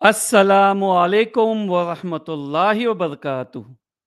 अस्सलामु अलैकुम वरहमतुल्लाहि वबरकातुहू।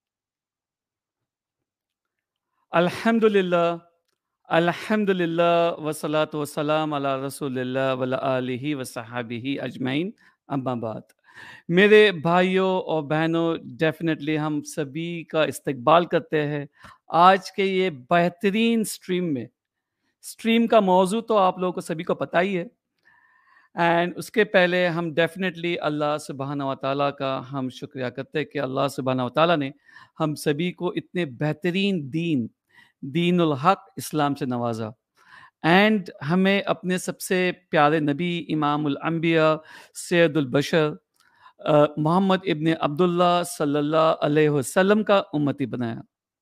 अल्हम्दुलिल्लाह, अल्हम्दुलिल्लाह वस्सलातु वस्सलाम अला रसूलिल्लाह वला आलिहि वसहबिहि अजमईन, अम्मा बाद। मेरे भाइयों और बहनों, डेफ़िनेटली हम सभी का इस्तकबाल करते हैं आज के ये बेहतरीन स्ट्रीम में। स्ट्रीम का मौज़ू तो आप लोगों को सभी को पता ही है। एंड उसके पहले हम डेफ़िनेटली अल्लाह सुब्हानहू व तआला का हम शुक्रिया करते हैं कि अल्लाह सुब्हानहू व तआला ने हम सभी को इतने बेहतरीन दीनुल हक इस्लाम से नवाज़ा एंड हमें अपने सबसे प्यारे नबी इमामुल अंबिया सैयदुल बशर मोहम्मद इब्न अब्दुल्ला सल्लल्लाहु अलैहि वसल्लम का उम्मती बनाया।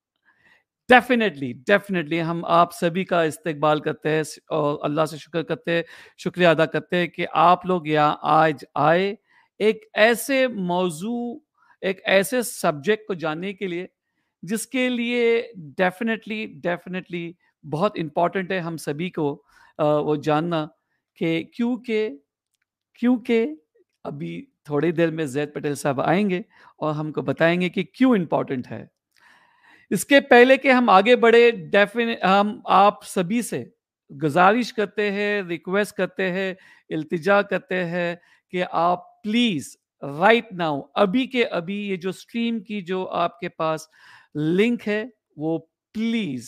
डेफ़िनेटली हम आप सभी का इस्तकबाल करते हैं और अल्लाह से शुक्र करते हैं, शुक्रिया अदा करते हैं कि आप लोग यहाँ आज आए, एक ऐसे मौज़ू, एक ऐसे सब्जेक्ट को जानने के लिए, जिसके लिए डेफ़िनेटली बहुत इम्पोर्टेंट है हम सभी को वो जानना कि क्योंकि अभी थोड़ी देर में ज़ैद पटेल साहब आएँगे और हमको बताएँगे कि क्यों इम्पोर्टेंट है। इसके पहले कि हम आगे बढ़े हम आप सभी से गुज़ारिश करते हैं, रिक्वेस्ट करते हैं, इल्तिजा करते हैं कि आप प्लीज़ राइट नाउ अभी के अभी ये जो स्ट्रीम की जो आपके पास लिंक है, वो प्लीज़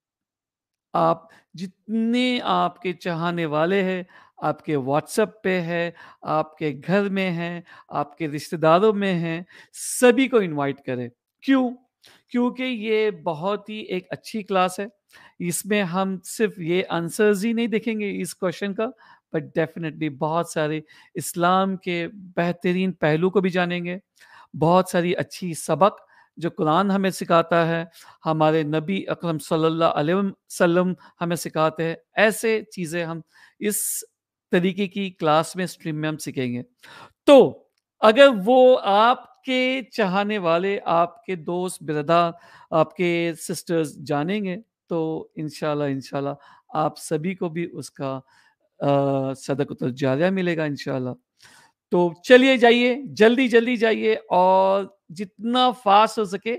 आप जितने आपके चाहने वाले हैं, आपके व्हाट्सएप पे है, आपके घर में हैं, आपके रिश्तेदारों में हैं, सभी को इनवाइट करें। क्यों? क्योंकि ये बहुत ही एक अच्छी क्लास है। इसमें हम सिर्फ़ ये आंसर्स ही नहीं देखेंगे इस क्वेश्चन का, बट डेफ़िनेटली बहुत सारे इस्लाम के बेहतरीन पहलू को भी जानेंगे। बहुत सारी अच्छी सबक जो कुरान हमें सिखाता है, हमारे नबी अकरम सल्लल्लाहु अलैहि वसल्लम हमें सिखाते हैं, ऐसे चीज़ें हम इस तरीके की क्लास में, स्ट्रीम में हम सीखेंगे। तो अगर वो आपके चाहने वाले, आपके दोस्त, बिरदर, आपके सिस्टर्स जानेंगे, तो इंशाल्लाह आप सभी को भी उसका सदक़तुल जारिया मिलेगा इंशाल्लाह। तो चलिए जाइए, जल्दी-जल्दी जाइए और जितना फ़ास्ट हो सके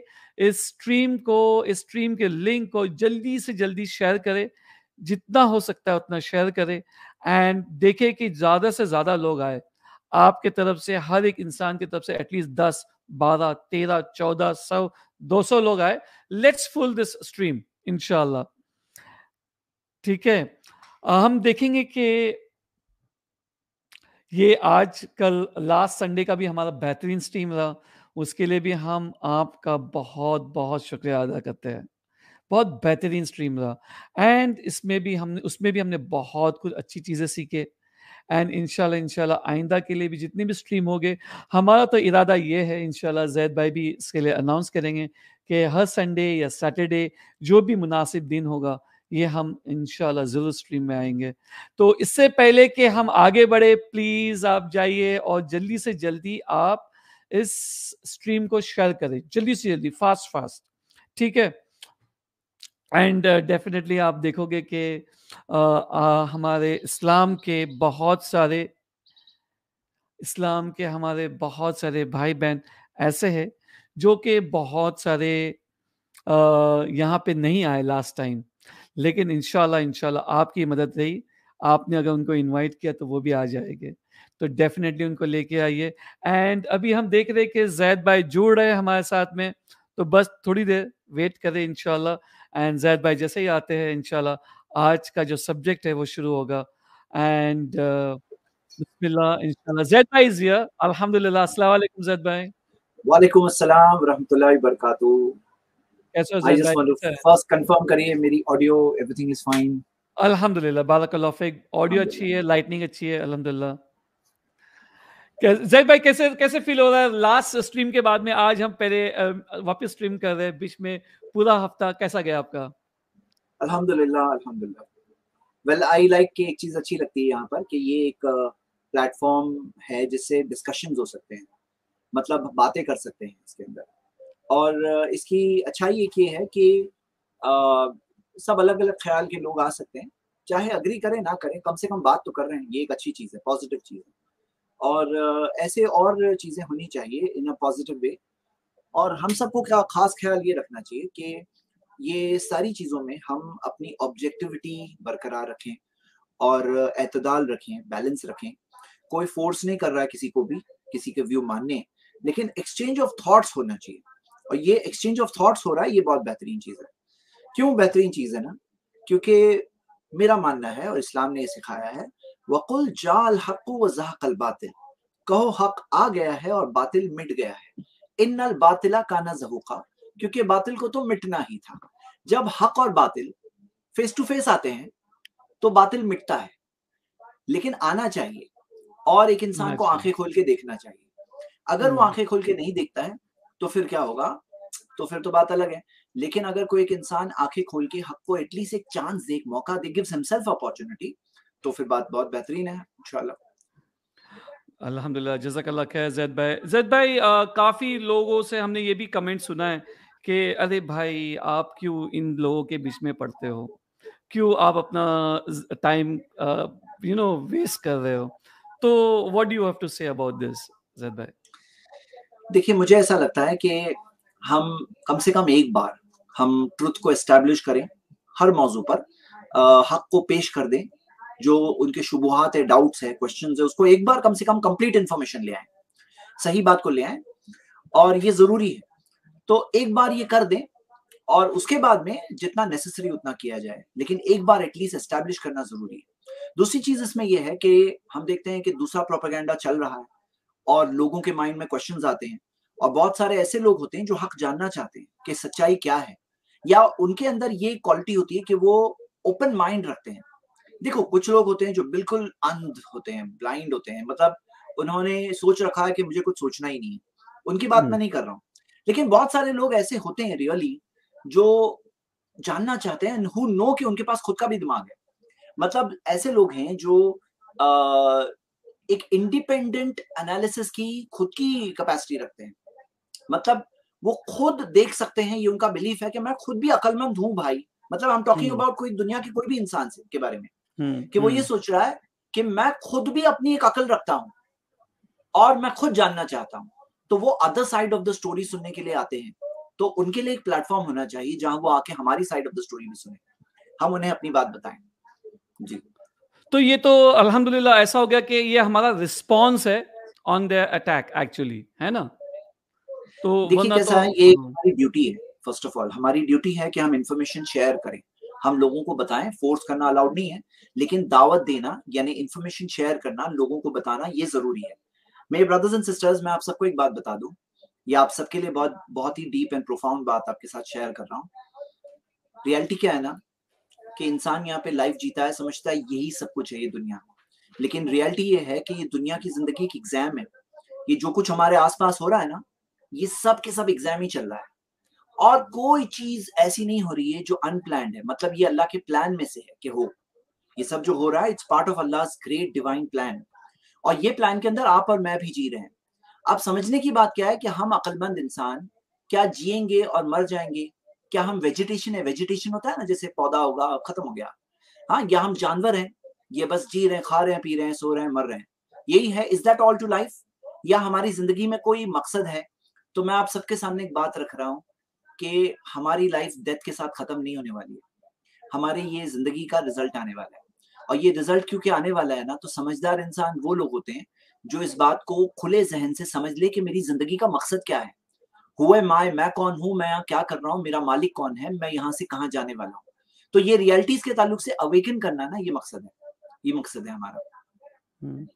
इस स्ट्रीम के लिंक को जल्दी से जल्दी शेयर करें। जितना हो सकता है उतना शेयर करें एंड देखें कि ज़्यादा से ज़्यादा लोग आएँ। आपके तरफ से, हर एक इंसान की तरफ से एटलीस्ट 10, 12, 13, 14, 100, 200 लोग आए। लेट्स फुल दिस स्ट्रीम इंशाल्लाह। ठीक है? हम देखेंगे कि ये आज कल लास्ट संडे का भी हमारा बेहतरीन स्ट्रीम रहा, उसके लिए भी हम आपका बहुत-बहुत शुक्रिया अदा करते हैं। बहुत बेहतरीन स्ट्रीम रहा एंड उसमें भी हमने बहुत कुछ अच्छी चीज़ें सीखे एंड इंशाल्लाह आइंदा के लिए भी जितने भी स्ट्रीम होंगे, हमारा तो इरादा ये है इंशाल्लाह ज़ैद भाई भी इसके लिए अनाउंस करेंगे कि हर संडे या सैटरडे जो भी मुनासिब दिन होगा, ये हम इंशाल्लाह ज़रूर स्ट्रीम में आएँगे। तो इससे पहले कि हम आगे बढ़े, प्लीज़ आप जाइए और जल्दी से जल्दी आप इस स्ट्रीम को शेयर करें, जल्दी से जल्दी, फ़ास्ट, ठीक है? एंड डेफ़िनेटली आप देखोगे कि हमारे इस्लाम के हमारे बहुत सारे भाई-बहन ऐसे हैं, जो कि बहुत सारे यहाँ पे नहीं आए लास्ट टाइम, लेकिन इंशाल्लाह आपकी मदद रही, आपने अगर उनको इनवाइट किया तो वो भी आ जाएँगे। तो डेफ़िनेटली उनको लेके आइए एंड अभी हम देख रहे हैं कि ज़ैद भाई जुड़ रहे हैं हमारे साथ में, तो बस थोड़ी देर वेट करें इंशाल्लाह एंड ज़ैद भाई जैसे ही आते हैं इंशाल्लाह आज का जो सब्जेक्ट है वो शुरू होगा एंड बिस्मिल्लाह इंशाल्लाह ज़ैद भाई इज़ हियर अल्हम्दुलिल्लाह अस्सलाम वालेकुम ज़ैद भाई। वालेकुम अस्सलाम रहमतुल्लाहि बरकातहू। कैसे हो I ज़ैद भाई, just want to कैसे हैं? first confirm करिए मेरी ऑडियो एवरीथिंग इज़ फाइन? अल्हम्दुलिल्लाह बारकल्लाहु फ़ीक, ऑडियो अच्छी अल्हम्दुलिल्लाह। है, लाइटनिंग अच्छी है अल्हम्दुलिल्लाह। ज़ैद भाई कैसे कैसे फ़ील हो रहा है लास्ट स्ट्रीम के बाद में आज हम पहले वापस स्ट्रीम कर रहे हैं, बीच में पूरा हफ्ता कैसा गया आपका? अल्हम्दुलिल्लाह। वेल आई लाइक कि एक चीज़ अच्छी लगती है यहाँ पर कि ये एक प्लेटफ़ॉर्म है जिससे डिस्कशंस हो सकते हैं। मतलब बातें कर सकते हैं इसके अंदर। और इसकी अच्छाई एक ये है कि अ, सब अलग-अलग ख़्याल के लोग आ सकते हैं। चाहे एग्री करें ना करें, कम से कम बात तो कर रहे हैं, ये एक अच्छी चीज़ है, पॉज़िटिव चीज़ है। और ऐसे और चीज़ें होनी चाहिए इन अ पॉजिटिव वे। और हम सबको क्या खास ख्याल ये रखना चाहिए कि ये सारी चीज़ों में हम अपनी ऑब्जेक्टिविटी बरकरार रखें और एतदाल रखें, बैलेंस रखें। कोई फ़ोर्स नहीं कर रहा है किसी को भी, किसी के व्यू मानने, लेकिन एक्सचेंज ऑफ थॉट्स होना चाहिए। और ये एक्सचेंज ऑफ थॉट्स हो रहा है, ये बहुत बेहतरीन चीज़ है। क्यों बेहतरीन चीज़ है ना? क्योंकि मेरा मानना है और इस्लाम ने ये सिखाया है, वक़ुल जाअल हक़्क़ु व ज़हक़ल बातिल, कहो हक आ गया है और बातिल मिट गया है। इन्नल बातिला काना ज़हूक़ा, क्योंकि बातिल को तो मिटना ही था। जब हक और बातिल फेस टू फेस आते हैं, तो बातिल मिटता है, लेकिन आना चाहिए और एक इंसान को अच्छा। आंखें खोल के देखना चाहिए। अगर वो आंखें खोल के नहीं देखता है, तो फिर क्या होगा? तो फिर तो बात अलग है। लेकिन अगर कोई एक इंसान आंखें खोल के हक को एटलीस्ट एक चांस दे, एक मौका दे, गिव्स हिमसेल्फ अपॉर्चुनिटी, तो फिर बात बहुत बेहतरीन है इंशाल्लाह। अल्हम्दुलिल्लाह, जज़ाकल्लाह खैर ज़ैद भाई। ज़ैद भाई, काफ़ी लोगों से हमने ये भी कमेंट सुना है कि अरे भाई, आप क्यों इन लोगों के बीच में पड़ते हो? क्यों आप अपना टाइम वेस्ट कर रहे हो? तो what do you have to say about this, Zaid भाई? देखिए, मुझे ऐसा लगता है कि हम कम से कम एक बार हम ट्रुथ को एस्टैब्लिश करें, हर मौज़ू पर हक को पेश कर दें, जो उनके शुबुहात है, डाउट्स है, क्वेश्चन्स है, उसको एक बार कम से कम कंप्लीट इन्फॉर्मेशन ले आएँ, सही बात को ले आएँ, और ये ज़रूरी है। तो एक बार ये कर दें और उसके बाद में जितना नेसेसरी उतना किया जाए, लेकिन एक बार एटलीस्ट एस्टैब्लिश करना ज़रूरी है। दूसरी चीज़ इसमें ये है कि हम देखते हैं कि दूसरा प्रोपेगेंडा चल रहा है और लोगों के माइंड में क्वेश्चंस आते हैं, और बहुत सारे ऐसे लोग होते हैं जो हक जानना चाहते हैं कि सच्चाई क्या है, या उनके अंदर ये क्वालिटी होती है कि वो ओपन माइंड रखते हैं। देखो, कुछ लोग होते हैं जो बिल्कुल अंध होते हैं, ब्लाइंड होते हैं, मतलब उन्होंने सोच रखा है कि मुझे कुछ सोचना ही नहीं है। उनकी बात हुँ। मैं नहीं कर रहा हूँ। लेकिन बहुत सारे लोग ऐसे होते हैं रियली, जो जानना चाहते हैं, हू नो कि उनके पास खुद का भी दिमाग है। मतलब ऐसे लोग हैं जो अ, एक इंडिपेंडेंट एनालिसिस की खुद की कैपेसिटी रखते हैं। मतलब वो खुद देख सकते हैं, ये उनका बिलीफ है कि मैं खुद भी अक्लमंद हूँ भाई। मतलब I am talking hmm, about कोई दुनिया के कोई भी इंसान से के बारे में, हुँ, कि वो ये हुँ। सोच रहा है कि मैं खुद भी अपनी एक अकल रखता हूँ और मैं खुद जानना चाहता हूँ। तो वो other side of the story सुनने के लिए आते हैं। तो उनके लिए एक प्लेटफ़ॉर्म होना चाहिए जहाँ वो आके हमारी साइड ऑफ द स्टोरी भी सुनें। हम उन्हें अपनी बात बताएँ। जी। तो ये तो अल्हम्दुलिल्लाह ऐसा हो गया कि ये हमारा रिस्पॉन्स है ऑन देयर अटैक एक्चुअली, है ना? तो देखिए वरना कैसा तो है, ये हाँ। हमारी ड्यूटी है। फर्स्ट ऑफ ऑल हमारी ड्यूटी है कि हम इन्फॉर्मेशन शेयर करें। हम लोगों को बताएँ, फ़ोर्स करना अलाउड नहीं है, लेकिन दावत देना यानी इन्फॉर्मेशन शेयर करना, लोगों को बताना, ये ज़रूरी है। मेरे ब्रदर्स एंड सिस्टर्स, मैं आप सबको एक बात बता दूँ, ये आप सबके लिए बहुत बहुत ही डीप एंड प्रोफाउंड बात आपके साथ शेयर कर रहा हूँ। रियलिटी क्या है ना, कि इंसान यहाँ पे लाइफ़ जीता है, समझता है यही सब कुछ है ये दुनिया। लेकिन रियलिटी ये है कि ये दुनिया की ज़िंदगी एक एग्ज़ाम है। ये जो कुछ हमारे आस-पास हो रहा है ना, ये सब के सब एग्ज़ाम ही चल रहा है। और कोई चीज़ ऐसी नहीं हो रही है जो अनप्लैन्ड है, मतलब ये अल्लाह के प्लान में से है कि हो। ये सब जो हो रहा है, it's part of Allah's great divine plan, और ये प्लान के अंदर आप और मैं भी जी रहे हैं। अब समझने की बात क्या है कि हम अक्लमंद इंसान क्या जिएँगे और मर जाएँगे? क्या हम वेजिटेशन है, वेजिटेशन होता है ना, जैसे पौधा होगा, खत्म हो गया। हाँ, या हम जानवर हैं, ये बस जी रहे हैं, खा रहे हैं, पी रहे हैं, सो रहे हैं, मर रहे हैं। यही है, is that all to life? या हमारी ज़िंदगी में कोई मकसद है? तो मैं आप सबके सामने एक बात रख रहा हूँ कि हमारी लाइफ़ डेथ के साथ खत्म नहीं होने वाली है। हमारे ये ज़िंदगी का रिज़ल्ट आने वाला है। और ये रिज़ल्ट क्योंकि आने वाला है ना, तो समझदार इंसान वो लोग होते हैं, जो इस बात को खुले ज़हन से समझ ले कि मेरी ज़िंदगी का मकसद क्या है? Who am I? मैं कौन हूँ? मैं यहाँ क्या कर रहा हूँ? मेरा मालिक कौन है? मैं यहाँ से कहाँ जाने वाला हूँ? तो ये रियलिटीज़ के ताल्लुक से अवेकन करना ना, ये मकसद है। ये मकसद है हमारा। हुँ।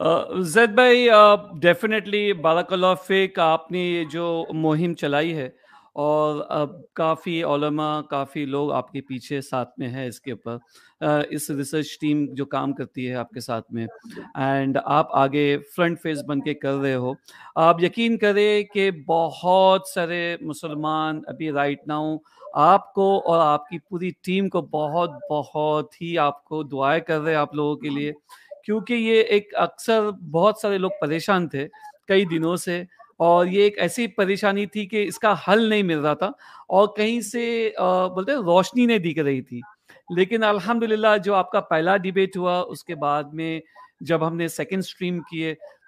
ज़ैद भाई, डेफ़िनेटली बाराकल्लाह फ़ीक, आपने ये जो मुहिम चलाई है और अब काफ़ी उलमा, काफ़ी लोग आपके पीछे साथ में हैं इसके ऊपर। इस रिसर्च टीम जो काम करती है आपके साथ में, एंड आप आगे फ्रंट फेस बन के कर रहे हो। आप यकीन करें कि बहुत सारे मुसलमान अभी राइट नाउ आपको और आपकी पूरी टीम को बहुत-बहुत ही आपको दुआएँ कर रहे हैं आप लोगों के लिए। क्योंकि ये एक अक्सर बहुत सारे लोग परेशान थे कई दिनों से, और ये एक ऐसी परेशानी थी कि इसका हल नहीं मिल रहा था और कहीं से बोलते हैं रोशनी नहीं दिख रही थी। लेकिन अल्हम्दुलिल्लाह जो आपका पहला डिबेट हुआ, उसके बाद में जब हमने सेकंड स्ट्रीम किए,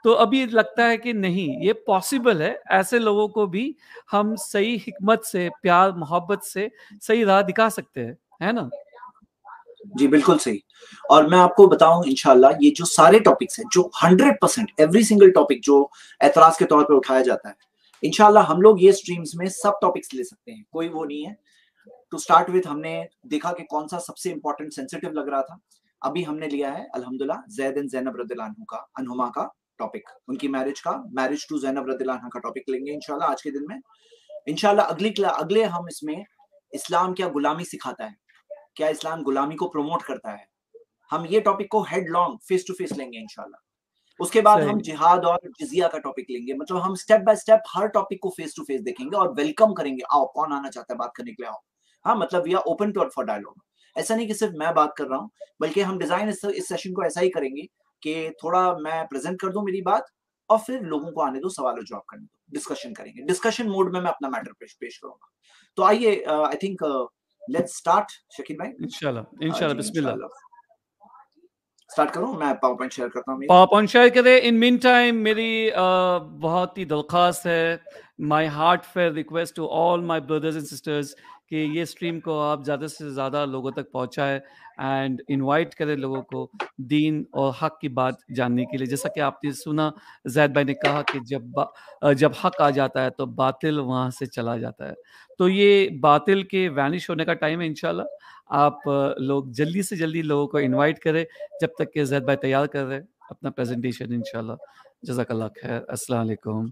तो अभी लगता है कि नहीं, ये पॉसिबल है, ऐसे लोगों को भी हम सही हिकमत से, प्यार मोहब्बत से सही राह दिखा सकते हैं, है ना? जी, बिल्कुल सही। और मैं आपको बताऊँ इंशाल्लाह ये जो सारे टॉपिक्स हैं, जो 100% एवरी सिंगल टॉपिक जो एतराज़ के तौर पे उठाया जाता है, इंशाल्लाह हम लोग ये स्ट्रीम्स में सब टॉपिक्स ले सकते हैं, कोई वो नहीं है। टू स्टार्ट विथ हमने देखा कि कौन-सा सबसे इम्पोर्टेंट सेंसिटिव लग रहा था। अभी हमने लिया है अल्हम्दुलिल्लाह ज़ैद एंड ज़ैनब रज़ियल्लाहु अन्हुमा का टॉपिक, उनकी मैरिज का, मैरिज टू ज़ैनब रज़ियल्लाहु अन्हा का टॉपिक लेंगे इंशाल्लाह आज के दिन में। इंशाल्लाह अगले हम इसमें इस्लाम क्या गुलामी सिखाता है? क्या इस्लाम गुलामी को प्रमोट करता है? हम ये टॉपिक को हेडलॉन्ग फेस टू फेस लेंगे इंशाल्लाह। उसके बाद हम सही। जिहाद और जिजिया का टॉपिक लेंगे, मतलब हम स्टेप बाय स्टेप हर टॉपिक को फेस टू फेस देखेंगे और वेलकम करेंगे, आओ कौन आना चाहता है बात करने के लिए, आओ। हाँ, मतलब we are open to for dialogue. ऐसा नहीं कि सिर्फ मैं बात कर रहा हूँ, बल्कि हम डिजाइन इस सेशन को ऐसा ही करेंगे कि थोड़ा मैं प्रेजेंट कर दूं मेरी बात और फिर लोगों को आने दो, सवाल जवाब करने दो, डिस्कशन करेंगे, डिस्कशन मोड में मैं अपना मैटर पेश करूंगा। तो आइए, I think let's start Shakeel भाई। इंशाल्लाह, इंशाल्लाह, जी बिस्मिल्लाह। इंशाल्लाह स्टार्ट करूं, मैं पावर पॉइंट शेयर करता हूँ मेरी। पावर पॉइंट शेयर करें। इन मीन टाइम मेरी बहुत ही दरख्वास्त है, my heart fair request to all my brothers and sisters कि ये स्ट्रीम को आप ज़्यादा से ज़्यादा लोगों तक पहुँचाएं एंड इनवाइट करें लोगों को दीन और हक की बात जानने के लिए। जैसा कि आपने सुना, जैद भाई ने कहा कि जब हक आ जाता है तो बातिल वहाँ से चला जाता है। तो ये बातिल के वैनिश होने का टाइम है इंशाल्लाह। आप लोग जल्दी से जल्दी लोगों को इनवाइट करें जब तक कि जैद भाई तैयार कर रहे हैं अपना प्रेजेंटेशन इंशाल्लाह। जज़ाकल्लाह खैर। अस्सलाम वालेकुम।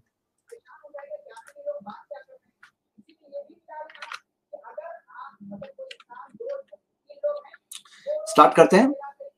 स्टार्ट करते हैं।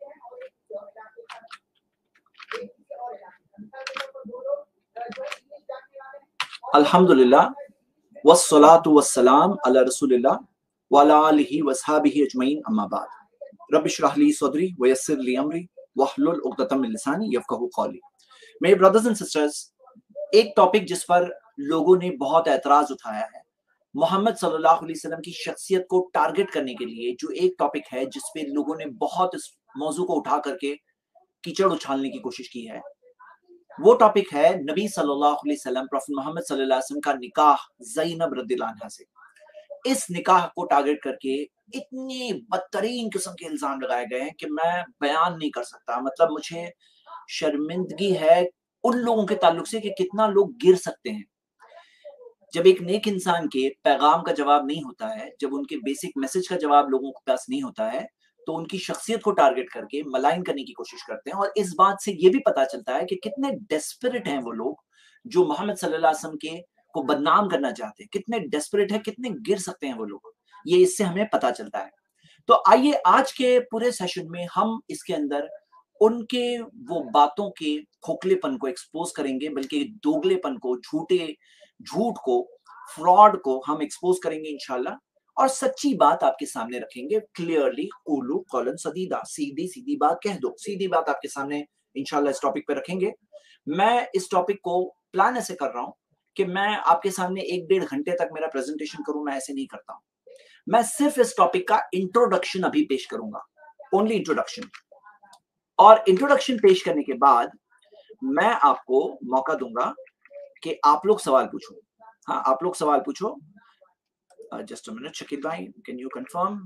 अल्हम्दुलिल्लाह वस्सलातु वस्सलाम अला रसूलिल्लाह व अला आलिहि व अस्हाबिहि अजमईन, अम्मा बाद। रब्बि इश्रह ली सदरी व यस्सिर ली अमरी वहलुल उक़दतम मिन लिसानी यफ़क़हू क़ौली। मेरे ब्रदर्स एंड सिस्टर्स, एक टॉपिक जिस पर लोगों ने बहुत एतराज उठाया है, मोहम्मद सल्लल्लाहु अलैहि वसल्लम की शख्सियत को टारगेट करने के लिए जो एक टॉपिक है जिस पे लोगों ने बहुत इस मौजू को उठा करके कीचड़ उछालने की कोशिश की है, वो टॉपिक है नबी सल्लल्लाहु अलैहि वसल्लम, प्रॉफेट मोहम्मद सल्लल्लाहु अलैहि वसल्लम का निकाह ज़ैनब रज़ियल्लाहु अन्हा से। इस निकाह को टारगेट करके इतने बदतरीन किस्म के इल्जाम लगाए गए हैं कि मैं बयान नहीं कर सकता। मतलब मुझे शर्मिंदगी है उन लोगों के ताल्लुक से कि कितना लोग गिर सकते हैं जब एक नेक इंसान के पैगाम का जवाब नहीं होता है, जब उनके बेसिक मैसेज का जवाब लोगों के पास नहीं होता है, तो उनकी शख्सियत को टारगेट करके मलाइन करने की कोशिश करते हैं। और इस बात से ये भी पता चलता है कि कितने डेस्परेट हैं वो लोग जो मोहम्मद सल्लल्लाहु अलैहि वसल्लम के को बदनाम करना चाहते हैं, कितने डेस्परेट है, कितने गिर सकते हैं वो लोग, ये इससे हमें पता चलता है। तो आइए आज के पूरे सेशन में हम इसके अंदर उनके वो बातों के खोखलेपन को एक्सपोज करेंगे, बल्कि दोगलेपन को, झूठ को, फ्रॉड को हम एक्सपोज करेंगे इंशाल्लाह, और सच्ची बात आपके सामने रखेंगे क्लियरली। कूलू कौलन सदीदा, सीधी सीधी बात कह दो, सीधी बात आपके सामने इंशाल्लाह इस टॉपिक पे रखेंगे। मैं इस टॉपिक को प्लान ऐसे कर रहा हूं कि मैं आपके सामने 1-1.5 घंटे तक मेरा प्रेजेंटेशन करूं, मैं ऐसे नहीं करता हूं। मैं सिर्फ इस टॉपिक का इंट्रोडक्शन अभी पेश करूंगा, ओनली इंट्रोडक्शन। और इंट्रोडक्शन पेश करने के बाद मैं आपको मौका दूंगा कि आप लोग सवाल पूछो। हाँ, आप लोग सवाल पूछो। जस्ट अ मिनट शकील भाई, कैन यू कंफर्म?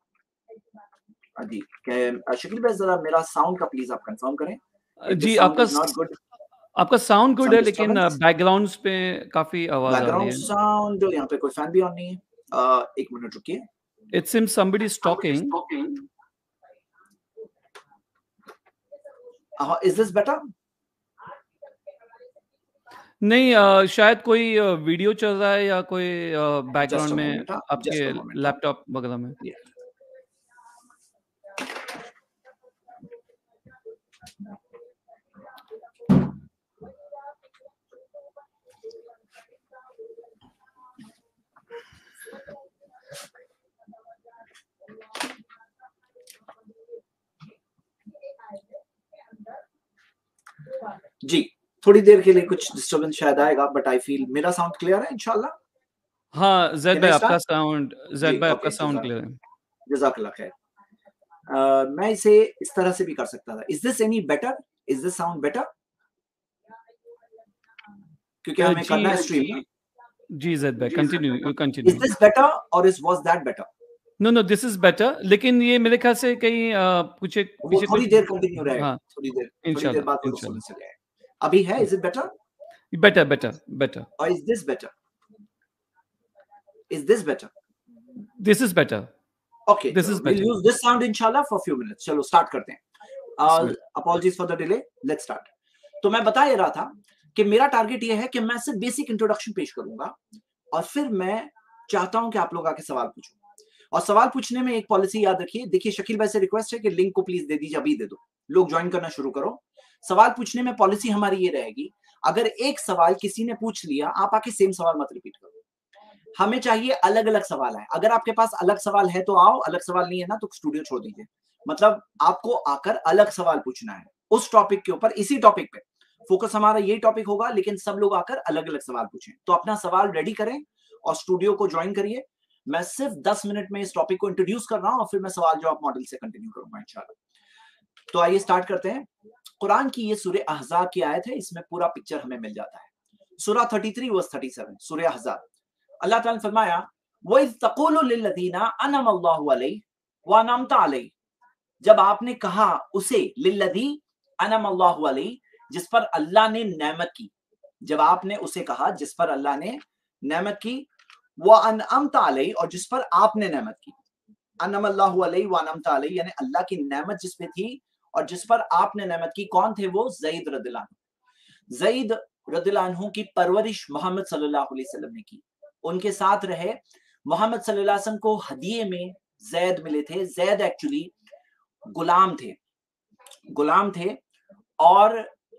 जी, शकील भाई जरा मेरा साउंड का प्लीज आप कंफर्म करें। इफ द जी, साउंड इज नॉट गुड, आपका साउंड गुड सम है, लेकिन डिस्टर्बेंस, बैकग्राउंड्स पे काफ़ी आवाज़ आ रही बैकग्राउंड है। साउंड, यहाँ पे कोई फैन भी ऑन नहीं है। एक मिनट रुकिए। It seems somebody is talking. Is this better? नहीं, शायद कोई वीडियो चल रहा है या कोई जस्ट बैकग्राउंड अ में मोमेंट, आपके जस्ट अ मोमेंट। लैपटॉप वगैरह में। जी, थोड़ी देर के लिए कुछ डिस्टर्बेंस शायद आएगा, बट आई फील मेरा साउंड क्लियर है इंशाल्लाह। हाँ, ज़ैद कैन भाई आई आपका स्टार्ट? साउंड जी, ज़ैद भाई आपका ओके, साउंड क्लियर है। जज़ाकल्लाह खैर। मैं इसे इस तरह से भी कर सकता था। Is this any better? Is this sound better? क्योंकि हमें करना है स्ट्रीम। जी ज़ैद भाई, continue, you is continue. This better और is was that better? No no, this is better, लेकिन ये मेरे ख्याल से कहीं पीछे वो पीछे थोड़ी कुछ। देर कंटिन्यू रहेगा, हाँ, थोड़ी देर बाद वो इंशाल्लाह। रिस्पॉन्स चले आएगा। अभी है, is it better better better better. और is this better? Is this better? This is better. Okay, this चलो is will better. Use this sound इंशाल्लाह फॉर फ्यू मिनट्स। चलो स्टार्ट करते हैं। Apologies for the delay, let's start. तो मैं बता ये रहा था कि मेरा टारगेट ये है कि मैं सिर्फ बेसिक इंट्रोडक्शन पेश करूंगा और फिर मैं चाहता हूं कि आप लोग आके सवाल पूछो। और सवाल पूछने में एक पॉलिसी याद रखिए। देखिए, शकील भाई से रिक्वेस्ट है कि लिंक को प्लीज दे दीजिए, अभी दे दो, लोग ज्वाइन करना शुरू करो। सवाल पूछने में पॉलिसी हमारी ये रहेगी, अगर एक सवाल किसी ने पूछ लिया, आप आके सेम सवाल मत रिपीट करो। हमें चाहिए अलग अलग सवाल है। अगर आपके पास अलग सवाल है तो आओ, अलग सवाल नहीं है ना तो स्टूडियो छोड़ दीजिए। मतलब आपको आकर अलग सवाल पूछना है उस टॉपिक के ऊपर, इसी टॉपिक पे फोकस हमारा यही टॉपिक होगा, लेकिन सब लोग आकर अलग अलग सवाल पूछें। तो अपना सवाल रेडी करें और स्टूडियो को ज्वाइन करिए। मैं सिर्फ 10 मिनट में इस टॉपिक को इंट्रोड्यूस कर रहा हूं और फिर मैं सवाल जवाब मॉडल से कंटिन्यू करूंगा इंशाल्लाह। तो आइए स्टार्ट करते हैं। कुरान की ये सूरह अहज़ाब की आयत है, इसमें पूरा पिक्चर हमें मिल जाता है। सूरह 33 वर्स 37, सूरह अहज़ाब। अल्लाह ताला ने फरमाया, वइज़ तक़ूलु लिल्लज़ीना अनअम अल्लाहु अलैहि व अनअमता अलैहि, जब आपने कहा उसे, लिल्लज़ी अनअम अल्लाहु अलैहि, जिस पर अल्लाह ने नेमत की, जब आपने उसे कहा जिस पर अल्लाह ने नेमत की, व अनअमता अलैहि, और जिस पर आपने नेमत की। अनअम अल्लाहु अलैहि व अनअमता अलैहि यानी अल्लाह की नेमत जिस पे थी और जिस पर आपने नेमत की। कौन थे वो? ज़ैद रदियल्लाहु अन्हु। ज़ैद रदियल्लाहु अन्हु की परवरिश मोहम्मद सल्लल्लाहु अलैहि वसल्लम ने की, उनके साथ रहे। मोहम्मद सल्लल्लाहु अलैहि वसल्लम को हदिये में ज़ैद मिले थे। ज़ैद एक्चुअली गुलाम थे, गुलाम थे। और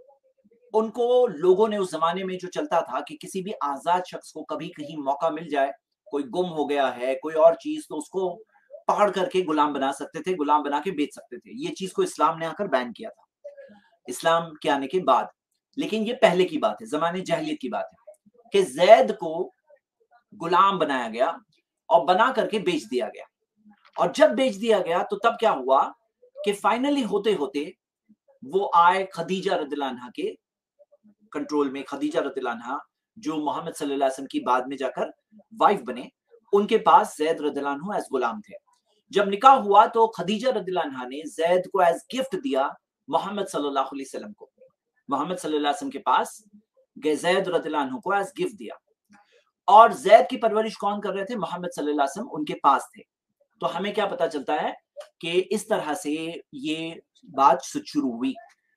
उनको लोगों ने, उस जमाने में जो चलता था कि किसी भी आजाद शख्स को कभी कहीं मौका मिल जाए, कोई गुम हो गया है, कोई और चीज, तो उसको पकड़ करके गुलाम बना सकते थे, गुलाम बना के बेच सकते थे। ये चीज को इस्लाम ने आकर बैन किया था, इस्लाम के आने के बाद। लेकिन ये पहले की बात है, जमाने जहलियत की बात है कि ज़ैद को गुलाम बनाया गया और बना करके बेच दिया गया। और जब बेच दिया गया तो तब क्या हुआ कि फाइनली होते होते वो आए खदीजा रदियल्लाहु अन्हा के कंट्रोल में। खदीजा रदियल्लाहु अन्हा जो मोहम्मद सल्लल्लाहु अलैहि वसल्लम की बाद में जाकर वाइफ बने, उनके पास ज़ैद रदियल्लाहु अन्हु एज गुलाम थे। जब निकाह हुआ तो खदीजा रदियल्लाहु अन्हा ने ज़ैद को एज गिफ्ट दिया मोहम्मद सल्लल्लाहु अलैहि वसल्लम को। मोहम्मद सल्लल्लाहु अलैहि वसल्लम के पास ज़ैद रदियल्लाहु अन्हु को एज गिफ्ट दिया। और ज़ैद की परवरिश कौन कर रहे थे? मोहम्मद सल्लल्लाहु अलैहि वसल्लम उनके पास थे। तो हमें क्या पता चलता है कि इस तरह से ये बात शुरू हुई।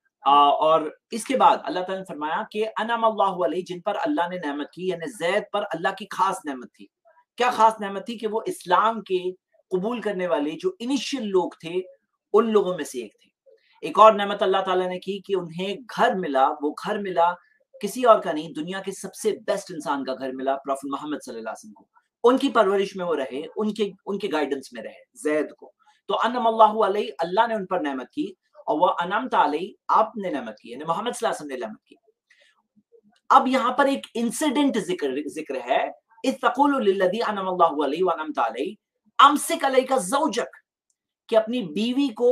और इसके बाद अल्लाह ताला ने फरमाया कि अनअम अल्लाहु अलैहि, जिन पर अल्लाह ने नेमत की, यानी ज़ैद पर अल्लाह की खास नेमत थी। क्या खास नेमत थी? कि वो इस्लाम के कबूल करने वाले जो इनिशियल लोग थे, उन लोगों में से एक थे। एक और नेमत अल्लाह ताला ने की कि उन्हें घर मिला। वो घर मिला किसी और का नहीं, दुनिया के सबसे बेस्ट इंसान का घर मिला, प्रॉफेट मोहम्मद सल्लल्लाहु अलैहि वसल्लम को। उनकी परवरिश में वो रहे, उनके उनके गाइडेंस में रहे ज़ैद को। तो अनअम अल्लाहु अलैहि, अल्लाह ने उन पर नेमत की, और वह अनअमता अलैहि, आपने नेमत की, यानी मोहम्मद सल्लल्लाहु अलैहि वसल्लम ने नेमत की। अब यहाँ पर एक इंसिडेंट जिक्र है, इज़ तक़ूलु लिल्लज़ी अनअम अल्लाहु अलैहि व अनअमता अलैहि अमसिक अलैका ज़ौजक, कि अपनी बीवी को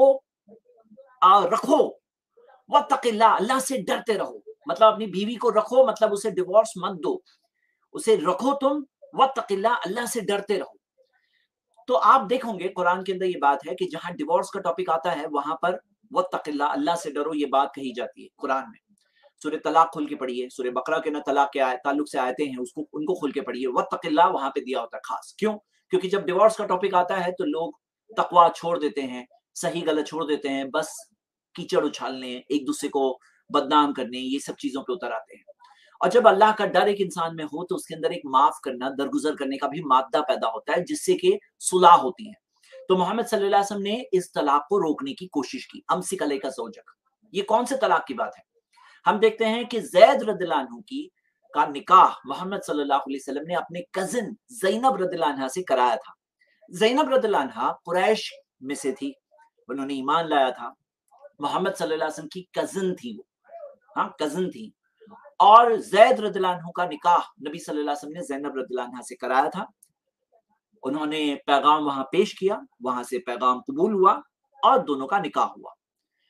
रखो, वत्तक़िल्लाह, अल्लाह से डरते रहो। मतलब अपनी बीवी को रखो, मतलब उसे डिवोर्स मत दो, उसे रखो तुम, वत्तक़िल्लाह, अल्लाह से डरते रहो। तो आप देखोगे कुरान के अंदर ये बात है कि जहां डिवोर्स का टॉपिक आता है वहां पर वत्तक़िल्लाह, अल्लाह से डरो, ये बात कही जाती है कुरान में। सूरह तलाक खुल के पढ़िए, सूरह बकरा के ना तलाक के ताल्लुक से आयतें हैं, उसको उनको खुल के पढ़िए। वत्तक़िल्लाह वहां पे दिया होता है खास। क्यों? क्योंकि जब डिवोर्स का टॉपिक आता है तो लोग तकवा छोड़ देते हैं, सही गलत छोड़ देते हैं, बस कीचड़ उछालने, एक दूसरे को बदनाम करने, ये सब चीजों पे उतर आते हैं। और जब अल्लाह का डर एक इंसान में हो तो उसके अंदर एक माफ करना, दरगुजर करने का भी मादा पैदा होता है, जिससे कि सुलह होती है। तो मोहम्मद सल्लल्लाहु अलैहि वसल्लम ने इस तलाक को रोकने की कोशिश की। अमसिक अलैका ज़ौजक, ये कौन से तलाक की बात है? हम देखते हैं कि ज़ैद रदियल्लाहु अन्हु की का निकाह मोहम्मद सल्लल्लाहु अलैहि वसल्लम ने अपने कजिन ज़ैनब रदियल्लाहु अन्हा से कराया था। ज़ैनब रदियल्लाहु अन्हा कुरैश में से थी, उन्होंने ईमान लाया था। मोहम्मद सल्लल्लाहु अलैहि वसल्लम की कजिन थी वो, हाँ कजिन थी। और ज़ैद रदियल्लाहु अन्हु का निकाह नबी सल्लल्लाहु अलैहि वसल्लम ने ज़ैनब रदियल्लाहु अन्हा से कराया था। उन्होंने पैगाम वहां पेश किया, वहां से पैगाम कबूल हुआ और दोनों का निकाह हुआ।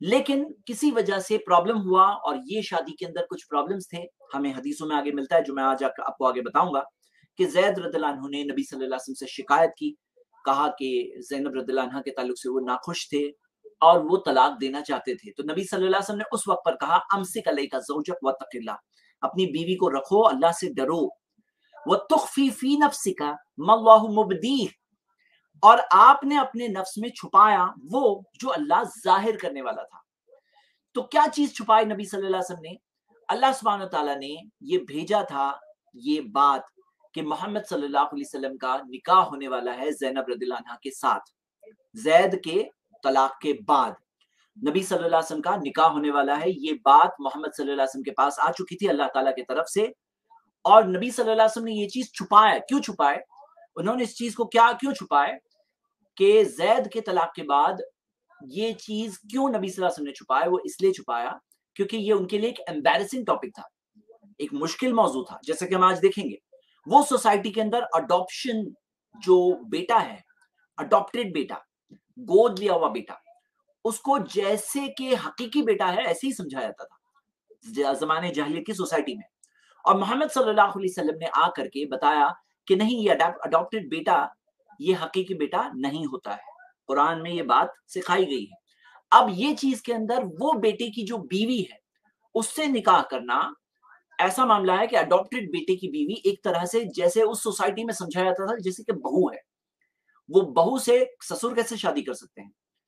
लेकिन किसी वजह से प्रॉब्लम हुआ और ये शादी के अंदर कुछ प्रॉब्लम्स थे, हमें हदीसों में आगे मिलता है जो मैं आज आपको आगे बताऊंगा कि ज़ैद रज़ियल्लाहु अन्हु ने नबी सल्लल्लाहु अलैहि वसल्लम से शिकायत की, कहा कि ज़ैनब रज़ियल्लाहु अन्हा के ताल्लुक से वो नाखुश थे और वो तलाक देना चाहते थे। तो नबी सल्लल्लाहु अलैहि वसल्लम ने उस वक्त पर कहा, अमसिक अलैका ज़ौजक वत्तक़िल्लाह, अपनी बीवी को रखो, अल्लाह से डरो, वतुख़फ़ी फ़ी नफ़्सिका मल्लाहु मुब्दीह, और आपने अपने नफ्स में छुपाया वो जो अल्लाह जाहिर करने वाला था। तो क्या चीज छुपाई नबी सल्लल्लाहु अलैहि वसल्लम ने? अल्लाह सुब्हानहू तआला ने ये भेजा था ये बात कि मोहम्मद सल्लल्लाहु अलैहि वसल्लम का निकाह होने वाला है ज़ैनब रज़ियल्लाहु अन्हा के साथ, ज़ैद के तलाक के बाद नबी सल्लल्लाहु अलैहि वसल्लम का निकाह होने वाला है। ये बात मोहम्मद सल्लल्लाहु अलैहि वसल्लम के पास आ चुकी थी अल्लाह ताला की तरफ से, और नबी सल्लल्लाहु अलैहि वसल्लम ने ये चीज छुपाया। क्यों छुपाए? उन्होंने इस चीज को क्यों छुपाए कि ज़ैद के तलाक के बाद ये चीज क्यों नबी सल्लल्लाहु अलैहि वसल्लम ने छुपाया? वो इसलिए छुपाया क्योंकि ये उनके लिए एक एम्बैरेसिंग टॉपिक था, एक मुश्किल मौजू था। जैसे कि हम आज देखेंगे, वो सोसाइटी के अंदर अडॉप्शन जो बेटा है, अडॉप्टेड बेटा, गोद लिया हुआ बेटा, उसको जैसे कि हकीकी बेटा है ऐसे ही समझाया जाता था जमाने जahiliyyat की सोसाइटी में। और मोहम्मद सल्लल्लाहु अलैहि वसल्लम ने आकर के बताया कि नहीं, ये अडॉप्टेड बेटा ये हकीकी बेटा नहीं होता है, कुरान में ये बात सिखाई गई है। अब ये चीज के अंदर वो बेटे की जो बीवी है उससे निकाह करना ऐसा मामला है कि अडॉप्टेड बेटे की बीवी एक तरह से जैसे उस सोसाइटी में समझाया जाता था जैसे कि बहू है, वो बहू से ससुर कैसे शादी कर सकते हैं।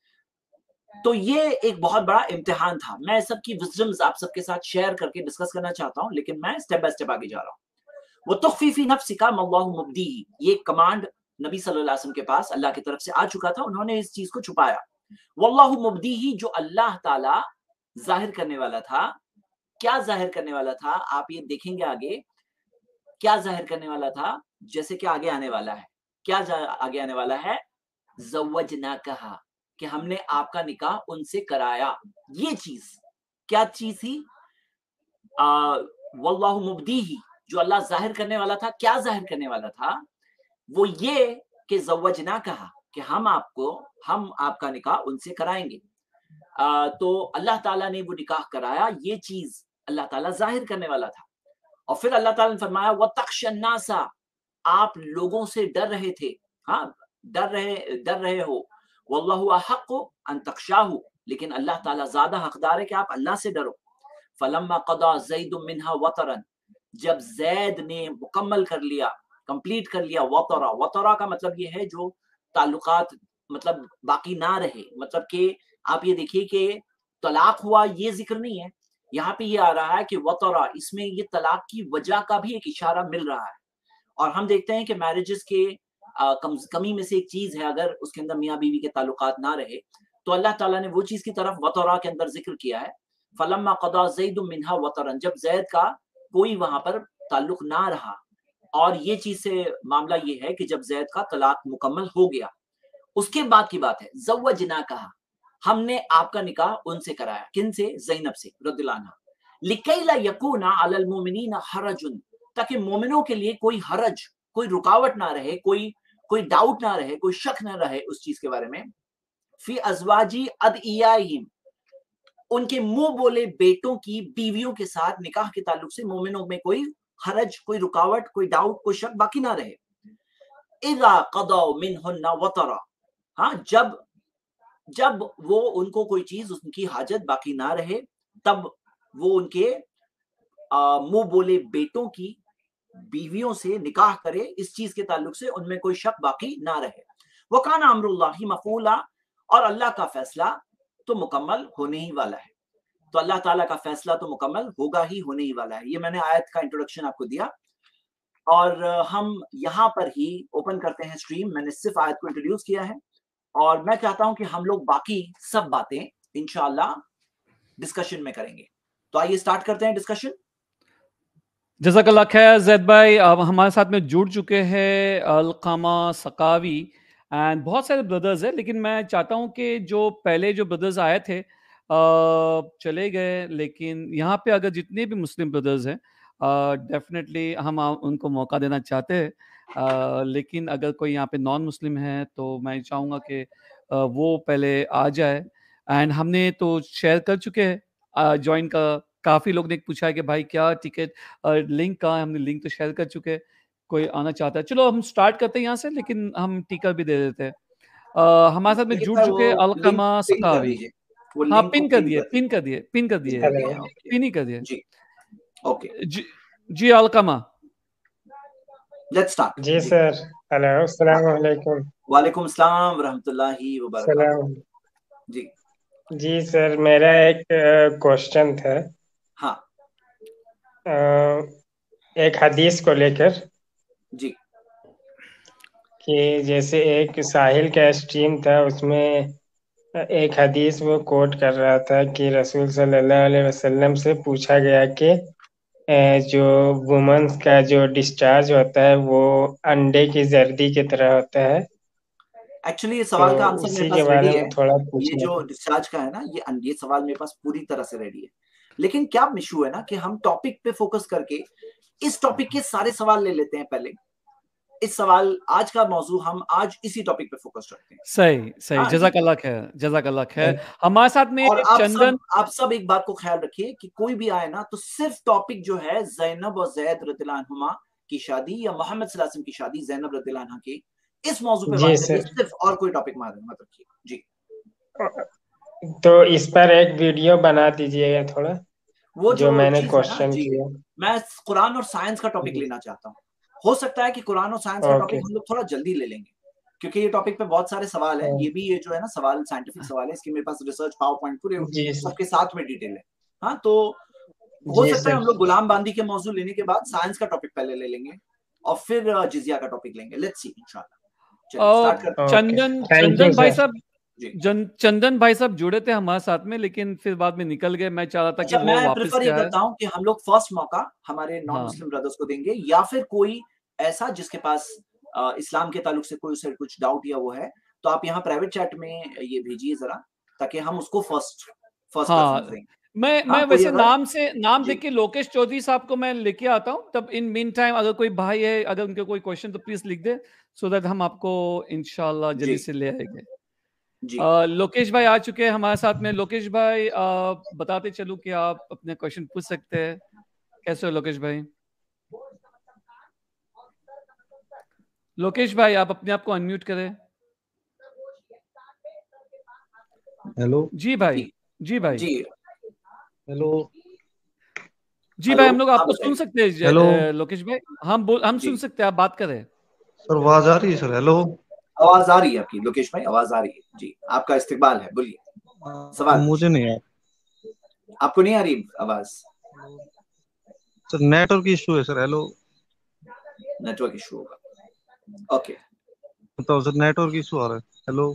तो ये एक बहुत बड़ा इम्तिहान था। मैं सबकी विजडम्स आप सबके साथ शेयर करके डिस्कस करना चाहता हूं, लेकिन मैं स्टेप बाय स्टेप आगे जा रहा हूं। वो तुख्फी फी नफ्सिका मल्लाहु मुब्दीही, ये कमांड नबी सल्लल्लाहु अलैहि वसल्लम के पास अल्लाह की तरफ से आ चुका था, उन्होंने इस चीज को छुपाया। वल्लाहु मुब्दीही, जो अल्लाह ताला जाहिर करने वाला था। क्या जाहिर करने वाला था? आप ये देखेंगे आगे क्या जाहिर करने वाला था, जैसे कि आगे आने वाला है। क्या आगे आने वाला है? ज़व्वजनाकहा, कि हमने आपका निकाह उनसे कराया। ये चीज क्या चीज थी? वल्लाहु मुब्दीही, जो अल्लाह जाहिर करने वाला था। क्या जाहिर करने वाला था? वो ये कि ज़व्वजनाकहा, कि हम आपका निकाह उनसे कराएंगे। तो अल्लाह ताला ने वो निकाह कराया, ये चीज अल्लाह ताला जाहिर करने वाला था। और फिर अल्लाह ताला ने फरमाया वतख्शन्नासा, आप लोगों से डर रहे थे। हाँ, डर रहे हो। वल्लाहु अहक्कु अन तख्शाहु, लेकिन अल्लाह ताला ज्यादा हकदार है कि आप अल्लाह से डरो। फलम्मा क़दा ज़ैदुम मिन्हा वतरन, जब ज़ैद ने मुकम्मल कर लिया, कंप्लीट कर लिया, वतरा का मतलब ये है जो ताल्लुकात मतलब बाकी ना रहे, मतलब कि आप ये देखिए कि तलाक हुआ ये जिक्र नहीं है, यहाँ पे ये आ रहा है कि वतरा, इसमें ये तलाक की वजह का भी एक इशारा मिल रहा है। और हम देखते हैं कि मैरिजेस के कमी में से एक चीज है, अगर उसके अंदर मियाँ बीवी के ताल्लुकात ना रहे, तो अल्लाह ताला ने वो चीज की तरफ वतरा के अंदर जिक्र किया है। फलम्मा क़दा ज़ैदुम मिन्हा वतरन, जब ज़ैद का कोई वहां पर ताल्लुक ना रहा। और ये चीज से मामला ये है कि जब ज़ैद का तलाक मुकम्मल हो गया, उसके बाद की बात है। ज़व्वजनाकहा, हमने आपका निकाह उनसे कराया। किन से? ज़ैनब से रज़ियल्लाहु अन्हा। लिकै ला यकूना अलल मुमिनीना हरजुन, ताकि मोमिनों के लिए कोई हरज, कोई रुकावट ना रहे, कोई डाउट ना रहे, कोई शक ना रहे उस चीज के बारे में। फी अज़वाजी अदइयाहिम, उनके मुंह बोले बेटों की बीवियों के साथ निकाह के ताल्लुक से मोमिनों में कोई हरज, कोई रुकावट, कोई डाउट, कोई शक बाकी ना रहे। इज़ा क़दौ मिनहुन्ना वतरा, हाँ, जब वो उनको कोई चीज, उनकी हाजत बाकी ना रहे, तब वो उनके मुंह बोले बेटों की बीवियों से निकाह करे, इस चीज के ताल्लुक से उनमें कोई शक बाकी ना रहे। वकाना अम्रुल्लाहि मफूला, और अल्लाह का फैसला तो मुकम्मल होने ही वाला है। तो अल्लाह ताला का फैसला तो मुकम्मल होगा ही, होने ही वाला है। ये मैंने आयत का इंट्रोडक्शन आपको दिया, और हम यहाँ पर ही ओपन करते हैं स्ट्रीम। मैंने सिर्फ आयत को इंट्रोड्यूस किया है, और मैं चाहता हूं कि हम लोग बाकी सब बातें इंशाअल्लाह डिस्कशन में करेंगे। तो आइए स्टार्ट करते हैं डिस्कशन। जज़ाकल्लाह खैर ज़ैद भाई, अब हमारे साथ में जुड़ चुके हैं अलक़मा सकावी एंड बहुत सारे ब्रदर्स हैं, लेकिन मैं चाहता हूं कि जो पहले जो ब्रदर्स आए थे चले गए, लेकिन यहाँ पे अगर जितने भी मुस्लिम ब्रदर्स हैं डेफिनेटली हम उनको मौका देना चाहते हैं। लेकिन अगर कोई यहाँ पे नॉन मुस्लिम है तो मैं चाहूँगा कि वो पहले आ जाए। एंड हमने तो शेयर कर चुके हैं ज्वाइन का। काफ़ी लोग ने पूछा है कि भाई क्या टिकट लिंक कहाँ है, हमने लिंक तो शेयर कर चुके हैं। कोई आना चाहता है, चलो हम स्टार्ट करते हैं यहाँ से, लेकिन हम टिकट भी दे देते हैं। हमारे साथ में लेकिन जुड़ भाई चुके हैं वो लिंक अलकमा पिन कर सखावी। दीजिए, वो हाँ, लिंक को पिन कर पिन दिए, कर पिन दीजिए, कर दिए, पिन कर पिन दिए, कर दिया हेलो ओके। पिन ही कर दिए। जी ओके, जी, जी अलकमा। लेट्स स्टार्ट जी जी। सर। हेलो, हाँ, अस्सलाम वालेकुम। वालेकुम सलाम रहमतुल्लाहि व सलाम। बरकातहू। जी जी सर, मेरा एक क्वेश्चन था हाँ अ, एक हदीस को लेकर, जी कि जैसे एक साहिल का स्ट्रीम था, उसमें एक हदीस वो कोट कर रहा था कि रसूल सल्लल्लाहु अलैहि वसल्लम से पूछा गया कि जो वुमेन्स का जो डिस्चार्ज होता है वो अंडे की जर्दी की तरह होता है। एक्चुअली ये तो सवाल का आंसर मेरे उसी के पास बारे रेडी में है। थोड़ा ये पूछना जो था। डिस्चार्ज का है ना, ये सवाल मेरे पास पूरी तरह से रेडी है। लेकिन क्या इशू है ना कि हम टॉपिक पे फोकस करके इस टॉपिक के सारे सवाल ले लेते हैं पहले। इस सवाल आज का मौजू हम आज इसी टॉपिक पे फोकस रखते हैं। सही सही, हाँ जी। जज़ाकल्लाह खैर, जज़ाकल्लाह खैर। हमारे साथ में और चंदन। आप सब एक बात को ख्याल रखिए कि कोई भी आए ना तो सिर्फ टॉपिक जो है ज़ैनब और ज़ैद रदियल्लाहु अन्हुमा की शादी या मोहम्मद सल्लल्लाहु अलैहि वसल्लम की शादी ज़ैनब रदियल्लाहु अन्हा की, इस मौजू पे जी बात करिए सर। सिर्फ, और कोई टॉपिक मत रखिए जी। तो इस पर एक वीडियो बना दीजिएगा थोड़ा, वो जो जो मैंने चीज है ना क्वेश्चन जी, किया। मैं कुरान और साइंस का टॉपिक लेना चाहता हूँ। हो सकता है कि कुरान और साइंस का ओके। टॉपिक हम लोग थोड़ा जल्दी ले लेंगे, क्योंकि ये टॉपिक पे बहुत सारे सवाल हैं। ये भी ये जो है ना सवाल साइंटिफिक सवाल है, इसके मेरे पास रिसर्च पावर पॉइंट पूरे जी सर। सबके साथ में डिटेल है। हाँ तो हो जी सकता है सर। हम लोग गुलाम बांदी के मौजू लेने के बाद साइंस का टॉपिक पहले ले लेंगे और फिर जिजिया का टॉपिक लेंगे। लेट्स सी इंशाल्लाह। चलिए स्टार्ट करते हैं। Okay, Chandan thank you Chandan भाई सर। साहब, जी चंदन भाई साहब जुड़े थे हमारे साथ में, लेकिन फिर बाद में निकल गए। मैं चाह रहा था कि अच्छा, वो मैं वापस प्रेफर से ये आए। करता हूँ कि हम लोग फर्स्ट मौका हमारे नॉन हाँ, मुस्लिम ब्रदर्स को देंगे, या फिर कोई ऐसा जिसके पास इस्लाम के ताल्लुक से कोई उसे कुछ डाउट या वो है, तो आप यहाँ प्राइवेट चैट में ये भेजिए जरा, ताकि हम उसको फर्स्ट फर्स्ट प्रेफरेंस हाँ। देंगे। मैं हाँ कोई वैसे अगर नाम जी देख के लोकेश चौधरी साहब को मैं लेके आता हूँ। तब इन मीन टाइम अगर कोई भाई है, अगर उनके कोई क्वेश्चन तो प्लीज लिख दे, सो दैट हम आपको इंशाल्लाह जी जल्दी से ले आएंगे। जी लोकेश भाई आ चुके हैं हमारे साथ में। लोकेश भाई बताते चलूं कि आप अपने क्वेश्चन पूछ सकते हैं। कैसे हो लोकेश भाई? लोकेश भाई आप अपने आप को अनम्यूट करें। हेलो जी भाई। जी जी भाई। जी हेलो जी भाई, हेलो हम लोग हाँ आपको सुन बताइए। सकते हैं हेलो लोकेश भाई। हम जी सुन सकते हैं, आप बात करें। सर, आवाज आ रही है सर? हेलो। आवाज आ रही है आपकी लोकेश भाई, आवाज आ रही है जी, आपका इस्तकबाल है, बोलिए सवाल मुझे पूछिए। नहीं आ आपको नहीं आ रही आवाज? सर, नेटवर्क इशू है सर। हेलो। नेटवर्क इशू होगा। ओके बताओ सर, नेटवर्क इशू आ रहा है। हेलो।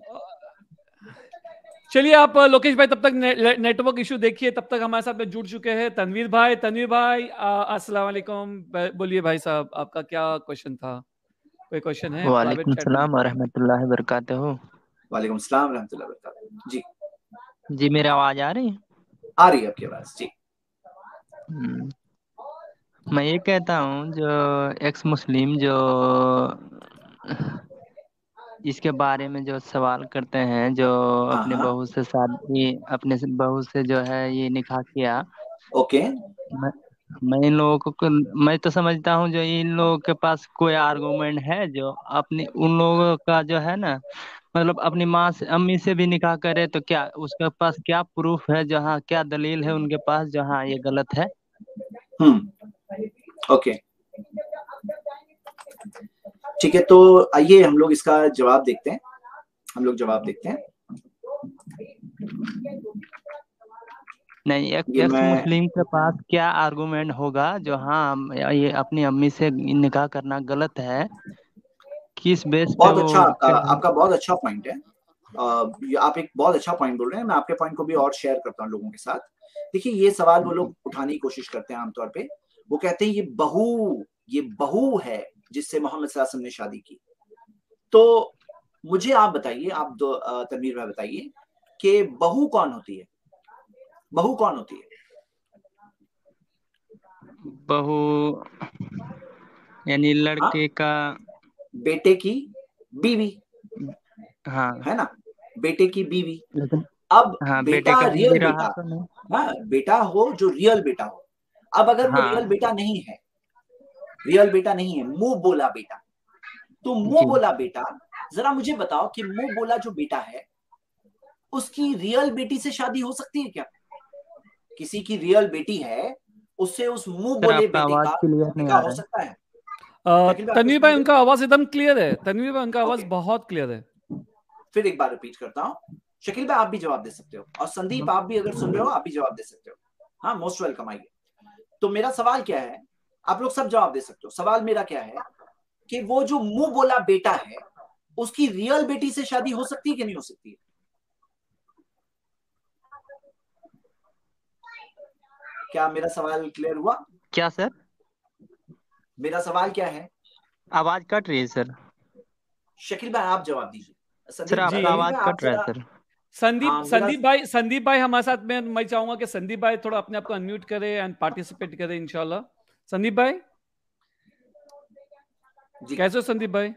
चलिए आप लोकेश भाई तब तक नेटवर्क इशू देखिए। तब तक हमारे साथ में जुड़ चुके हैं तनवीर भाई। तनवीर भाई अस्सलाम वालेकुम। बोलिए भाई साहब, आपका क्या क्वेश्चन था? कोई क्वेश्चन है प्राइवेट वालेकुम चैट में? सलाम वरहमतुल्लाहि वबरकातुहू। वालेकुम सलाम रहमतुल्लाहि व बरकातहू। जी जी मेरी आवाज आ रही है? आ रही है आपकी आवाज जी। हम्म, मैं ये कहता हूँ, जो एक्स मुस्लिम जो इसके बारे में जो सवाल करते हैं, जो हाँ अपने हाँ बहू से शादी, अपने बहू से जो है ये निकाह किया। ओके मैं मैं इन लोगों को, मैं तो समझता हूँ जो इन लोगों के पास कोई आर्गुमेंट है, जो अपनी उन लोगों का जो है ना, मतलब अपनी माँ से अम्मी से भी निकाह करे तो क्या उसके पास क्या प्रूफ है, जहाँ क्या दलील है उनके पास जहाँ ये गलत है? ओके ठीक है, तो आइए हम लोग इसका जवाब देखते हैं। हम लोग जवाब देखते हैं। नहीं, एक ये एक्स मैं मुस्लिम के पास क्या आर्गुमेंट होगा जो हाँ ये अपनी अम्मी से निकाह करना गलत है, किस बेस पे बहुत वो अच्छा आपका कहे? आपका बहुत अच्छा पॉइंट है। ये आप एक बहुत अच्छा पॉइंट बोल रहे हैं। मैं आपके पॉइंट को भी और शेयर करता हूँ लोगों के साथ। देखिए ये सवाल वो लोग उठाने की कोशिश करते हैं आमतौर पे। वो कहते हैं ये बहू है जिससे मोहम्मद सल्लल्लाहु अलैहि वसल्लम ने शादी की। तो मुझे आप बताइए, आप दो तनवीर भाई बताइए कि बहू कौन होती है? बहू कौन होती है? बहू यानी हाँ, लड़के का। बेटे की बीवी, हाँ है ना? बेटे की बीवी। लेकिन अब हाँ, बेटा बेटे का रियल भी रहा बेटा, तो नहीं। हाँ बेटा हो जो रियल बेटा हो। अब अगर वो रियल हाँ बेटा नहीं है, रियल बेटा नहीं है, मुंह बोला बेटा, तो मुंह जी। बोला बेटा, जरा मुझे बताओ कि मुंह बोला जो बेटा है उसकी रियल बेटी से शादी हो सकती है क्या? किसी की रियल बेटी है, उससे उस मुंह सर बोले आपका बेटे आवाज का क्लियर नहीं निकाह आ हो रहा है। सकता है? शकील भाई, आपको तनवीर सुनाई भाई दे उनका रहा आवाज एकदम क्लियर है, तनवीर भाई उनका है? आवाज ओके, बहुत क्लियर है। फिर एक बार रिपीट करता हूँ। शकील भाई आप भी जवाब दे सकते हो, और संदीप आप भी अगर सुन रहे हो आप भी जवाब दे सकते हो। हाँ, मोस्ट वेलकम। आइए, तो मेरा सवाल क्या है, आप लोग सब जवाब दे सकते हो। सवाल मेरा क्या है कि वो जो मुंह बोला बेटा है उसकी रियल बेटी से शादी हो सकती है कि नहीं हो सकती है? क्या मेरा सवाल क्लियर हुआ? क्या सर? मेरा सवाल क्या है? आवाज कट रही है सर। शकील भाई आप जवाब दीजिए। सर संदीप, जी आपका तनवीर आवाज भाई आप कट रहा है जरा, सर। संदीप हाँ मेरा, संदीप भाई हमारे साथ में, मैं चाहूंगा कि संदीप भाई थोड़ा अपने आप को अनम्यूट करे एंड पार्टिसिपेट करे इंशाल्लाह। संदीप भाई जी कैसे हो संदीप भाई?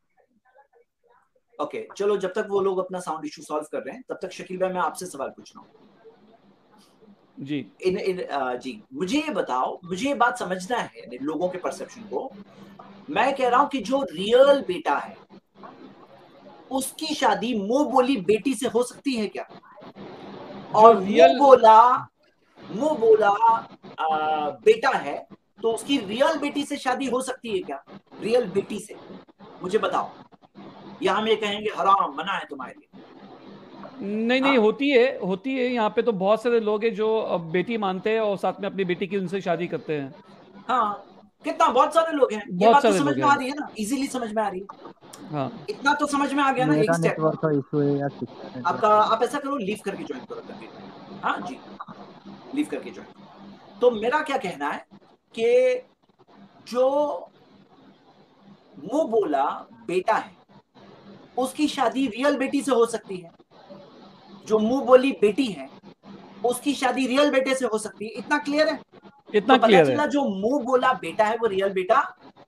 ओके, चलो जब तक वो लोग अपना साउंड इशू सॉल्व कर रहे हैं तब तक शकील भाई मैं आपसे सवाल पूछ रहा हूँ। जी जी मुझे ये बताओ, मुझे ये बात समझना है लोगों के परसेप्शन को। मैं कह रहा हूं कि जो रियल बेटा है उसकी शादी मुंह बोली बेटी से हो सकती है क्या? जो और रियल, मुंह बोला बेटा है तो उसकी रियल बेटी से शादी हो सकती है क्या? रियल बेटी से मुझे बताओ, या हम ये कहेंगे हराम, मना है तुम्हारे लिए? नहीं नहीं, हाँ होती है यहाँ पे तो बहुत सारे लोग हैं जो बेटी मानते हैं और साथ में अपनी बेटी की उनसे शादी करते हैं। हाँ, कितना बहुत सारे लोग हैं। ये बहुत बात तो सारे समझ लोग में आ हैं। रही है ना, इजीली समझ में आ रही है। हाँ इतना तो समझ में आ गया ना एक मेरा स्टेप। नेटवर्क का इशू है या किसका आपका, नेटवर्क का? आप ऐसा करो, लीव करके ज्वाइन करो तनवीर भाई। हाँ जी, लीव करके ज्वाइन करो। तो मेरा क्या कहना है कि जो मुंह बोला बेटा है उसकी शादी रियल बेटी से हो सकती है, जो मुंह बोली बेटी है उसकी शादी रियल बेटे से हो सकती है। इतना क्लियर है? तो इतना पता क्लियर है। चला जो मुंह बोला बेटा है वो रियल बेटा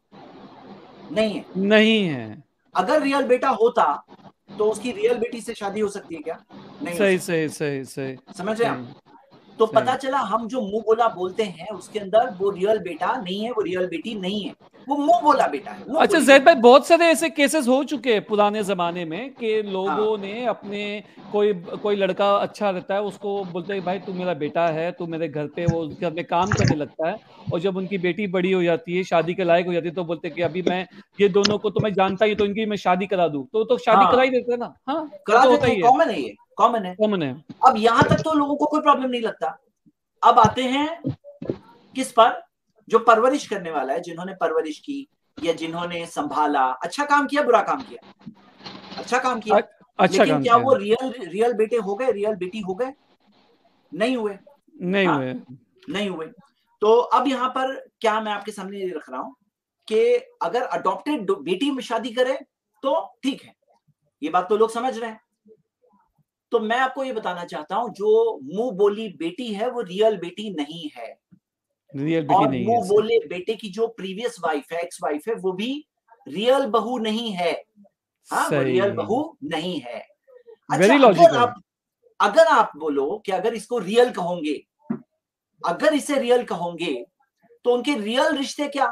नहीं है। नहीं है। अगर रियल बेटा होता तो उसकी रियल बेटी से शादी हो सकती है क्या? नहीं हो सही सकती। सही सही सही समझ रहे हैं सही आप? तो सही। पता चला हम जो मुंह बोला बोलते हैं उसके अंदर वो रियल बेटा नहीं है, वो रियल बेटी नहीं है, वो मुंह बोला बेटा है, मुंह अच्छा बोली जैद बेटी। भाई, बहुत सारे ऐसे केसेस हो चुके हैं पुराने जमाने में कि हाँ लोगों ने अपने, कोई कोई लड़का अच्छा रहता है उसको बोलते हैं भाई तू मेरा बेटा है, तू मेरे घर पे, वो उसके घर में काम करने लगता है। और जब उनकी बेटी बड़ी हो जाती है, शादी के लायक हो जाती है, तो बोलते हैं कि अभी मैं ये दोनों को तो मैं जानता ही, तो इनकी मैं शादी करा दूं, तो शादी करा ही हाँ, देते हैं ना। हाँ, ये करा तो होता देते हैं, ही है। कॉमन है, ये कॉमन है। कॉमन है। अब यहां तक तो लोगों को कोई प्रॉब्लम नहीं लगता। अब आते हैं किस पर? जो परवरिश करने वाला है, जिन्होंने परवरिश की या जिन्होंने संभाला, अच्छा काम किया बुरा काम किया, अच्छा काम किया, अच्छा लेकिन काम क्या किया। वो रियल रियल बेटे हो गए, रियल बेटी हो गए? नहीं हुए। नहीं हाँ, हुए। नहीं हुए। तो अब यहां पर क्या मैं आपके सामने ये रख रहा हूं कि अगर अडॉप्टेड बेटी में शादी करे तो ठीक है, ये बात तो लोग समझ रहे हैं। तो मैं आपको ये बताना चाहता हूं, जो मुंह बोली बेटी है वो रियल बेटी नहीं है, रियल बेटी और नहीं है मुंह सर। बोले बेटे की जो प्रीवियस वाइफ है, एक्स वाइफ है, वो भी रियल बहू नहीं है। हाँ, वो रियल सही। बहू नहीं है। अच्छा, वेरी लॉजिकल। अगर आप बोलो कि अगर इसको रियल कहोगे, अगर इसे रियल कहोगे तो उनके रियल रिश्ते क्या?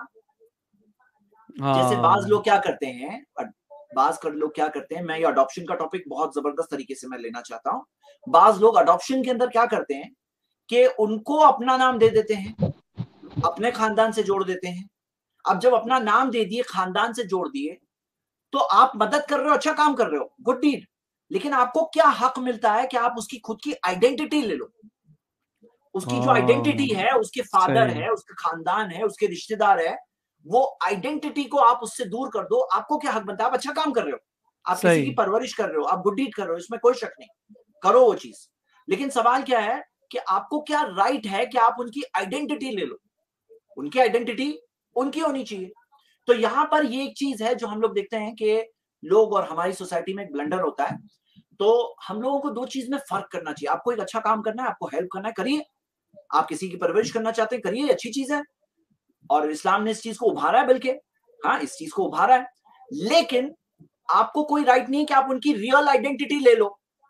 जैसे बाज हाँ लोग क्या करते हैं, बाज कर लोग क्या करते हैं, मैं ये अडॉप्शन का टॉपिक बहुत जबरदस्त तरीके से मैं लेना चाहता हूं। बाज लोग अडॉप्शन के अंदर क्या करते हैं कि उनको अपना नाम दे देते हैं, अपने खानदान से जोड़ देते हैं। अब जब अपना नाम दे दिए, खानदान से जोड़ दिए, तो आप मदद कर रहे हो, अच्छा काम कर रहे हो, गुड डीड। लेकिन आपको क्या हक मिलता है कि आप उसकी खुद की आइडेंटिटी ले लो? उसकी जो आइडेंटिटी हाँ है, उसके फादर सही है, उसका खानदान है, उसके रिश्तेदार है, वो आइडेंटिटी को आप उससे दूर कर दो। आपको क्या हक बनता है? आप अच्छा काम कर रहे हो, आप किसी की सही। परवरिश कर रहे हो, आप गुड डीड कर रहे हो, इसमें कोई शक नहीं, करो वो चीज। लेकिन सवाल क्या है कि आपको क्या राइट है कि आप उनकी आइडेंटिटी ले लो? उनकी आइडेंटिटी उनकी होनी चाहिए। तो यहां पर ये एक चीज है जो हम लोग देखते हैं कि लोग और हमारी सोसाइटी में एक ब्लंडर होता है। तो हम लोगों को दो चीज में फर्क करना चाहिए। आपको एक अच्छा काम करना है, आपको हेल्प करना है, करिए। आप किसी की परवरिश करना चाहते हैं, करिए, अच्छी चीज है, और इस्लाम ने इस चीज को उभारा है, बल्कि हाँ, इस चीज को उभारा है। लेकिन आपको कोई राइट नहीं है कि आप उनकी रियल आइडेंटिटी ले लो।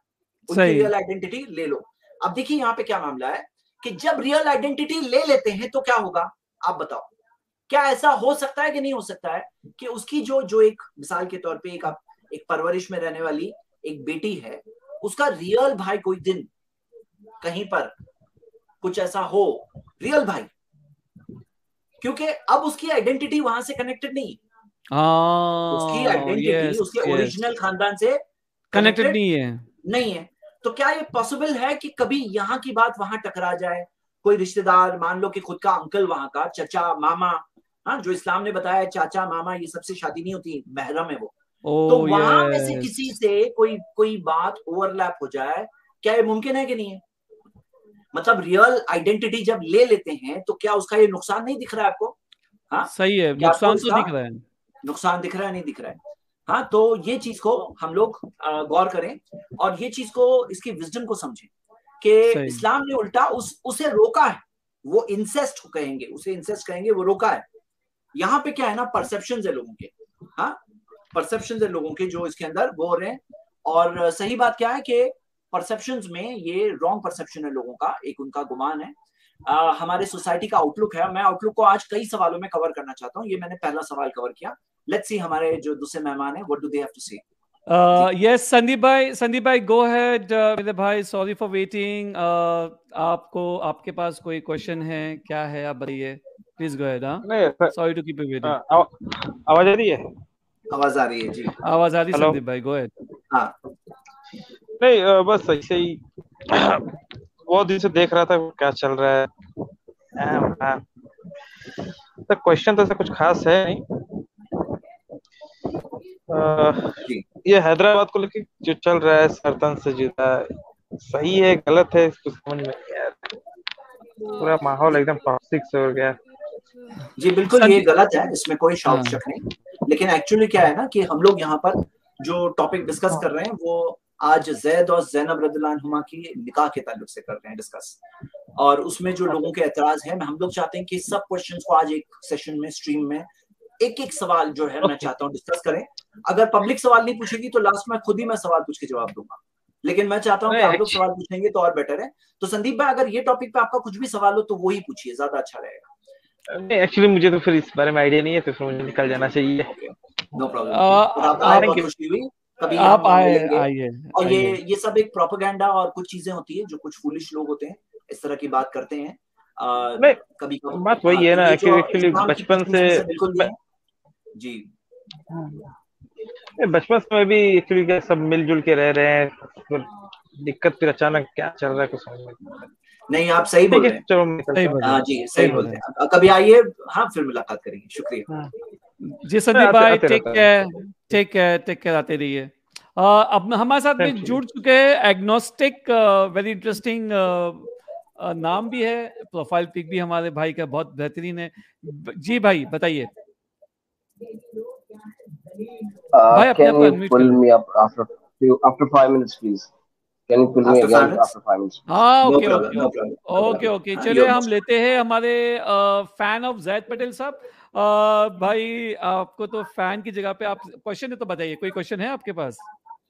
उनकी रियल आइडेंटिटी ले लो। अब देखिए यहाँ पे क्या मामला है कि जब रियल आइडेंटिटी ले लेते हैं तो क्या होगा, आप बताओ। क्या ऐसा हो सकता है कि नहीं हो सकता है कि उसकी जो एक मिसाल के तौर पे एक परवरिश में रहने वाली एक बेटी है, उसका रियल भाई कोई दिन कहीं पर कुछ ऐसा हो, रियल भाई, क्योंकि अब उसकी आइडेंटिटी वहां से कनेक्टेड नहीं है, उसकी आइडेंटिटी उसके ओरिजिनल खानदान से कनेक्टेड नहीं है। तो क्या ये पॉसिबल है कि कभी यहाँ की बात वहां टकरा जाए? कोई रिश्तेदार, मान लो कि खुद का अंकल वहां का, चचा मामा, हाँ, जो इस्लाम ने बताया चाचा मामा ये सबसे शादी नहीं होती, महरम है वो, तो वहां में से किसी से कोई बात ओवरलैप हो जाए, क्या ये मुमकिन है कि नहीं है? मतलब रियल आइडेंटिटी जब ले लेते हैं तो क्या उसका ये नुकसान नहीं दिख रहा है आपको? हाँ, सही है, नुकसान तो दिख रहा है, नुकसान दिख रहा है, नहीं दिख रहा है? हाँ, तो ये चीज को हम लोग गौर करें और ये चीज को, इसकी विजडम को समझें कि इस्लाम ने उल्टा उसे रोका है। वो इंसेस्ट कहेंगे, उसे इंसेस्ट कहेंगे, वो रोका है। यहाँ पे क्या है ना, परसेप्शन है लोगों के, हाँ, परसेप्शन है लोगों के जो इसके अंदर वो हो रहे हैं। और सही बात क्या है कि परसेप्शंस में ये रॉन्ग परसेप्शन है लोगों का, एक उनका गुमान है। हमारे सोसाइटी का आउटलुक है। मैं आउटलुक को आज कई सवालों में कवर करना चाहता हूँ। ये मैंने पहला सवाल कवर किया। लेट्स सी हमारे जो दूसरे मेहमान हैं, what do they have to say. Yes, Sandeep भाई गो अहेड मेरे भाई, सॉरी फॉर वेटिंग। आपके पास कोई क्वेश्चन है, क्या है, आप बताइए, please go ahead. Sorry to keep you waiting. आवाज आ रही है? आवाज आ रही है जी, आवाज आ रही है संदीप भाई, गो अहेड। हाँ, नहीं, बस ऐसे ही बहुत दिन से देख रहा था क्या चल रहा है। तो क्वेश्चन तो ऐसा कुछ खास है नहीं। ये हैदराबाद को लेकर जो चल रहा है, सरतन से जुदा, सही है गलत है, इसको समझ में नहीं आ रहा। पूरा माहौल एकदम टॉक्सिक से हो गया। जी बिल्कुल, ये गलत है, इसमें कोई शक नहीं। लेकिन एक्चुअली क्या है ना कि हम लोग यहाँ पर जो टॉपिक डिस्कस कर रहे हैं वो आज जैद और ज़ैनब रज़ियल्लाहु अन्हुमा की निकाह के ताल्लुक से कर रहे हैं डिस्कस। और उसमें जो लोगों के एतराज है, हम लोग चाहते हैं कि सब क्वेश्चंस को आज एक सेशन में, स्ट्रीम में, एक सवाल जो है मैं चाहता हूँ डिस्कस करें। अगर पब्लिक सवाल नहीं पूछेगी तो लास्ट में खुद ही मैं सवाल पूछ के जवाब दूंगा, लेकिन मैं चाहता हूँ कि आप लोग सवाल पूछेंगे तो और बेटर है। तो संदीप भाई, अगर ये टॉपिक पे आपका कुछ भी सवाल हो तो वो ही पूछिए, ज्यादा अच्छा रहेगा। नहीं, एक्चुअली मुझे तो फिर इस बारे में आइडिया नहीं है, तो फिर मुझे निकल जाना चाहिए। नो प्रॉब्लम, बहुत खुशी हुई, कभी आप आइए। और ये सब एक प्रोपेगेंडा और कुछ चीजें होती है जो कुछ फूलिश लोग होते हैं इस तरह की बात करते हैं। कभी बात वही है ना कि एक्चुअली बचपन से जी, बचपन से भी एक्चुअली क्या सब मिलजुल के रह रहे हैं, फिर दिक्कत फिर अचानक क्या चल रहा है कुछ समझ नहीं। आप सही बोल रहे हैं, हाँ जी, सही बोल रहे हैं। कभी आइए, हाँ, फिर मुलाकात करेंगे। शुक्रिया जी संदीप भाई, टेक केयर, आते रहिए। अब हमारे साथ में जुड़ चुके हैं एग्नोस्टिक, वेरी इंटरेस्टिंग नाम भी है, प्रोफाइल पिक भी हमारे भाई का बहुत बेहतरीन है। जी भाई बताइए। भाई can you pull me up after 5 minutes please? Can you pull me again after 5 minutes? हाँ, ओके। चलिए हम लेते हैं हमारे फैन ऑफ जैद पटेल साहब। भाई आपको तो फैन की जगह पे आप क्वेश्चन है तो बताइए, कोई क्वेश्चन है आपके पास?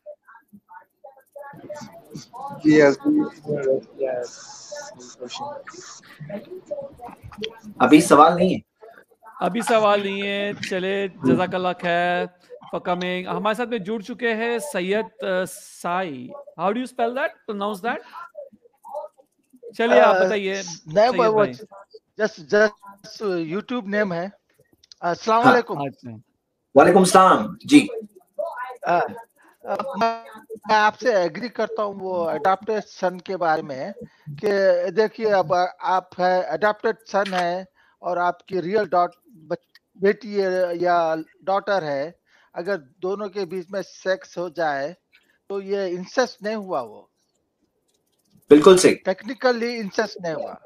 अभी सवाल नहीं है, चले, जज़ाकल्लाह खैर फॉर कमिंग। हमारे साथ में जुड़ चुके हैं Syed Sai, how do you spell that, pronounce that? चलिए आप बताइए। जस्ट यूट्यूब नेम है। अस्सलाम वालेकुम। वालेकुम सलाम जी। मैं आपसे एग्री करता हूँ वो अडॉप्टेड सन के बारे में कि देखिए, अब आप है अडॉप्टेड सन है और आपकी रियल बेटी या डॉटर है, अगर दोनों के बीच में सेक्स हो जाए तो ये इंसेस्ट नहीं हुआ। वो बिल्कुल सही, टेक्निकली इंसेस्ट नहीं हुआ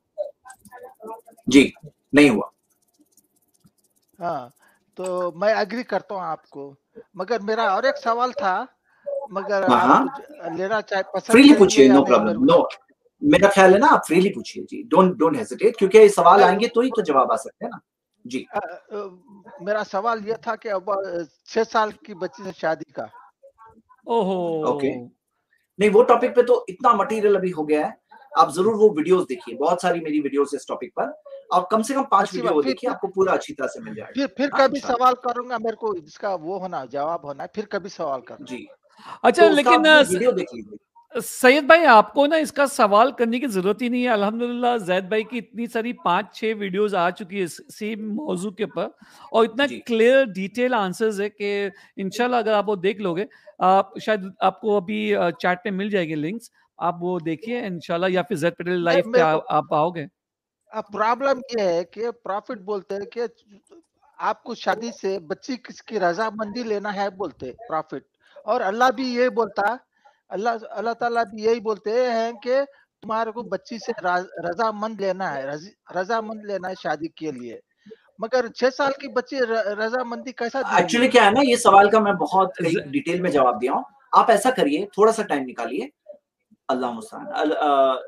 जी, नहीं हुआ। हाँ, तो मैं एग्री करता हूँ आपको, मगर मेरा और एक सवाल था, मगर आप लेना चाहे पसंद फ्रीली पूछिए, नो प्रॉब्लम। नो, मेरा ख्याल है ना, आप फ्रीली पूछिए जी, डोंट हेजिटेट, क्योंकि सवाल आएंगे तो ही तो जवाब आ सकते हैं ना जी। मेरा सवाल यह था कि अब 6 साल की बच्ची से शादी का। ओहो, ओके, नहीं, वो टॉपिक पे तो इतना मटेरियल अभी हो गया है, आप जरूर वो वीडियोस देखिए, बहुत सारी मेरी वीडियोस इस टॉपिक पर, आप कम से कम 5 वीडियो देखिए, आपको पूरा अच्छी तरह से मिल जाएगा। फिर कभी सवाल करूंगा, मेरे को इसका वो होना, जवाब होना है, फिर कभी सवाल करूंगा जी। अच्छा, तो लेकिन वीडियो देख लीजिए। सैयद भाई, आपको ना इसका सवाल करने की जरूरत ही नहीं है। अल्हम्दुलिल्लाह जैद भाई की इतनी सारी 5-6 वीडियोस आ चुकी है सेम मौजू के ऊपर, और इतना क्लियर डिटेल आंसर्स है कि इंशाल्लाह अगर आप वो देख लोगे, आप शायद आपको अभी चैट पे मिल जाएगी लिंक्स, आप वो देखिए इंशाल्लाह, या फिर जैद पटेल लाइव पे आप आओगे। प्रॉब्लम ये है कि प्रॉफिट बोलते हैं कि आपको शादी से बच्ची किसकी रजामंदी लेना है बोलते प्रॉफिट, और अल्लाह भी यही बोलता, अल्लाह ताला भी यही बोलते हैं कि तुम्हारे को बच्ची से रजामंद लेना है, रजामंद लेना है शादी के लिए। मगर 6 साल की बच्ची रजामंदी कैसा देगी? एक्चुअली क्या है ना, ये सवाल का मैं बहुत डिटेल में जवाब दिया हूँ। आप ऐसा करिए, थोड़ा सा टाइम निकालिए। अल्लाह मुस्तआन।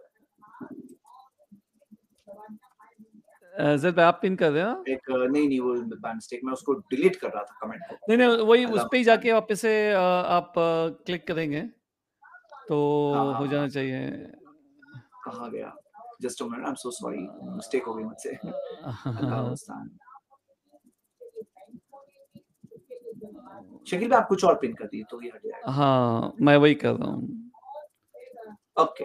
ज़ैद भाई आप पिन कर रहे हैं? एक नहीं वो बाय मिस्टेक मैं उसको डिलीट कर रहा था कमेंट को। नहीं वही उस पे ही जाके वापस से आप क्लिक करेंगे तो हो जाना चाहिए। कहाँ गया? Just a minute, I am so sorry, mistake हो गई मुझसे। अल्लाह मुस्तआन। शकील भाई आप कुछ और पिन कर दिए तो ये हट जाएगा। हाँ, मैं वही कर रहा हूँ। ओके,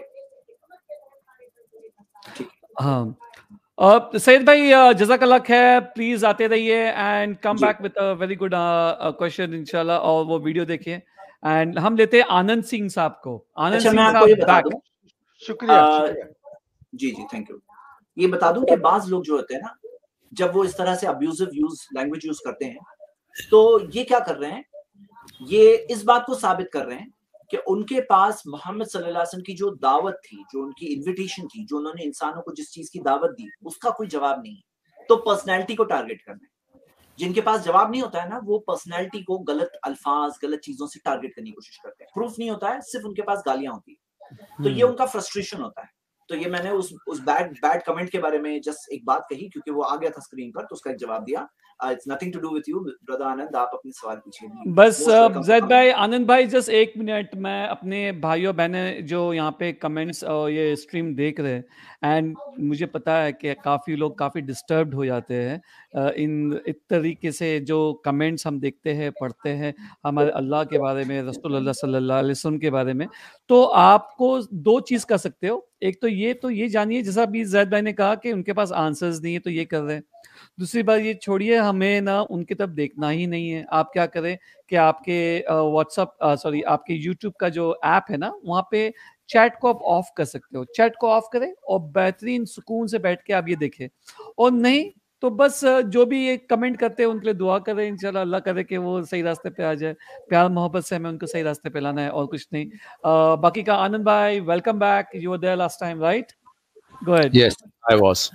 ठीक। हाँ, सैयद भाई जज़ाकल्लाह खैर, प्लीज आते रहिए and come back with a very good question इंशाल्लाह, और वो वीडियो देखिए। एंड हम लेते हैं आनंद सिंह साहब को। आनंद सिंह मैं आपको ये बता दूं, शुक्रिया जी थैंक यू। ये बता दूं कि बाज लोग जो होते हैं ना, जब वो इस तरह से अब्यूजिव लैंग्वेज यूज करते हैं, तो ये क्या कर रहे हैं, ये इस बात को साबित कर रहे हैं कि उनके पास मोहम्मद सल्लल्लाहु अलैहि वसल्लम की जो दावत थी, जो उनकी इन्विटेशन थी, जो उन्होंने इंसानों को जिस चीज की दावत दी, उसका कोई जवाब नहीं है। तो पर्सनैलिटी को टारगेट करना है। जिनके पास जवाब नहीं होता है ना, वो पर्सनैलिटी को गलत अल्फाज, गलत चीजों से टारगेट करने की कोशिश करते हैं। प्रूफ नहीं होता है, सिर्फ उनके पास गालियां होती है। तो ये उनका फ्रस्ट्रेशन होता है। तो ये मैंने उस बैड कमेंट के बारे में जस्ट एक बात कही, क्योंकि वो आ गया था स्क्रीन पर, तो उसका एक जवाब दिया। It's nothing to do with you brother Anand, आप अपने सवाल पूछिए। बस जैद भाई, आनंद भाई जस्ट 1 मिनट, मैं अपने भाइयों बहनें जो यहाँ पे कमेंट्स और ये स्ट्रीम देख रहे हैं, एंड मुझे पता है कि काफ़ी लोग काफ़ी डिस्टर्ब्ड हो जाते हैं इन इस तरीके से जो कमेंट्स हम देखते हैं, पढ़ते हैं हमारे अल्लाह के बारे में, रसूलुल्लाह सल्लल्लाहु अलैहि वसल्लम के बारे में। तो आपको 2 चीज़ कर सकते हो, एक तो ये जानिए, जैसा अभी जैद भाई ने कहा कि उनके पास आंसर्स नहीं है तो ये कर रहे हैं। दूसरी बात ये छोड़िए, हमें ना उनकी तरफ देखना ही नहीं है। आप क्या करें कि आपके आपके यूट्यूब का जो ऐप है ना, वहाँ पे चैट को आप ऑफ कर सकते हो। चैट को ऑफ करें और बेहतरीन सुकून से बैठ के आप ये देखें, और नहीं तो बस जो भी ये कमेंट करते हैं उनके लिए दुआ करें, इंशाल्लाह अल्लाह करे कि वो सही रास्ते पे आ जाए। प्यार मोहब्बत से हमें उनको सही रास्ते पे लाना है, और कुछ नहीं। बाकी का आनंद भाई, welcome back, you were there last time right? Go ahead. Yes, I was.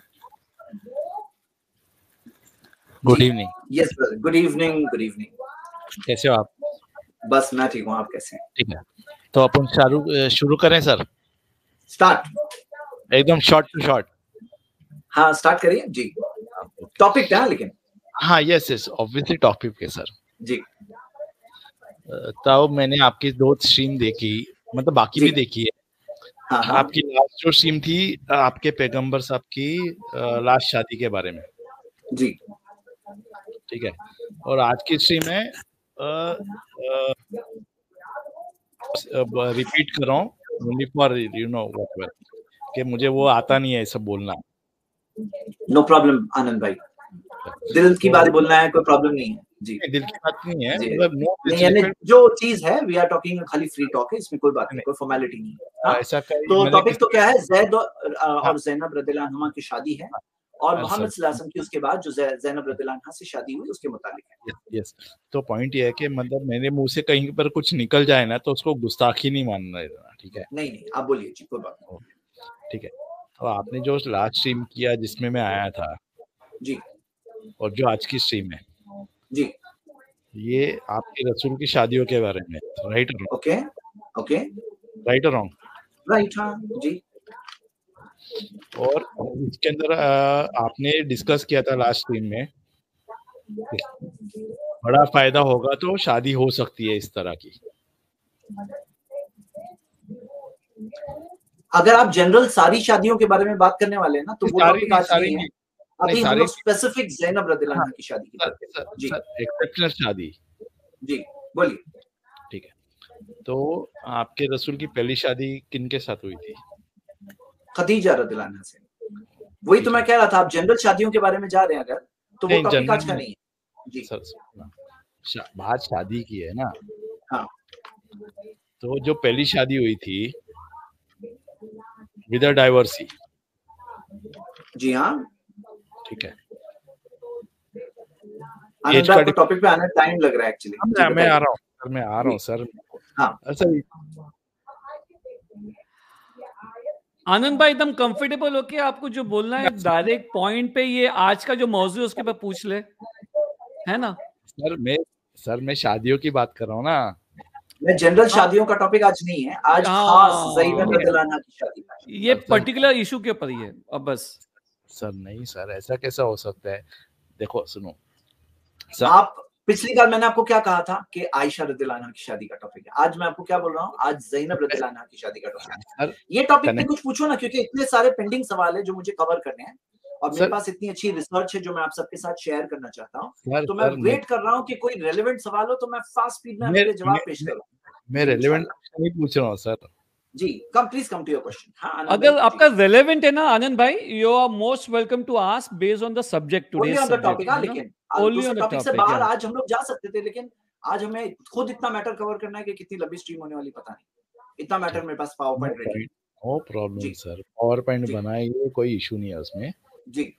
Good evening. Yes brother, good evening, good evening. कैसे हो आप? बस मैं ठीक हूँ, आप कैसे हैं? ठीक है, तो अपन शुरू करें सर? स्टार्ट, एकदम शॉर्ट टू शॉर्ट। हाँ स्टार्ट करिए जी। टॉपिक क्या है लेकिन? हाँ यस ऑब्वियसली टॉपिक है सर जी। तो मैंने आपकी 2 स्ट्रीम देखी, मतलब बाकी भी देखी है। हाँ। आपकी लास्ट जो स्ट्रीम थी आपके पैगंबर साहब की लास्ट शादी के बारे में जी, ठीक है, और आज की स्ट्रीम में रिपीट कर रहा हूँ only for you know whatever, कि मुझे वो आता नहीं है सब बोलना। नो प्रॉब्लम आनंद भाई, दिल की बात बोलना है, कोई प्रॉब्लम नहीं है जी। दिल की बात नहीं है, मतलब नहीं, जो चीज है वी आर टॉकिंग, खाली फ्री टॉक है, इसमें कोई बात नहीं, कोई फॉर्मेलिटी नहीं है। ऐसा तो टॉपिक तो क्या है, जैद और ज़ैनब रज़ियल्लाहु अन्हुमा की शादी है, और मोहम्मद सल्लल्लाहु अलैहि वसल्लम की उसके बाद जो ज़ैनब रज़ियल्लाहु अन्हा से शादी हुई उसके मुताबिक है। यस, तो पॉइंट ये है कि मतलब मेरे मुंह से कहीं पर कुछ निकल जाए ना तो उसको गुस्ताखी नहीं मानना, ठीक है? नहीं आप बोलिए जी, कोई बात नहीं। ठीक है, तो आपने जो लास्ट स्ट्रीम किया जिसमें मैं आया था जी, और जो आज की स्ट्रीम है जी, ये आपके रसूल की शादियों के बारे में, राइट? ओके, राइट और रॉन्ग? राइट, हाँ जी। और इसके अंदर आपने डिस्कस किया था लास्ट स्ट्रीम में, बड़ा फायदा होगा तो शादी हो सकती है इस तरह की। अगर आप जनरल सारी शादियों के बारे में बात करने वाले हैं ना, तो वो टॉपिक आज नहीं है। अभी हम लोग स्पेसिफिक ज़ैनब रज़ियल्लाहु अन्हा की शादी की बात करते हैं। जी, एक्सेप्शनल शादी। जी, बोलिए। ठीक है, तो आपके रसूल की पहली शादी किनके साथ हुई थी? खदीजा रज़ियल्लाहु अन्हा से। वही तो मैं कह रहा था, आप जनरल शादियों के बारे में जा रहे हैं अगर, तो वो टॉपिक आज का नहीं है। जी सर, बात शादी की है ना। हाँ, तो जो पहली शादी हुई थी विद डाइवर्सी। जी हाँ, ठीक है। आनंद भाई, आपको टॉपिक पे आने टाइम लग रहा है एक्चुअली। मैं आ रहा हूँ सर। हाँ, आनंद भाई एकदम कंफर्टेबल होके आपको जो बोलना है डायरेक्ट पॉइंट पे, ये आज का जो मौजूद है उसके पे पूछ ले, है ना? सर मैं शादियों की बात कर रहा हूँ ना। मैं जनरल शादियों का टॉपिक आज नहीं है, आज खास ज़ैनब रज़ियल्लाहु अन्हा की शादी का, ये पर्टिकुलर इशू के ऊपर ही है। अब बस सर नहीं सर, ऐसा कैसा हो सकता है? देखो सुनो सर, आप पिछली बार मैंने आपको क्या कहा था कि आयशा रज़ियल्लाहु अन्हा की शादी का टॉपिक है। आज मैं आपको क्या बोल रहा हूँ, आज ज़ैनब रज़ियल्लाहु अन्हा की शादी का टॉपिक है। ये टॉपिक पे कुछ पूछो ना, क्योंकि इतने सारे पेंडिंग सवाल है जो मुझे कवर करने हैं और मेरे पास इतनी अच्छी रिसर्च है जो मैं आप सबके साथ शेयर करना चाहता हूँ। तो मैं वेट कर रहा हूँ कि कोई रेलेवेंट सवाल हो तो मैं फास्ट स्पीड में आपके जवाब पेश करूँ। मैं रेलेवेंट क्वेश्चन ही पूछ रहा हूँ सर। जी, please come to your question. हाँ, अगर आपका रेलेवेंट है ना आनंद भाई, you are most welcome to ask based on the subject today topic. लेकिन दूसरे टॉपिक से बाहर आज हम लोग जा सकते थे, लेकिन आज हमें खुद इतना मैटर कवर करना है कि कितनी लंबी स्ट्रीम होने वाली पता नहीं। इतना मैटर मेरे पास पावर पॉइंट रेडी है। No problem sir, power point बनाइए, कोई इशू नहीं है उसमें। जी,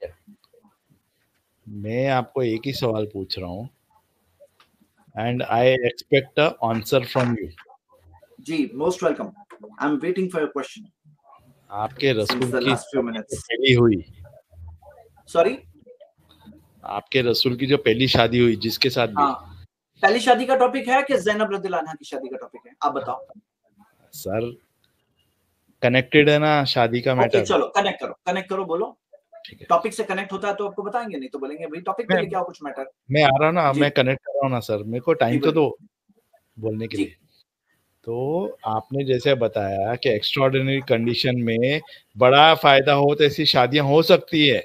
मैं आपको एक ही सवाल पूछ रहा हूँ and I expect a answer from you. जी, most welcome, I am waiting for your question. आपके रसूल की पहली हुई, सॉरी, आपके रसूल की जो पहली शादी हुई जिसके साथ भी, पहली शादी का टॉपिक है कि ज़ैनब रज़ियल्लाहु अन्हा की शादी का टॉपिक है? आप बताओ सर। कनेक्टेड है ना शादी का मैटर। चलो कनेक्ट करो, बोलो। टॉपिक से कनेक्ट होता है तो आपको बताएंगे, नहीं तो बोलेंगे भाई टॉपिक पे लेके आओ कुछ मैटर। मैं आ रहा हूँ ना, मैं कनेक्ट कर रहा हूँ ना सर, मेरे को टाइम तो दो बोलने के लिए। तो आपने जैसे बताया कि एक्स्ट्राऑर्डिनरी कंडीशन में बड़ा फायदा हो तो ऐसी शादियां हो सकती है।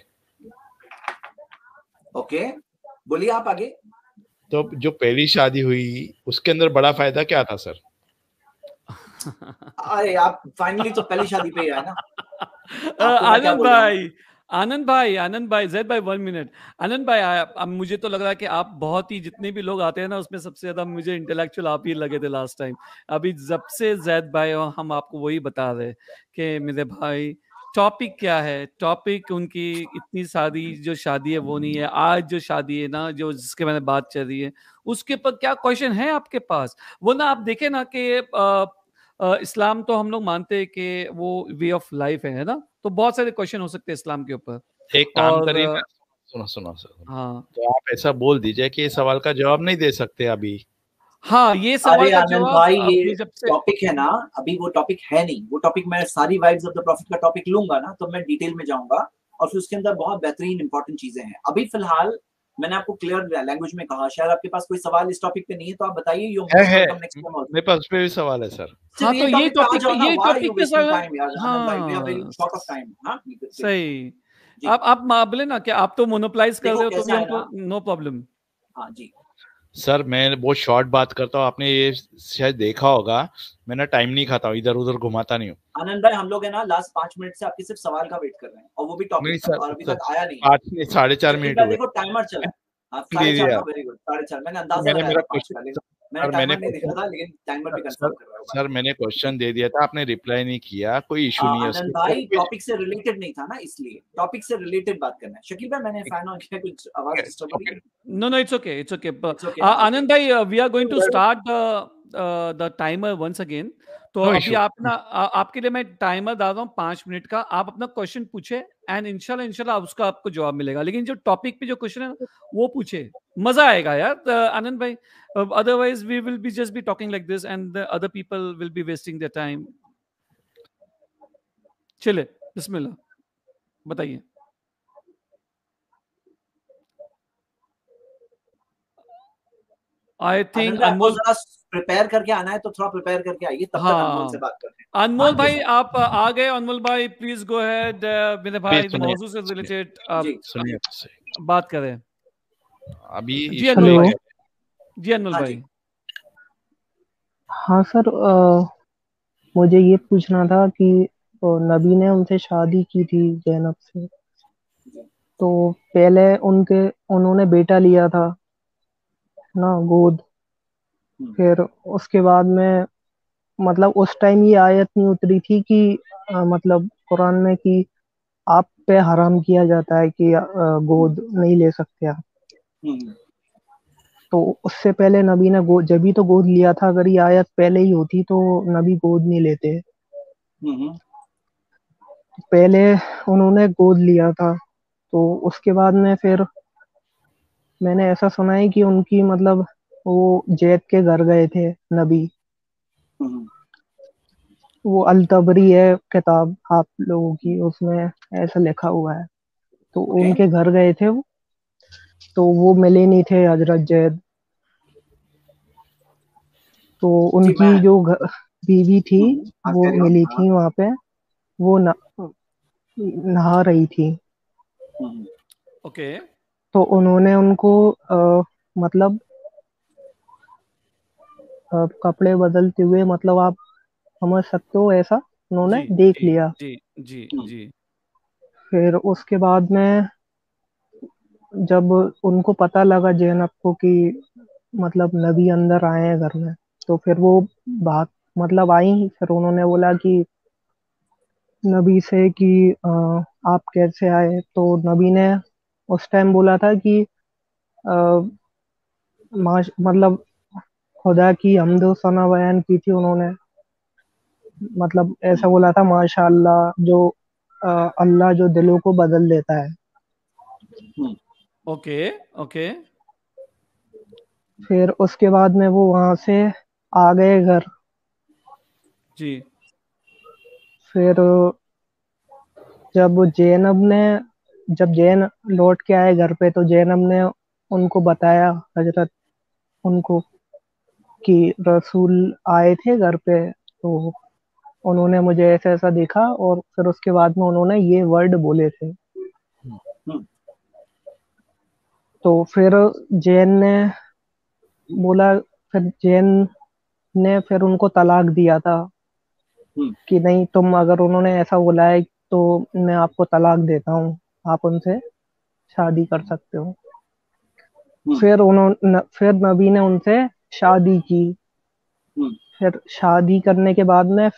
ओके, बोलिए आप आगे। तो जो पहली शादी हुई उसके अंदर बड़ा फायदा क्या था सर? अरे आप फाइनली तो पहली शादी पे ही आए ना। आनंद भाई ज़ैद भाई 1 मिनट। आनंद भाई, अब मुझे तो लग रहा है कि आप बहुत ही, जितने भी लोग आते हैं ना उसमें सबसे ज्यादा मुझे इंटेलेक्चुअल आप ही लगे थे लास्ट टाइम। अभी जब से ज़ैद भाई और हम आपको वही बता रहे कि मेरे भाई टॉपिक क्या है। टॉपिक उनकी इतनी सारी जो शादी है वो नहीं है। आज जो शादी है ना, जो जिसके मैंने बात चल रही है, उसके ऊपर क्या क्वेश्चन है आपके पास? वो ना आप देखें ना कि इस्लाम तो हम लोग मानते हैं कि वो वे ऑफ लाइफ है ना, तो बहुत सारे क्वेश्चन हो सकते हैं इस्लाम के ऊपर। एक काम करिए ना, सुनो सर। हाँ, तो आप ऐसा बोल दीजिए कि इस सवाल का जवाब नहीं दे सकते अभी। हाँ, ये सवाल का जवाब भाई, ये जब से टॉपिक है ना, अभी वो टॉपिक है नहीं। वो टॉपिक मैं सारी वाइब्स ऑफ द प्रॉफिट का टॉपिक लूंगा ना, तो मैं डिटेल में जाऊंगा और फिर उसके अंदर बहुत बेहतरीन इंपॉर्टेंट चीजें हैं। अभी फिलहाल मैंने आपको क्लियर लैंग्वेज में कहा, शायद आपके पास कोई सवाल इस टॉपिक पे नहीं है तो आप बताइए। मेरे पास उस पे भी सवाल है सर। हाँ, तो ये टॉपिक पे सही। आप बोले ना कि आप तो मोनोपलाइज कर रहे हो, तो भी हमको नो प्रॉब्लम। हाँ जी सर, मैं बहुत शॉर्ट बात करता हूँ, आपने ये शायद देखा होगा, मैं टाइम नहीं खाता हूँ, इधर उधर घुमाता नहीं हूँ। आनंद भाई, हम लोग है ना लास्ट 5 मिनट से आपके सिर्फ सवाल का वेट कर रहे हैं और वो भी टॉपिक का, और अभी तक आया नहीं। 4.5 मिनट हुए। देखो टाइमर चला है। 4.5, वेरी गुड, 4.5 मैंने अंदाजा लगाया 5 का, लेकिन मैंने टाइमर नहीं देखा था, लेकिन टाइमर भी कंफर्म कर रहा हूं। सर, मैंने क्वेश्चन दे दिया था, आपने रिप्लाई नहीं किया, कोई इशू नहीं है आनंद भाई, टॉपिक से रिलेटेड नहीं था ना, इसलिए टॉपिक से रिलेटेड बात करना है। शकील भाई, मैंने फैन ऑन किया, कुछ आवाज डिस्टर्ब हो रही है? No, it's okay. Anand bhai, we are going to start the timer once again. तो अभी आप ना, आपके लिए मैं टाइमर डाल रहा हूँ 5 मिनट का। आप अपना क्वेश्चन पूछे एंड इंशाल्लाह उसका आपको जवाब मिलेगा। लेकिन जो टॉपिक पे जो क्वेश्चन है वो पूछे, मजा आएगा यार आनंद भाई। Otherwise we will be just be talking like this and other people will be wasting their time. चले, बिस्मिल्लाह, बताइए। आई थिंक अनंत, आपको अनमोल, जरा प्रिपेयर करके आना है तो थोड़ा प्रिपेयर करके आइए, तब तक अनमोल से हाँ बात करते हैं। अनमोल हाँ जी भाई सर। आप आ गए। अनमोल भाई प्लीज गो अहेड, मेरे भाई प्लीज मौजू से रिलेटेड जी सुनिए बात करें। अभी जी इशू अनमोल ये भाई, है। जी अनमोल हाँ भाई। जी। हाँ सर, मुझे ये पूछना था कि नबी ने उनसे शादी की थी ज़ैनब से, तो पहले उन्होंने बेटा लिया था ना, गोद। फिर उसके बाद में मतलब उस टाइम ये आयत नहीं उतरी थी कि मतलब कुरान में कि आप पे हराम किया जाता है कि गोद नहीं ले सकते आप। तो उससे पहले नबी ने जब भी तो गोद लिया था। अगर ये आयत पहले ही होती तो नबी गोद नहीं लेते। पहले उन्होंने गोद लिया था, तो उसके बाद में फिर मैंने ऐसा सुना है कि उनकी मतलब वो जैद के घर गए थे नबी। वो अल-तबरी है किताब आप लोगों की, उसमें ऐसा लिखा हुआ है। तो उनके घर गए थे वो, तो वो मिले नहीं थे हजरत जैद। तो उनकी जो बीवी थी वो मिली थी वहां पे, वो नहा रही थी। ओके। तो उन्होंने उनको मतलब कपड़े बदलते हुए, मतलब आप समझ सकते हो ऐसा, उन्होंने जी देख जी लिया। जी जी जी। फिर उसके बाद में जब उनको पता लगा ज़ैनब को कि मतलब नबी अंदर आए हैं घर में, तो फिर वो भाग मतलब आई। फिर उन्होंने बोला कि नबी से कि आप कैसे आए। तो नबी ने उस टाइम बोला था कि मतलब खुदा की हम्द व सना बयान की थी उन्होंने। मतलब ऐसा बोला था माशाअल्लाह, जो अल्लाह जो दिलों को बदल देता है। Okay okay. फिर उसके बाद में वो वहां से आ गए घर। जी। फिर जब जैन लौट के आए घर पे, तो जैनब ने उनको बताया, हजरत उनको, कि रसूल आए थे घर पे, तो उन्होंने मुझे ऐसा ऐसा देखा। और फिर उसके बाद में उन्होंने ये वर्ड बोले थे। तो फिर जैन ने बोला, फिर जैन ने फिर उनको तलाक दिया था कि नहीं, तुम अगर उन्होंने ऐसा बोला है तो मैं आपको तलाक देता हूँ, आप उनसे शादी कर सकते हो। फिर नबी ने उनसे शादी की। फिर शादी करने के बाद में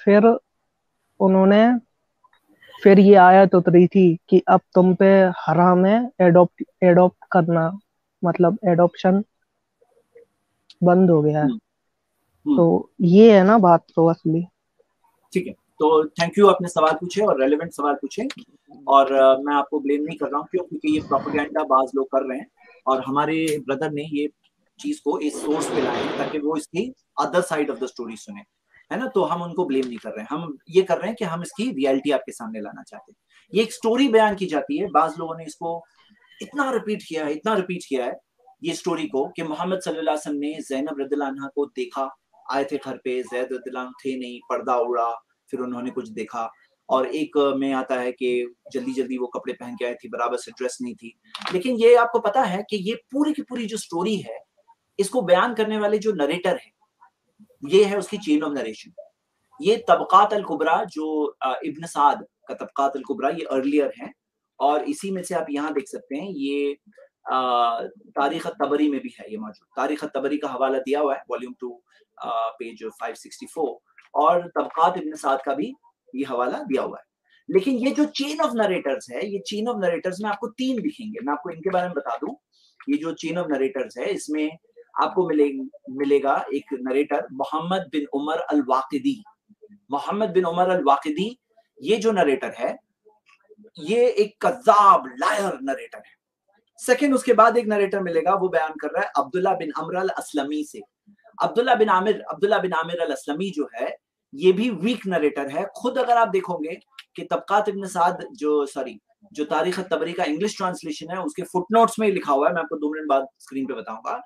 फिर ये आयत उतरी थी कि अब तुम पे हराम है एडॉप्ट करना, मतलब एडॉप्शन बंद हो गया है। तो ये है ना बात तो असली। ठीक है, तो थैंक यू, आपने सवाल पूछे और रेलेवेंट सवाल पूछे, और मैं आपको ब्लेम नहीं कर रहा हूँ, क्यों? क्योंकि ये प्रोपेगेंडा बाज लोग कर रहे हैं, और हमारे ब्रदर ने ये चीज को इस सोर्स पे लाए हैं ताकि वो इसकी other side of the story सुने, है ना। तो हम उनको ब्लेम नहीं कर रहे हैं, हम ये कर रहे हैं कि हम इसकी रियलिटी आपके सामने लाना चाहते हैं। ये एक स्टोरी बयान की जाती है, बाज लोगों ने इसको इतना रिपीट किया है ये स्टोरी को, कि मोहम्मद सल्लल्लाहु अलैहि वसल्लम ने ज़ैनब रज़ियल्लाहु अन्हा को देखा, आए थे घर पे, ज़ैद रज़ियल्लाहु अन्हु थे नहीं, पर्दा उड़ा, फिर उन्होंने कुछ देखा, और एक में आता है कि जल्दी जल्दी वो कपड़े पहन के आई थी, बराबर से ड्रेस नहीं थी। लेकिन ये आपको पता है कि ये पूरी की पूरी जो स्टोरी है, इसको बयान करने वाले जो नरेटर है, ये है उसकी चेन ऑफ नरेशन। ये तबकात अल कुबरा, जो इब्न साद का तबकात अल कुबरा, ये अर्लियर है, और इसी में से आप यहाँ देख सकते हैं, ये तारीख तबरी में भी है ये मौजूद। तारीख तबरी का हवाला दिया हुआ है, वॉल्यूम 2 पेज 564, और तबकात इब्न साद का भी ये हवाला दिया हुआ है। लेकिन ये जो चेन ऑफ नरेटर्स है, ये चेन ऑफ नरेटर्स में आपको 3 दिखेंगे। मैं आपको इनके बारे में बता दूं, ये जो चेन ऑफ नरेटर्स है, इसमें आपको मिलेगा एक narrator Muhammad bin Umar al Waqidi. Muhammad bin Umar al Waqidi, ये जो नरेटर है, ये एक कज़्ज़ाब लायर नरेटर है। सेकंड, उसके बाद एक नरेटर मिलेगा, वो बयान कर रहा है अब्दुल्ला बिन अमर अल अस्लमी से। अब्दुल्ला बिन आमिर अल अस्लमी जो है, ये भी वीक नरेटर है। खुद अगर आप देखोगे कि तबकात इब्न साद जो तारीख तबरी का इंग्लिश ट्रांसलेशन है, उसके फुटनोट्स में लिखा हुआ है, मैं आपको 2 मिनट बाद स्क्रीन पे बताऊंगा।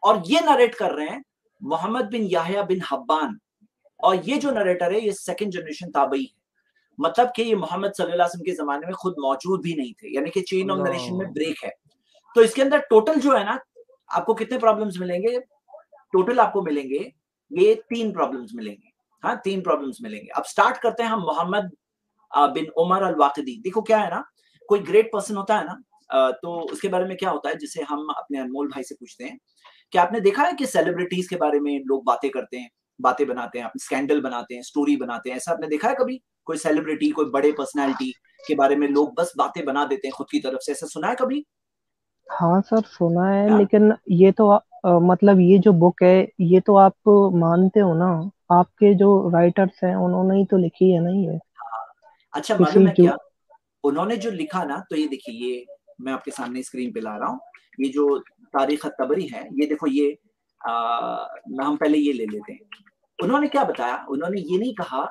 और ये नरेट कर रहे हैं मोहम्मद बिन याह्या बिन हब्बान, और ये जो नरेटर है ये सेकंड जनरेशन ताबई है, मतलब कि ये मोहम्मद सल्लल्लाहु अलैहि वसल्लम के जमाने में खुद मौजूद भी नहीं थे, यानी कि चेन ऑफ नरेशन में ब्रेक है। तो इसके अंदर टोटल जो है ना, आपको कितने प्रॉब्लम्स मिलेंगे? टोटल आपको मिलेंगे ये 3 प्रॉब्लम्स मिलेंगे। हाँ, 3 प्रॉब्लम्स मिलेंगे। अब स्टार्ट करते हैं हम मोहम्मद बिन उमर अल वाकिदी। देखो क्या है ना, कोई ग्रेट पर्सन होता है ना, तो उसके बारे में क्या होता है, जिसे हम अपने अनमोल भाई से पूछते हैं कि आपने देखा है कि सेलिब्रिटीज के बारे में लोग बातें करते हैं, बातें बनाते हैं, स्कैंडल बनाते हैं, स्टोरी बनाते हैं, ऐसा आपने देखा है कभी? कोई सेलिब्रिटी, कोई बड़े पर्सनालिटी के बारे में लोग बस बातें बना देते हैं खुद की तरफ से, ऐसा सुना है कभी? हाँ सर सुना है, लेकिन ये तो मतलब ये जो बुक है ये तो आप मानते हो ना, आपके जो राइटर्स हैं उन्होंने ही तो लिखी है ना ये। अच्छा, मालूम है क्या उन्होंने जो लिखा ना, तो ये देखिए, ये मैं आपके सामने स्क्रीन पे ला रहा हूँ, ये जो तारीख तबरी है, ये देखो, ये हम पहले ये ले लेते हैं। उन्होंने क्या बताया, उन्होंने ये नहीं कहा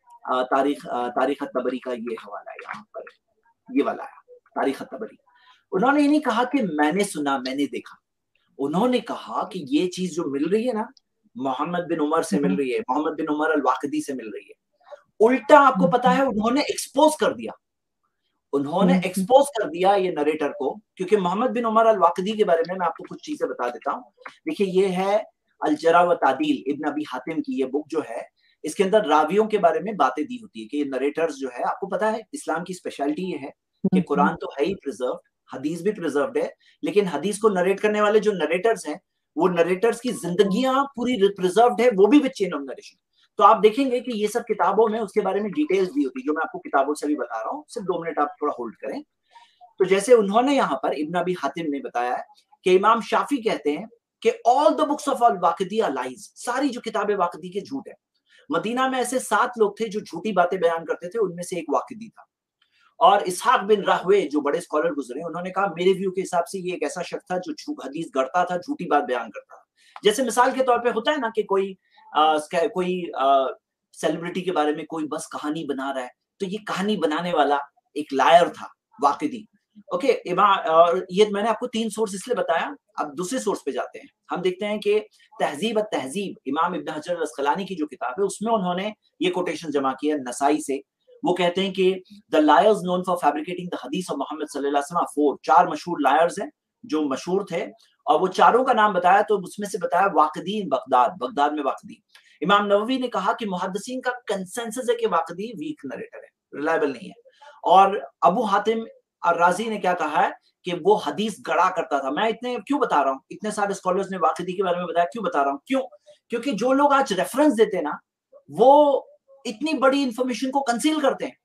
तारीख तबरी का ये हवाला है यहाँ पर, ये वाला है तारीख तबरी। उन्होंने ये नहीं कहा कि मैंने सुना, मैंने देखा। उन्होंने कहा कि ये चीज जो मिल रही है ना, मोहम्मद बिन उमर से मिल रही है, मोहम्मद बिन उमर अल वाकिदी से मिल रही है। उल्टा आपको पता है, उन्होंने एक्सपोज कर दिया, उन्होंने एक्सपोज कर दिया ये नरेटर को, क्योंकि मोहम्मद बिन उमर अल वाकिदी के बारे में मैं आपको कुछ चीजें बता देता हूँ। देखिए, ये है अल जरा व तादील इब्न अबी हातिम की ये बुक जो है, इसके अंदर रावियों के बारे में बातें दी होती है कि ये नरेटर्स जो है, आपको पता है इस्लाम की स्पेशलिटी ये है कि कुरान तो है ही प्रिजर्व, हदीस भी प्रिजर्व्ड है, लेकिन हदीस को नरेट करने वाले जो नरेटर्स हैं, वो नरेटर्स की जिंदगियां पूरी प्रिजर्व्ड है, वो भी विद चेन ऑफ नरेशन। तो आप देखेंगे कि ये सब किताबों में उसके बारे में डिटेल्स दी होती है, जो मैं आपको किताबों से भी बता रहा हूँ। सिर्फ 2 मिनट आप थोड़ा होल्ड करें। तो जैसे उन्होंने यहाँ पर इब्न अबी हातिम ने बताया है कि इमाम शाफी कहते हैं कि all the books of al Waqidi are lies, सारी जो किताबें वाकिदी के झूठ है। मदीना में ऐसे 7 लोग थे जो झूठी बातें बयान करते थे, उनमें से एक वाकिदी था। और इसहाक बिन राहवे जो बड़े स्कॉलर गुजरे, उन्होंने कहा मेरे व्यू के हिसाब से ये एक ऐसा शख्स था जो हदीस गढ़ता था, झूठी बात बयान करता था। जैसे मिसाल के तौर पे होता है ना कि कोई सेलिब्रिटी के बारे में कोई बस कहानी बना रहा है, तो ये कहानी बनाने वाला एक लायर था, वाकिदी। ओके, और ये मैंने आपको 3 सोर्स इसलिए बताया। अब दूसरे सोर्स पे जाते हैं। हम देखते हैं कि तहजीब तहजीब इमाम इब्न हजर अस्कलानी की जो किताब है, उसमें उन्होंने ये कोटेशन जमा किया नसाई से। वो कहते हैं कि the liars known for fabricating the हदीस ऑफ मोहम्मद सल्लल्लाहु अलैहि वसल्लम, 4 मशहूर लायर्स हैं जो मशहूर थे, और वो चारों का नाम बताया। तो उसमें से बताया वाकिदी इन बगदाद, बगदाद में वाकिदी। इमाम नववी ने कहा कि मुहद्दिसीन का कंसेंसस है कि वाकिदी वीक नरेटर है, रिलायबल नहीं है। और अबू हातिम अर्राजी ने क्या कहा है कि वो हदीस गढ़ा करता था। मैं इतने क्यों बता रहा हूँ, इतने सारे स्कॉलर्स ने वाकिदी के बारे में बताया, क्यों बता रहा हूँ? क्यों? क्योंकि जो लोग आज रेफरेंस देते ना, वो इतनी बड़ी इंफॉर्मेशन को कंसील करते हैं।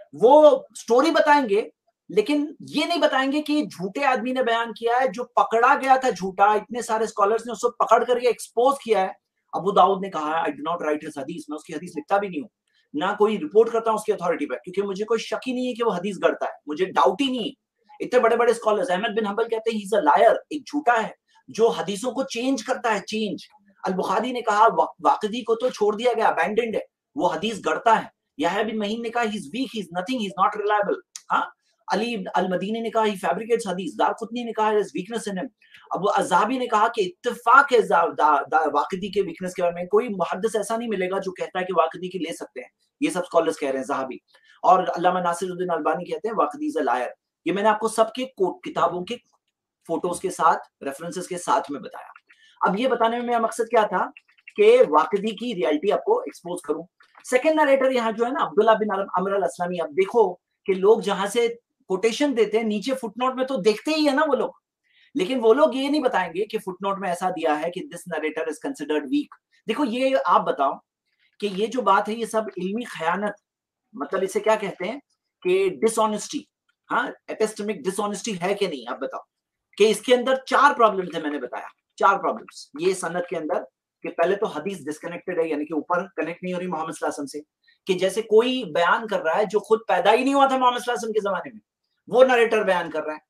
वो स्टोरी बताएंगे, लेकिन ये नहीं बताएंगे कि झूठे आदमी ने बयान किया है, जो पकड़ा गया था झूठा। इतने सारे स्कॉलर्स ने उसको पकड़ करके एक्सपोज किया है। अबू दाऊद ने कहा है I do not write his हदीस, मैं उसकी हदीस लिखता भी नहीं हूँ, ना कोई रिपोर्ट करता हूँ उसकी अथॉरिटी पर, क्योंकि मुझे कोई शक ही नहीं है कि वो हदीस गढ़ता है, मुझे डाउट ही नहीं है। इतने बड़े बड़े स्कॉलर्स, अहमद बिन हंबल कहते हैं ही इज अ लायर, एक झूठा है जो हदीसों को चेंज करता है, चेंज। अल बुखारी ने कहा वाकिदी को तो छोड़ दिया गया, अबैंडन्ड है, वो हदीस गढ़ता है। यहया बिन महीन ने कहा he is weak, he is nothing, he is not reliable. हाँ, अली अल मदीनी ने कहा ही फैब्रिकेट्स हदीस, दारकुतनी ने कहा इज वीकनेस इन हिम। अबू अज़ाबी ने कहा कि इत्तेफाक है वाकिदी के वीकनेस के बारे में, कोई मुहद्दिस ऐसा नहीं मिलेगा जो कहता है कि वाकिदी की ले सकते हैं। ये सब स्कॉलर्स कह रहे हैं, ज़हाबी। और अल्लामा नासिरुद्दीन अलबानी कहते हैं वाकिदी इज अ लायर। ये मैंने आपको सबके किताबों के फोटोज के साथ, रेफरेंसेस के साथ में बताया। अब ये बताने में मेरा मकसद क्या था कि वाकिदी की रियलिटी आपको एक्सपोज करूं। सेकंड नरेटर यहाँ जो है ना, अब्दुल्ला बिन अमर अल अस्लमी। अब देखो कि लोग जहां से कोटेशन देते हैं, नीचे फुटनोट में तो देखते ही है ना वो लोग, लेकिन वो लोग ये नहीं बताएंगे कि फुटनोट में ऐसा दिया है कि this narrator is considered weak. देखो, ये आप बताओ कि ये जो बात है, ये सब इल्मी खयानत, मतलब इसे क्या कहते हैं कि डिसऑनेस्टी, हाँ, एपिस्टेमिक डिसऑनेस्टी है कि नहीं? आप बताओ कि इसके अंदर 4 प्रॉब्लम थे, मैंने बताया 4 प्रॉब्लम्स ये सनद के अंदर। कि पहले तो हदीस डिस्कनेक्टेड है, यानी कि ऊपर कनेक्ट नहीं हो रही मोहम्मद सल्लल्लाहु अलैहि वसल्लम से, कि जैसे कोई बयान कर रहा है जो खुद पैदा ही नहीं हुआ था मोहम्मद सल्लल्लाहु अलैहि वसल्लम के जमाने में, वो नरेटर बयान कर रहा है।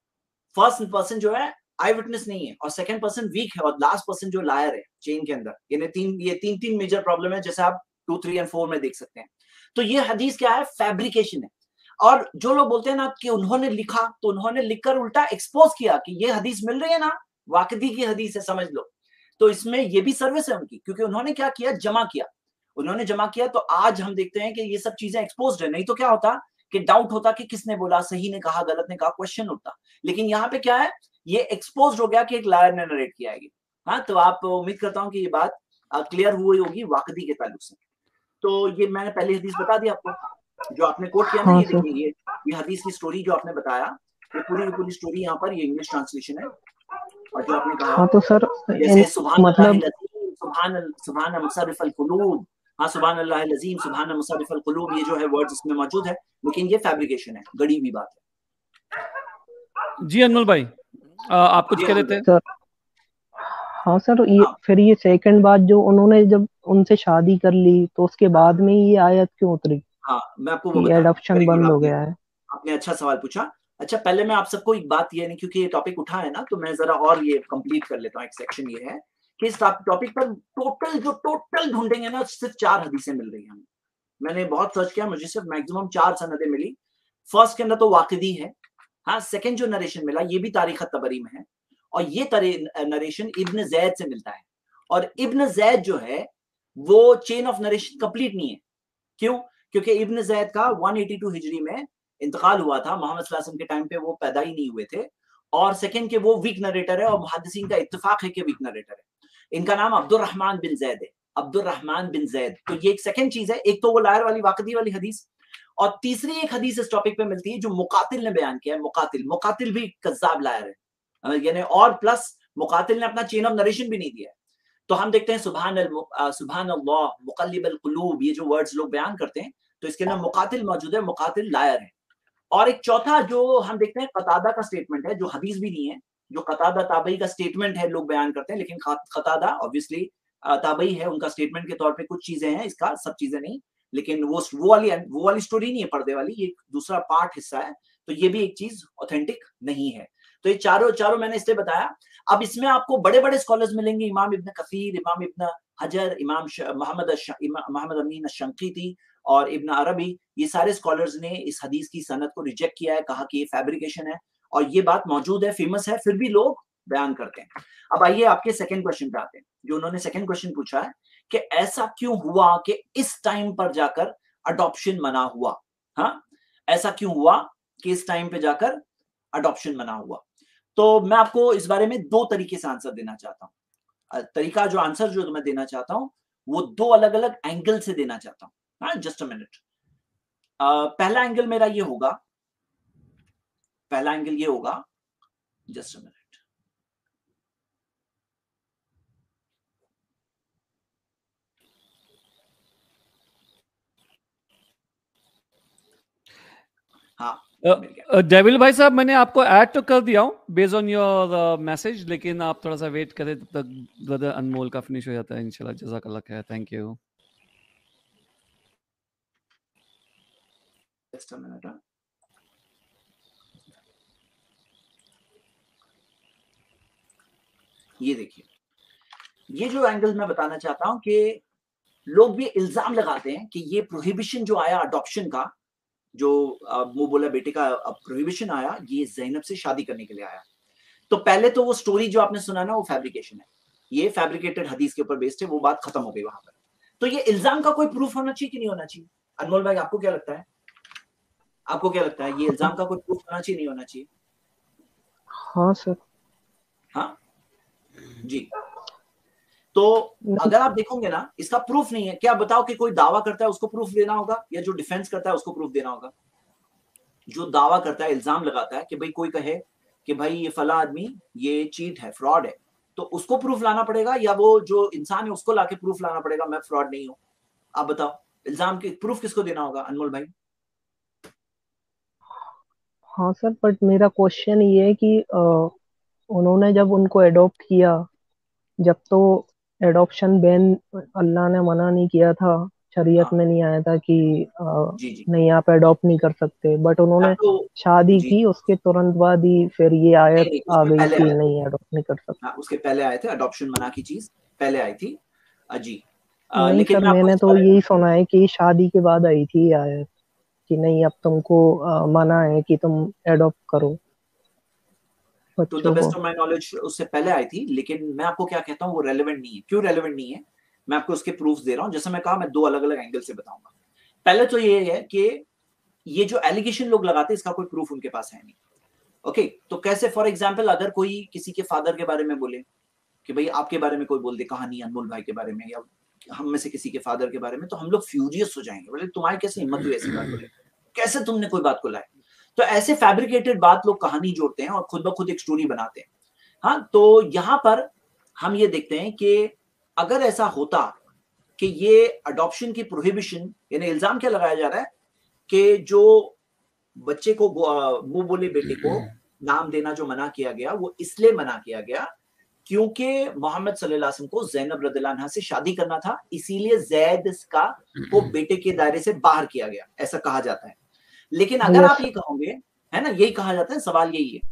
फर्स्ट पर्सन जो है आई विटनेस नहीं है, और सेकंड पर्सन वीक है, और लास्ट पर्सन जो लायर है चेन के अंदर। ये तीन मेजर प्रॉब्लम है, जैसे आप 2, 3 और 4 में देख सकते हैं। तो ये हदीस क्या है? फैब्रिकेशन है। और जो लोग बोलते हैं ना कि उन्होंने लिखा, तो उन्होंने लिखकर उल्टा एक्सपोज किया कि ये हदीस मिल रही है ना, वाकिदी की हदीस है, समझ लो। तो इसमें ये भी सर्विस है उनकी, क्योंकि उन्होंने क्या किया, जमा किया। तो आज हम देखते हैं कि ये सब चीजें एक्सपोज्ड है। नहीं तो क्या होता कि डाउट होता कि किसने बोला, सही ने कहा, गलत ने कहा, क्वेश्चन उठता। लेकिन यहाँ पे क्या है, ये एक्सपोज्ड हो गया कि एक लायर ने नरेट किया है। हाँ, तो आप उम्मीद करता हूँ कि ये बात क्लियर हुई होगी वाकदी के ताल्लुक से। तो ये मैंने पहले हदीस बता दिया आपको, जो आपने कोट किया ना। हाँ ये सर। देखिए, ये हदीस की स्टोरी जो आपने बताया, ये पूरी स्टोरी यहाँ पर, ये इंग्लिश ट्रांसलेशन है। और जो आपने कहा, हाँ तो सर जैसे मतलब सुभान मुसर्रिफल कुलूब, हाँ सुभान अल्लाह अज़ीम, सुभान मुसर्रिफल कुलूब, ये जो है वर्ड्स इसमें मौजूद है, लेकिन ये फैब्रिकेशन है, गढ़ी हुई बात है। जी अनमोल भाई, आप कुछ कह रहे थे? सर हाँ सर, ये फिर ये सेकंड बात जो उन्होंने जब उनसे शादी कर ली तो उसके बाद में ये आयत क्यों उतरी? हाँ, मैं आपको वो ये बता, एडॉप्शन बंद हो गया है। आपने अच्छा सवाल पूछा। अच्छा, पहले मैं आप सबको एक बात ये नहीं, क्योंकि ये टॉपिक उठा है ना, तो मैं जरा और ये कंप्लीट कर लेता हूँ। एक सेक्शन ये है कि इस टॉपिक पर टोटल ढूंढेंगे ना, सिर्फ 4 हदीसें मिल रही हैं। मैंने बहुत सर्च किया, मुझे सिर्फ मैक्सिमम 4 सनदें मिली। फर्स्ट के अंदर तो वाकिदी है, हाँ। सेकंड जो नरेशन मिला, ये भी तारीख तबरी में है, और ये नरेशन इब्न जैद से मिलता है। और इब्न जैद जो है वो चेन ऑफ नरेशन कंप्लीट नहीं है। क्यों? क्योंकि इब्न जैद का 182 हिजरी में इंतकाल हुआ था, मोहम्मद सल्लल्लाहु अलैहि वसल्लम के टाइम पे वो पैदा ही नहीं हुए थे। और सेकंड के वो वीक नरेटर है, और मुहद्दिसीन का इत्तेफाक है कि वीक नरेटर है। इनका नाम अब्दुर्रहमान बिन जैद है, अब्दुर्रहमान बिन जैद। तो ये एक सेकंड चीज है। एक तो वो लायर वाली वाकदी वाली हदीस, और तीसरी एक हदीस इस टॉपिक पे मिलती है जो मुकातिल ने बयान किया है। मुकातिल भी कज़्ज़ाब लायर है, यानी और प्लस मुकातिल ने अपना चेन ऑफ नरेशन भी नहीं दिया है। तो हम देखते हैं सुभान अल्लाह मुक़ल्लिबल क़ुलूब, ये जो वर्ड्स लोग बयान करते हैं, तो इसके अंदर मुकातिल मौजूद है, मुकातिल लायर है। और एक चौथा जो हम देखते हैं, कतादा का स्टेटमेंट है, जो हदीस भी नहीं है, जो कतादा ताबई का स्टेटमेंट है, लोग बयान करते हैं। लेकिन कतादा ऑब्वियसली ताबई है, उनका स्टेटमेंट के तौर पे कुछ चीजें हैं, इसका सब चीजें नहीं। लेकिन वो वाली स्टोरी नहीं है, पर्दे वाली, ये दूसरा पार्ट हिस्सा है। तो ये भी एक चीज ऑथेंटिक नहीं है। तो ये चारों मैंने इसलिए बताया। अब इसमें आपको बड़े बड़े स्कॉलर्स मिलेंगे, इमाम इब्न कसीर, इमाम इब्न हजर, इमाम मोहम्मद अमीन अश-शंकीती और इब्न अरबी। ये सारे स्कॉलर्स ने इस हदीस की सनद को रिजेक्ट किया है, कहा कि ये फैब्रिकेशन है। और ये बात मौजूद है, फेमस है, फिर भी लोग बयान करते हैं। अब आइए आपके सेकंड क्वेश्चन पे आते हैं, जो उन्होंने सेकंड क्वेश्चन पूछा है कि ऐसा क्यों हुआ कि इस टाइम पर जाकर अडॉप्शन मना हुआ। हाँ, ऐसा क्यों हुआ कि इस टाइम पे जाकर अडॉप्शन मना हुआ। तो मैं आपको इस बारे में 2 तरीके से आंसर देना चाहता हूँ। तरीका जो आंसर जो मैं देना चाहता हूँ वो 2 अलग अलग एंगल से देना चाहता हूँ। हाँ, जस्ट अ मिनट। पहला एंगल मेरा ये होगा, जस्ट अ मिनट। हाँ, डेविल भाई साहब, मैंने आपको ऐड तो कर दिया हूँ बेस्ड ऑन योर मैसेज, लेकिन आप थोड़ा सा वेट करें तब तक ब्रदर अनमोल का फिनिश हो जाता है इंशाल्लाह। जज़ाकल्लाह खैर, thank you. Just a minute. ये देखिए, ये जो एंगल मैं बताना चाहता हूं कि लोग भी इल्जाम लगाते हैं कि ये प्रोहिबिशन जो आया अडॉप्शन का, जो वो बोला बेटे का प्रोहिबिशन आया, ये ज़ैनब से शादी करने के लिए आया। तो पहले तो वो स्टोरी जो आपने सुना ना, वो फैब्रिकेशन है, ये फैब्रिकेटेड हदीस के ऊपर बेस्ड है, वो बात खत्म हो गई वहां पर। तो ये इल्जाम का कोई प्रूफ होना चाहिए कि नहीं होना चाहिए? अनमोल भाई, आपको क्या लगता है? ये इल्जाम का कोई प्रूफ होना चाहिए, नहीं होना चाहिए? हाँ सर। हाँ जी। तो अगर आप देखोगे ना, इसका प्रूफ नहीं है। क्या बताओ कि कोई दावा करता है उसको प्रूफ देना होगा, या जो डिफेंस करता है उसको प्रूफ देना होगा? जो दावा करता है, इल्जाम लगाता है कि भाई कोई कहे कि भाई ये फला आदमी ये चीट है, फ्रॉड है, तो उसको प्रूफ लाना पड़ेगा, या वो जो इंसान है उसको लाके प्रूफ लाना पड़ेगा मैं फ्रॉड नहीं हूं? आप बताओ, इल्जाम के प्रूफ किसको देना होगा अनमोल भाई? हाँ सर, बट मेरा क्वेश्चन ये है कि उन्होंने जब उनको एडॉप्ट किया, जब तो एडॉप्शन बैन अल्लाह ने मना नहीं किया था, शरीयत में नहीं आया था कि नहीं आप एडॉप्ट नहीं कर सकते, बट उन्होंने शादी की, उसके तुरंत बाद ही फिर ये आयत आ गई कि नहीं एडॉप्ट नहीं कर सकते। उसके पहले आए थे, अडॉप्शन मना की चीज पहले आई थी जी। नहीं सर, मैंने तो यही सुना है कि शादी के बाद आई थी आयत कि नहीं अब तुमको मना है कि तुम एडॉप्ट करो। To the best of my knowledge उससे पहले आई थी, लेकिन मैं आपको क्या कहता हूँ वो रेलेवेंट नहीं है। क्यों रेलेवेंट नहीं है, मैं आपको उसके प्रूफ दे रहा हूँ। जैसे मैं कहा, मैं 2 अलग अलग एंगल से बताऊंगा। पहले तो ये है कि ये जो एलिगेशन लोग लगाते हैं इसका कोई प्रूफ उनके पास है नहीं। ओके, तो कैसे, फॉर एग्जाम्पल अगर कोई किसी के फादर के बारे में बोले कि भाई आपके बारे में कोई बोल दे कहानी अनमोल भाई के बारे में या हम में से किसी के फादर के बारे में, तो हम लोग फ्यूरियस हो जाएंगे, बोले तुम्हारी कैसे हिम्मत हुई ऐसी बात बोले, कैसे तुमने कोई बात को लाए। तो ऐसे फैब्रिकेटेड बात लोग कहानी जोड़ते हैं और खुद ब खुद एक स्टोरी बनाते हैं। हाँ, तो यहाँ पर हम ये देखते हैं कि अगर ऐसा होता कि ये अडॉप्शन की प्रोहिबिशन, यानी इल्जाम क्या लगाया जा रहा है कि जो बच्चे को मुंह बोले बेटे को नाम देना जो मना किया गया, वो इसलिए मना किया गया क्योंकि मोहम्मद सल्लल्लाहु अलैहि वसल्लम को ज़ैनब रज़ियल्लाहु अन्हा से शादी करना था, इसीलिए जैद का को बेटे के दायरे से बाहर किया गया, ऐसा कहा जाता है। लेकिन अगर आप ये कहोगे, है ना, यही कहा जाता है, सवाल यही है।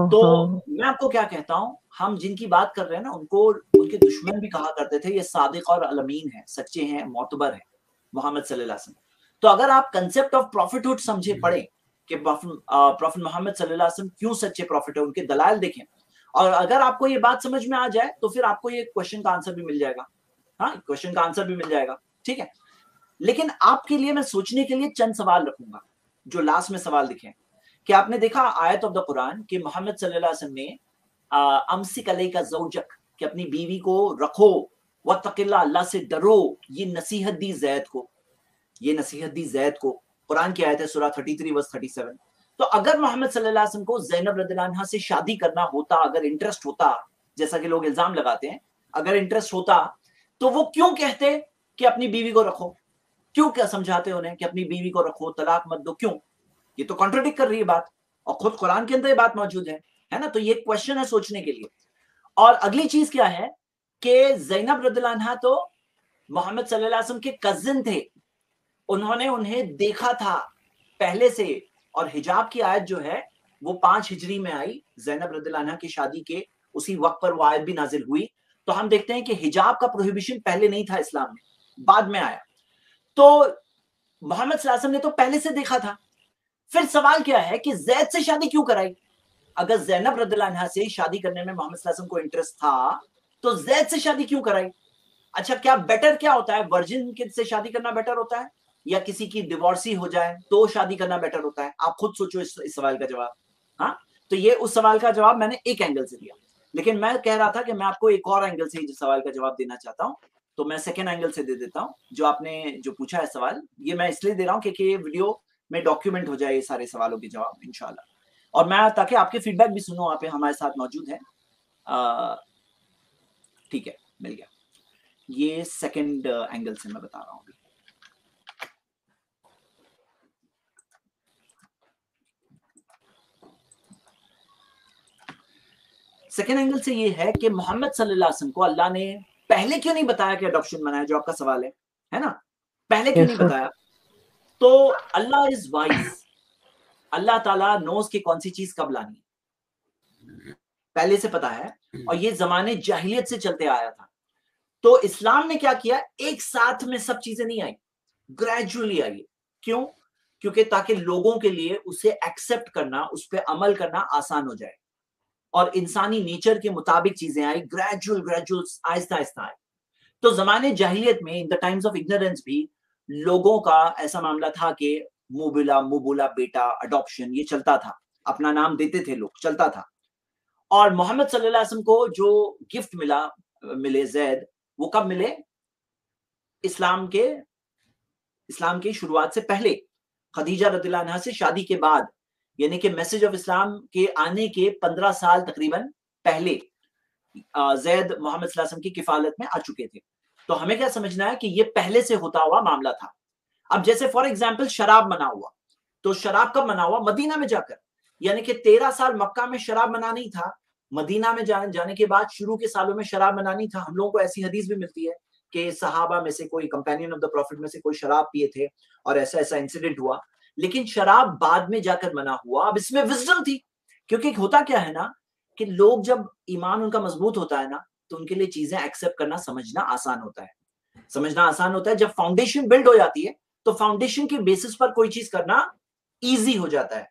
तो मैं आपको क्या कहता हूँ, हम जिनकी बात कर रहे हैं ना, उनको उनके दुश्मन भी कहा करते थे ये सादिक और अमीन है, सच्चे हैं, मोतबर है मोहम्मद सल्लल्लाहु अलैहि वसल्लम। तो अगर आप कंसेप्ट ऑफ प्रॉफिटहुड समझे पढ़े कि प्रॉफिट मोहम्मद सल्लल्लाहु अलैहि वसल्लम क्यों सच्चे प्रॉफिट है, उनके दलाइल देखें, और अगर आपको ये बात समझ में आ जाए तो फिर आपको ये क्वेश्चन का आंसर भी मिल जाएगा। हाँ, क्वेश्चन का आंसर भी मिल जाएगा, ठीक है। लेकिन आपके लिए मैं सोचने के लिए चंद सवाल रखूंगा जो लास्ट में सवाल दिखे कि आपने देखा आयत ऑफ द कुरान कि मोहम्मद सल्लल्लाहु अलैहि वसल्लम ने अमसिक अलैका ज़ौजक, कि अपनी बीवी को रखो, वत्तकिल्लाह, अल्लाह से डरो, ये नसीहत दी ज़ैद को, ये नसीहत दी ज़ैद को। कुरान की आयत है सूरह 33 वर्स 37। तो अगर मोहम्मद सल्लल्लाहु अलैहि वसल्लम को ज़ैनब रज़ियल्लाहु अन्हा से शादी करना होता, अगर इंटरेस्ट होता, जैसा कि लोग इल्जाम लगाते हैं, अगर इंटरेस्ट होता तो वो क्यों कहते कि अपनी बीवी को रखो, क्यों क्या समझाते उन्हें कि अपनी बीवी को रखो, तलाक मत दो, क्यों? ये तो कॉन्ट्रडिक्ट कर रही है बात, और खुद कुरान के अंदर ये बात मौजूद है ना। तो ये क्वेश्चन है सोचने के लिए। और अगली चीज क्या है कि ज़ैनब रज़ियल्लाहु अन्हा तो मोहम्मद सल्लल्लाहु अलैहि वसल्लम के कजिन थे, उन्होंने उन्हें देखा था पहले से, और हिजाब की आयत जो है वो 5 हिजरी में आई, ज़ैनब रज़ियल्लाहु अन्हा की शादी के उसी वक्त पर वो आयत भी नाजिल हुई। तो हम देखते हैं कि हिजाब का प्रोहिबिशन पहले नहीं था इस्लाम में, बाद में आया। तो मोहम्मद सल्लल्लाहु अलैहि वसल्लम ने तो पहले से देखा था। फिर सवाल क्या है कि ज़ैद से शादी क्यों कराई? अगर ज़ैनब रज़ियल्लाहु अन्हा से शादी करने में मोहम्मद सल्लल्लाहु अलैहि वसल्लम को इंटरेस्ट था तो ज़ैद से शादी क्यों कराई? अच्छा, क्या बेटर क्या होता है, वर्जिन से शादी करना बेटर होता है या किसी की डिवोर्सी हो जाए तो शादी करना बेटर होता है? आप खुद सोचो इस सवाल का जवाब। हाँ, तो ये उस सवाल का जवाब मैंने एक एंगल से दिया, लेकिन मैं कह रहा था कि मैं आपको एक और एंगल से इस सवाल का जवाब देना चाहता हूँ, तो मैं सेकेंड एंगल से दे देता हूँ। जो आपने जो पूछा है सवाल, ये मैं इसलिए दे रहा हूँ क्योंकि ये वीडियो में डॉक्यूमेंट हो जाए ये सारे सवालों के जवाब इंशाल्लाह, और मैं ताकि आपके फीडबैक भी सुनो, वहाँ पे हमारे साथ मौजूद है। ठीक है, मिल गया। ये सेकंड एंगल से मैं बता रहा हूँ। सेकेंड एंगल से ये है कि मोहम्मद सल्लल्लाहु अलैहि वसल्लम को अल्लाह ने पहले क्यों नहीं बताया कि अडॉप्शन मना है, जो आपका सवाल है ना, पहले क्यों नहीं बताया? तो अल्लाह इज वाइज, अल्लाह ताला नोज कि कौन सी चीज कब लानी पहले से पता है, और ये जमाने जाहिलियत से चलते आया था। तो इस्लाम ने क्या किया, एक साथ में सब चीजें नहीं आई, ग्रेजुअली आई। क्यों? क्योंकि ताकि लोगों के लिए उसे एक्सेप्ट करना, उस पर अमल करना आसान हो जाए, और इंसानी नेचर के मुताबिक चीजें आई, ग्रेजुअल आहिस्ता आहिस्ता आई। तो जमाने जाहिलियत में, in the times of ignorance भी, लोगों का ऐसा मामला था कि मुंह बोला बेटा, अडॉप्शन, ये चलता था, अपना नाम देते थे लोग, चलता था। और मोहम्मद सल्लल्लाहु अलैहि वसल्लम को जो गिफ्ट मिले ज़ैद, वो कब मिले? इस्लाम के शुरुआत से पहले, खदीजा रज़ियल्लाहु अन्हा से शादी के बाद, यानी कि मैसेज ऑफ इस्लाम के आने के 15 साल तकरीबन पहले ज़ैद मोहम्मद सल्लल्लाहु अलैहि वसल्लम की किफालत में आ चुके थे। तो हमें क्या समझना है कि ये पहले से होता हुआ मामला था। अब जैसे फॉर एग्जाम्पल शराब मना हुआ, तो शराब कब मना हुआ? मदीना में जाकर, यानी कि 13 साल मक्का में शराब मना नहीं था, मदीना में जाने के बाद शुरू के सालों में शराब मना नहीं था। हम लोगों को ऐसी हदीस भी मिलती है कि सहाबा में से कोई, कंपेनियन ऑफ द प्रॉफिट में से कोई शराब पिए थे और ऐसा ऐसा इंसिडेंट हुआ, लेकिन शराब बाद में जाकर मना हुआ। अब इसमें विजडम थी, क्योंकि होता क्या है ना कि लोग जब ईमान उनका मजबूत होता है ना, तो उनके लिए चीजें एक्सेप्ट करना, समझना आसान होता है। जब फाउंडेशन बिल्ड हो जाती है तो फाउंडेशन के बेसिस पर कोई चीज करना इजी हो जाता है।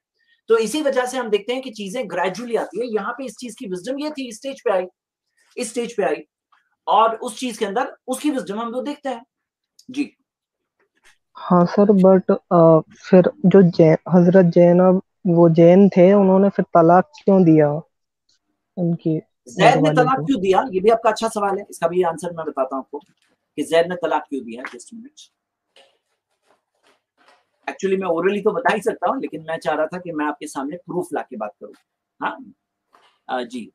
तो इसी वजह से हम देखते हैं कि चीजें ग्रेजुअली आती है। यहाँ पे इस चीज की विजडम ये थी, इस स्टेज पे आई, और उस चीज के अंदर उसकी विजडम हम लोग देखते हैं। जी हाँ सर, बट फिर जो हजरत जैनब वो जैन थे, उन्होंने फिर तलाक क्यों दिया उनकी जैद ने घरवाली तलाक को? क्यों दिया, ये भी आपका अच्छा सवाल है, इसका भी आंसर मैं बताता हूँ आपको कि जैद ने तलाक क्यों दिया। जस्ट मिनट, एक्चुअली मैं ओरली तो बता ही सकता हूँ, लेकिन मैं चाह रहा था कि मैं आपके सामने प्रूफ ला के बात करूँ। हाँ जी,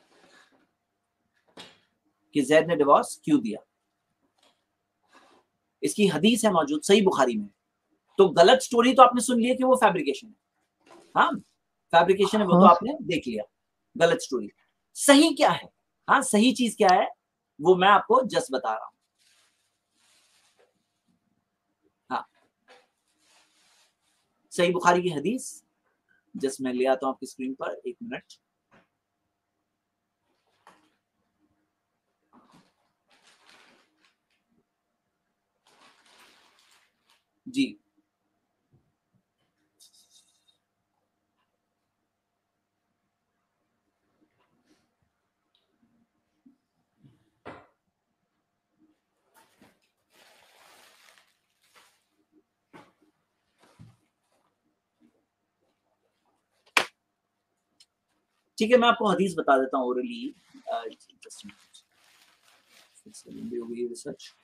कि जैद ने डिवोर्स क्यों दिया, इसकी हदीस है मौजूद सही बुखारी में। तो गलत स्टोरी तो आपने सुन लिया कि वो फैब्रिकेशन है, हाँ फैब्रिकेशन है वो तो आपने देख लिया, गलत स्टोरी। सही क्या है, हाँ सही चीज क्या है वो मैं आपको जस्ट बता रहा हूं। हाँ सही बुखारी की हदीस जस्ट मैं ले आता हूं आपकी स्क्रीन पर, एक मिनट। जी ठीक है, मैं आपको हदीस बता देता हूँ ओरली। रिसर्च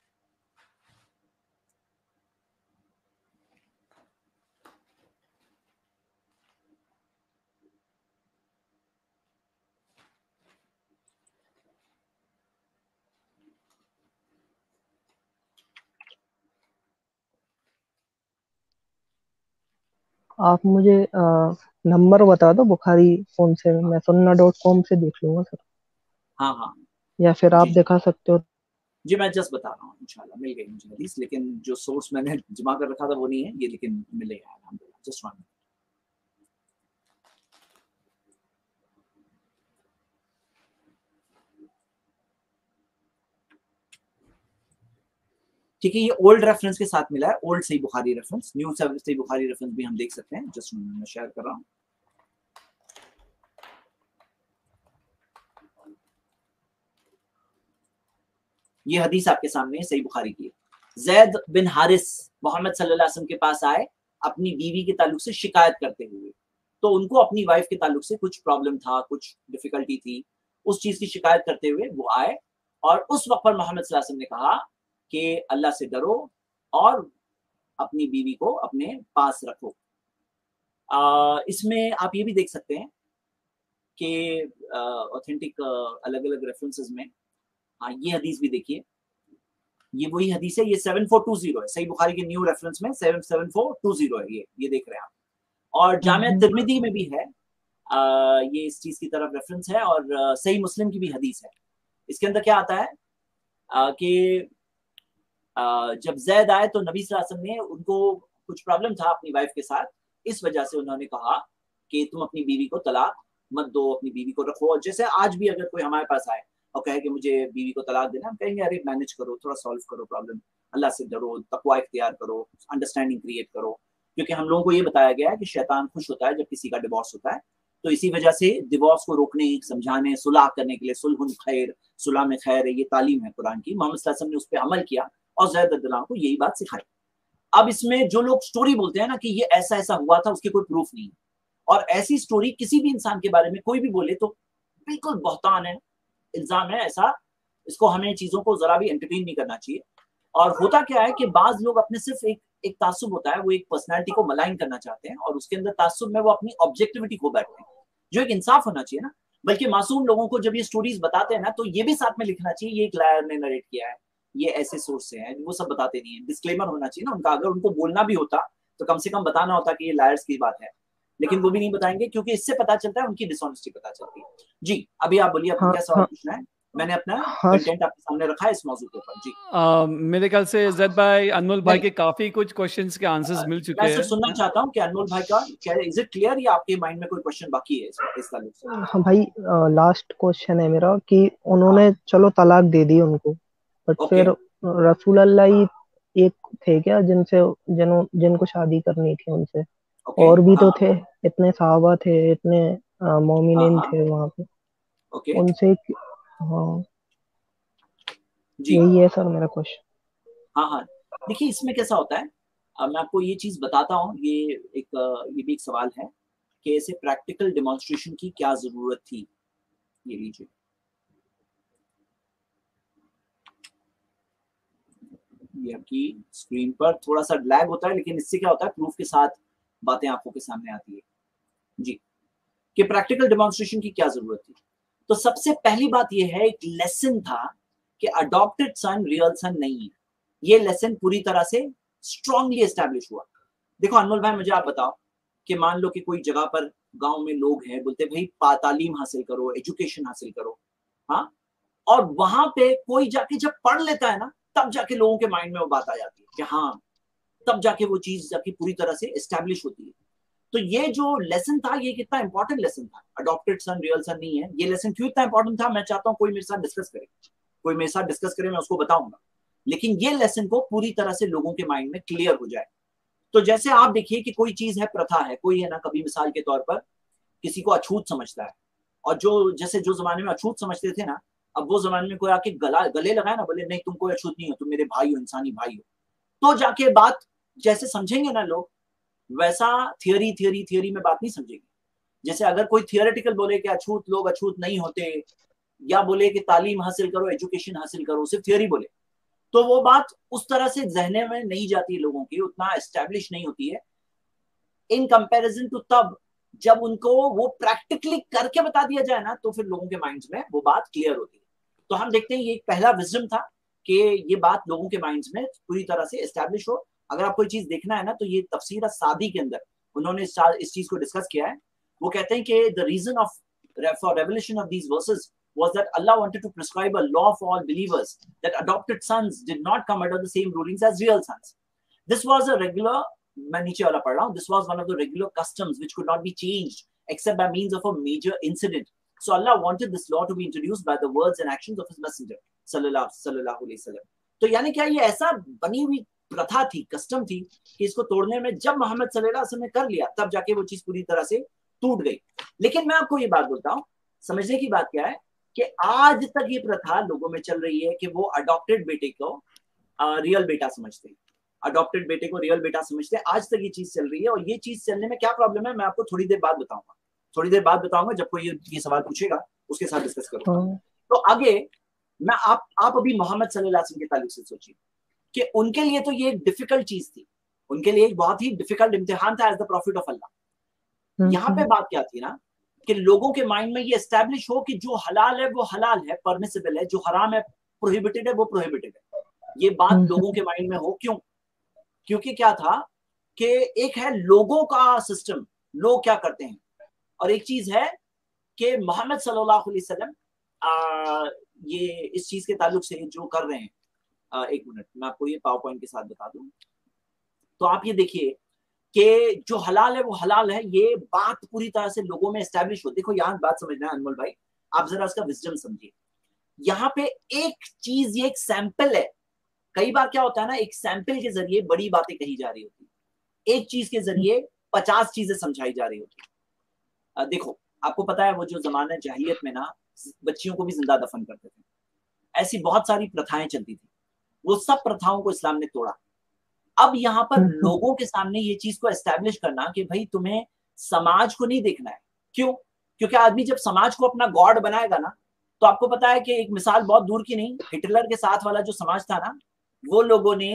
आप मुझे नंबर बता दो बुखारी फोन से, मैं sunnah.com से देख लूंगा सर। हाँ हाँ, या फिर आप दिखा सकते हो? जी मैं जस्ट बता रहा हूँ, इंशाल्लाह मिल गई मुझे हदीस, लेकिन जो सोर्स मैंने जमा कर रखा था वो नहीं है ये, लेकिन मिलेगा अल्हम्दुलिल्लाह। जस्ट वन, ठीक है, ये ओल्ड रेफरेंस के साथ मिला है, ओल्ड सही बुखारी रेफरेंस, न्यू सही बुखारी रेफरेंस भी हम देख सकते हैं। जस्ट मैं शेयर कर रहा हूँ। ये हदीस आपके सामने सही बुखारी की है। जैद बिन हारिस मोहम्मद सल्लल्लाहु अलैहि वसल्लम के पास आए अपनी बीवी के ताल्लुक से शिकायत करते हुए। तो उनको अपनी वाइफ के ताल्लुक से कुछ प्रॉब्लम था, कुछ डिफिकल्टी थी, उस चीज की शिकायत करते हुए वो आए, और उस वक्त पर मोहम्मद सल्लल्लाहु अलैहि वसल्लम ने कहा कि अल्लाह से डरो और अपनी बीवी को अपने पास रखो। इसमें आप ये भी देख सकते हैं कि ऑथेंटिक अलग अलग रेफरेंसेस में, हाँ ये हदीस भी देखिए, ये वही हदीस है, ये 7420 है सही बुखारी के न्यू रेफरेंस में, 7420 है ये देख रहे हैं आप। और जामिया तिर्मिदी में भी है, ये इस चीज की तरफ रेफरेंस है, और सही मुस्लिम की भी हदीस है। इसके अंदर क्या आता है कि जब जैद आए तो नबी सल्लल्लाहु अलैहि वसल्लम ने, उनको कुछ प्रॉब्लम था अपनी वाइफ के साथ, इस वजह से उन्होंने कहा कि तुम अपनी बीवी को तलाक मत दो, अपनी बीवी को रखो। और जैसे आज भी अगर कोई हमारे पास आए और कहे कि मुझे बीवी को तलाक देना, हम कहेंगे अरे मैनेज करो, थोड़ा सॉल्व करो प्रॉब्लम, अल्लाह से डरो, तकवा इख्तियार करो, अंडरस्टैंडिंग क्रिएट करो। क्योंकि हम लोगों को ये बताया गया है कि शैतान खुश होता है जब किसी का डिवोर्स होता है। तो इसी वजह से डिवोर्स को रोकने, समझाने, सुलह करने के लिए, सुलहुन खैर, सुलह में खैर है, ये तालीम है कुरान की। मोहम्मद सल्लल्लाहु अलैहि वसल्लम ने उस पर अमल किया और ज़ैद रज़ियल्लाहु को यही बात सिखाई। अब इसमें जो लोग स्टोरी बोलते हैं ना कि ये ऐसा ऐसा हुआ था, उसके कोई प्रूफ नहीं है, और ऐसी स्टोरी किसी भी इंसान के बारे में कोई भी बोले तो बिल्कुल बहतान है, इल्जाम है ऐसा। इसको हमें चीजों को जरा भी एंटरटेन नहीं करना चाहिए। और होता क्या है कि बाज लोग अपने सिर्फ एक तासुब होता है, वो एक पर्सनैलिटी को मलाइन करना चाहते हैं, और उसके अंदर तासुब में वो अपनी ऑब्जेक्टिविटी खो बैठते हैं, जो एक इंसाफ होना चाहिए ना। बल्कि मासूम लोगों को जब ये स्टोरीज बताते हैं ना, तो ये भी साथ में लिखना चाहिए ये एक लायर ने नरेट किया है, ये ऐसे सोर्स से हैं, वो सब बताते नहीं है। डिस्क्लेमर होना चाहिए ना उनका, अगर उनको बोलना भी होता तो कम से कम बताना होता कि ये लायर्स की बात है, लेकिन वो भी नहीं बताएंगे, क्योंकि इससे पता चलता है उनकी डिसऑनेस्टी पता चलती है। जी अभी आप बोलिए, आपको क्या सवाल पूछना है? मैंने अपना कंटेंट आपके सामने रखा है इस मौजू के ऊपर। जी मेरे ख्याल से जैद भाई, अनमोल भाई के काफी कुछ क्वेश्चंस के आंसर्स मिल चुके हैं। मैं सिर्फ सुनना चाहता हूं कि अनमोल भाई का क्या, इज इट क्लियर, या आपके माइंड में कोई क्वेश्चन बाकी है इस ताल्लुक से? हाँ भाई, लास्ट क्वेश्चन है मेरा कि उन्होंने चलो तलाक दे दी उनको, बट फिर रसूल अल्लाह ही एक थे क्या जिनको शादी करनी थी उनसे? और भी तो हाँ थे, इतने सहाबा थे, इतने हाँ मोमिनीन हाँ थे वहां पे, ओके उनसे। हाँ, जी यही है सर मेरा क्वेश्चन। हाँ हाँ देखिए इसमें कैसा होता है, मैं आपको ये चीज बताता हूँ, ये भी एक सवाल है कि ऐसे प्रैक्टिकल डेमोन्स्ट्रेशन की क्या जरूरत थी। ये लीजिए, ये आपकी स्क्रीन पर थोड़ा सा लैग होता है, लेकिन इससे क्या होता है, प्रूफ के साथ बातें आंखों के सामने आती है जी, कि प्रैक्टिकल डेमोन्स्ट्रेशन की क्या जरूरत थी। तो सबसे पहली बात यह है, एक लेसन था कि अडॉप्टेड सन रियल सन नहीं है। ये लेसन पूरी तरह से स्ट्रांगली एस्टैब्लिश हुआ। देखो अनमोल भाई, मुझे आप बताओ कि मान लो कि कोई जगह पर गांव में लोग हैं, बोलते भाई तालीम हासिल करो, एजुकेशन हासिल करो, हाँ, और वहां पे कोई जाके जब पढ़ लेता है ना, तब जाके लोगों के माइंड में वो बात आ जाती है कि हाँ, तब जाके वो चीज जाके पूरी तरह से एस्टैब्लिश होती है। तो ये जो लेसन था, ये कितना इंपॉर्टेंट लेसन था, अडॉप्टेड सन रियल सन नहीं है, ये लेसन क्यों इतना इंपॉर्टेंट था, मैं चाहता हूँ कोई मेरे साथ डिस्कस करे, कोई मेरे साथ डिस्कस करे, मैं उसको बताऊंगा, लेकिन ये लेसन को पूरी तरह से लोगों के माइंड में क्लियर हो जाए। तो जैसे आप देखिए कि कोई चीज है, प्रथा है, कोई है ना, कभी मिसाल के तौर पर किसी को अछूत समझता है, और जो जैसे जो जमाने में अछूत समझते थे ना, अब वो जमाने में कोई आके गले लगाए ना, बोले नहीं तुम कोई अछूत नहीं हो, तुम मेरे भाई हो, इंसानी भाई हो, तो जाके बात जैसे समझेंगे ना लोग, वैसा थियरी में बात नहीं समझेंगे। जैसे अगर कोई थियोरेटिकल बोले कि अछूत लोग अछूत नहीं होते, या बोले कि तालीम हासिल करो, एजुकेशन हासिल करो, सिर्फ थियरी बोले, तो वो बात उस तरह से जहने में नहीं जाती है लोगों की, उतना एस्टेब्लिश नहीं होती है इन कंपैरिजन टू तब जब उनको वो प्रैक्टिकली करके बता दिया जाए ना, तो फिर लोगों के माइंड्स में वो बात क्लियर होती है। तो हम देखते हैं ये एक पहला विजडम था कि ये बात लोगों के माइंड्स में पूरी तरह से एस्टेब्लिश हो। अगर आप कोई चीज देखना है ना, तो ये तफसीर सादी के अंदर उन्होंने इस चीज को डिस्कस किया है। वो कहते हैं कि the reason of for revelation of these verses was that Allah wanted to prescribe a law for all believers that adopted sons did not come under the same rulings as real sons. This was a regular, मैं नीचे वाला पढ़ रहा हूँ, this was one of the regular customs which could not be changed except by means of a major incident. So Allah wanted this law to be introduced by the words and actions of his messenger sallallahu alaihi wasallam. तो यानी क्या ये ऐसा बनी हुई प्रथा थी, custom थी, कि इसको तोड़ने में जब मोहम्मद सल्लल्लाहु अलैहि वसल्लम ने कर लिया, तब जाके वो चीज पूरी तरह से टूट गई। लेकिन मैं आपको ये बात बोलता हूँ, समझने की बात क्या है कि आज तक ये प्रथा लोगों में चल रही है कि वो अडॉप्टेड बेटे को रियल बेटा समझते हैं, अडॉप्टेड बेटे को रियल बेटा समझते हैं। आज तक ये चीज चल रही है, और ये चीज चलने में क्या प्रॉब्लम है, मैं आपको थोड़ी देर बाद बताऊंगा, जब कोई ये सवाल पूछेगा उसके साथ डिस्कस करूंगा। तो आगे मैं आप अभी मोहम्मद सल्लल्लाहु अलैहि वसल्लम के ताल्लुक से सोचिए कि उनके लिए तो ये एक डिफिकल्ट चीज थी, उनके लिए एक बहुत ही डिफिकल्ट इम्तिहान था as the prophet of Allah. यहाँ पे बात क्या थी ना, कि लोगों के माइंड में ये एस्टैब्लिश हो कि जो हलाल है वो हलाल है, परमिसिबल है, जो हराम है, प्रोहिबिटेड है, वो प्रोहिबिटेड है। ये बात लोगों के माइंड में हो, क्यों? क्योंकि क्या था कि एक है लोगों का सिस्टम, लोग क्या करते हैं, और एक चीज है कि मोहम्मद सल्लल्लाहु अलैहि वसल्लम ये इस चीज के ताल्लुक से जो कर रहे हैं। एक मिनट, मैं आपको ये पावर पॉइंट के साथ बता दूं। तो आप ये देखिए कि जो हलाल है वो हलाल है, ये बात पूरी तरह से लोगों में एस्टैब्लिश हो। देखो यहाँ बात समझना है अनमोल भाई, आप जरा उसका विजडम समझिए। यहाँ पे एक चीज, ये एक सैंपल है। कई बार क्या होता है ना, एक सैंपल के जरिए बड़ी बातें कही जा रही होती है, एक चीज के जरिए 50 चीजें समझाई जा रही होती है। देखो आपको पता है वो जो जमाना जाहिलियत में ना बच्चियों को भी जिंदा दफन करते थे, ऐसी बहुत सारी प्रथाएं चलती थी, वो सब प्रथाओं को इस्लाम ने तोड़ा। अब यहाँ पर लोगों के सामने ये चीज को एस्टैब्लिश करना कि भाई तुम्हें समाज को नहीं देखना है। क्यों? क्योंकि आदमी जब समाज को अपना गॉड बनाएगा ना, तो आपको पता है कि एक मिसाल बहुत दूर की नहीं, हिटलर के साथ वाला जो समाज था ना, वो लोगों ने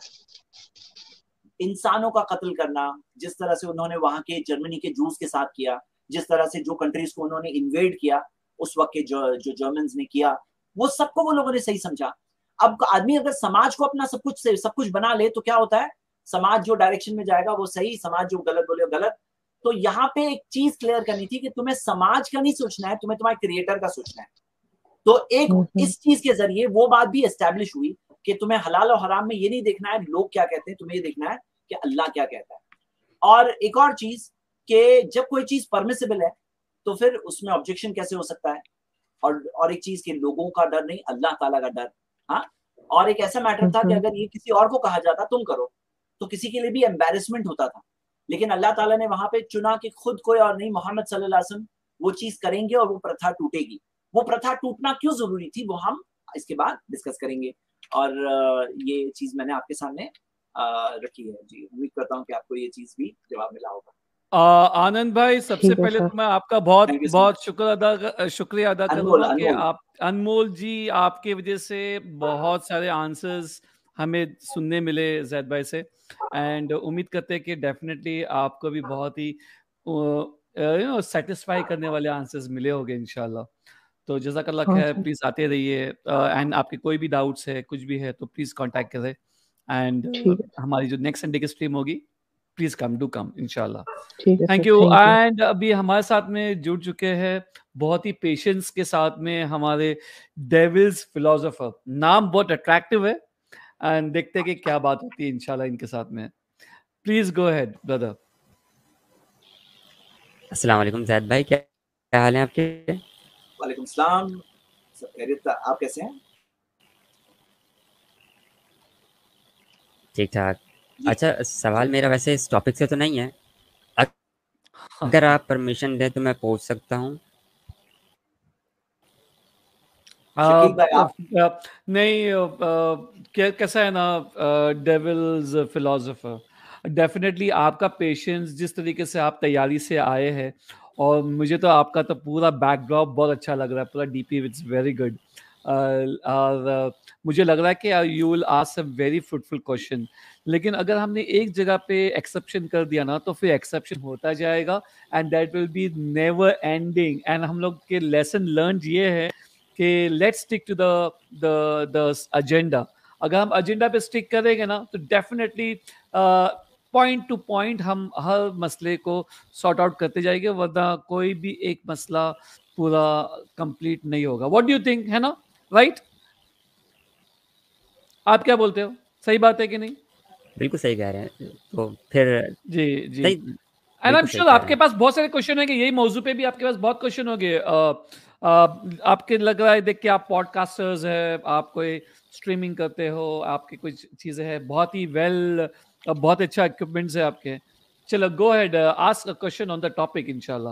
इंसानों का कत्ल करना, जिस तरह से उन्होंने वहां के जर्मनी के जूस के साथ किया, जिस तरह से जो कंट्रीज को उन्होंने इन्वेड किया उस वक्त के जो जर्मन्स ने किया, वो सबको वो लोगों ने सही समझा। अब आदमी अगर समाज को अपना सब कुछ बना ले, तो क्या होता है, समाज जो डायरेक्शन में जाएगा वो सही, समाज जो गलत बोले वो गलत। तो यहाँ पे एक चीज क्लियर करनी थी कि तुम्हें समाज का नहीं सोचना है, तुम्हें तुम्हारे क्रिएटर का सोचना है। तो एक इस चीज के जरिए वो बात भी एस्टैब्लिश हुई कि तुम्हें हलाल और हराम में ये नहीं देखना है लोग क्या कहते हैं, तुम्हें ये देखना है कि अल्लाह क्या कहता है। और एक और चीज कि जब कोई चीज परमिसिबल है तो फिर उसमें ऑब्जेक्शन कैसे हो सकता है, और एक चीज के लोगों का डर नहीं, अल्लाह ताला का डर। हाँ, और एक ऐसा मैटर था कि अगर ये किसी और को कहा जाता तुम करो, तो किसी के लिए भी एम्बैरेसमेंट होता था। लेकिन अल्लाह ताला ने वहां पे चुना कि खुद कोई और नहीं, मोहम्मद सल्लल्लाहु अलैहि वसल्लम वो चीज करेंगे और वो प्रथा टूटेगी। वो प्रथा टूटना क्यों जरूरी थी वो हम इसके बाद डिस्कस करेंगे, और ये चीज मैंने आपके सामने रखी है। जी, उम्मीद करता हूँ कि आपको ये चीज भी जवाब मिला होगा। आनंद भाई, सबसे पहले तो मैं आपका बहुत बहुत शुक्रिया अदा करूंगा कि आप, अनमोल जी, आपके वजह से बहुत सारे आंसर्स हमें सुनने मिले जैद भाई से, एंड उम्मीद करते हैं कि डेफिनेटली आपको भी बहुत ही सेटिस्फाई करने वाले आंसर्स मिले होंगे इंशाल्लाह। तो जज़ाकल्लाह खैर, प्लीज आते रहिए, एंड आपके कोई भी डाउट्स है, कुछ भी है तो प्लीज कांटेक्ट करें, एंड हमारी जो नेक्स्ट संडे की स्ट्रीम होगी, प्लीज कम, डू कम इंशाल्लाह। Thank you. एंड अभी हमारे साथ में जुड़ चुके हैं बहुत ही पेशेंस के साथ में हमारे डेविल्स फिलोसोफर, नाम बहुत अट्रैक्टिव है, एंड देखते हैं कि क्या बात होती है इंशाल्लाह इनके साथ में। Please go ahead brother. अस्सलाम वालेकुम ज़ैद भाई, क्या हाल है आपके? वालेकुम सलाम, सब खैरियत, आप कैसे हैं? ठीक ठाक। अच्छा, सवाल मेरा वैसे इस टॉपिक से तो नहीं है, अगर आप परमिशन दें तो मैं पूछ सकता हूँ? नहीं, कैसा है ना डेविल्स फिलोसोफर, डेफिनेटली आपका पेशेंस, जिस तरीके से आप तैयारी से आए हैं, और मुझे तो आपका तो पूरा बैकड्रॉप बहुत अच्छा लग रहा है, पूरा डीपी, इट्स वेरी गुड। और मुझे लग रहा है कि you will ask a very fruitful question, लेकिन अगर हमने एक जगह पे एक्सेप्शन कर दिया ना तो फिर एक्सेप्शन होता जाएगा, and that will be never ending. And हम लोग के लेसन लर्न ये है कि let's stick to the agenda. अगर हम एजेंडा पे स्टिक करेंगे ना तो डेफिनेटली पॉइंट टू पॉइंट हम हर मसले को सॉर्ट आउट करते जाएंगे, वरना कोई भी एक मसला पूरा कंप्लीट नहीं होगा। व्हाट डू यू थिंक, है ना? राइट? आप क्या बोलते हो, सही बात है कि नहीं? बिल्कुल सही कह रहे हैं। तो फिर जी जी, एंड आई एम श्योर आपके पास बहुत सारे क्वेश्चन होंगे, यही मौजू पे भी आपके पास बहुत क्वेश्चन होंगे। आपके लग रहा है देख के आप पॉडकास्टर्स है, आप कोई स्ट्रीमिंग करते हो, आपकी कुछ चीजें हैं, बहुत ही बहुत अच्छा इक्विपमेंट्स है आपके। चलो go ahead, ask a question on the topic इंशाल्लाह।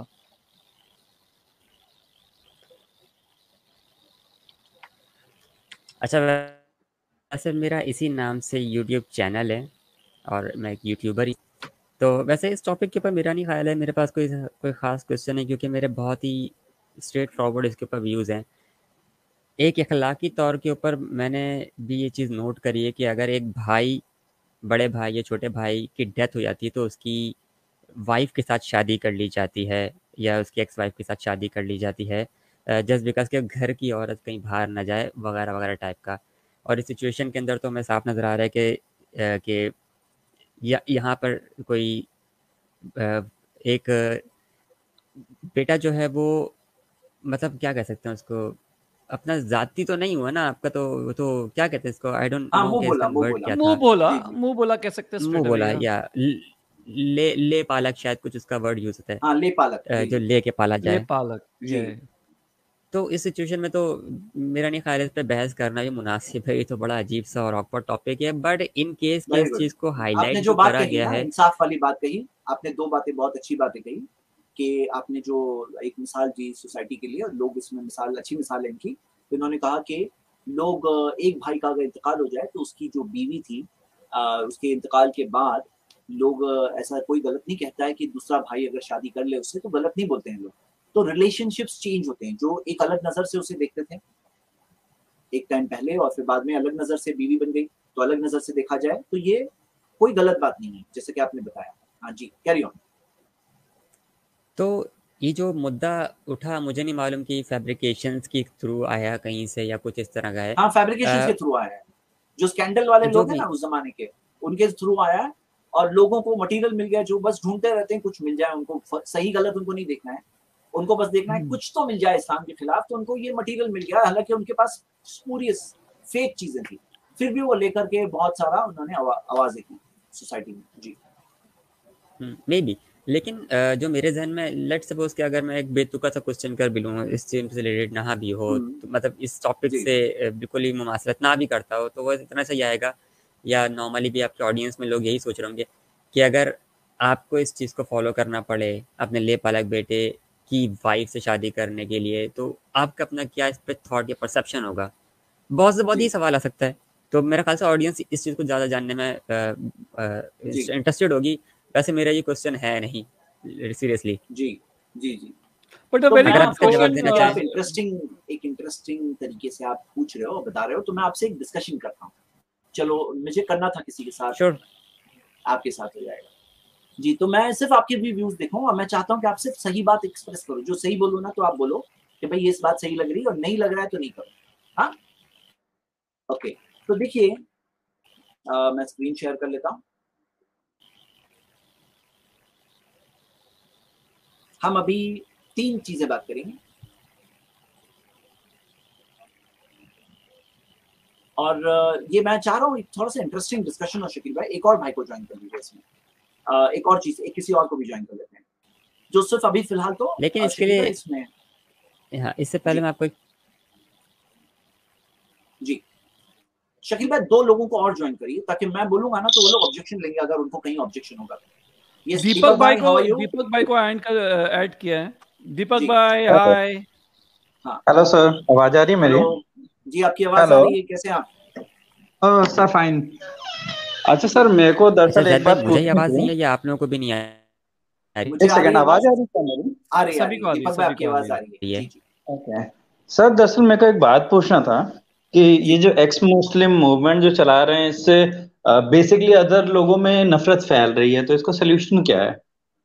अच्छा, वैसे मेरा इसी नाम से यूट्यूब चैनल है और मैं एक यूट्यूबर ही, तो वैसे इस टॉपिक के ऊपर मेरा नहीं ख्याल है मेरे पास कोई ख़ास क्वेश्चन है, क्योंकि मेरे बहुत ही स्ट्रेट फॉरवर्ड इसके ऊपर व्यूज़ हैं। एक अखलाकी तौर के ऊपर मैंने भी ये चीज़ नोट करी है कि अगर एक भाई, बड़े भाई या छोटे भाई की डेथ हो जाती है तो उसकी वाइफ के साथ शादी कर ली जाती है, या उसकी एक्स वाइफ के साथ शादी कर ली जाती है, जस्ट बिकॉज कि घर की औरत कहीं बाहर ना जाए, वगैरह वगैरह टाइप का। और इस सिचुएशन के अंदर तो हमें साफ नज़र आ रहा है कि यहाँ पर कोई एक बेटा जो है वो, मतलब क्या कह सकते हैं उसको, अपना जाति तो नहीं हुआ ना आपका, तो वो तो क्या कहते हैं इसको, आई डोंट नो कि इसका वर्ड क्या था। मुंह बोला कह सकते हैं, मुंह बोला, या ले पालक, शायद कुछ उसका वर्ड यूज होता है। हाँ, ले पालक, जो ले के पाला जाए, ले पालक। तो इस सिचुएशन में तो मेरा नहीं ख्याल है इस पर बहस करना भी मुनासिब है। ये तो बड़ा अजीब सा और ऑकवर्ड टॉपिक है, बट इन केस के इस चीज को हाईलाइट जो बात करा कही गया है, इंसाफ वाली बात कही आपने, दो बातें बहुत अच्छी बातें कही कि आपने जो एक मिसाल दी सोसाइटी के लिए, और लोग इसमें मिसाल, अच्छी मिसाल है इनकी। तो इन्होंने कहा कि लोग, एक भाई का अगर इंतकाल हो जाए तो उसकी जो बीवी थी, उसके इंतकाल के बाद लोग, ऐसा कोई गलत नहीं कहता है कि दूसरा भाई अगर शादी कर ले उससे, तो गलत नहीं बोलते हैं लोग। तो रिलेशनशिप्स चेंज होते हैं, जो एक अलग नजर से उसे देखते थे एक टाइम पहले, और फिर बाद में अलग नजर से बीवी बन गई, तो अलग नजर से देखा जाए तो ये कोई गलत बात नहीं है, जैसे कि आपने बताया। हाँ जी, कैरी ऑन। तो ये जो मुद्दा उठा, मुझे नहीं मालूम कि फैब्रिकेशंस के थ्रू आया कहीं से या कुछ इस तरह का है। हाँ, फैब्रिकेशंस के थ्रू आया है, जो स्कैंडल वाले लोग हैं ना उस जमाने के, उनके थ्रू आया है, और लोगों को मटेरियल मिल गया, जो बस ढूंढते रहते हैं कुछ मिल जाए उनको, सही गलत उनको नहीं देखना है, उनको बस देखना है कुछ तो मिल जाए इस्लाम के खिलाफ, तो उनको ये मटेरियल मिल गया। हालांकि उनके पास पूरी फेक चीजें थी, फिर भी वो लेकर के बहुत सारा उन्होंने आवाजें की सोसाइटी में। जी, मे बी, लेकिन जो मेरे जहन में, लेट सपोज कि अगर मैं एक बेतुका सा क्वेश्चन कर भी लूँ, इस चीज से रिलेटेड ना भी हो, तो मतलब इस टॉपिक से बिल्कुल ही मुमासलत ना भी करता हो, तो वो इतना सही आएगा, या नॉर्मली भी आपके ऑडियंस में लोग यही सोच रहे होंगे कि अगर आपको इस चीज़ को फॉलो करना पड़े अपने ले पालक बेटे की वाइफ से शादी करने के लिए, तो आपका अपना क्या इस पे थॉट या परसेप्शन होगा? बहुत ही सवाल आ सकता है। तो मेरा ख्याल से ऑडियंस इस चीज़ को ज़्यादा जानने में इंटरेस्टेड होगी। वैसे मेरा ये क्वेश्चन है नहीं seriously. Ji ji ji. But अ तो वेरी मैं गुड आपको क्वेश्चन। आप इंटरेस्टिंग तरीके से आप पूछ रहे हो, बता रहे हो, तो मैं आपसे एक डिस्कशन करता हूँ। चलो, मुझे करना था किसी के साथ, श्योर आपके साथ हो जाएगा जी। तो मैं सिर्फ आपके भी व्यूज देखूं, और मैं चाहता हूँ कि आप सिर्फ सही बात एक्सप्रेस करो। जो सही बोलो ना तो आप बोलो कि भाई ये इस बात सही लग रही है, और नहीं लग रहा है तो नहीं करो। हाँ, ओके। तो देखिए, मैं स्क्रीन शेयर कर लेता हूँ। हम अभी 3 चीजें बात करेंगे, और ये मैं चाह रहा हूँ थोड़ा सा इंटरेस्टिंग डिस्कशन हो। शकील भाई, एक और भाई को ज्वाइन कर लीजिए इसमें। एक और चीज, किसी और को भी ज्वाइन कर लेते हैं, जो सिर्फ अभी फिलहाल तो। लेकिन इसके लिए इसमें हाँ, इससे पहले मैं आपको जी शकील भाई 2 लोगों को और ज्वाइन करिए, ताकि मैं बोलूंगा ना तो वो लोग ऑब्जेक्शन लेंगे, अगर उनको कहीं ऑब्जेक्शन होगा। ये दीपक भाई को ऐड किया है। दीपक भाई, हाय। हाँ, हेलो सर, आवाज आ रही है मेरी? जी, आपकी आवाज आ रही है। कैसे आप? Sir fine. अच्छा सर, मेरे को दरअसल एक बात मुझे आवाज नहीं है या आप लोगों को भी नहीं आ रही? एक सेकंड, आवाज आ रही है मेरी? आ रही है, दीपक भाई आपकी आवाज आ रही है। जी। ओके सर, दरअसल मेरे को एक बात पूछना था कि ये जो एक्स मुस्लिम मूवमेंट जो चला रहे हैं, इससे बेसिकली अदर लोगों में नफरत फैल रही है, तो इसका सोल्यूशन क्या है?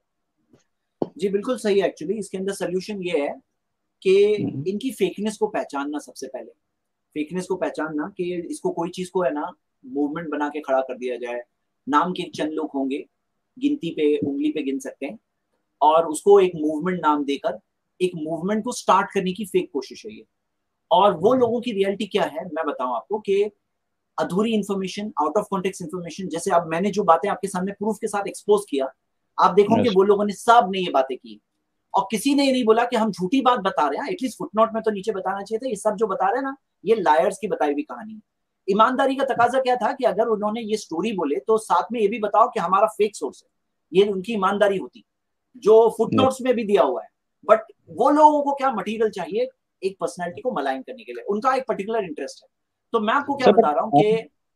जी बिल्कुल सही है। एक्चुअली इसके अंदर सोल्यूशन ये है कि इनकी फेकनेस को पहचानना। सबसे पहले फेकनेस को पहचानना कि इसको कोई चीज को है ना मूवमेंट बना के खड़ा कर दिया जाए। नाम के चंद लोग होंगे, गिनती पे उंगली पे गिन सकते हैं, और उसको एक मूवमेंट नाम देकर एक मूवमेंट को स्टार्ट करने की फेक कोशिश है ये। और वो लोगों की रियलिटी क्या है मैं बताऊं आपको, कि अधूरी information, out of context information. जैसे अब मैंने जो बातें आपके सामने प्रूफ के साथ एक्सपोज किया, आप देखोगे वो लोगों ने सब ने ये बातें की, और किसी ने ये नहीं बोला कि हम झूठी बात बता रहे हैं। एटलीस्ट फुटनोट में तो नीचे बताना चाहिए था, ये सब जो बता रहे हैं ना, ये लायर्स की बताई हुई कहानी है। ईमानदारी का तकाजा क्या था कि अगर उन्होंने ये स्टोरी बोले तो साथ में ये भी बताओ कि हमारा फेक सोर्स है। ये उनकी ईमानदारी होती, जो फुटनोट्स में भी दिया हुआ है। बट वो लोगों को क्या मटेरियल चाहिए एक पर्सनैलिटी को मलाइन करने के लिए, उनका एक पर्टिकुलर इंटरेस्ट है। तो मैं आपको क्या बता रहा हूँ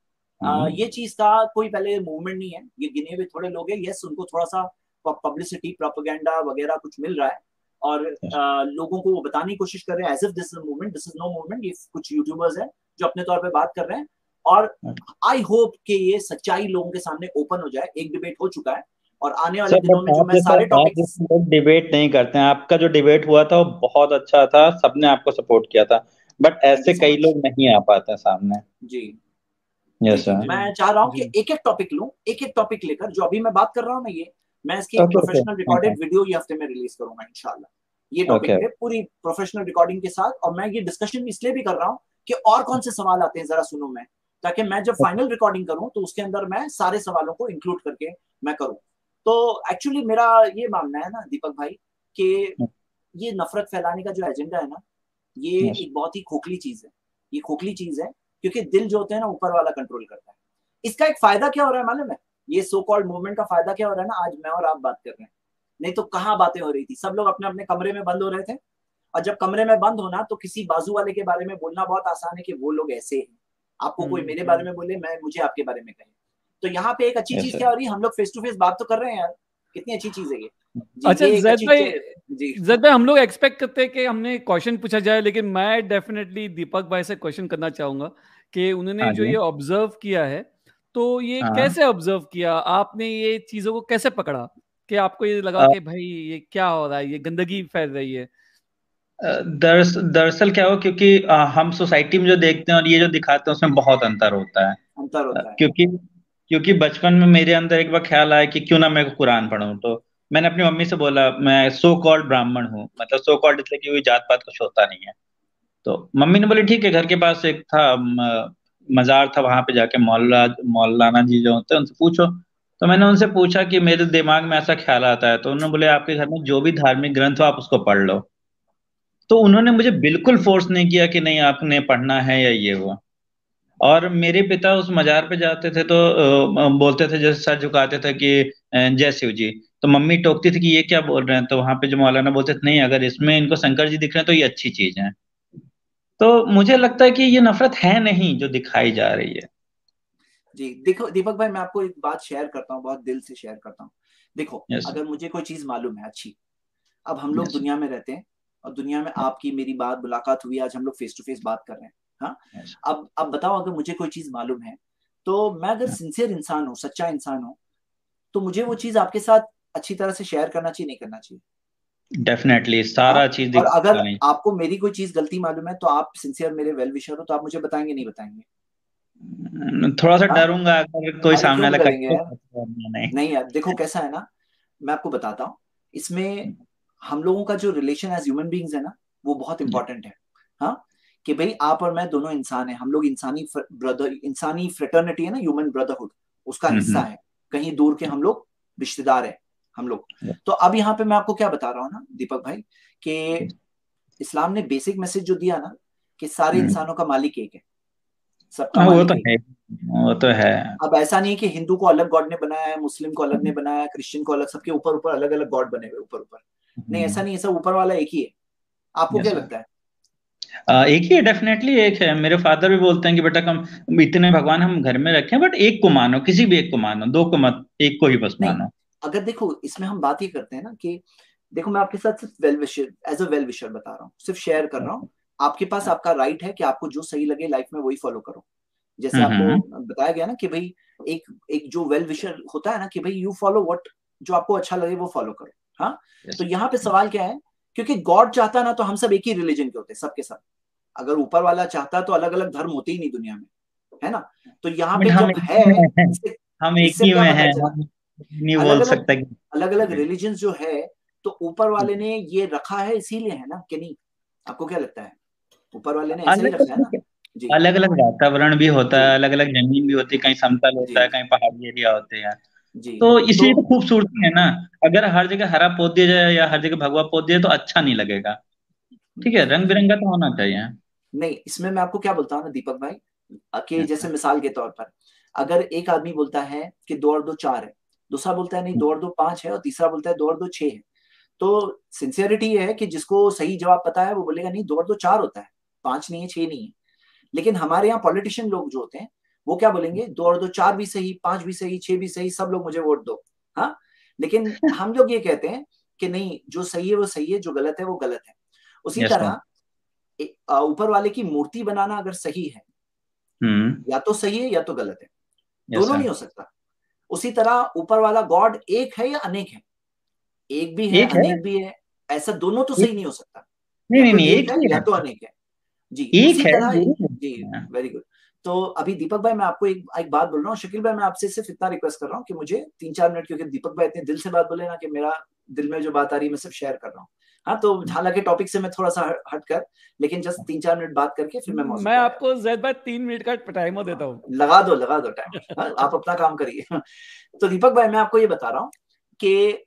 कि ये चीज का कोई पहले मूवमेंट नहीं है, ये गिने हुए थोड़े लोग हैं। यस, उनको थोड़ा सा पब्लिसिटी, प्रोपेगेंडा वगैरह कुछ मिल रहा है, और लोगों को वो बताने की कोशिश कर रहे हैं as if this is movement, this is no movement. ये कुछ यूट्यूबर्स हैं जो अपने तौर पे बात कर रहे हैं, और आई होप कि ये सच्चाई लोगों के सामने ओपन हो जाए। एक डिबेट हो चुका है, और आने वाले दिनों में जो मैं सारे टॉपिक्स डिबेट नहीं करते हैं। आपका जो डिबेट हुआ था वो बहुत अच्छा था, सबने आपको सपोर्ट किया था, बट ऐसे कई लोग नहीं आ पाते सामने। जी यस सर। मैं चाह रहा हूँ कि एक एक टॉपिक लूं, एक एक टॉपिक लेकर। जो अभी मैं बात कर रहा हूँ ना, ये मैं इसकी प्रोफेशनल रिकॉर्डेड वीडियो ये हफ्ते में रिलीज करूंगा इंशाल्लाह, ये टॉपिक पे पूरी प्रोफेशनल रिकॉर्डिंग के साथ। और मैं ये डिस्कशन इसलिए भी कर रहा हूँ कि और कौन से सवाल आते हैं जरा सुनो मैं, ताकि मैं जब फाइनल रिकॉर्डिंग करूं तो उसके अंदर मैं सारे सवालों को इंक्लूड करके मैं करूं। तो एक्चुअली मेरा ये मानना है ना दीपक भाई, कि ये नफरत फैलाने का जो एजेंडा है ना, ये एक बहुत ही खोखली चीज है। ये खोखली चीज है क्योंकि दिल जो होते हैं ना ऊपर वाला कंट्रोल करता है। इसका एक फायदा क्या हो रहा है मालूम है? ये सो कॉल्ड मूवमेंट का फायदा क्या हो रहा है ना, आज मैं और आप बात कर रहे हैं, नहीं तो कहाँ बातें हो रही थी। सब लोग अपने अपने कमरे में बंद हो रहे थे, और जब कमरे में बंद होना तो किसी बाजू वाले के बारे में बोलना बहुत आसान है कि वो लोग ऐसे हैं। आपको कोई मेरे बारे में बोले, मैं मुझे आपके बारे में कहे। तो यहाँ पे एक अच्छी चीज क्या हो रही है, हम लोग फेस टू फेस बात तो कर रहे हैं यार, कितनी अच्छी चीज है ये। अच्छा जैद भाई, हम लोग एक्सपेक्ट करते हैं कि हमने क्वेश्चन पूछा जाए, लेकिन मैं डेफिनेटली दीपक भाई से क्वेश्चन करना चाहूंगा कि उन्होंने जो ये ऑब्जर्व किया है, तो ये कैसे ऑब्जर्व किया आपने? ये चीजों को कैसे पकड़ा कि आपको ये लगा कि भाई ये क्या हो रहा है, ये गंदगी फैल रही है? दरअसल क्या हो, क्योंकि हम सोसाइटी में जो देखते हैं और ये जो दिखाते हैं उसमें बहुत अंतर होता है। क्योंकि बचपन में मेरे अंदर एक बार ख्याल आया कि क्यों ना मैं कुरान पढूं, तो मैंने अपनी मम्मी से बोला मैं सो कॉल्ड ब्राह्मण हूँ, मतलब सो कॉल्ड इसलिए कि कोई जात पात कुछ होता नहीं है। तो मम्मी ने बोली ठीक है। घर के पास एक था मजार था, वहां पे जाके मौलाना जी जो होते हैं उनसे पूछो। तो मैंने उनसे पूछा कि मेरे दिमाग में ऐसा ख्याल आता है, तो उन्होंने बोले आपके घर में जो भी धार्मिक ग्रंथ हो आप उसको पढ़ लो। तो उन्होंने मुझे बिल्कुल फोर्स नहीं किया कि नहीं आपने पढ़ना है या ये वो। और मेरे पिता उस मजार पे जाते थे तो बोलते थे, जैसे सर झुकाते थे कि जय शिव जी। तो मम्मी टोकती थी कि ये क्या बोल रहे हैं, तो वहां पे जो मौलाना बोलते थे नहीं, अगर इसमें इनको शंकर जी दिख रहे हैं तो ये अच्छी चीज है। तो मुझे लगता है कि ये नफरत है नहीं जो दिखाई जा रही है। जी देखो दीपक भाई, मैं आपको एक बात शेयर करता हूँ, बहुत दिल से शेयर करता हूँ। देखो यस अगर मुझे कोई चीज मालूम है अच्छी, अब हम लोग दुनिया में रहते हैं और दुनिया में आपकी मेरी बात मुलाकात हुई, आज हम लोग फेस टू फेस बात कर रहे हैं। हाँ, अब बताओ, अगर मुझे कोई चीज मालूम है तो मैं अगर सिंसियर इंसान हूँ, सच्चा इंसान हूँ, तो मुझे वो चीज आपके साथ अच्छी तरह से शेयर करना चाहिए, नहीं करना चाहिए? डेफिनेटली सारा चीज और अगर नहीं। आपको मेरी कोई चीज गलती मालूम है तो आप सिंसियर मेरे वेल विशर हो, तो आप मुझे बताएंगे नहीं बताएंगे? थोड़ा सा डरूंगा अगर कोई अरे सामने क्यों वाला डरेंगे यार? नहीं। नहीं यार, देखो कैसा है ना, मैं आपको बताता हूँ, इसमें हम लोगों का जो रिलेशन एज ह्यूमन बींग्स है ना, वो बहुत इंपॉर्टेंट है। हाँ, कि भाई आप और मैं दोनों इंसान हैं, हम लोग इंसानी ब्रदर, इंसानी फ्रेटर्निटी है ना, ह्यूमन ब्रदरहुड, उसका हिस्सा है। कहीं दूर के हम लोग रिश्तेदार हैं हम लोग। तो अब यहाँ पे मैं आपको क्या बता रहा हूँ ना दीपक भाई, कि इस्लाम ने बेसिक मैसेज जो दिया ना, कि सारे इंसानों का मालिक एक है, सबका वो मालिक तो एक है, वो तो है। अब ऐसा नहीं कि हिंदू को अलग गॉड ने बनाया है, मुस्लिम को अलग ने बनाया है, क्रिश्चियन को अलग, सबके ऊपर ऊपर अलग अलग गॉड बने हुए ऊपर ऊपर। नहीं, ऐसा नहीं है, सब ऊपर वाला एक ही है। आपको क्या लगता है? एक ही है, डेफिनेटली एक है। मेरे फादर भी बोलते हैं कि बेटा कम इतने भगवान हम घर में रखें, बट एक को मानो, किसी भी एक को मानो, दो को मत, एक को ही बस नहीं, मानो। अगर देखो इसमें हम बात ही करते हैं ना कि देखो, मैं आपके साथ सिर्फ well wisher, as a well wisher बता रहा हूँ, सिर्फ शेयर कर रहा हूँ। आपके पास आपका राइट है कि आपको जो सही लगे लाइफ में वही फॉलो करो। जैसे आपको बताया गया ना कि भाई एक एक जो वेल विशर होता है ना, कि भाई यू फॉलो व्हाट, जो आपको अच्छा लगे वो फॉलो करो। हाँ, तो यहाँ पे सवाल क्या है, क्योंकि गॉड चाहता ना तो हम सब एक ही रिलीजन के होते, सबके सब। अगर ऊपर वाला चाहता तो अलग अलग धर्म होते ही नहीं दुनिया में, है ना? तो यहाँ पे जब है, हम एक इससे ही क्या में पता हैं, चला, हम नहीं अलग बोल अलग सकता कि अलग अलग रिलीजन जो है, तो ऊपर वाले ने ये रखा है इसीलिए, है ना कि नहीं? आपको क्या लगता है, ऊपर वाले ने ऐसा ही रखा है ना? जी, अलग अलग वातावरण भी होता है, अलग अलग जमीन भी होती है, कहीं समतल होता है, जी, कहीं पहाड़ी एरिया होते हैं। जी। तो इसीलिए तो खूबसूरती है ना। अगर हर जगह हरा पोत दिया जाए या हर जगह भगवा पोत दिया तो अच्छा नहीं लगेगा। ठीक है, रंग बिरंगा तो होना चाहिए। नहीं, इसमें मैं आपको क्या बोलता हूँ ना दीपक भाई, कि जैसे मिसाल के तौर पर, अगर एक आदमी बोलता है कि 2 और 2 4 है, दूसरा बोलता है नहीं 2 और 2 5 है, और तीसरा बोलता है 2 और 2 6 है, तो सिंसियरिटी ये है कि जिसको सही जवाब पता है वो बोलेगा नहीं 2 और 2 4 होता है, 5 नहीं है, 6 नहीं है। लेकिन हमारे यहाँ पॉलिटिशियन लोग जो होते हैं वो क्या बोलेंगे, 2 और 2 4 भी सही, 5 भी सही, 6 भी सही, सब लोग मुझे वोट दो। हाँ, लेकिन हम लोग ये कहते हैं कि नहीं, जो सही है वो सही है, जो गलत है वो गलत है। उसी तरह ऊपर वाले की मूर्ति बनाना अगर सही है, या तो सही है या तो गलत है, दोनों नहीं हो सकता। उसी तरह ऊपर वाला गॉड एक है या अनेक है, एक भी है अनेक भी है, ऐसा दोनों तो सही नहीं हो सकता, या नहीं तो नहीं, एक एक है ही या है, तो अनेक है। जी, एक उसी है तरह। गुरु। जी, वेरी गुड। तो अभी दीपक भाई मैं आपको एक बात बोल रहा हूँ, शकील भाई मैं आपसे सिर्फ इतना रिक्वेस्ट कर रहा हूँ कि मुझे 3-4 मिनट, क्योंकि दीपक भाई इतने दिल से बात बोले ना कि मेरा दिल में जो बात आ रही है मैं सिर्फ शेयर कर रहा हूँ। हाँ, तो हालांकि टॉपिक से मैं थोड़ा सा हट कर, लेकिन जस्ट 3-4 मिनट बात करके फिर मैं आपको जैद भाई 3 मिनट का टाइम देता हूँ। लगा दो टाइम। आप अपना काम करिए। तो दीपक भाई मैं आपको ये बता रहा हूँ कि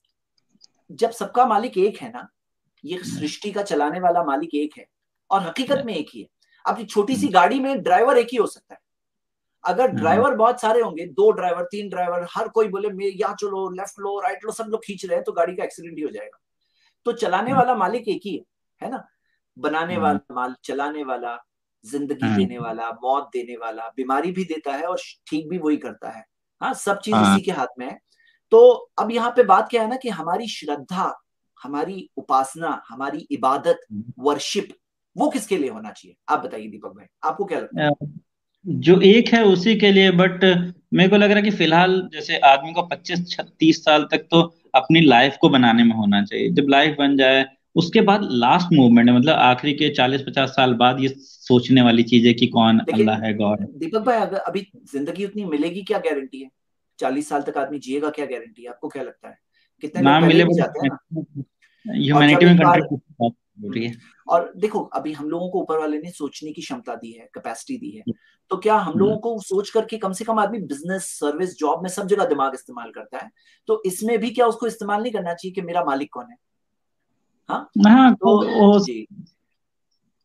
जब सबका मालिक एक है ना, ये सृष्टि का चलाने वाला मालिक एक है, और हकीकत में एक ही है। अब छोटी सी गाड़ी में ड्राइवर एक ही हो सकता है, अगर ड्राइवर बहुत सारे होंगे, 2 ड्राइवर 3 ड्राइवर, हर कोई बोले मैं यहाँ चलो, लेफ्ट लो राइट लो, सब लोग खींच रहे हैं, तो गाड़ी का एक्सीडेंट ही हो जाएगा। तो चलाने वाला मालिक एक ही है ना? बनाने वाला, माल चलाने वाला, जिंदगी देने वाला, मौत देने वाला, बीमारी भी देता है और ठीक भी वही करता है। हाँ, सब चीज इसी के हाथ में है। तो अब यहाँ पे बात क्या है ना, कि हमारी श्रद्धा, हमारी उपासना, हमारी इबादत, वर्शिप, वो किसके लिए होना चाहिए? आप बताइए दीपक भाई, आपको क्या लगता है? जो एक है उसी के लिए, बट मेरे को लग रहा है कि फिलहाल जैसे आदमी को 25-30 साल तक तो अपनी लाइफ को बनाने में होना चाहिए। जब लाइफ बन जाए उसके बाद लास्ट मूवमेंट है, मतलब आखिरी के 40-50 साल बाद ये सोचने वाली चीज है कि कौन अल्लाह है, गॉड। दीपक भाई अगर अभी जिंदगी उतनी मिलेगी, क्या गारंटी है? 40 साल तक आदमी जिएगा, क्या गारंटी है? आपको क्या लगता है? कितने लोग पहले मिले भी जाते हैं ना। और जब ह्यूमैनिटी में एक बार, कंट्री है। और देखो अभी हम लोगों को ऊपर वाले ने सोचने की क्षमता दी है, कैपेसिटी दी है, तो क्या हम लोगों को सोच करके कम से कम आदमी बिजनेस, सर्विस, जॉब में सब जगह दिमाग इस्तेमाल करता है, तो इसमें भी क्या उसको इस्तेमाल नहीं करना चाहिए कि मेरा मालिक कौन है? हाँ, तो जी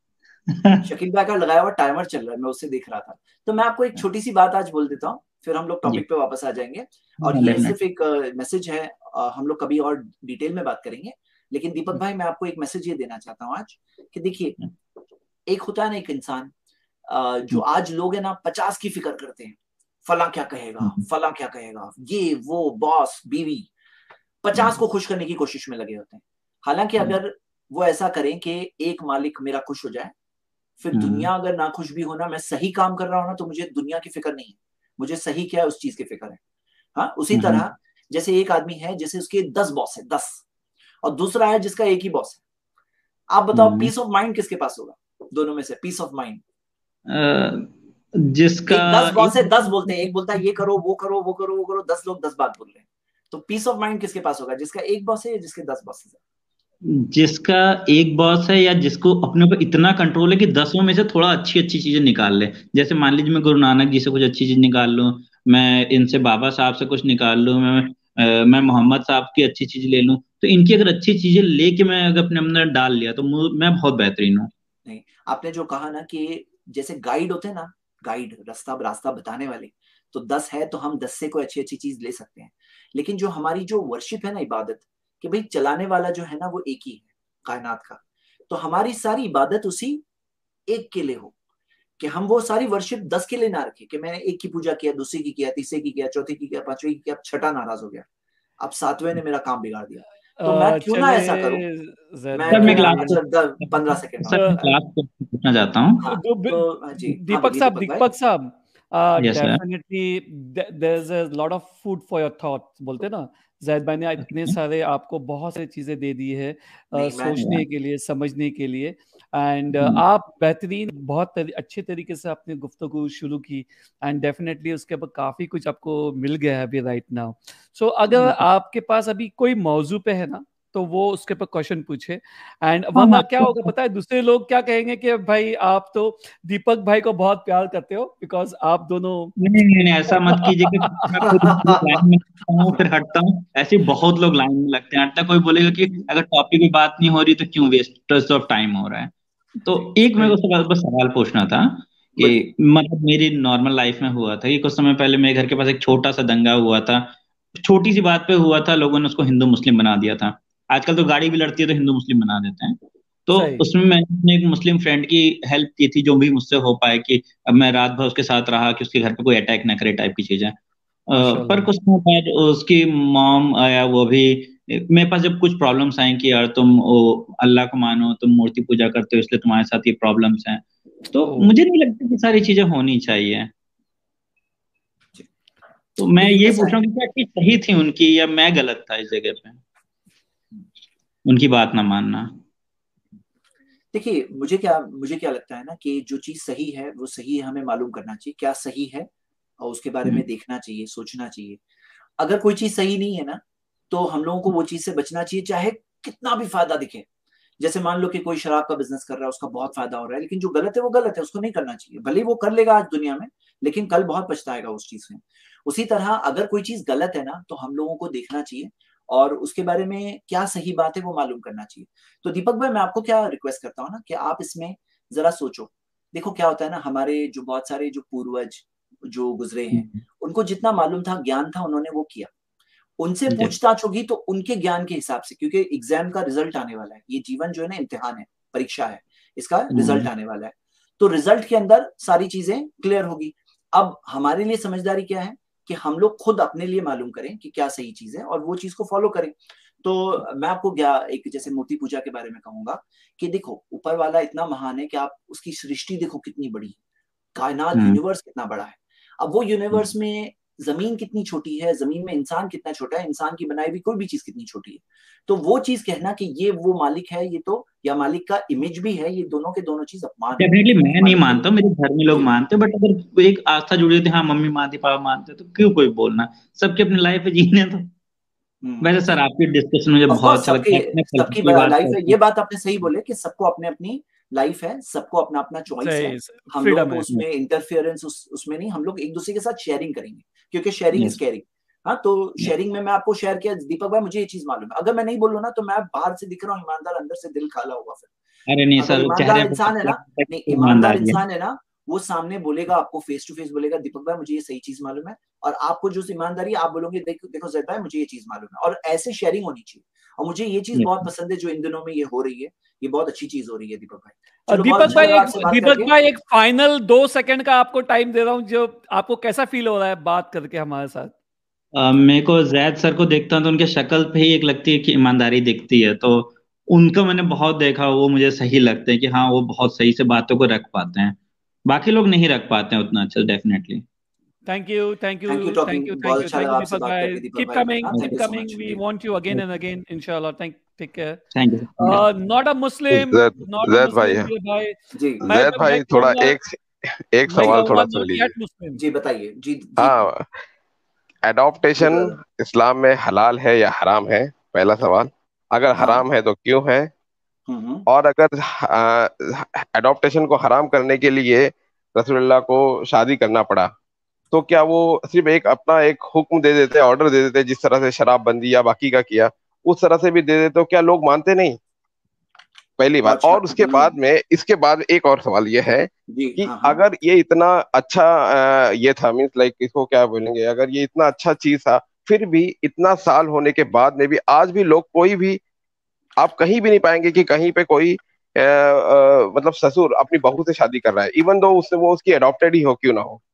शकील भाई का लगाया हुआ टाइमर चल रहा है, मैं उससे देख रहा था। तो मैं आपको एक छोटी सी बात आज बोल देता हूँ, फिर हम लोग टॉपिक पे वापस आ जाएंगे। और ये सिर्फ एक मैसेज है, हम लोग कभी और डिटेल में बात करेंगे। लेकिन दीपक भाई, मैं आपको एक मैसेज ये देना चाहता हूँ आज कि देखिए, एक होता है ना एक इंसान जो आज लोग है ना 50 की फिक्र करते हैं, फला क्या कहेगा, फला क्या कहेगा, ये वो बॉस बीवी 50 को खुश करने की कोशिश में लगे होते हैं। हालांकि अगर वो ऐसा करें कि एक मालिक मेरा खुश हो जाए, फिर दुनिया अगर ना खुश भी होना, मैं सही काम कर रहा हूं ना, तो मुझे दुनिया की फिक्र नहीं है, मुझे सही क्या है उस चीज की फिक्र है। हाँ, उसी तरह जैसे एक आदमी है जैसे उसके 10 बॉस है, 10, और दूसरा है जिसका एक ही बॉस है। आप बताओ पीस ऑफ माइंड किसके पास होगा दोनों में से? पीस ऑफ माइंड जिसका 10 बॉस है, 10 बोलते हैं, एक बोलता है ये करो वो करो वो करो वो करो, 10 लोग 10 बात बोल रहे हैं। तो पीस ऑफ माइंड किसके पास होगा? जिसका एक बॉस है या जिसके 10 बॉस है? जिसका एक बॉस है, या जिसको अपने ऊपर इतना कंट्रोल है कि 10 में से थोड़ा अच्छी अच्छी चीजें निकाल ले। जैसे मान लीजिए मैं गुरु नानक जी से कुछ अच्छी चीज निकाल लूं, मैं इनसे बाबा साहब से कुछ निकाल लूं, मैं मोहम्मद साहब की अच्छी चीज ले लूं, तो इनकी अगर अच्छी चीजें लेके मैं अगर अपने अंदर डाल लिया तो मैं बहुत बेहतरीन हूँ। नहीं, आपने जो कहा ना कि जैसे गाइड होते हैं ना, गाइड रास्ता बताने वाले, तो 10 है तो हम 10 से कोई अच्छी अच्छी चीज ले सकते हैं। लेकिन जो हमारी जो वर्शिप है ना, इबादत, कि भाई चलाने वाला जो है ना वो एक ही है कायनात का, तो हमारी सारी इबादत उसी एक के लिए हो, कि हम वो सारी वर्शिप 10 के लिए ना रखें कि मैंने एक की पूजा किया, दूसरे की किया, तीसरे की किया, चौथे की किया, पांचवे की किया, छठा नाराज हो गया, अब 7वें ने मेरा काम बिगाड़ दिया, तो मैं क्यों ना ऐसा करूं? मैं सर, मैं क्यों ना क्लास अंदर 15 सेकंड सर क्लास पूछना चाहता हूँ। हाँ, तो जी दीपक साहब Yes, sir. Definitely there is a lot of food for your thoughts, बोलते हैं ना, जाहिद भाई ने इतने सारे आपको बहुत सारी चीजें दे दी है सोचने के लिए, समझने के लिए, एंड आप बेहतरीन बहुत अच्छे तरीके से आपने गुफ्तगू शुरू की, एंड डेफिनेटली उसके बाद काफी कुछ आपको मिल गया है अभी राइट नाउ। सो अगर आपके पास अभी कोई मौजू पे है ना, तो वो उसके पर क्वेश्चन पूछे, एंड वरना क्या होगा पता है, दूसरे लोग क्या कहेंगे कि भाई आप तो दीपक भाई को बहुत प्यार करते हो बिकॉज आप दोनों नहीं, ऐसा मत कीजिए कि मैं खुद लाइन में लगता हूँ फिर हटता हूँ। ऐसे बहुत लोग लाइन में लगते हैं, हटता कोई बोलेगा कि अगर टॉपिक की बात नहीं हो रही तो क्यों वेस्ट ऑफ टाइम हो रहा है। तो एक मेरे को बस सवाल पूछना था कि मतलब मेरी नॉर्मल लाइफ में हुआ था कि कुछ समय पहले मेरे घर के पास एक छोटा सा दंगा हुआ था, छोटी सी बात पे हुआ था, लोगों ने उसको हिंदू मुस्लिम बना दिया था। आजकल तो गाड़ी भी लड़ती है तो हिंदू मुस्लिम बना देते हैं। तो उसमें मैंने एक मुस्लिम फ्रेंड की हेल्प की थी, जो भी मुझसे हो पाए, कि अब मैं रात भर उसके साथ रहा कि उसके घर पे कोई अटैक ना करे टाइप की चीजें। पर कुछ समय बाद उसकी मॉम आया, वो भी मेरे पास जब कुछ प्रॉब्लम्स आई कि यार तुम अल्लाह को मानो, तुम मूर्ति पूजा करते हो, इसलिए तुम्हारे साथ ये प्रॉब्लम्स हैं, तो मुझे नहीं लगता कि सारी चीजें होनी चाहिए। तो मैं ये पूछ रहा हूँ कि क्या चीज सही थी उनकी या मैं गलत था इस जगह पे उनकी बात ना मानना। देखिए, मुझे क्या लगता है ना कि जो चीज सही है वो सही है, हमें मालूम करना चाहिए क्या सही है और उसके बारे में देखना चाहिए, सोचना चाहिए। अगर कोई चीज सही नहीं है ना, तो हम लोगों को वो चीज से बचना चाहिए, चाहे कितना भी फायदा दिखे। जैसे मान लो कि कोई शराब का बिजनेस कर रहा है, उसका बहुत फायदा हो रहा है, लेकिन जो गलत है वो गलत है, उसको नहीं करना चाहिए। भले वो कर लेगा आज दुनिया में, लेकिन कल बहुत पछताएगा उस चीज में। उसी तरह अगर कोई चीज गलत है ना, तो हम लोगों को देखना चाहिए और उसके बारे में क्या सही बात है वो मालूम करना चाहिए। तो दीपक भाई, मैं आपको क्या रिक्वेस्ट करता हूँ ना कि आप इसमें जरा सोचो। देखो क्या होता है ना, हमारे जो बहुत सारे जो पूर्वज जो गुजरे हैं, उनको जितना मालूम था, ज्ञान था, उन्होंने वो किया। उनसे पूछताछ होगी तो उनके ज्ञान के हिसाब से, क्योंकि एग्जाम का रिजल्ट आने वाला है, ये जीवन जो है ना इम्तिहान है, परीक्षा है, इसका रिजल्ट आने वाला है। तो रिजल्ट के अंदर सारी चीजें क्लियर होगी। अब हमारे लिए समझदारी क्या है कि हम लोग खुद अपने लिए मालूम करें कि क्या सही चीज है और वो चीज को फॉलो करें। तो मैं आपको एक जैसे मूर्ति पूजा के बारे में कहूंगा कि देखो, ऊपर वाला इतना महान है कि आप उसकी सृष्टि देखो कितनी बड़ी है, कायनात यूनिवर्स कितना बड़ा है। अब वो यूनिवर्स में जमीन कितनी छोटी है, जमीन में इंसान कितना छोटा है, इंसान की बनाई हुई कोई भी चीज कितनी छोटी है। तो वो चीज कहना कि ये वो मालिक है, ये तो या मालिक का इमेज भी है, ये दोनों के दोनों चीज अपमान है। डेफिनेटली मैं नहीं मानता, मेरे घर में लोग मानते, बट अगर एक आस्था जुड़ी होती है, हाँ मम्मी मानती, पापा मानते, तो क्यों कोई बोलना, सबकी अपनी लाइफ है, जीने तो। वैसे सर आपकी डिस्कशन मुझे बहुत अच्छा लगता है, सबकी लाइफ है, ये बात आपने सही बोले कि सबको अपने अपनी लाइफ है, सबको अपना अपना चॉइस है। हम लोग को उसमें इंटरफेरेंस उसमें नहीं, हम लोग एक दूसरे के साथ शेयरिंग करेंगे, क्योंकि शेयरिंग इज केयरिंग। हाँ, तो शेयरिंग में मैं आपको शेयर किया, दीपक भाई मुझे ये चीज मालूम है, अगर मैं नहीं बोलूँ ना तो मैं बाहर से दिख रहा हूँ ईमानदार, अंदर से दिल खाला होगा, फिर अरे नहीं अगर सर, ईमानदार चेहरे पे इंसान है ना, नहीं ईमानदार ईमानदारी है। इंसान है ना, वो सामने बोलेगा आपको, फेस टू फेस बोलेगा, दीपक भाई मुझे ये सही चीज मालूम है, और आपको जो ईमानदारी आप बोलोगे देखो देखो जैद भाई मुझे ये चीज मालूम है, और ऐसे शेयरिंग होनी चाहिए। और मुझे ये चीज बहुत पसंद है जो इन दिनों में ये हो रही है, ये बहुत अच्छी चीज हो रही है दीपक भाई। चलो बहुत अच्छा लगा आपसे बात करके। दीपक भाई एक फाइनल 2 सेकंड का आपको टाइम दे रहा हूँ, जो आपको कैसा फील हो रहा है बात करके हमारे साथ? मेरे को जैद सर को देखता हूँ तो उनके शक्ल पे ही एक लगती है कि ईमानदारी दिखती है, तो उनको मैंने बहुत देखा, वो मुझे सही लगते हैं कि हाँ वो बहुत सही से बातों को रख पाते हैं, बाकी लोग नहीं रख पाते हैं उतना अच्छा। डेफिनेटली थैंक यू बहुत अच्छा लगा आपसे दीपक बात भाई। करके दीपक कीप भाई। Coming, we want you again and again इंशाल्लाह। Take care. Thank you. Not a Muslim, Zaid भाई, जी जैद भाई थोड़ा एक सवाल थोड़ा सुन लीजिए। जी बताइए। जी हाँ, एडॉप्टेशन इस्लाम में हलाल है या हराम है? पहला सवाल। अगर हराम है तो क्यों है? और अगर एडॉप्टेशन को हराम करने के लिए रसूलुल्लाह को शादी करना पड़ा, तो क्या वो सिर्फ एक अपना एक हुक्म दे देते, ऑर्डर दे देते, जिस तरह से शराब बंदी या बाकी का किया उस तरह से भी दे देते, तो क्या लोग मानते नहीं? पहली बात। और उसके बाद में इसके बाद एक और सवाल ये है कि अगर ये इतना अच्छा ये था, मीन्स लाइक इसको क्या बोलेंगे, अगर ये इतना अच्छा चीज था, फिर भी इतना साल होने के बाद में भी आज भी लोग, कोई भी आप कहीं भी नहीं पाएंगे कि कहीं पे कोई मतलब ससुर अपनी बहू से शादी कर रहा है, इवन दो उससे वो उसकी अडॉप्टेड ही हो क्यों ना हो।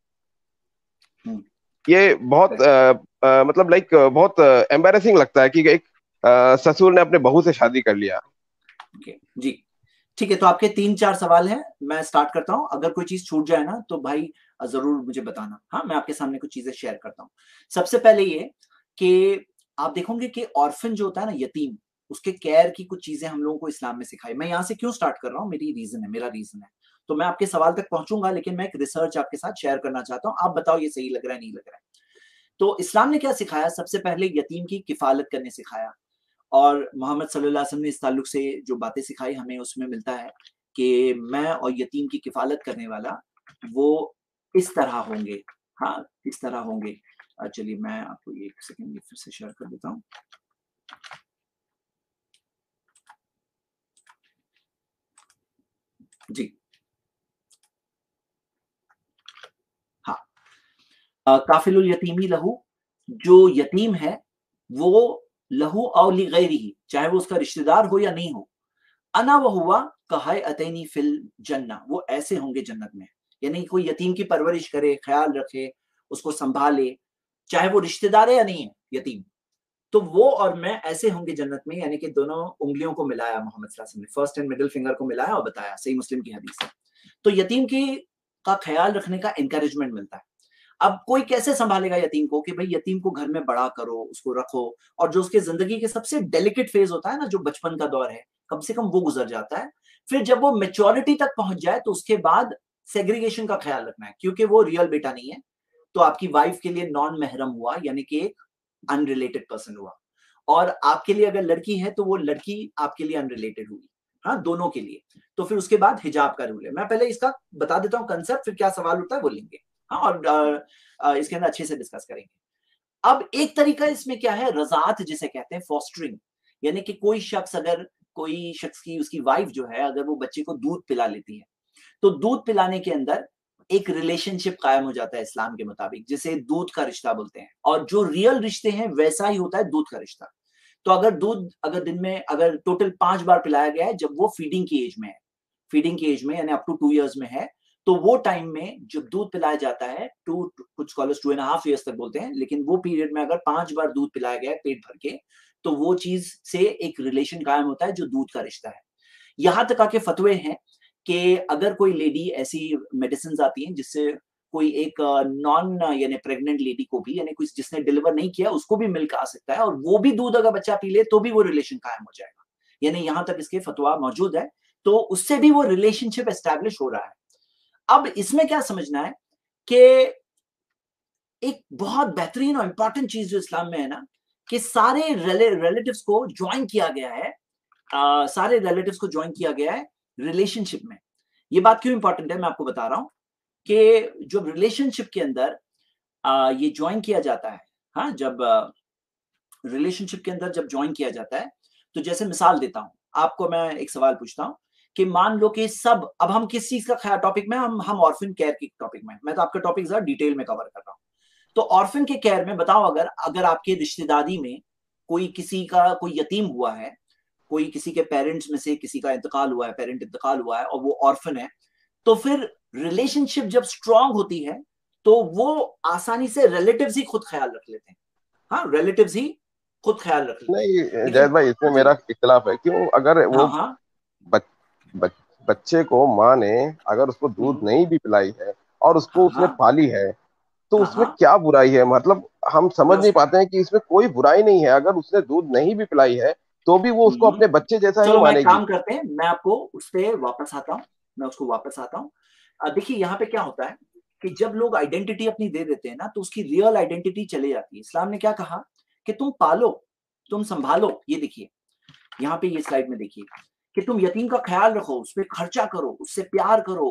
ये बहुत मतलब लाइक बहुत एम्बैरेसिंग लगता है कि एक ससुर ने अपने बहू से शादी कर लिया। जी ठीक है, तो आपके 3-4 सवाल हैं, मैं स्टार्ट करता हूं। अगर कोई चीज छूट जाए ना तो भाई जरूर मुझे बताना। हाँ, मैं आपके सामने कुछ चीजें शेयर करता हूं। सबसे पहले ये कि आप देखोगे कि ऑर्फन जो होता है ना, यतीम, उसके केयर की कुछ चीजें हम लोगों को इस्लाम में सिखाई। मैं यहाँ से क्यों स्टार्ट कर रहा हूँ, मेरा रीजन है, तो मैं आपके सवाल तक पहुंचूंगा, लेकिन मैं एक रिसर्च आपके साथ शेयर करना चाहता हूँ। आप बताओ ये सही लग रहा है नहीं लग रहा है। तो इस्लाम ने क्या सिखाया? सबसे पहले यतीम की किफालत करने सिखाया, और मोहम्मद सल्लल्लाहु अलैहि वसल्लम ने इस ताल्लुक से जो बातें सिखाई हमें, उसमें मिलता है कि मैं और यतीम की किफालत करने वाला वो इस तरह होंगे। हाँ, इस तरह होंगे। चलिए मैं आपको ये एक सेकंड फिर से शेयर कर देता हूँ। जी हाँ, काफिलुल यतीमी लहू, जो यतीम है वो लहू औली गैरिही, चाहे वो उसका रिश्तेदार हो या नहीं हो, अना वो हुआ कहाय अतैनी फिल जन्ना, वो ऐसे होंगे जन्नत में। यानी कोई यतीम की परवरिश करे, ख्याल रखे, उसको संभाले, चाहे वो रिश्तेदार है या नहीं है यतीम, तो वो और मैं ऐसे होंगे जन्नत में। यानी कि दोनों उंगलियों को मिलाया मोहम्मद सल्लल्लाहु अलैहि वसल्लम ने, फर्स्ट एंड मिडिल फिंगर को मिलाया और बताया, सही मुस्लिम की हदीस है। तो यतीम की का ख्याल रखने का एनकरेजमेंट मिलता है। अब कोई कैसे संभालेगा यतीम को कि भाई यतीम को घर में बड़ा करो, उसको रखो, और जो उसके जिंदगी के सबसे डेलिकेट फेज होता है ना, जो बचपन का दौर है, कम से कम वो गुजर जाता है। फिर जब वो मेच्योरिटी तक पहुंच जाए तो उसके बाद सेग्रीगेशन का ख्याल रखना है, क्योंकि वो रियल बेटा नहीं है, तो आपकी वाइफ के लिए नॉन महरम हुआ, यानी कि एक अनरिलेटेड पर्सन हुआ, और आपके लिए अगर लड़की है तो वो लड़की आपके लिए अनरिलेटेड हुई। हाँ, दोनों के लिए। तो फिर उसके बाद हिजाब का रूल है। मैं पहले इसका बता देता हूँ कंसेप्ट, फिर क्या सवाल होता है वो लेंगे। हाँ, और इसके अंदर अच्छे से डिस्कस करेंगे। अब एक तरीका इसमें क्या है, रजात जिसे कहते हैं, फॉस्टरिंग, यानी कि कोई शख्स की उसकी वाइफ जो है, अगर वो बच्चे को दूध पिला लेती है, तो दूध पिलाने के अंदर एक रिलेशनशिप कायम हो जाता है इस्लाम के मुताबिक, जिसे दूध का रिश्ता बोलते हैं। और जो रियल रिश्ते हैं वैसा ही होता है दूध का रिश्ता। तो अगर दिन में अगर टोटल 5 बार पिलाया गया है, जब वो फीडिंग की एज में है, यानी अप टू 2 इयर्स में है, तो वो टाइम में जब दूध पिलाया जाता है, कुछ स्कॉलर्स 2.5 इयर्स तक बोलते हैं, लेकिन वो पीरियड में अगर 5 बार दूध पिलाया गया है पेट भर के, तो वो चीज से एक रिलेशन कायम होता है जो दूध का रिश्ता है। यहां तक आके फतवे हैं कि अगर कोई लेडी ऐसी मेडिसिन आती हैं जिससे कोई एक नॉन यानी प्रेग्नेंट लेडी को भी, यानी कोई जिसने डिलीवर नहीं किया, उसको भी मिल्क आ सकता है, और वो भी दूध अगर बच्चा पी ले तो भी वो रिलेशन कायम हो जाएगा। यानी यहां तक इसके फतवा मौजूद है, तो उससे भी वो रिलेशनशिप एस्टैब्लिश हो रहा है। अब इसमें क्या समझना है कि एक बहुत बेहतरीन और इंपॉर्टेंट चीज जो इस्लाम में है ना, कि सारे रिलेटिव्स को ज्वाइन किया गया है, रिलेशनशिप में। ये बात क्यों इंपॉर्टेंट है मैं आपको बता रहा हूं कि जो रिलेशनशिप के अंदर ये ज्वाइन किया जाता है, हाँ, जब रिलेशनशिप के अंदर जब ज्वाइन किया जाता है, तो जैसे मिसाल देता हूं आपको, मैं एक सवाल पूछता हूं कि मान लो कि सब, अब हम किस चीज का टॉपिक में, हम ऑर्फन केयर की टॉपिक में, मैं तो आपका टॉपिक जरा डिटेल में कवर कर रहा हूँ। तो ऑर्फन के केयर में बताओ, अगर आपके रिश्तेदारी में कोई किसी का कोई यतीम हुआ है, कोई किसी के पेरेंट्स में से किसी का इंतकाल हुआ है, पेरेंट इंतकाल हुआ है और वो ऑर्फन है, तो फिर रिलेशनशिप जब स्ट्रांग होती है तो वो आसानी से रिलेटिव्स ही खुद ख्याल रख लेते हैं। हाँ, रिलेटिव्स ही खुद ख्याल रख लेते हैं। नहीं जैद भाई, इसमें मेरा इख्तिलाफ है। क्यों? अगर वो बच्चे को माँ ने अगर उसको दूध नहीं भी पिलाई है और उसको उसने पाली है, तो उसमें क्या बुराई है? मतलब हम समझ नहीं पाते हैं कि इसमें कोई बुराई नहीं है। अगर उसने दूध नहीं भी पिलाई है तो भी वो उसको अपने बच्चे जैसा ही मानेगी। चलो काम करते हैं, मैं आपको उस पर वापस आता हूँ, मैं उसको वापस आता हूँ। देखिए यहाँ पे क्या होता है कि जब लोग आइडेंटिटी अपनी दे देते हैं ना, तो उसकी रियल आइडेंटिटी चले जाती है। इस्लाम ने क्या कहा कि तुम पालो, तुम संभालो। ये देखिए यहाँ पे, ये स्लाइड में देखिए कि तुम यतीम का ख्याल रखो, उस पर खर्चा करो, उससे प्यार करो,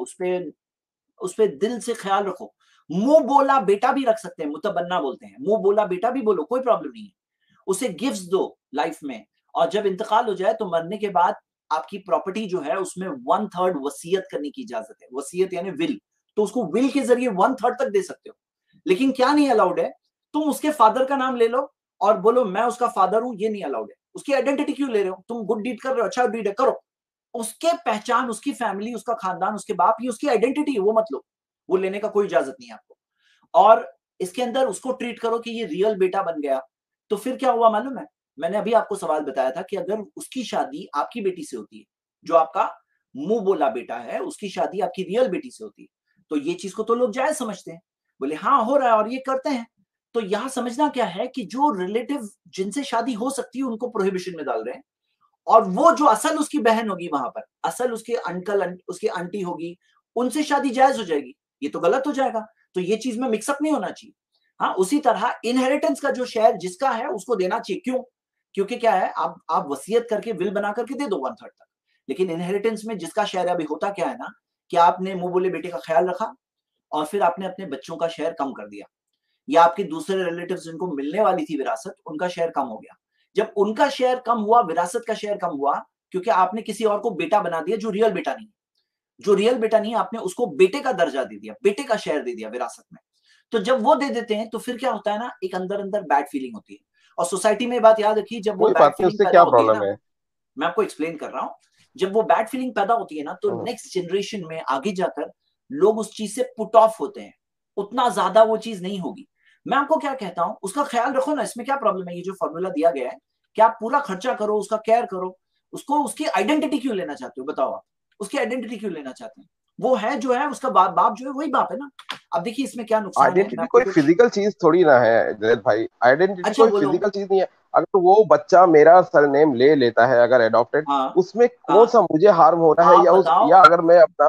उस पे दिल से ख्याल रखो। मुंह बोला बेटा भी रख सकते हैं, मुतबन्ना बोलते हैं, मुंह बोला बेटा भी बोलो, कोई प्रॉब्लम नहीं है। उसे गिफ्ट्स दो लाइफ में, और जब इंतकाल हो जाए तो मरने के बाद आपकी प्रॉपर्टी जो है उसमें 1/3 वसीयत करने की इजाजत है। वसीयत यानी विल, तो उसको विल के जरिए 1/3 तक दे सकते हो। लेकिन क्या नहीं अलाउड है, तुम उसके फादर का नाम ले लो और बोलो मैं उसका फादर हूं, ये नहीं अलाउड है। उसकी आइडेंटिटी क्यों ले रहे हो? तुम गुड डीड कर रहे हो, अच्छा डीड है, करो। उसके पहचान, उसकी फैमिली, उसका खानदान, उसके बाप, ये उसकी आइडेंटिटी है, वो मत लो, वो लेने का कोई इजाजत नहीं है आपको। और इसके अंदर उसको ट्रीट करो कि ये रियल बेटा बन गया। तो फिर क्या हुआ मालूम है? मैंने अभी आपको सवाल बताया था कि अगर उसकी शादी आपकी बेटी से होती है, जो आपका मुंह बोला बेटा है, उसकी शादी आपकी रियल बेटी से होती है, तो ये चीज को तो लोग जायज समझते हैं, बोले हाँ हो रहा है और ये करते हैं। तो यहां समझना क्या है कि जो रिलेटिव जिनसे शादी हो सकती है उनको प्रोहिबिशन में डाल रहे हैं, और वो जो असल उसकी बहन होगी वहां पर, असल उसके अंकल उसकी आंटी होगी, उनसे शादी जायज हो जाएगी। ये तो गलत हो जाएगा। तो ये चीज में मिक्सअप नहीं होना चाहिए। हाँ, उसी तरह इनहेरिटेंस का जो शेयर जिसका है उसको देना चाहिए। क्यों? क्योंकि क्या है, आप वसीयत करके विल बना करके दे दो 1/3 तक, लेकिन इनहेरिटेंस में जिसका शेयर है, अभी होता क्या है ना कि आपने मुंह बोले बेटे का ख्याल रखा और फिर आपने अपने बच्चों का शेयर कम कर दिया, या आपके दूसरे रिलेटिव्स जिनको मिलने वाली थी विरासत, उनका शेयर कम हो गया। जब उनका शेयर कम हुआ, विरासत का शेयर कम हुआ, क्योंकि आपने किसी और को बेटा बना दिया जो रियल बेटा नहीं, जो रियल बेटा नहीं, आपने उसको बेटे का दर्जा दे दिया, बेटे का शेयर दे दिया विरासत में। तो जब वो दे देते हैं तो फिर क्या होता है ना, एक अंदर अंदर बैड फीलिंग होती है। और सोसाइटी में बात याद रखिए, जब वो बैड फीलिंग पैदा होती है ना, मैं आपको एक्सप्लेन कर रहा हूं, जब वो बैड फीलिंग पैदा होती है ना, तो नेक्स्ट जनरेशन में आगे जाकर लोग उस चीज से पुट ऑफ होते हैं, उतना ज्यादा वो चीज नहीं होगी। मैं आपको क्या कहता हूं, उसका ख्याल रखो ना, इसमें क्या प्रॉब्लम है? ये जो फॉर्मूला दिया गया है कि आप पूरा खर्चा करो, उसका केयर करो, उसको उसकी आइडेंटिटी क्यों लेना चाहते हो? बताओ आप, उसकी आइडेंटिटी क्यों लेना चाहते हैं? वो है जो है, उसका बाप जो है वही बाप है ना। अब देखिए इसमें क्या नुकसान है। आइडेंटिटी कोई फिजिकल चीज थोड़ी ना है जैद भाई, आइडेंटिटी कोई फिजिकल चीज नहीं है। अगर वो बच्चा मेरा सरनेम ले लेता है अगर एडॉप्टेड, उसमें कौन सा मुझे हार्म हो रहा है? या अगर मैं अपना,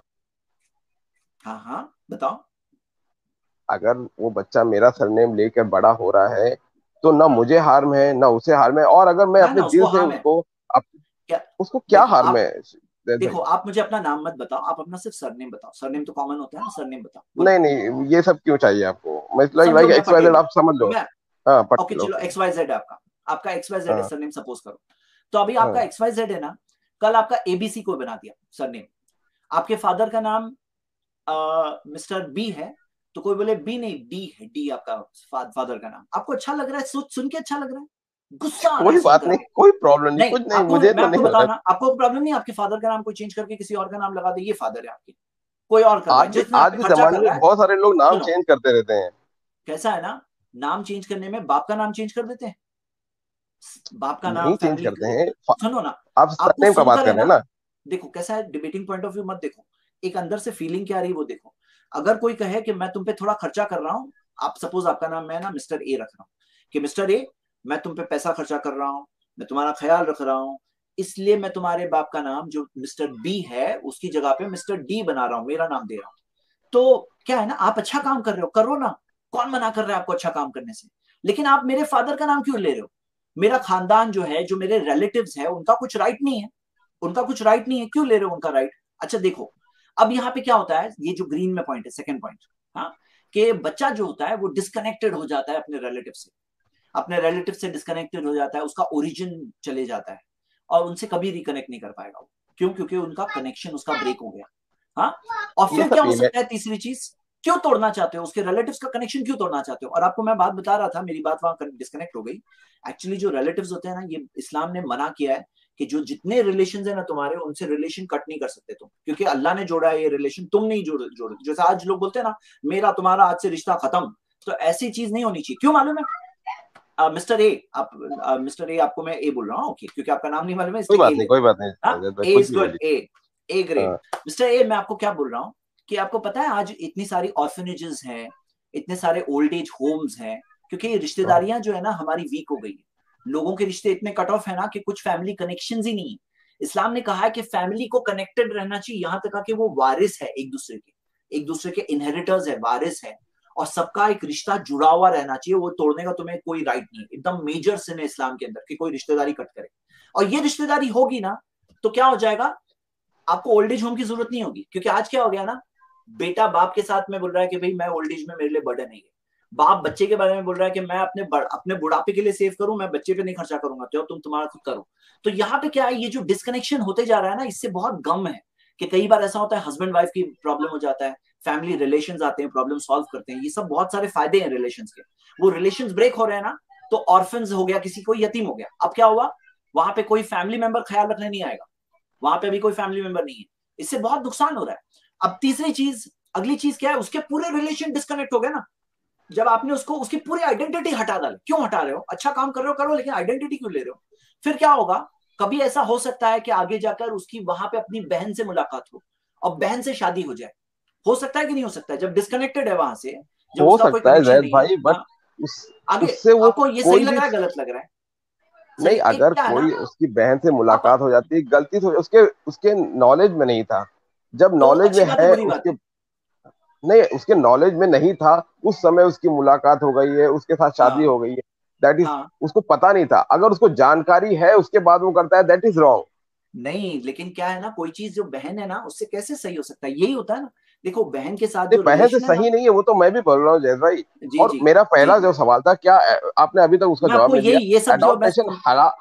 हाँ बताओ, अगर वो बच्चा मेरा सरनेम लेकर बड़ा हो रहा है तो ना मुझे हार्म है ना उसे हार्म है। और अगर मैं अपने दिल से उसको क्या हार्म है? देखो, आप मुझे अपना नाम मत बताओ, आप अपना सिर्फ सरनेम बताओ। सरनेम तो कॉमन होता है ना, सरनेम बताओ। नहीं, ये सब क्यों चाहिए आपको? मतलब XYZ आप समझ लो। ओके चलो, XYZ आपका XYZ है सरनेम, सपोज करो। तो अभी आपका XYZ है ना, कल आपका ABC को बना दिया सरनेम, आपके फादर का नाम मिस्टर B है, तो कोई बोले B नहीं, D है, D आपका फादर का नाम। आपको अच्छा लग रहा है, सुन के अच्छा लग रहा है, गुस्सा आ रहा है? कोई बात नहीं, कोई प्रॉब्लम नहीं, कुछ नहीं, मुझे तो नहीं बताना। आपको प्रॉब्लम नहीं, आपके फादर का नाम कोई चेंज करके किसी और का नाम लगा दे, ये फादर है आपके, कोई और कर रहा है। आज के जमाने में बहुत सारे लोग नाम चेंज करते रहते हैं। कैसा है ना, नाम चेंज करने में बाप का नाम चेंज कर देते हैं, बाप का नाम नहीं चेंज करते हैं। सुनो ना, आप सरनेम का बात कर रहे हैं ना। देखो कैसा है, डिबेटिंग पॉइंट ऑफ व्यू मत देखो, एक अंदर से फीलिंग क्या आ रही है वो देखो। अगर कोई कहे कि मैं तुम पे थोड़ा खर्चा कर रहा हूँ, आप सपोज आपका नाम मैं ना मिस्टर A रख रहा हूँ, कि मिस्टर A मैं तुम पे पैसा खर्चा कर रहा हूँ, मैं तुम्हारा ख्याल रख रहा हूँ, इसलिए मैं तुम्हारे बाप का नाम जो मिस्टर B है उसकी जगह पे मिस्टर D बना रहा हूँ, मेरा नाम दे रहा हूँ। तो क्या है ना, आप अच्छा काम कर रहे हो, करो ना, कौन मना कर रहा है आपको अच्छा काम करने से? लेकिन आप मेरे फादर का नाम क्यों ले रहे हो? मेरा खानदान जो है, जो मेरे रिलेटिव्स है, उनका कुछ राइट नहीं है, उनका कुछ राइट नहीं है, क्यों ले रहे हो उनका राइट? अच्छा देखो, अब यहाँ पे क्या होता है, ये जो ग्रीन में पॉइंट है, सेकंड पॉइंट, हाँ, कि बच्चा जो होता है वो डिस्कनेक्टेड हो जाता है अपने रिलेटिव से, अपने रिलेटिव से डिस्कनेक्टेड हो जाता है, उसका ओरिजिन चले जाता है और उनसे कभी रिकनेक्ट नहीं कर पाएगा वो। क्यों? क्योंकि उनका कनेक्शन उसका ब्रेक हो गया। हाँ, और फिर क्या हो सकता है? तीसरी चीज, क्यों तोड़ना चाहते हो? उसके रिलेटिव्स का कनेक्शन क्यों तोड़ना चाहते हो? और आपको मैं बात बता रहा था, मेरी बात वहां डिस्कनेक्ट हो गई। एक्चुअली जो रिलेटिव्स होते हैं ना, ये इस्लाम ने मना किया है कि जो जितने रिलेशन है ना तुम्हारे, उनसे रिलेशन कट नहीं कर सकते तुम, क्योंकि अल्लाह ने जोड़ा है ये रिलेशन, तुम नहीं जोड़ो। जैसे आज लोग बोलते हैं ना, मेरा तुम्हारा आज से रिश्ता खत्म, तो ऐसी चीज नहीं होनी चाहिए। क्यों मालूम है? मिस्टर ए, आप मिस्टर ए, आपको मैं ए बोल रहा हूँ, ओके, क्योंकि आपका नाम नहीं मालूम है, कोई बात नहीं, कोई बात नहीं, A is good, A great. Mister A, मैं आपको क्या बोल रहा हूँ कि आपको पता है आज इतनी सारी ऑर्फनेजेस हैं, इतने सारे ओल्ड एज होम्स हैं, क्योंकि ये रिश्तेदारियां जो है ना हमारी वीक हो गई है। लोगों के रिश्ते इतने कट ऑफ है ना कि कुछ फैमिली कनेक्शंस ही नहीं है। इस्लाम ने कहा है कि फैमिली को कनेक्टेड रहना चाहिए, यहाँ तक कि वो वारिस है, एक दूसरे के इनहेरिटर्स है, वारिस है, और सबका एक रिश्ता जुड़ा हुआ रहना चाहिए। वो तोड़ने का तुम्हें कोई राइट नहीं है। एकदम मेजर सिन है इस्लाम के अंदर कि कोई रिश्तेदारी कट करे। और ये रिश्तेदारी होगी ना तो क्या हो जाएगा, आपको ओल्ड एज होम की जरूरत नहीं होगी। क्योंकि आज क्या हो गया ना, बेटा बाप के साथ में बोल रहा है कि भाई मैं ओल्ड एज में मेरे लिए बर्डन नहीं है, बाप बच्चे के बारे में बोल रहा है कि मैं अपने बुढ़ापे के लिए सेव करूं, मैं बच्चे पे नहीं खर्चा करूंगा, तो तुम तुम्हारा खुद करो। तो यहाँ पे क्या है, ये जो डिस्कनेक्शन होते जा रहा है ना, इससे बहुत गम है कि कई बार ऐसा होता है हस्बैंड वाइफ की प्रॉब्लम हो जाता है, फैमिली रिलेशंस आते हैं, प्रॉब्लम सॉल्व करते हैं, ये सब बहुत सारे फायदे हैं रिलेशंस के। वो रिलेशंस ब्रेक हो रहे हैं ना, तो ऑर्फन्स हो गया, किसी को यतीम हो गया, अब क्या हुआ, वहां पे कोई फैमिली मेंबर ख्याल रखने नहीं आएगा, वहां पे भी कोई फैमिली मेंबर नहीं है, इससे बहुत नुकसान हो रहा है। अब तीसरी चीज, अगली चीज क्या है, उसके पूरे रिलेशन डिस्कनेक्ट हो गए ना, जब आपने उसको उसकी पूरी आइडेंटिटी हटा डाली। क्यों हटा रहे हो? अच्छा काम कर रहे हो करो, लेकिन आइडेंटिटी क्यों ले रहे हो? फिर क्या होगा, कभी ऐसा हो सकता है कि आगे जाकर उसकी वहां पे अपनी बहन से मुलाकात हो और बहन से शादी हो जाए। हो सकता है कि नहीं हो सकता है? जब डिस्कनेक्टेड है वहां से, जब हो उसका कोई सकता है कनेक्शन जैद नहीं भाई, है, बट आगे उससे वो आपको ये सही लग रहा है, गलत लग रहा है? नहीं, अगर कोई उसकी बहन से मुलाकात हो जाती है, गलती तो उसके नॉलेज में नहीं था। जब नॉलेज में है उसके, नहीं उसके नॉलेज में नहीं था, उस समय उसकी मुलाकात हो गई है, उसके साथ शादी हो गई है, दैट इज, उसको पता नहीं था। अगर उसको जानकारी है उसके बाद वो करता है, दैट इज रॉन्ग। नहीं, लेकिन क्या है ना, कोई चीज जो बहन है ना, उससे कैसे सही हो सकता है? यही होता है ना, देखो बहन के साथ जो बहन से सही नहीं है, वो तो मैं भी बोल रहा हूँ जैद भाई। और मेरा पहला जो सवाल था, क्या आपने अभी तक उसका जवाब नहीं दिया, अडॉप्शन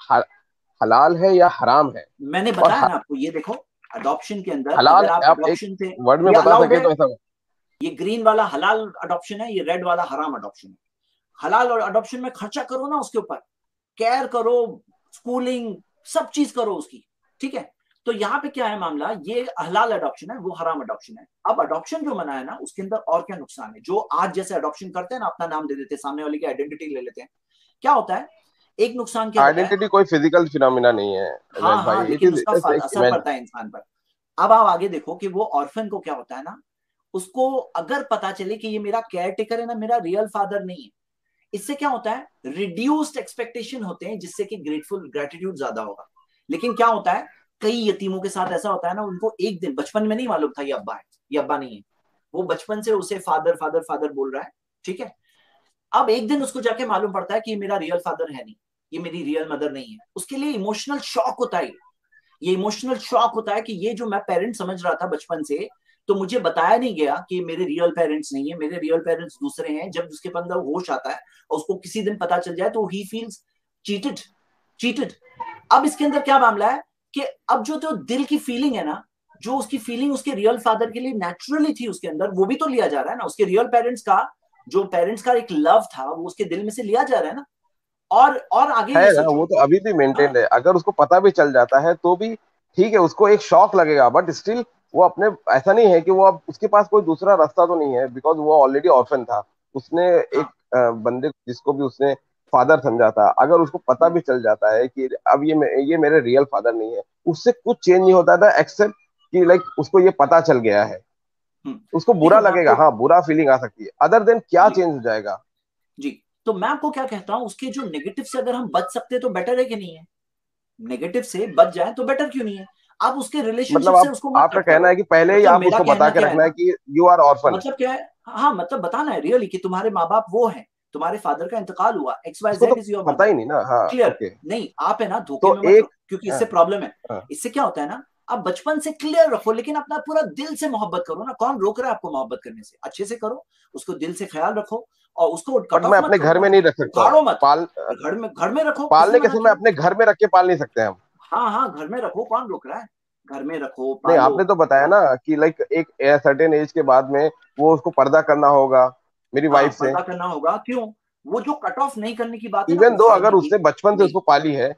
हलाल है या हराम है? मैंने बताया ना आपको, ये देखो अडॉप्शन के अंदर हलाल, अगर आप अडॉप्शन थे, वर्ड में बता सके तो ऐसा, ये ग्रीन वाला हलाल अडॉप्शन है, ये रेड वाला हराम अडॉप्शन है। हलाल और अडॉप्शन में खर्चा करो ना, उसके ऊपर केयर करो, स्कूलिंग सब चीज करो उसकी, ठीक है? तो यहाँ पे क्या है मामला, ये हलाल अडॉप्शन है, वो हराम अडॉप्शन है। अब अडॉप्शन जो मना है ना, उसके अंदर और क्या नुकसान है? जो आज जैसे अडॉप्शन करते हैं ना, अपना नाम दे देते हैं, सामने वाले की आइडेंटिटी ले लेते हैं, क्या होता है? एक नुकसान क्या होता है, आइडेंटिटी कोई फिजिकल फिनोमिना नहीं है। हाँ, लेकिन उसका असर पड़ता है इंसान पर। अब आप आगे देखो कि वो ऑर्फन को क्या होता है ना, उसको अगर पता चले कि ये मेरा केयर टेकर है ना, मेरा रियल फादर नहीं है, इससे क्या होता है, रिड्यूस्ड एक्सपेक्टेशन होते हैं, जिससे कि ग्रेटिट्यूड ज्यादा होगा। लेकिन क्या होता है, कई यतीमों के साथ ऐसा होता है ना, उनको एक दिन बचपन में नहीं मालूम था ये अब्बा है, ये अब्बा नहीं है, वो बचपन से उसे फादर फादर फादर बोल रहा है, ठीक है? अब एक दिन उसको जाके मालूम पड़ता है कि ये मेरा रियल फादर है नहीं, ये मेरी रियल मदर नहीं है। उसके लिए इमोशनल शॉक होता है, ये इमोशनल शॉक होता है कि ये जो मैं पेरेंट समझ रहा था बचपन से, तो मुझे बताया नहीं गया कि मेरे रियल पेरेंट्स नहीं है, मेरे रियल पेरेंट्स दूसरे हैं। जब उसके अंदर होश आता है और उसको किसी दिन पता चल जाए, तो ही फील्स चीटेड। अब इसके अंदर क्या मामला है कि अब जो तो दिल की फीलिंग है ना, जो उसकी फीलिंग उसके रियल फादर के लिए नेचुरली थी उसके अंदर, वो भी तो लिया जा रहा है ना। उसके रियल पेरेंट्स का, जो पेरेंट्स का एक लव था, वो उसके दिल में से लिया जा रहा है ना। और आगे है ना, वो तो अभी भी मेंटेन है। अगर उसको पता भी चल जाता है तो भी ठीक है, उसको एक शॉक लगेगा, बट स्टिल वो अपने, ऐसा नहीं है कि वो अब उसके पास कोई दूसरा रास्ता तो नहीं है, बिकॉज वो ऑलरेडी ऑर्फन था। उसने एक बंदे जिसको भी उसने फादर समझा था, अगर उसको पता भी चल जाता है कि अब ये मेरे रियल फादर नहीं है, उससे कुछ चेंज नहीं होता था, एक्सेप्ट कि लाइक उसको ये पता चल गया है। उसको बुरा लगेगा, हाँ बुरा फीलिंग आ सकती है, अदर देन क्या चेंज हो जाएगा? जी, तो मैं आपको क्या कहता हूँ, उसके जो नेगेटिव से अगर हम बच सकते तो बेटर है कि नहीं है? नेगेटिव से बच जाए तो बेटर क्यों नहीं है? आप उसके रिलेशनशिप मतलब से उसको आपका कहना है कि पहले ही आप उसको बता के रखना है कि यू आर ऑर्फन। मतलब क्या है, हाँ मतलब बताना है रियली कि तुम्हारे माँ बाप वो हैं, तुम्हारे फादर का इंतकाल हुआ, XYZ इज योर, पता ही नहीं ना। हाँ, क्लियर नहीं, आप है ना धोखे में मत, क्योंकि इससे प्रॉब्लम है। इससे क्या होता है ना, आप बचपन से क्लियर रखो, लेकिन अपना पूरा दिल से मोहब्बत करो ना। कौन रोक रहा है आपको मोहब्बत करने से? अच्छे से करो, उसको दिल से ख्याल रखो, और उसको बट मैं अपने घर में नहीं रख सकता, घर में रखो। पालने के समय अपने घर में रख के पाल नहीं सकते हम। हाँ, घर में रखो, कौन रोक रहा है? घर में रखो, नहीं, पालो। आपने तो बताया ना कि लाइक एक सर्टेन एज के बाद में वो उसको पर्दा करना होगा मेरी हाँ, वाइफ से। पर्दा करना होगा। क्यों? वो जो कट ऑफ नहीं करने की बात है ना इवन दो अगर उखाड़ने की, उसने बचपन से नहीं। उसको पाली है,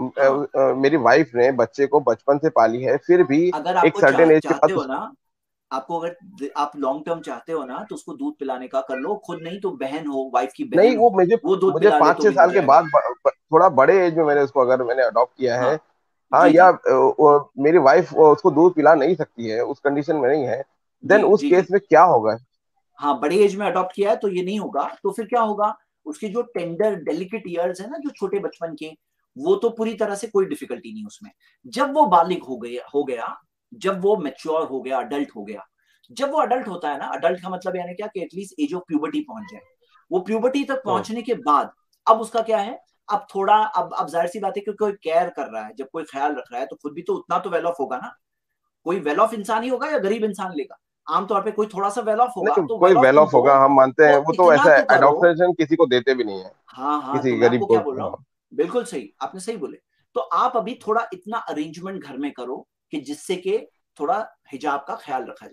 हाँ, मेरी वाइफ ने बच्चे को बचपन से पाली है, फिर भी अगर एक आपको सर्टेन एज के चाहते बाद हो ना, आपको अगर आप लॉन्ग टर्म चाहते हो ना, तो उसको दूध पिलाने का कर लो, खुद नहीं तो बहन हो, वाइफ की नहीं, बहन वो हो, मुझे वो दूध मुझे पिला ले तो 5-6 भी हो साल के जाएगा। बाद थोड़ा बड़े एज में मैंने उसको अगर मैंने अडॉप्ट किया है, हाँ, हाँ, जी या जी मेरी वाइफ उसको दूध पिला नहीं सकती है, उस कंडीशन में नहीं है, देन जी उस जी केस जी में क्या होगा? हाँ, बड़े एज में अडॉप्ट किया है तो ये नहीं होगा। तो फिर क्या होगा, उसके जो टेंडर डेलिकेट ईयर्स है ना, जो छोटे बचपन के, वो तो पूरी तरह से कोई डिफिकल्टी नहीं उसमें। जब वो बालिग हो गया, जब वो मैच्योर हो गया, अडल्ट हो गया, जब वो अडल्ट होता है ना, अडल्ट का मतलब यानी क्या कि एटलीस्ट एज ऑफ प्यूबर्टी पहुंच जाए, वो प्यूबर्टी तक पहुंचने के बाद अब उसका क्या है, अब थोड़ा, अब जाहिर सी बात है कि कोई केयर कर रहा है, जब कोई ख्याल रख रहा है तो खुद भी तो उतना तो वेल ऑफ होगा ना। कोई वेल ऑफ इंसान ही होगा या गरीब इंसान लेगा? आमतौर पे कोई थोड़ा सा वेल ऑफ होगा, नहीं, तो कोई वेल ऑफ वेल तुम ऑफ हो होगा, हम मानते हैं, तो वो तो इतना ऐसा तो करो। अडॉप्शन किसी को देते भी नहीं है, हाँ हाँ, तो किसी मैं आपको गरीब क्या को। बोल रहा हूँ, बिल्कुल सही, आपने सही बोले। तो आप अभी थोड़ा इतना अरेंजमेंट घर में करो कि जिससे कि थोड़ा हिजाब का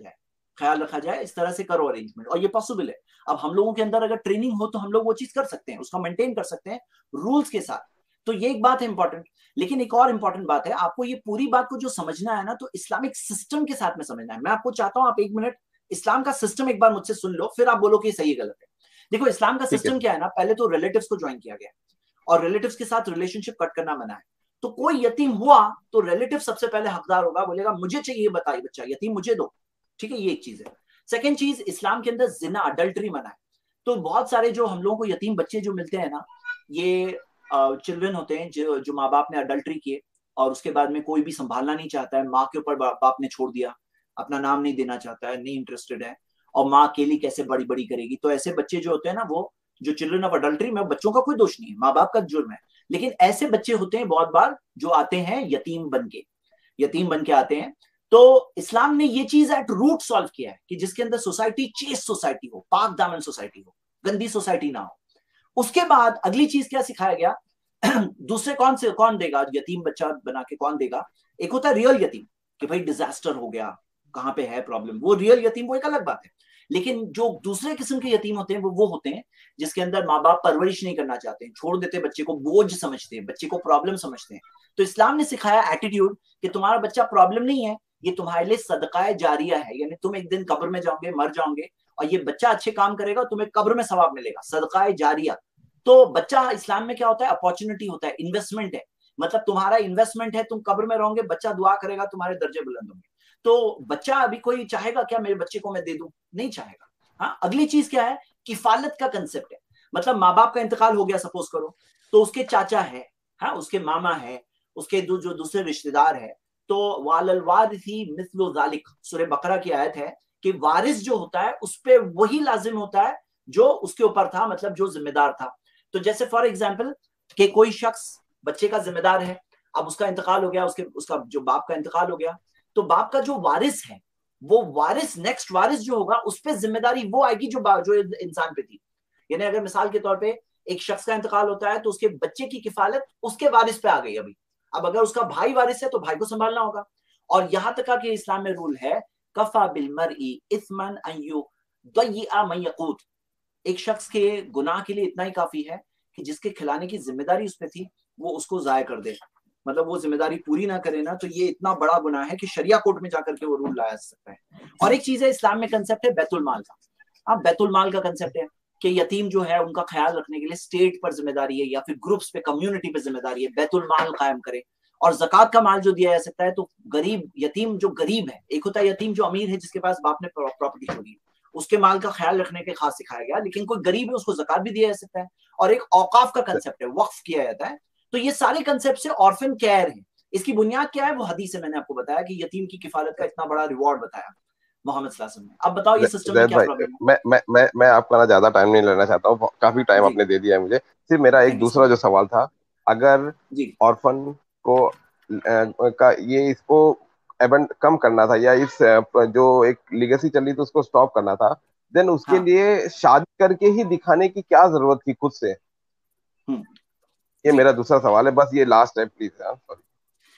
ख्याल रखा जाए, इस तरह से करो अरेंजमेंट, और ये पॉसिबल है। अब हम लोगों के अंदर अगर ट्रेनिंग हो तो हम लोग वो चीज कर सकते हैं, उसका मेंटेन कर सकते हैं रूल्स के साथ। तो ये एक बात है इंपॉर्टेंट। लेकिन एक और इंपॉर्टेंट बात है, आपको ये पूरी बात को जो समझना है ना, तो इस्लामिक सिस्टम के साथ में समझना है। मैं आपको चाहता हूं आप 1 मिनट इस्लाम का सिस्टम एक बार मुझसे सुन लो, फिर आप बोलो कि सही है गलत है। देखो, इस्लाम का ठीक है सिस्टम क्या है ना, पहले तो रिलेटिव्स को ज्वाइन किया गया और रिलेटिव्स के साथ रिलेशनशिप कट करना मना है। तो कोई यतीम हुआ तो रिलेटिव सबसे पहले हकदार होगा, बोलेगा मुझे चाहिए, बताइए बच्चा, यतीम मुझे दो। ठीक है, ये एक चीज है। सेकेंड चीज, इस्लाम के अंदर जिना, अडल्ट्री मना है। तो बहुत सारे जो हम लोगों को यतीम बच्चे जो मिलते हैं ना, ये चिल्ड्रन होते हैं जो माँ बाप ने अडल्ट्री किए, और उसके बाद में कोई भी संभालना नहीं चाहता है, माँ के ऊपर बाप ने छोड़ दिया, अपना नाम नहीं देना चाहता है, नहीं इंटरेस्टेड है, और माँ अकेली कैसे बड़ी बड़ी करेगी। तो ऐसे बच्चे जो होते हैं ना, वो जो चिल्ड्रन ऑफ अडल्ट्री में, बच्चों का कोई दोष नहीं है, माँ बाप का जुर्म है। लेकिन ऐसे बच्चे होते हैं बहुत बार जो आते हैं यतीम बन के आते हैं। तो इस्लाम ने ये चीज एट रूट सॉल्व किया है कि जिसके अंदर सोसाइटी चेस्ट सोसाइटी हो, पाक दामन सोसाइटी हो, गंदी सोसाइटी ना हो। उसके बाद अगली चीज क्या सिखाया गया, दूसरे कौन देगा, यतीम बच्चा बना के कौन देगा? एक होता है रियल यतीम, कि भाई डिजास्टर हो गया, कहाँ पे है प्रॉब्लम, वो रियल यतीम, वो एक अलग बात है। लेकिन जो दूसरे किस्म के यतीम होते हैं, वो होते हैं जिसके अंदर माँ बाप परवरिश नहीं करना चाहते हैं, छोड़ देते हैं बच्चे को, बोझ समझते हैं, बच्चे को प्रॉब्लम समझते हैं। तो इस्लाम ने सिखाया एटीट्यूड कि तुम्हारा बच्चा प्रॉब्लम नहीं है, ये तुम्हारे लिए सदका जारिया है, यानी तुम एक दिन कब्र में जाओगे, मर जाओगे, और ये बच्चा अच्छे काम करेगा, तुम्हें कब्र में सवाब मिलेगा, सदका जारिया। तो बच्चा इस्लाम में क्या होता है, अपॉर्चुनिटी होता है, इन्वेस्टमेंट है, मतलब तुम्हारा इन्वेस्टमेंट है, तुम कब्र में रहोगे, बच्चा दुआ करेगा, तुम्हारे दर्जे बुलंद होंगे। तो बच्चा, अभी कोई चाहेगा क्या मेरे बच्चे को मैं दे दूं? नहीं चाहेगा। हाँ, अगली चीज क्या है, किफालत का कंसेप्ट है। मतलब माँ बाप का इंतकाल हो गया सपोज करो, तो उसके चाचा है, हाँ, उसके मामा है, उसके जो दूसरे रिश्तेदार है, तो वालल वारिसी मिस्लु ज़ालिक, सूरह बकरा की आयत है कि वारिस जो होता है उस पे वही लाजिम होता है जो उसके ऊपर था, मतलब जो जिम्मेदार था। तो जैसे फॉर एग्जाम्पल कि कोई शख्स बच्चे का जिम्मेदार है, अब उसका इंतकाल हो गया, उसका जो बाप का इंतकाल हो गया, तो बाप का जो वारिस है, वो वारिस, नेक्स्ट वारिस जो होगा, उस पर जिम्मेदारी वो आएगी जो इंसान पे थी। यानी अगर मिसाल के तौर पे एक शख्स का इंतकाल होता है, तो उसके बच्चे की किफालत उसके वारिस पे आ गई अभी। अब अगर उसका भाई वारिस है तो भाई को संभालना होगा। और यहां तक कि इस्लाम में रूल है, कफा बिल मरई इस्मन अन युदय्यिअ मन यकूत, एक शख्स के गुनाह के लिए इतना ही काफी है कि जिसके खिलाने की जिम्मेदारी उस पर थी, वो उसको जाया कर दे, मतलब वो जिम्मेदारी पूरी ना करे ना, तो ये इतना बड़ा गुनाह है कि शरिया कोर्ट में जाकर के वो रूल लाया सकता है। और एक चीज है, इस्लाम में कंसेप्ट है बैतुल माल का। अब बैतुल माल का कंसेप्ट है कि यतीम जो है उनका ख्याल रखने के लिए स्टेट पर जिम्मेदारी है, या फिर ग्रुप्स पे, कम्युनिटी पे जिम्मेदारी है, बैतुल माल कायम करे। और ज़कात का माल जो दिया जा सकता है, तो गरीब यतीम जो गरीब है, एक होता है यतीम जो अमीर है जिसके पास बाप ने प्रॉपर्टी छोड़ी, उसके माल का ख्याल रखने के खास सिखाया गया। लेकिन कोई गरीब है उसको ज़कात भी दिया जा सकता है। और एक औकाफ का कंसेप्ट है, वक्फ किया जाता है। तो ये सारे कंसेप्ट से ऑर्फन केयर है। इसकी बुनियाद क्या है, वो हदीस से मैंने आपको बताया कि यतीम की किफालत का इतना बड़ा रिवॉर्ड बताया मोहम्मद सल्लल्लाहु अलैहि वसल्लम ने। अब बताओ ये सिस्टम में क्या प्रॉब्लम है? मैं आपका ना ज्यादा टाइम नहीं लेना चाहता हूँ, काफी टाइम आपने दे दिया है मुझे। सिर्फ मेरा एक दूसरा जो सवाल था, अगर ऑर्फन को का ये इसको कम करना था, या इस जो एक लीगेसी चल रही थी उसको स्टॉप करना था, देन उसके लिए शादी करके ही दिखाने की क्या जरूरत थी खुद से? ये मेरा दूसरा सवाल है, बस ये लास्ट है, प्लीज। सॉरी।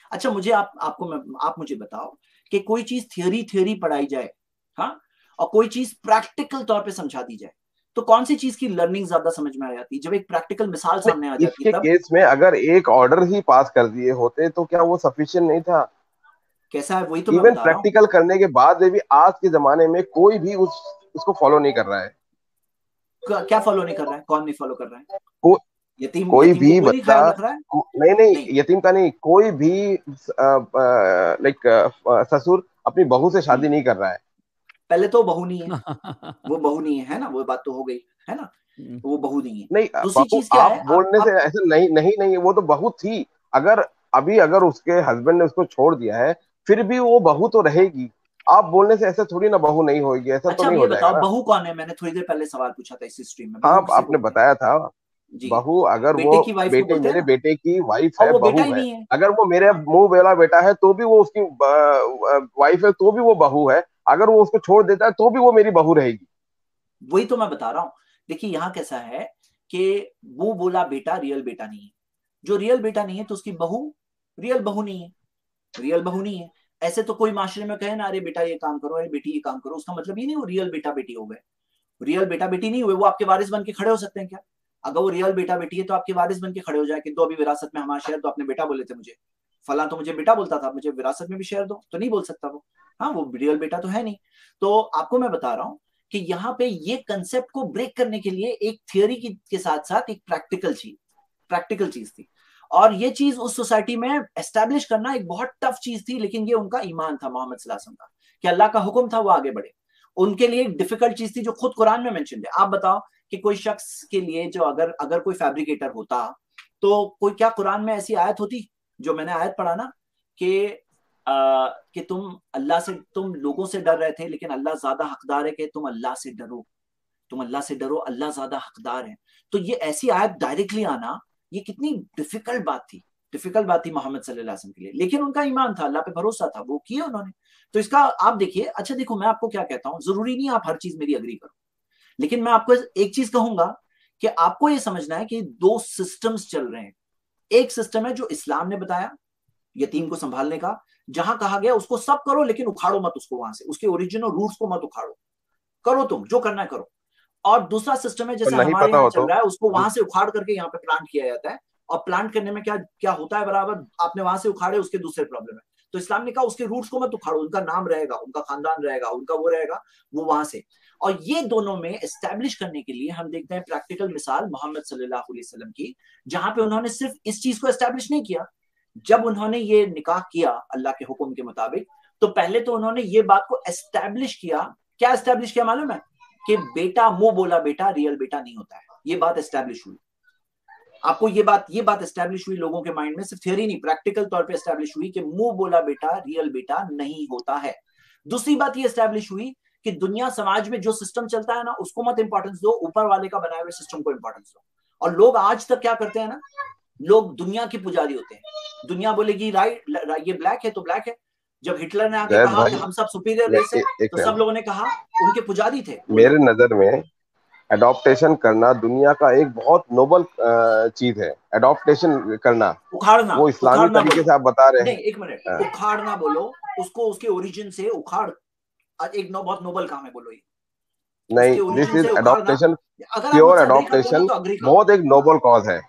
अच्छा मुझे आप मुझे बताओ कि कोई चीज थियरी पढ़ाई जाए, हाँ, और कोई चीज प्रैक्टिकल तौर पे समझा दी जाए, तो कौन सी चीज की लर्निंग ज्यादा समझ में आ जाती है? जब एक प्रैक्टिकल मिसाल सामने आ जाती इसके है तब। केस में अगर एक ऑर्डर ही पास कर दिए होते तो क्या वो सफिशिएंट नहीं था? कैसा है वही तो मैं इवन बता रहा हूँ। प्रैक्टिकल करने के बाद भी आज के जमाने में कोई भी उसको फॉलो नहीं कर रहा है। क्या फॉलो नहीं कर रहा है? कौन नहीं फॉलो कर रहा है? यतीम कोई यतीम भी को कोई नहीं बच्चा, ख्याल रख रहा है? नहीं, यतीम का नहीं, कोई भी लाइक ससुर अपनी बहू से शादी नहीं कर रहा है। पहले तो बहू नहीं है, वो बहू नहीं है ना, वो बात तो हो गई है ना, वो बहू नहीं है। नहीं, दूसरी बहू चीज क्या आप है, बोलने से ऐसे नहीं, वो तो बहू थी। अगर उसके हस्बैंड ने उसको छोड़ दिया है फिर भी वो बहू तो रहेगी। आप बोलने से ऐसे थोड़ी ना बहू नहीं होगी, ऐसा तो अच्छा नहीं ये हो जाएगा बताओ ना। बहू कौन है? मैंने थोड़ी देर पहले सवाल पूछा था इस स्ट्रीम में, हाँ, बहू किसे आपने बोलते हैं? बताया था जी, बहू, अगर बेटे वो की वाइफ को बोलते हैं मेरे ना, बेटे की वाइफ और है, वो बेटा बहू ही है। नहीं है। अगर वो मेरे मुंह वाला बेटा है तो भी वो उसकी वाइफ है, तो भी वो बहू है। अगर वो उसको छोड़ देता है तो भी वो मेरी बहू रहेगी। वही तो मैं बता रहा हूँ। देखिए यहाँ कैसा है कि वो बोला बेटा रियल बेटा नहीं है। जो रियल बेटा नहीं है तो उसकी बहू रियल बहू नहीं है, रियल बहू नहीं है। ऐसे तो कोई माशरे में कहे ना, अरे बेटा ये काम करो, अरे बेटी ये काम करो, उसका मतलब ये नहीं वो रियल बेटा बेटी हो गए। रियल बेटा बेटी नहीं हुए, वो आपके वारिस बन के खड़े हो सकते हैं क्या? अगर वो रियल बेटा बेटी है तो आपके वारिस बन के खड़े हो जाए कि दो अभी विरासत में हमारा शेयर दो, आपने बेटा बोले थे मुझे, फला तो मुझे बेटा बोलता था, मुझे विरासत में भी शेयर दो, तो नहीं बोल सकता वो। हाँ, वो रियल बेटा तो है नहीं। तो आपको मैं बता रहा हूं कि यहाँ पे ये कंसेप्ट को ब्रेक करने के लिए एक थियोरी के साथ साथ एक प्रैक्टिकल चीज थी। और ये चीज उस सोसाइटी में एस्टैब्लिश करना एक बहुत टफ चीज थी, लेकिन ये उनका ईमान था मोहम्मद सल्लल्लाहु अलैहि वसल्लम का, कि अल्लाह का हुक्म था वो आगे बढ़े। उनके लिए एक डिफिकल्ट चीज थी जो खुद कुरान में मेंशन है। आप बताओ कि कोई शख्स के लिए जो अगर कोई फैब्रिकेटर होता तो कोई क्या कुरान में ऐसी आयत होती जो मैंने आयत पढ़ा ना कि तुम लोगों से डर रहे थे लेकिन अल्लाह ज्यादा हकदार है कि तुम अल्लाह से डरो, अल्लाह ज्यादा हकदार है। तो ये ऐसी आयत डायरेक्टली आना, ये कितनी डिफिकल्ट बात थी मोहम्मद सल्लल्लाहु अलैहि वसल्लम के लिए। लेकिन उनका ईमान था, अल्लाह पे भरोसा था, वो किया उन्होंने। तो इसका आप देखिए, अच्छा देखो मैं आपको क्या कहता हूं, जरूरी नहीं आप हर चीज मेरी अग्री करो, लेकिन मैं आपको एक चीज कहूंगा कि आपको ये समझना है कि दो सिस्टम्स चल रहे हैं। एक सिस्टम है जो इस्लाम ने बताया यतीम को संभालने का, जहां कहा गया उसको सब करो लेकिन उखाड़ो मत उसको, वहां से उसके ओरिजिनल रूट्स को मत उखाड़ो, करो तुम जो करना है करो। और दूसरा सिस्टम है तो जैसे नहीं हमारे पता यहाँ हो चल तो रहा है, उसको वहां से उखाड़ करके यहाँ पे प्लांट किया जाता है। और प्लांट करने में क्या क्या होता है, बराबर आपने वहां से उखाड़े उसके दूसरे प्रॉब्लम है। तो इस्लाम ने कहा उसके रूट्स को मत उखाड़ो, उनका नाम रहेगा, उनका खानदान रहेगा, उनका वो रहेगा, वो वहां से। और ये दोनों में एस्टैब्लिश करने के लिए हम देखते हैं प्रैक्टिकल मिसाल मोहम्मद सल्लल्लाहु अलैहि वसल्लम की, जहां पे उन्होंने सिर्फ इस चीज को एस्टैब्लिश नहीं किया। जब उन्होंने ये निकाह किया अल्लाह के हुक्म के मुताबिक, तो पहले तो उन्होंने ये बात को एस्टैब्लिश किया। क्या एस्टैब्लिश किया मालूम है? कि बेटा मुंह बोला बेटा रियल बेटा नहीं होता है। ये बात एस्टैब्लिश हुई। आपको ये बात एस्टैब्लिश हुई लोगों के माइंड में, सिर्फ थियरी नहीं, प्रैक्टिकल तौर पे एस्टैब्लिश हुई कि मुंह बोला बेटा रियल बेटा नहीं होता है। दूसरी बात ये एस्टैब्लिश हुई कि दुनिया समाज में जो सिस्टम चलता है ना, उसको मत इंपॉर्टेंस दो, ऊपर वाले का बनाए हुए सिस्टम को इंपॉर्टेंस दो। और लोग आज तक क्या करते हैं ना, लोग दुनिया के पुजारी होते हैं। दुनिया बोलेगी राइट, ये ब्लैक है तो ब्लैक है। जब हिटलर ने आके कहा कि हम सब सुपीरियर रेस है, तो सब लोगों ने कहा उनके पुजारी थे। मेरे नजर में एडॉप्टेशन करना दुनिया का एक बहुत नोबल चीज है। एडॉप्टेशन करना, उखाड़ना, वो इस्लामी तरीके से आप बता रहे हैं। नहीं एक मिनट, उखाड़ना बोलो उसको, उसके ओरिजिन से उखाड़, एक बहुत नोबल काम है, बोलो ये नहीं, this is adoptation, pure adoptation बहुत एक नोबल कॉज है।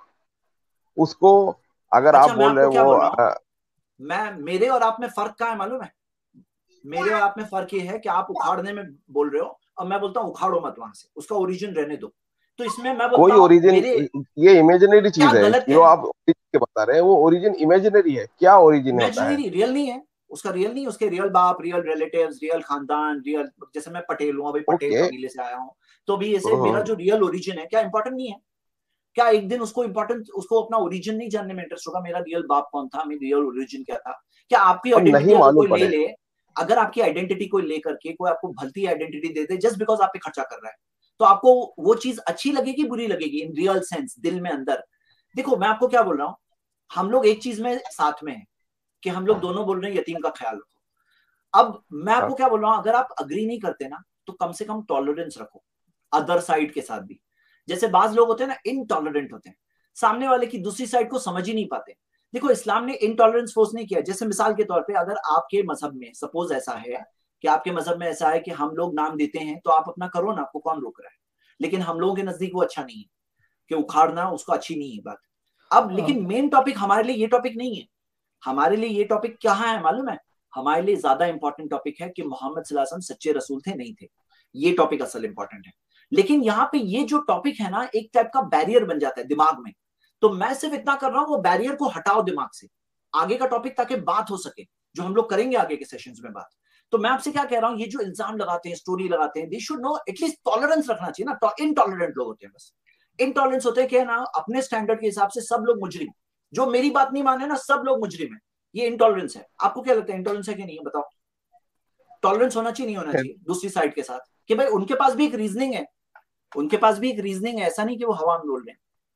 उसको अगर अच्छा, आप बोल रहे हैं वो मैं मेरे और आप में फर्क क्या है मालूम है? मेरे और आप में फर्क ये है कि आप उखाड़ने में बोल रहे हो और मैं बोलता हूँ उखाड़ो मत वहां से, उसका ओरिजिन रहने दो। तो इसमें मैं बोलता हूँ ओरिजिन, ये इमेजिनरी चीज है जो आप ओरिजिन बता रहे हैं, वो ओरिजिन इमेजिनरी है। क्या ओरिजिन होता है? रियल नहीं है उसका, रियल नहीं, उसके रियल बाप, रियल रिलेटिव्स, रियल खानदान, रियल, जैसे मैं पटेल हूँ, अभी पटेल कबीले से आया हूँ, तो भी ऐसे मेरा जो रियल ओरिजिन है क्या इंपॉर्टेंट नहीं है? क्या एक दिन उसको अपना ओरिजिन नहीं जानने में इंटरेस्ट होगा? मेरा रियल बाप कौन था, मेरी रियल ओरिजिन क्या था? क्या आपकी आइडेंटिटी कोई ले ले, अगर आपकी आइडेंटिटी कोई ले करके कोई आपको भलती आइडेंटिटी दे दे जस्ट बिकॉज आप पे खर्चा कर रहा है, तो आपको वो चीज अच्छी लगेगी बुरी लगेगी इन रियल सेंस, दिल में अंदर? देखो मैं आपको क्या बोल रहा हूँ, हम लोग एक चीज में साथ में है कि हम लोग दोनों बोल रहे हैं यतीम का ख्याल रखो। अब मैं आपको क्या बोल रहा हूँ, अगर आप अग्री नहीं करते ना तो कम से कम टॉलरेंस रखो अदर साइड के साथ भी। जैसे बाज लोग होते हैं ना, इनटॉलरेंट होते हैं, सामने वाले की दूसरी साइड को समझ ही नहीं पाते। देखो इस्लाम ने इनटॉलरेंस फोर्स नहीं किया। जैसे मिसाल के तौर पे अगर आपके मजहब में सपोज ऐसा है कि आपके मजहब में ऐसा है कि हम लोग नाम देते हैं तो आप अपना करो ना, आपको कौन रोक रहा है। लेकिन हम लोगों के नजदीक वो अच्छा नहीं है कि उखाड़ना उसको अच्छी नहीं है बात। अब लेकिन मेन टॉपिक हमारे लिए ये टॉपिक नहीं है। हमारे लिए ये टॉपिक क्या है मालूम है? हमारे लिए ज्यादा इंपॉर्टेंट टॉपिक है कि मोहम्मद सल्लल्लाहु अलैहि वसल्लम सच्चे रसूल थे नहीं थे। ये टॉपिक असल इंपॉर्टेंट है। लेकिन यहाँ पे ये जो टॉपिक है ना, एक टाइप का बैरियर बन जाता है दिमाग में। तो मैं सिर्फ इतना कर रहा हूँ, वो बैरियर को हटाओ दिमाग से, आगे का टॉपिक ताकि बात हो सके, जो हम लोग करेंगे आगे के सेशंस में बात। तो मैं आपसे क्या कह रहा हूँ, ये जो इल्जाम लगाते हैं, स्टोरी लगाते हैं, they should no at least tolerance रखना चाहिए ना। इनटॉलरेंट लोग होते हैं बस। इनटॉलरेंस होते हैं कि ना अपने स्टैंडर्ड के हिसाब से सब लोग मुजरिम, जो मेरी बात नहीं माने ना सब लोग मुजरिम है। ये इंटॉलरेंस है। आपको क्या लगता है इंटॉलरेंस है कि नहीं है? बताओ। टॉलरेंस होना चाहिए नहीं होना चाहिए दूसरी साइड के साथ, कि भाई उनके पास भी एक रीजनिंग है, उनके पास भी एक रीजनिंग है, ऐसा नहीं कि वो हवा में बोल रहे हैं।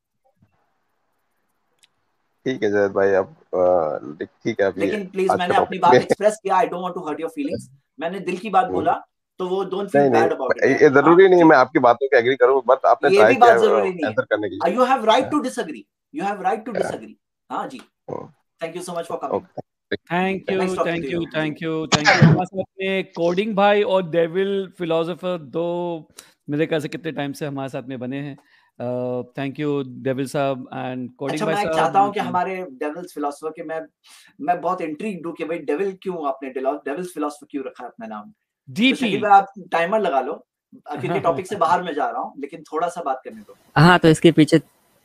ठीक है जैद भाई, अब ठीक है। लेकिन प्लीज मैंने अपनी बात एक्सप्रेस किया, I don't want to hurt your feelings. मैंने दिल की बात बोला, तो वो don't feel bad about it. ये जरूरी नहीं है मैं आपकी बातों पे एग्री करूं, बट आपने ये ट्राई भी बात किया जरूरी नहीं आंसर करने के लिए। You have right to disagree, you have right to disagree. हाँ जी, thank you so much for coming. Thank you हमारे साथ में कोडिंग भाई और डेविल फिलोसोफर, दो मेरे ख्याल से कितने टाइम से हमारे साथ में बने हैं। थैंक यू डेविल साहब एंड कोडिंग भाई साहब। मैं चाहता हूं कि हमारे डेविल्स फिलोसोफर के मैं बहुत इंट्रिग्ड हूं कि भाई डेविल क्यों, आपने डेविल्स फिलोसोफर क्यों रखा है अपना नाम? तो शकील भाई आप टाइमर लगा लो, क्योंकि टॉपिक से बाहर में जा रहा हूं, लेकिन थोड़ा सा बात करने दो। हाँ, तो उसके पीछे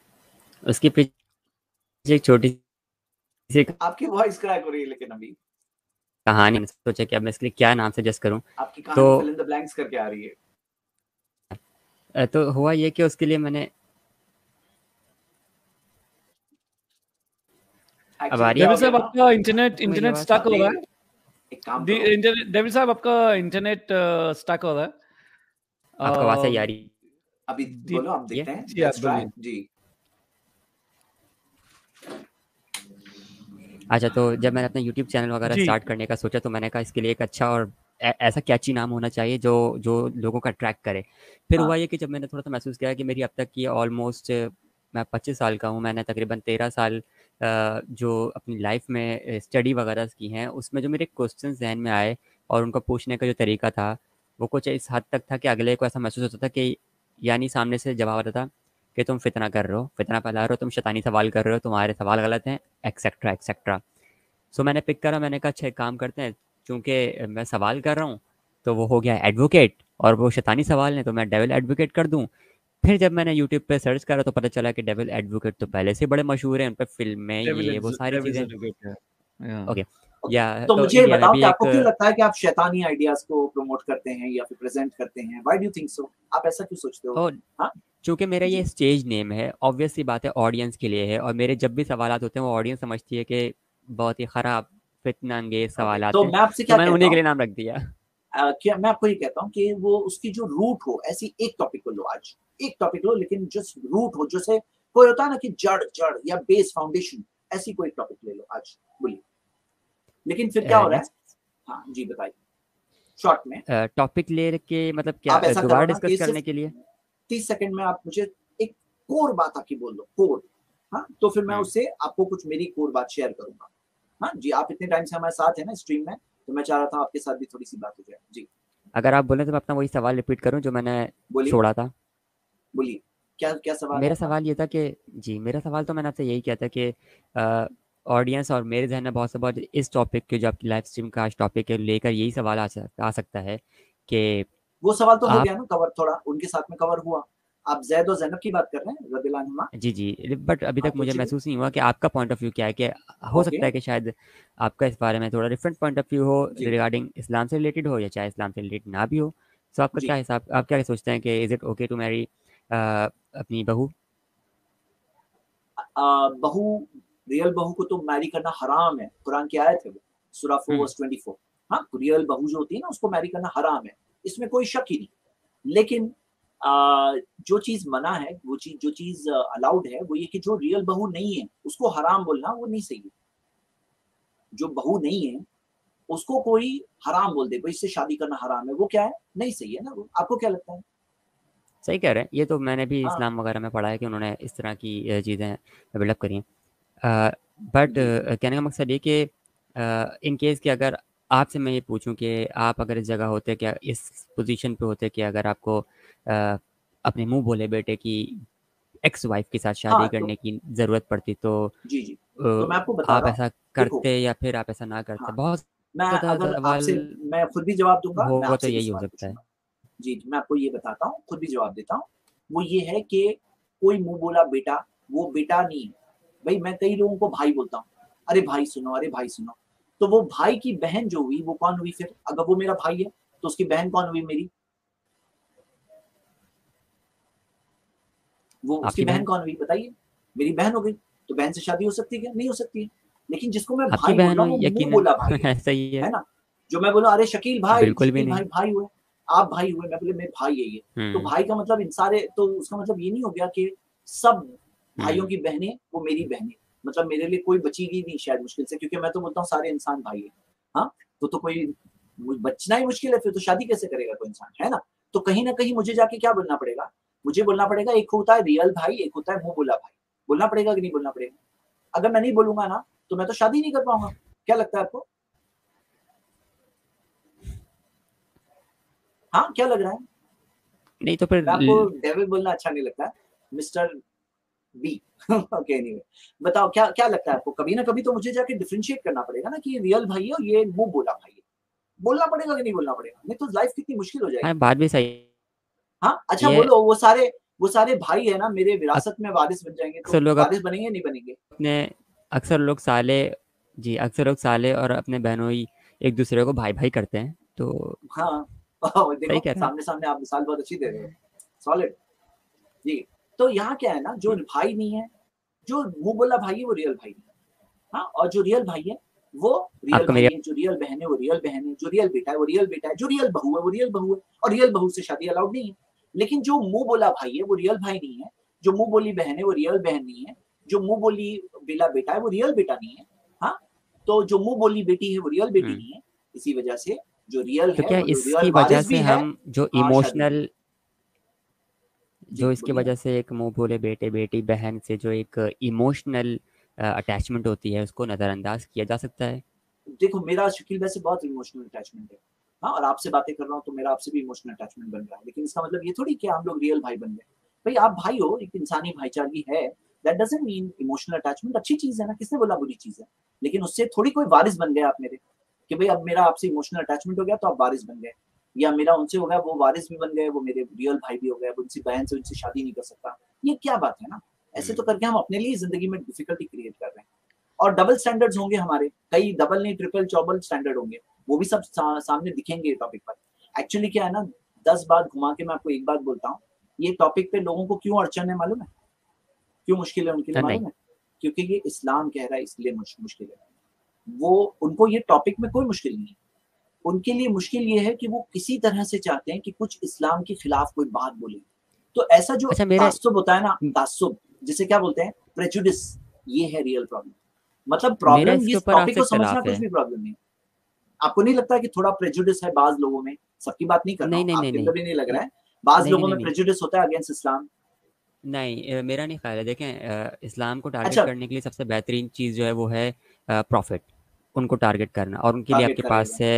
एक छोटी सी आपकी वॉइस क्रैक हो रही है लेकिन अभी कहानी। मैंने सोचा कि अब मैं इसके लिए क्या नाम सजेस्ट करूं। आपकी कहानी फिल इन द ब्लैंक्स करके आ रही है। तो हुआ ये कि उसके लिए मैंने अब आ रही है। डेविल साहब आपका इंटरनेट स्टक हो रहा है। डेविल साहब आपका इंटरनेट स्टक हो रहा है। आपका आवाज सही आ रही? अभी बोलो, आप देखते हैं। लेट्स ट्राई जी। अच्छा, तो जब मैंने अपना YouTube चैनल वगैरह स्टार्ट करने का सोचा, तो मैंने कहा इसके लिए एक अच्छा और ऐसा कैची नाम होना चाहिए जो लोगों का अट्रैक्ट करे। फिर हुआ ये कि जब मैंने थोड़ा सा महसूस किया कि मेरी अब तक की ऑलमोस्ट, मैं 25 साल का हूँ, मैंने तकरीबन 13 साल जो अपनी लाइफ में स्टडी वगैरह की हैं, उसमें जो मेरे क्वेश्चन जहन में आए और उनको पूछने का जो तरीका था वो कुछ इस हद तक था कि अगले को ऐसा महसूस होता था कि यानी सामने से जवाब आता था कि तुम फितना कर रहे हो, फितना फैला रहे हो, तुम शैतानी सवाल कर रहे हो, तुम्हारे सवाल गलत हैं, एक्सेट्रा एक्सेट्रा। सो मैंने पिक करा, मैंने कहा अच्छा काम करते हैं, चूँकि मैं सवाल कर रहा हूँ तो वो हो गया एडवोकेट, और वो शैतानी सवाल है तो मैं डेविल एडवोकेट कर दूँ। फिर जब मैंने यूट्यूब पे सर्च करा तो पता चला कि डेविल एडवोकेट तो पहले से बड़े मशहूर हैं, उन पर फिल्में, ये वो सारी चीज़ें। ओके, या तो मुझे बताओ कि आपको क्यों लगता है कि आप शैतानी आइडियाज को प्रमोट करते हैं या फिर प्रेजेंट करते हैं? Why do you think so? आप ऐसा क्यों सोचते हो? हाँ, चूँकि मेरा ये स्टेज नेम है, ऑब्वियस सी बात है ऑडियंस के लिए है, और मेरे जब भी सवालात होते हैं वो ऑडियंस समझती है कि बहुत ही खराब फितना अंगेज सवालात हैं, मैं आपसे क्या मैंने उन्हीं के लिए नाम रख दिया। क्या मैं आपको ये कहता हूँ कि वो उसकी जो रूट हो, ऐसी एक टॉपिक को लो, आज एक टॉपिक लो, लेकिन जो रूट हो, जैसे कोई होता है ना कि जड़ या बेस फाउंडेशन, ऐसी कोई टॉपिक ले लो आज, बोलिए। लेकिन फिर क्या हो रहा है? हाँ जी बताइए शॉर्ट में। टॉपिक ले के मतलब क्या दोबारा डिस्कस करने के लिए 30 सेकंड में आप मुझे एक कोर बात आपकी बोल दो, कोर। हाँ, तो फिर मैं उससे आपको कुछ मेरी कोर बात शेयर करूंगा। हाँ जी, आप इतने टाइम से हमारे साथ है ना स्ट्रीम में, तो मैं चाह रहा था आपके साथ भी थोड़ी सी बात हो जाए जी। अगर आप बोले तो मैं अपना वही सवाल रिपीट करूं जो मैंने छोड़ा था। बोलिए, क्या सवाल? मेरा सवाल ये था कि जी, मेरा सवाल तो मैंने आपसे यही किया था कि ऑडियंस और मेरे जहन में बहुत इस टॉपिक के, जो आपकी लाइव स्ट्रीम का आज टॉपिक है, लेकर यही सवाल आ सकता है कि वो सवाल तो हो गया ना कवर, थोड़ा उनके साथ में कवर हुआ। आप जैद और ज़ैनब की बात कर रहे हैं रदियल्लाहु अन्हुमा? जी, बट अभी तक मुझे महसूस नहीं हुआ कि आपका पॉइंट ऑफ व्यू क्या है, कि हो सकता है कि शायद आपका इस बारे में थोड़ा डिफरेंट पॉइंट ऑफ व्यू हो, रिगार्डिंग इस्लाम से रिलेटेड हो या चाहे इस्लाम से रिलेटेड ना भी हो। सो आपका क्या हिसाब, आप क्या सोचते हैं कि is it okay to marry अपनी बहू? रियल बहू को तो मैरी करना हराम है, कुरान की आयत है वो, सूरा 4:24। हाँ, रियल बहू जो होती है ना, उसको मैरी करना हराम है, इसमें कोई शक ही नहीं। लेकिन जो चीज मना है, जो चीज अलाउड है, वो ये कि जो रियल बहू नहीं है उसको हराम बोलना वो नहीं सही है। जो बहू नहीं है उसको कोई हराम बोल दे, कोई इससे शादी करना हराम है, वो क्या है? नहीं सही है ना वो। आपको क्या लगता है? सही कह रहे हैं, ये तो मैंने भी इस्लाम वगैरह में पढ़ा है कि उन्होंने इस तरह की चीज़ें डेवलप करी हैं। बट कहने का मकसद ये कि इन केस कि अगर आपसे मैं ये पूछूं कि आप अगर इस जगह होते, क्या इस पोजीशन पे होते कि अगर आपको अपने मुंह बोले बेटे की एक्स वाइफ के साथ शादी करने की जरूरत पड़ती, तो जी तो मैं आपको बता आप रहा हूँ, ऐसा करते या फिर आप ऐसा ना करते? बहुत मैं अगर आपसे, मैं खुद भी जवाब दूंगा, मैं होगा तो आपसे भी यही हो सवाल सकता है। पूछूंगा। जी मैं आपको ये बताता हूँ, खुद भी जवाब देता हूँ। वो ये है कि कोई मुंह बोला बेटा वो बेटा नहीं है भाई। मैं कई लोगों को भाई बोलता हूँ, अरे भाई सुनो, अरे भाई सुनो, तो वो भाई की बहन जो हुई वो कौन हुई फिर? अगर वो मेरा भाई है तो उसकी बहन कौन हुई मेरी? वो उसकी बहन कौन हुई बताइए? मेरी बहन हो गई। तो बहन से शादी हो सकती है क्या? नहीं हो सकती है। लेकिन जिसको मैं आपकी भाई बोल बहन रहा हुई, हूँ वो मुंह यकीनन बोला भाई ऐसा ही है ना। जो मैं बोला अरे शकील भाई, बिल्कुल भी शकील नहीं। भाई हुए, आप भाई हुए, मैं बोले मेरे भाई है ये। तो भाई का मतलब इन सारे, तो उसका मतलब ये नहीं हो गया कि सब भाइयों की बहनें वो मेरी बहनें, मतलब मेरे लिए कोई बचेगी नहीं शायद मुश्किल से, क्योंकि मैं तो बोलता हूँ सारे इंसान भाई है। हाँ तो कोई बचना ही मुश्किल है, फिर तो शादी कैसे करेगा कोई इंसान, है ना। तो कहीं ना कहीं मुझे जाके क्या बोलना पड़ेगा? मुझे बोलना पड़ेगा एक होता है रियल भाई, एक होता है मुंह बोला भाई। बोलना पड़ेगा कि नहीं बोलना पड़ेगा? अगर मैं नहीं बोलूंगा ना तो मैं तो शादी नहीं कर पाऊंगा। क्या लगता है आपको? हाँ क्या लग रहा है? नहीं तो फिर आपको डेविल बोलना अच्छा नहीं लगता है, मिस्टर बी। ओके एनीवे, बताओ क्या क्या लगता है आपको? कभी ना कभी तो मुझे जाके डिफरेंशिएट करना पड़ेगा ना कि ये रियल भाई है और ये मुंह बोला भाई है। बोलना पड़ेगा कि नहीं बोलना पड़ेगा? नहीं तो लाइफ कितनी मुश्किल हो जाएगी। हाँ बात भी सही। हाँ अच्छा बोलो, वो सारे भाई है ना मेरे विरासत में वारिस बन जाएंगे, तो अक्सर लोग वारिस बनेंगे नहीं बनेंगे? अक्सर लोग साले और अपने बहनोई एक दूसरे को भाई भाई करते हैं, तो हाँ देखो सही कह रहे हैं। सामने सामने आप मिसाल बहुत अच्छी दे रहे हो, सॉलिड जी। तो यहाँ क्या है ना, जो भाई नहीं है, जो मुंह बोला भाई है वो रियल भाई है। हाँ और जो रियल भाई है वो रियल भाई है, जो रियल बहन है वो रियल बहन है, जो रियल बेटा है वो रियल बेटा है, जो रियल बहू है वो रियल बहू है, और रियल बहू से शादी अलाउड नहीं है। लेकिन जो मुंह बोला भाई है वो रियल भाई नहीं है, जो मुंह बोली बहन है वो रियल बहन नहीं है, जो मुंह बोली बेला बेटा है वो रियल बेटा नहीं है। हाँ तो जो मुंह बोली बेटी है वो रियल बेटी नहीं है। इसी वजह से जो रियल तो है क्या वो इसकी रियल वजह वारिस से भी है। हम जो हाँ शादी इमोशनल जो इसकी वजह से एक मुंह बोले बेटे बेटी बहन से जो एक इमोशनल अटैचमेंट होती है उसको नज़रअंदाज किया जा सकता है? देखो मेरा शकील वैसे बहुत इमोशनल अटैचमेंट है। हाँ और आपसे बातें कर रहा हूँ तो मेरा आपसे भी इमोशनल अटैचमेंट बन रहा है, लेकिन इसका मतलब ये थोड़ी कि हम लोग रियल भाई बन गए। भाई आप भाई हो, एक इंसानी भाईचारगी है, that doesn't mean emotional attachment अच्छी चीज है ना, किसने बोला बुरी चीज है? लेकिन उससे थोड़ी कोई वारिस बन गया आप मेरे, कि भाई अब मेरा आपसे इमोशनल अटैचमेंट हो गया तो आप वारिस बन गए, या मेरा उनसे हो गया वो वारिस भी बन गए, वो मेरे रियल भाई भी हो गए, उनसी बहन से उनसे शादी नहीं कर सकता। ये क्या बात है ना? ऐसे तो करके हम अपने लिए जिंदगी में डिफिकल्टी क्रिएट कर रहे हैं। और डबल स्टैंडर्ड्स होंगे हमारे, कई डबल नहीं ट्रिपल चौबल स्टैंडर्ड होंगे, वो भी सब सामने दिखेंगे टॉपिक पर। एक्चुअली क्या है ना, 10 बात घुमा के मैं आपको एक बात बोलता हूँ, ये टॉपिक पे लोगों को क्यों अड़चन है मालूम है? क्यों मुश्किल है उनके लिए मालूम है? क्योंकि ये इस्लाम कह रहा है इसलिए मुश्किल है। वो उनको ये टॉपिक में कोई मुश्किल नहीं है, उनके लिए मुश्किल ये है कि वो किसी तरह से चाहते हैं कि कुछ इस्लाम के खिलाफ कोई बात बोले। तो ऐसा जो तासुब होता है ना, तासुब जिसे क्या बोलते हैं, प्रेजुडिस, ये है रियल प्रॉब्लम। मतलब प्रॉब्लम इस टॉपिक को समझना कुछ भी प्रॉब्लम नहीं। आपको नहीं लगता है कि थोड़ा प्रेजुडिस है बाज लोगों में? सबकी बात नहीं कर रहा हूं, आपके अंदर भी नहीं लग रहा है बाज लोगों में प्रेजुडिस होता है अगेंस्ट इस्लाम? नहीं मेरा नहीं ख्याल है। देखें इस्लाम को टारगेट करने के लिए सबसे बेहतरीन चीज़ जो है वो है प्रॉफिट, उनको टारगेट करना, और उनके लिए आपके पास है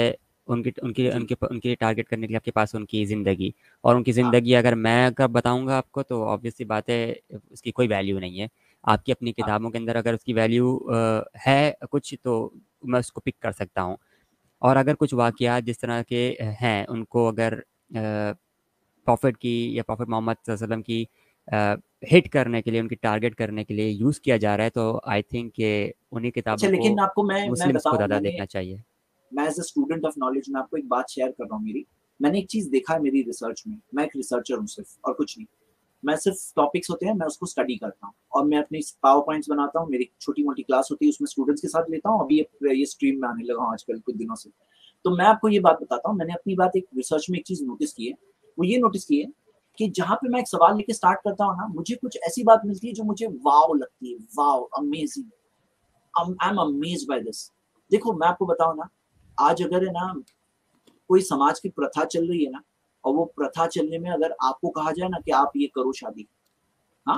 उनके टारगेट करने के लिए आपके पास उनकी ज़िंदगी, और उनकी ज़िंदगी अगर मैं अगर बताऊंगा आपको तो ऑब्वियसली बात है उसकी कोई वैल्यू नहीं है। आपकी अपनी किताबों के अंदर अगर उसकी वैल्यू है कुछ तो मैं उसको पिक कर सकता हूँ, और अगर कुछ वाक़यात जिस तरह के हैं उनको अगर प्रॉफिट की या प्रॉफिट मोहम्मद सल्लल्लाहु अलैहि वसल्लम की हिट करने के लिए, उनकी टारगेट करने के लिए यूज़ किया जा रहा है, तो आई थिंक कि उन्हीं किताबों को लेकिन आपको मैं मुस्लिम्स को बताऊं, ज़्यादा देखना चाहिए। मैं as a student of knowledge में आपको एक बात शेयर कर रहा हूँ मेरी। मैंने एक चीज देखा है मेरी रिसर्च में, मैं एक रिसर्चर हूँ सिर्फ और कुछ नहीं। मैं सिर्फ टॉपिक्स होते हैं मैं उसको स्टडी करता हूँ और मैं अपनी पावर पॉइंट्स बनाता हूँ, मेरी छोटी मोटी क्लास होती है उसमें स्टूडेंट्स के साथ लेता हूँ। अभी ये स्ट्रीम में आने लगा हूँ आजकल कुछ दिनों से। तो मैं आपको ये बात बताता हूँ, मैंने अपनी बात एक रिसर्च में एक चीज नोटिस की है, वो ये नोटिस की है कि जहां पे मैं एक सवाल लेके स्टार्ट करता हूँ ना, मुझे कुछ ऐसी बात मिलती है जो मुझे वाव लगती है, wow amazing, I am amazed by this. देखो मैं आपको बताऊं ना, आज अगर है ना कोई समाज की प्रथा चल रही है ना, और वो प्रथा चलने में अगर आपको कहा जाए ना कि आप ये करो शादी, हाँ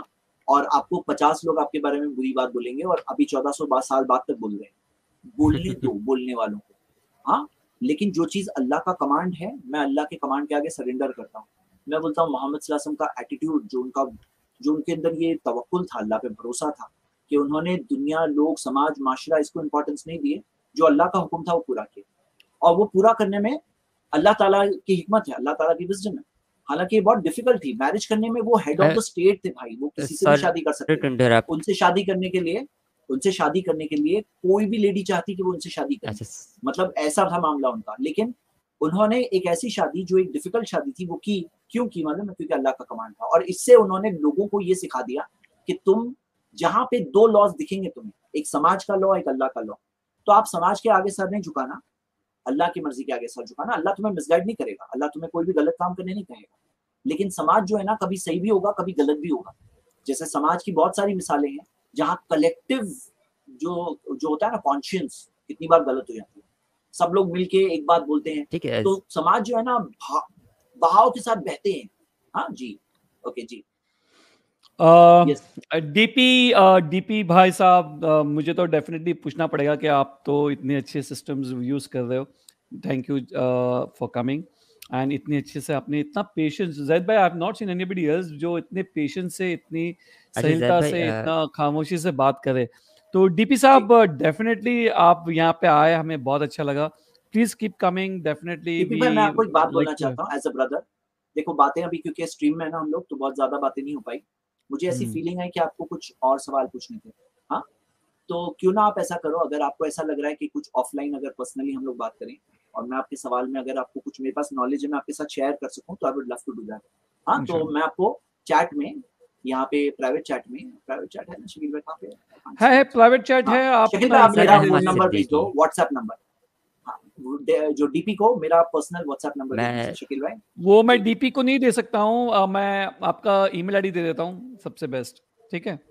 और आपको 50 लोग आपके बारे में बुरी बात बोलेंगे और अभी 1400 साल बाद तक बोल रहे हैं, बोलने दो बोलने वालों को। हाँ, लेकिन जो चीज अल्लाह का कमांड है, मैं अल्लाह के कमांड के आगे सरेंडर करता हूँ। मैं बोलता हूँ मोहम्मद सल्लल्लाहु अलैहि वसल्लम का एटीट्यूड, जो उनके अंदर ये तवक्कुल था, अल्लाह पे भरोसा था कि उन्होंने दुनिया, लोग, समाज, माशरा इसको इम्पोर्टेंस नहीं दिए, जो अल्लाह का हुक्म था वो पूरा किया। और वो पूरा करने में अल्लाह ताला की हिकमत है, अल्लाह ताला की विजडम है। हालांकि ये बहुत डिफिकल्ट थी, मैरिज करने में वो हेड ऑफ द स्टेट थे भाई, वो किसी से भी शादी कर सकते थे। उनसे शादी करने के लिए कोई भी लेडी चाहती कि वो उनसे शादी करे, मतलब ऐसा था मामला उनका। लेकिन उन्होंने एक ऐसी शादी जो एक डिफिकल्ट शादी थी वो की, क्यों की मालूम है? क्योंकि अल्लाह का कमांड था। और इससे उन्होंने लोगों को ये सिखा दिया कि तुम जहाँ पे 2 लॉज दिखेंगे तुम्हें, एक समाज का लॉ, एक अल्लाह का लॉ, तो आप समाज के आगे सर नहीं झुकाना, अल्लाह की मर्जी के आगे सर झुकाना। अल्लाह तुम्हें मिसगाइड नहीं करेगा, अल्लाह तुम्हें कोई भी गलत काम करने नहीं कहेगा, लेकिन समाज जो है ना, कभी सही भी होगा कभी गलत भी होगा। जैसे समाज की बहुत सारी मिसालें हैं जहाँ कलेक्टिव जो होता है ना, कॉन्शियंस कितनी बार गलत हो जाती है, सब लोग मिलके एक बात बोलते हैं, तो समाज जो है ना बहाव के साथ बहते हैं। हाँ जी, ओके जी। डीपी भाई साहब, मुझे तो डेफिनेटली पूछना पड़ेगा कि आप तो इतने अच्छे सिस्टम्स यूज कर रहे हो, thank you for coming and इतनी अच्छे से आपने इतना पेशेंस, ज़ैद भाई I have not seen anybody else जो इतने पेशेंस से, इतनी सहजता से, इतना खामोशी से बात करे। तो डीपी साहब डेफिनेटली आप यहाँ पे आए, हमें बहुत अच्छा लगा, प्लीज कीप कमिंग डेफिनेटली। मैं आपको एक बात बोलना चाहता हूँ एज अ ब्रदर। देखो बातें अभी क्योंकि स्ट्रीम में है ना हम लोग, तो बहुत ज्यादा बातें नहीं हो पाई। मुझे ऐसी फीलिंग है कि आपको कुछ और सवाल पूछने थे। हाँ, तो क्यों ना आप ऐसा करो, अगर आपको ऐसा लग रहा है कि कुछ ऑफलाइन अगर पर्सनली हम लोग बात करें और मैं आपके सवाल में, अगर आपको कुछ मेरे पास नॉलेज है मैं आपके साथ शेयर कर सकूं, तो I would love to do that. हाँ, तो मैं आपको चैट में, यहाँ पे प्राइवेट चैट है ना शकील भाई, कहाँ पे है प्राइवेट चैट है? आप शकील भाई आप मेरा फोन नंबर भेज दो, व्हाट्सएप नंबर। हाँ, जो डीपी को मेरा पर्सनल व्हाट्सएप नंबर है शकील भाई, वो मैं डीपी को नहीं दे सकता हूँ, मैं आपका ईमेल आईडी दे देता हूँ, सबसे बेस्ट। ठीक है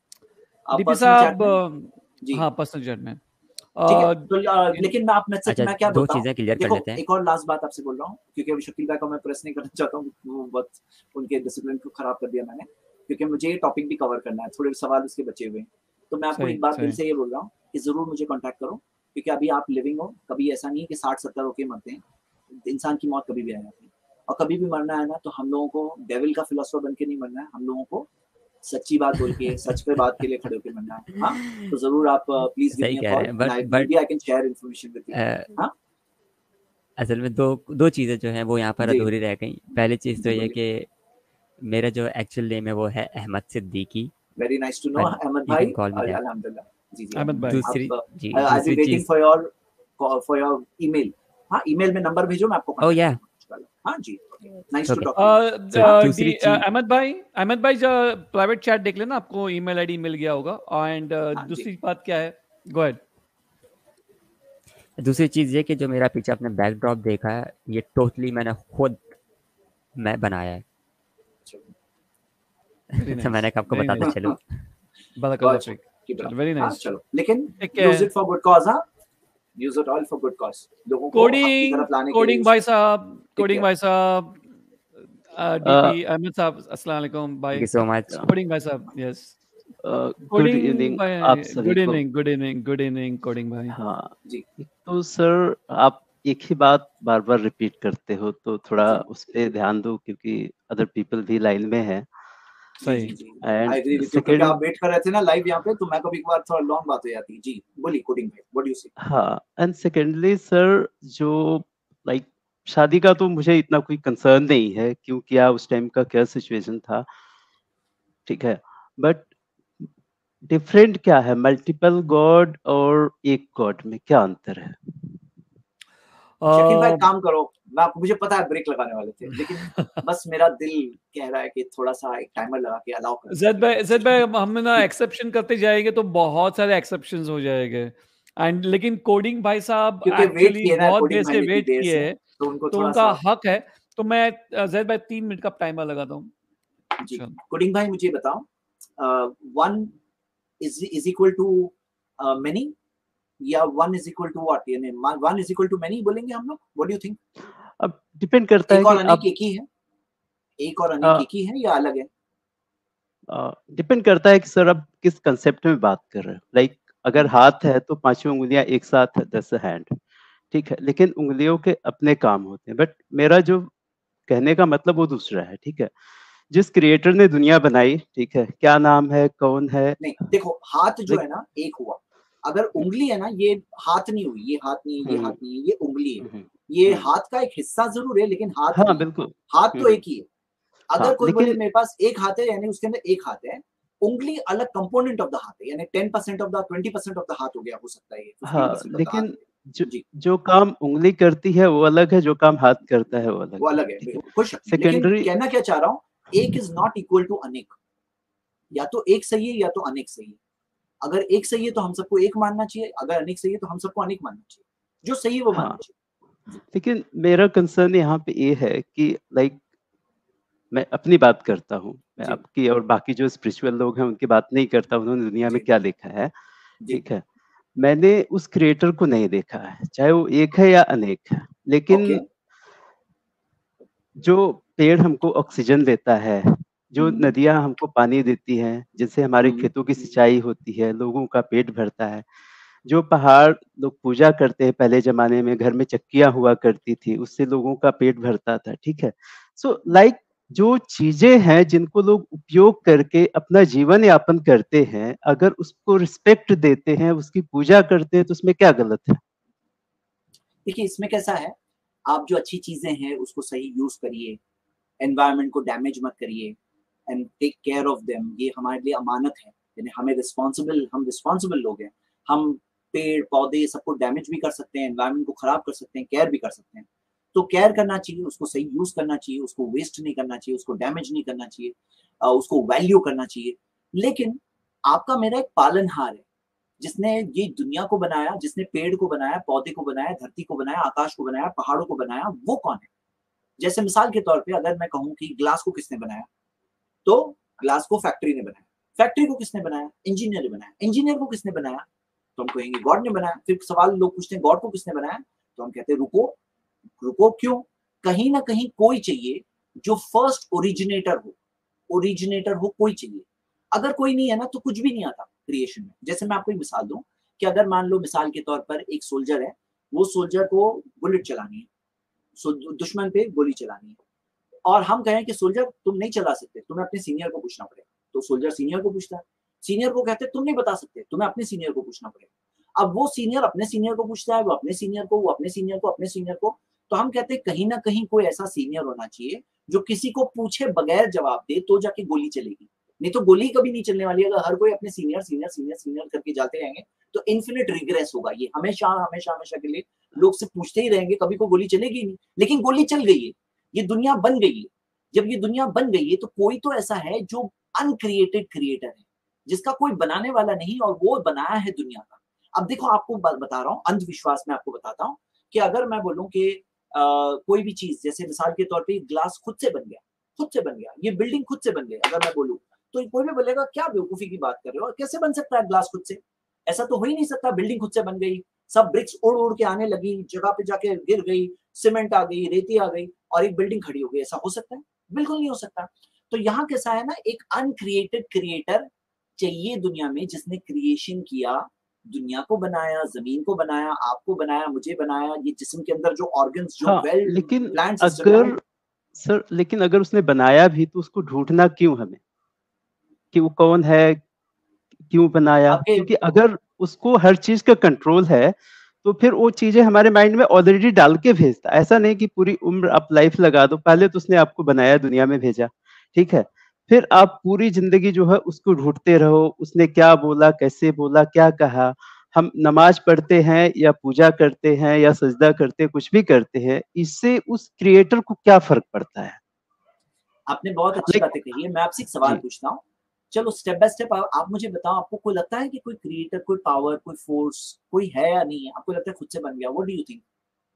डीपी साहब? हाँ, पर्सनल चैट में। तो लेकिन आप मैं क्या बोलता हूँ, देखो एक और लास्ट बात आपसे बोल रहा हूँ, क्योंकि अभी शकील भाई को मैं प्रेस नहीं करना चाहता हूँ, वो बहुत उनके डिसिप्लिन को खराब कर दिया मैंने, क्योंकि मुझे ये टॉपिक भी कवर करना है, थोड़े सवाल उसके बचे हुए हैं। तो मैं आपको एक बात दिल से ये बोल रहा हूँ कि जरूर मुझे कॉन्टैक्ट करो, क्योंकि अभी आप लिविंग हो, कभी ऐसा नहीं कि 60-70 होके मरते हैं, इंसान की मौत कभी भी आ जाती है। और कभी भी मरना है ना, तो हम लोगों को डेविल का फिलोसोफर बन के नहीं मरना है, हम लोगों को सच्ची बात बोल के, सच पे बात के लिए खड़े होकर मरना है। हाँ, तो जरूर आप please give me a call, maybe I can share information with you। हाँ, असल में दो चीजें जो हैं वो यहाँ पर अधूरी रह गई। पहली चीज तो ये कि मेरा जो एक्चुअल नेम है वो है Ahmed Siddiqui. Very nice to know Ahmed भाई, अल्हम्दुलिल्लाह। जी अहमद भाई, दूसरी वेटिंग फॉर योर ईमेल। हाँ, ईमेल में नंबर भेजो, मैं आपको। ओह या, हाँ जी, नाइस टू टॉक। अहमद भाई जो प्राइवेट चैट देख लेना, आपको ईमेल आईडी मिल गया होगा। एंड दूसरी बात क्या है? Go ahead. दूसरी चीज ये कि जो मेरा पीछे आपने बैकड्रॉप देखा है, ये टोटली मैंने खुद बनाया है। तो मैंने आपको बताते चलूं। Very nice. चलो, लेकिन use it for good cause. हाँ, use it all for good cause. लोगों को अपनी तरफ लाने के लिए। कोडिंग भाई साहब, डीपी अहमद साहब, अस्सलाम वालेकुम भाई। Thank you so much. Coding भाई साहब, यस। गुड इवनिंग आप सभी को। गुड इवनिंग कोडिंग भाई। हाँ जी, तो सर आप एक ही बात बार बार रिपीट करते हो, तो थोड़ा उस पे ध्यान दो, क्योंकि अदर पीपल भी लाइन में है। सही। एंड सेकंड, आप वेट कर रहे थे ना लाइव यहाँ पे, तो मैं कभी कभार थोड़ा लॉन्ग बात हो जाती है। जी बोलिए कोडिंग भाई, व्हाट डू यू से? हाँ, एंड सेकेंडली सर, जो लाइक शादी का तो मुझे इतना कोई कंसर्न नहीं है, क्योंकि उस टाइम का क्या सिचुएशन था, ठीक है, बट डिफरेंट क्या है मल्टीपल गॉड और एक गॉड में, क्या अंतर है? शकील भाई काम करो, मैं आपको, मुझे पता है ब्रेक लगाने वाले थे, लेकिन बस मेरा दिल कह रहा है कि थोड़ा सा एक टाइमर लगा के अलाउ करो। ज़ैद भाई हम ना एक्सेप्शन करते जाएंगे तो बहुत सारे एक्सेप्शंस हो जाएंगे। एंड लेकिन कोडिंग भाई साहब एक्चुअली बहुत देर से वेट किए, तो उनका हक है। तो मैं ज़ैद भाई 3 मिनट का टाइमर लगाता हूँ। जी कोडिंग भाई मुझे बताओ, 1 is equal to many या 1 is equal to what? यानी 1 is equal to many बोलेंगे हम लोग? What do you think? अब डिपेंड करता है कि अनेक एक ही है, एक और अनेक एक ही है या अलग है? डिपेंड करता है कि सर आप किस कंसेप्ट में बात कर रहे हो। लाइक अगर हाथ है तो 5 उंगलियां एक साथ है, दैट्स अ हैंड, ठीक है, लेकिन उंगलियों के अपने काम होते हैं। बट मेरा जो कहने का मतलब वो दूसरा है, ठीक है। जिस क्रिएटर ने दुनिया बनाई, ठीक है, क्या नाम है, कौन है? नहीं देखो, हाथ जो है ना एक हुआ, अगर उंगली है ना, ये हाथ नहीं हुई, ये हाथ नहीं है, ये हाथ नहीं है, ये उंगली है। ये हाथ का एक हिस्सा जरूर है लेकिन हाथ हाँ नहीं है। बिल्कुल, हाथ तो एक ही है। अगर हाँ, कोई बोले लेकिन मेरे पास एक हाथ है, यानी उसके अंदर एक हाथ है, उंगली अलग कंपोनेंट ऑफ द हाथ है, यानी 10% ऑफ द 20% ऑफ द हाथ हो गया, हो सकता है ये 15% ऑफ द हाथ। लेकिन जो काम उंगली करती है वो अलग है, जो काम हाथ करता है वो अलग वो है, अलग है, ठीक है। कोई शक नहीं। लेकिन सेकेंडरी कहना क्या चाह रहा हूँ, एक इज नॉट इक्वल टू अनेक। या तो एक सही है या तो अनेक सही है। अगर एक सही है तो हम सबको एक मानना चाहिए, अगर अनेक सही है तो हम सबको अनेक मानना चाहिए। जो सही है वो मानना चाहिए। लेकिन मेरा कंसर्न यहाँ पे ये है कि लाइक मैं अपनी बात करता हूँ, मैं आपकी और बाकी जो स्पिरिचुअल लोग हैं उनकी बात नहीं करता, उन्होंने दुनिया में क्या देखा है, ठीक है। मैंने उस क्रिएटर को नहीं देखा है, चाहे वो एक है या अनेक है, लेकिन जो पेड़ हमको ऑक्सीजन देता है, जो नदियां हमको पानी देती हैं, जिससे हमारे खेतों की सिंचाई होती है, लोगों का पेट भरता है, जो पहाड़ लोग पूजा करते हैं, पहले जमाने में घर में चक्कियां हुआ करती थी, उससे लोगों का पेट भरता था, ठीक है। सो लाइक जो चीजें हैं जिनको लोग उपयोग करके अपना जीवन यापन करते हैं, अगर उसको रिस्पेक्ट देते हैं, उसकी पूजा करते हैं, तो उसमें क्या गलत है? देखिए इसमें कैसा है, आप जो अच्छी चीजें हैं उसको सही यूज करिए, एनवायरनमेंट को डैमेज मत करिए, and take care of them. ये हमारे लिए अमानत है, यानी हम रिस्पॉन्सिबल लोग हैं। हम पेड़ पौधे सबको डैमेज भी कर सकते हैं, एनवायरनमेंट को खराब कर सकते हैं, केयर भी कर सकते हैं। तो केयर करना चाहिए, उसको सही यूज करना चाहिए, उसको वेस्ट नहीं करना चाहिए, उसको डैमेज नहीं करना चाहिए, उसको वैल्यू करना चाहिए। लेकिन आपका मेरा एक पालनहार है, जिसने ये दुनिया को बनाया, जिसने पेड़ को बनाया, पौधे को बनाया, धरती को बनाया, आकाश को बनाया, पहाड़ों को बनाया, वो कौन है? जैसे मिसाल के तौर पे अगर मैं कहूं कि ग्लास को किसने बनाया, तो ग्लास को फैक्ट्री ने बनाया। फैक्ट्री को किसने बनाया? इंजीनियर ने बनाया। इंजीनियर को किसने बनाया? तो हम कहेंगे गॉड ने बनाया। फिर सवाल लोग पूछते हैं गॉड को किसने बनाया, तो हम कहते हैं रुको रुको, क्यों? कहीं ना कहीं कोई चाहिए जो फर्स्ट ओरिजिनेटर हो कोई चाहिए। अगर कोई नहीं है ना तो कुछ भी नहीं आता क्रिएशन में। जैसे मैं आपको एक मिसाल दूं कि अगर मान लो मिसाल के तौर पर एक सोल्जर है, वो सोल्जर को बुलेट चलानी है, दुश्मन पे गोली चलानी है, और हम कहें कि सोल्जर तुम नहीं चला सकते, तुम्हें अपने सीनियर को पूछना पड़ेगा। तो सोल्जर सीनियर को पूछता है, सीनियर को कहते हैं तुम नहीं बता सकते, तुम्हें अपने सीनियर को पूछना पड़ेगा। अब वो सीनियर अपने सीनियर को पूछता है, वो अपने सीनियर को, वो अपने सीनियर को, अपने सीनियर को। तो हम कहते हैं कहीं ना कहीं कोई ऐसा सीनियर होना चाहिए जो किसी को पूछे बगैर जवाब दे, तो जाके गोली चलेगी। नहीं तो गोली कभी नहीं चलने वाली। अगर हर कोई अपने सीनियर सीनियर सीनियर सीनियर करके जाते रहेंगे तो इन्फिनिट रिग्रेस होगा। ये हमेशा हमेशा हमेशा के लिए लोग से पूछते ही रहेंगे, कभी कोई गोली चलेगी नहीं। लेकिन गोली चल गई है, ये दुनिया बन गई है। जब ये दुनिया बन गई है तो कोई तो ऐसा है जो अनक्रिएटेड क्रिएटर है, जिसका कोई बनाने वाला नहीं, और वो बनाया है दुनिया का। अब देखो आपको बता रहा हूँ, अंधविश्वास में आपको बताता हूँ कि अगर मैं बोलूं कि कोई भी चीज, जैसे मिसाल के तौर पे ग्लास खुद से बन गया, ये बिल्डिंग खुद से बन गई, अगर मैं बोलूं तो कोई भी बोलेगा क्या बेवकूफी की बात कर रहे हो, कैसे बन सकता है ग्लास खुद से? ऐसा तो हो ही नहीं सकता। बिल्डिंग खुद से बन गई, सब ब्रिक्स उड़ उड़ के आने लगी, जगह पे जाके गिर गई, सीमेंट आ गई, रेती आ गई, और एक बिल्डिंग खड़ी हो गई। ऐसा हो सकता है? बिल्कुल नहीं हो सकता। तो यहाँ कैसा है ना, एक अनक्रिएटेड क्रिएटर चाहिए दुनिया में, जिसने क्रिएशन किया, दुनिया को बनाया, जमीन को बनाया, आपको बनाया, मुझे बनाया, ये जिस्म के अंदर जो ऑर्गन्स, जो वेल लेकिन प्लांट अगर सर, लेकिन अगर उसने बनाया भी तो उसको ढूंढना क्यों हमें कि वो कौन है, क्यों बनाया? क्योंकि अगर उसको हर चीज का कंट्रोल है तो फिर वो चीजें हमारे माइंड में ऑलरेडी डाल के भेजता। ऐसा नहीं कि पूरी उम्र आप लाइफ लगा दो, पहले तो उसने आपको बनाया, दुनिया में भेजा, ठीक है, फिर आप पूरी जिंदगी जो है उसको ढूंढते रहो, उसने क्या बोला, कैसे बोला, क्या कहा। हम नमाज पढ़ते हैं या पूजा करते हैं या सजदा करते हैं, कुछ भी करते हैं, इससे उस क्रिएटर को क्या फर्क पड़ता है? आपने बहुत अच्छी बातें कही है। मैं आपसे एक सवाल पूछता हूँ, चलो स्टेप बाय स्टेप आप मुझे बताओ, आपको कोई लगता है कि कोई क्रिएटर, कोई पावर, कोई फोर्स कोई है या नहीं है? आपको लगता है खुद से बन गया? What do you think?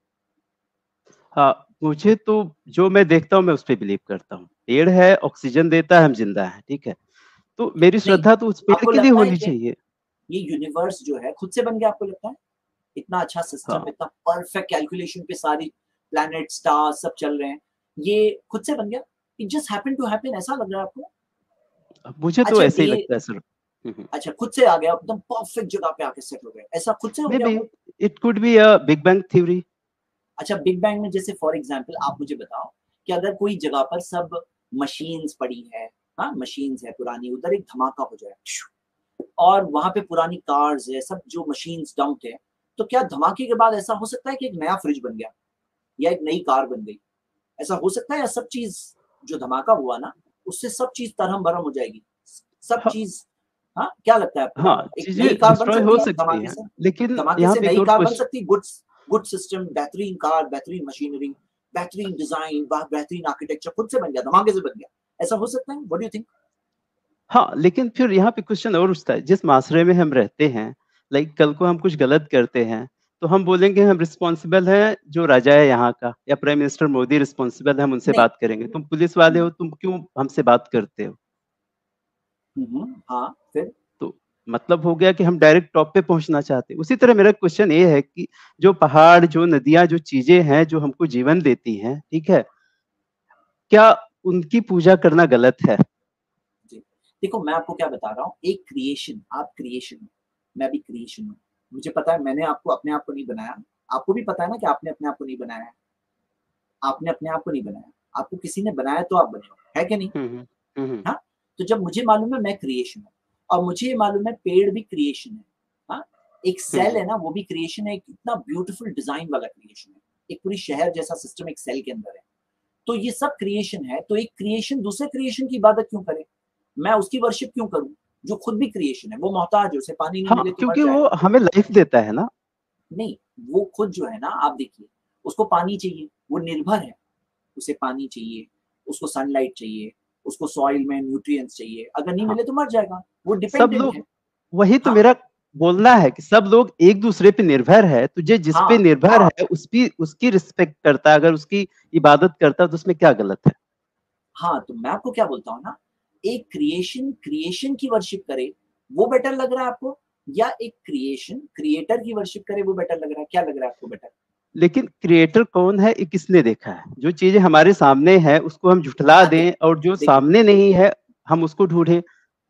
हाँ, मुझे तो जो मैं देखता हूँ मैं उस पर बिलीव करता हूँ। पेड़ है, ऑक्सीजन देता है, हम जिंदा है, ठीक है, तो मेरी श्रद्धा तो उस पेड़ के लिए होनी चाहिए। ये यूनिवर्स जो है खुद से बन गया, आपको लगता है? इतना अच्छा सिस्टम, इतना परफेक्ट कैलकुलेशन पे सारी प्लैनेट, स्टार सब चल रहे हैं, ये खुद से बन गया? It just happened to happen, ऐसा लग रहा है आपको? मुझे तो अच्छा ऐसे ही ये लगता है सर। अच्छा खुद से आ गया एकदम परफेक्ट जगह पे आके सेट हो गए, ऐसा खुद से हो गया वो? It could be a big bang theory. अच्छा बिग बैंग में जैसे फॉर एग्जांपल आप मुझे बताओ कि अगर कोई जगह पर सब मशीन्स पड़ी है, हाँ मशीन्स है पुरानी, उधर एक धमाका हो जाए और वहां पे पुरानी कार्स है, सब जो मशीन्स डंप है, तो क्या धमाके के बाद ऐसा हो सकता है कि एक नया फ्रिज बन गया या एक नई कार बन गई? ऐसा हो सकता है? या सब चीज जो धमाका हुआ ना उससे सब चीज तरहम भरम हो जाएगी, सब चीज? हाँ क्या लगता है आपको? हाँ, एक चीजें नई कार बन डिस्ट्रॉय हो सकती है सकती धमाके हैं, से? लेकिन धमाके यहाँ से पे एक नई और कार बन क्वेश्चन, सकती है, गुड सिस्टम, बेहतरीन कार, बेहतरीन मशीनरी, बेहतरीन डिजाइन, बेहतरीन आर्किटेक्चर खुद से बन गया, धमाके से बन गया, ऐसा हो सकता है? What do you think? हाँ लेकिन फिर यहाँ पे क्वेश्चन और उठता है, जिस माशरे में हम रहते हैं, लाइक कल को हम कुछ गलत करते हैं तो हम बोलेंगे हम रिस्पॉन्सिबल हैं, जो राजा है यहाँ का या प्राइम मिनिस्टर मोदी रिस्पॉन्सिबल है, हम उनसे नहीं। बात करेंगे। तुम पुलिस वाले हो, तुम क्यों हमसे बात करते हो? हाँ फिर तो मतलब हो गया कि हम डायरेक्ट टॉप पे पहुंचना चाहते हैं। उसी तरह मेरा क्वेश्चन ये है कि जो पहाड़, जो नदियां, जो चीजें हैं जो हमको जीवन देती हैं, ठीक है, क्या उनकी पूजा करना गलत है? जी देखो मैं आपको क्या बता रहा हूँ, एक क्रिएशन, आप क्रिएशन हो, मैं भी क्रिएशन हूँ। मुझे पता है मैंने आपको अपने आप को नहीं बनाया, आपको भी पता है ना कि आपने अपने आप को नहीं बनाया है, आपने अपने आप को नहीं बनाया, आपको किसी ने बनाया तो आप बने हो, है कि नहीं? हाँ तो जब मुझे मालूम है मैं क्रिएशन हूँ और मुझे मालूम है पेड़ भी क्रिएशन है, हाँ एक सेल है ना वो भी क्रिएशन है, एक इतना ब्यूटीफुल डिजाइन वाला क्रिएशन है, एक पूरी शहर जैसा सिस्टम एक सेल के अंदर है, तो ये सब क्रिएशन है। तो एक क्रिएशन दूसरे क्रिएशन की इबादत क्यों करे, मैं उसकी वर्शिप क्यों करूं जो खुद भी क्रिएशन है? वो मोहताज है, उसे पानी नहीं मिले तो क्योंकि मर वो हमें लाइफ देता है ना। नहीं वो खुद जो है ना, आप देखिए उसको पानी चाहिए, वो निर्भर है, उसे पानी चाहिए, उसको सनलाइट चाहिए, उसको सॉइल में न्यूट्रिएंट्स चाहिए, अगर नहीं मिले तो मर जाएगा, वो सब डिपेंडेंट लोग, है। वही तो मेरा बोलना है कि सब लोग एक दूसरे पे निर्भर है, तुझे जिस पे निर्भर है उसकी रिस्पेक्ट करता है, अगर उसकी इबादत करता है तो उसमें क्या गलत है? हाँ तो मैं आपको क्या बोलता हूँ ना, एक क्रिएशन की वर्शिप करे वो बेटर लग रहा है आपको, या एक क्रिएशन क्रिएटर की वर्शिप करे वो बेटर लग रहा है? क्या लग रहा है आपको बेटर? लेकिन क्रिएटर कौन है ये किसने देखा है? जो चीजें हमारे सामने है उसको हम झुठला दें और जो सामने नहीं है हम उसको ढूंढें।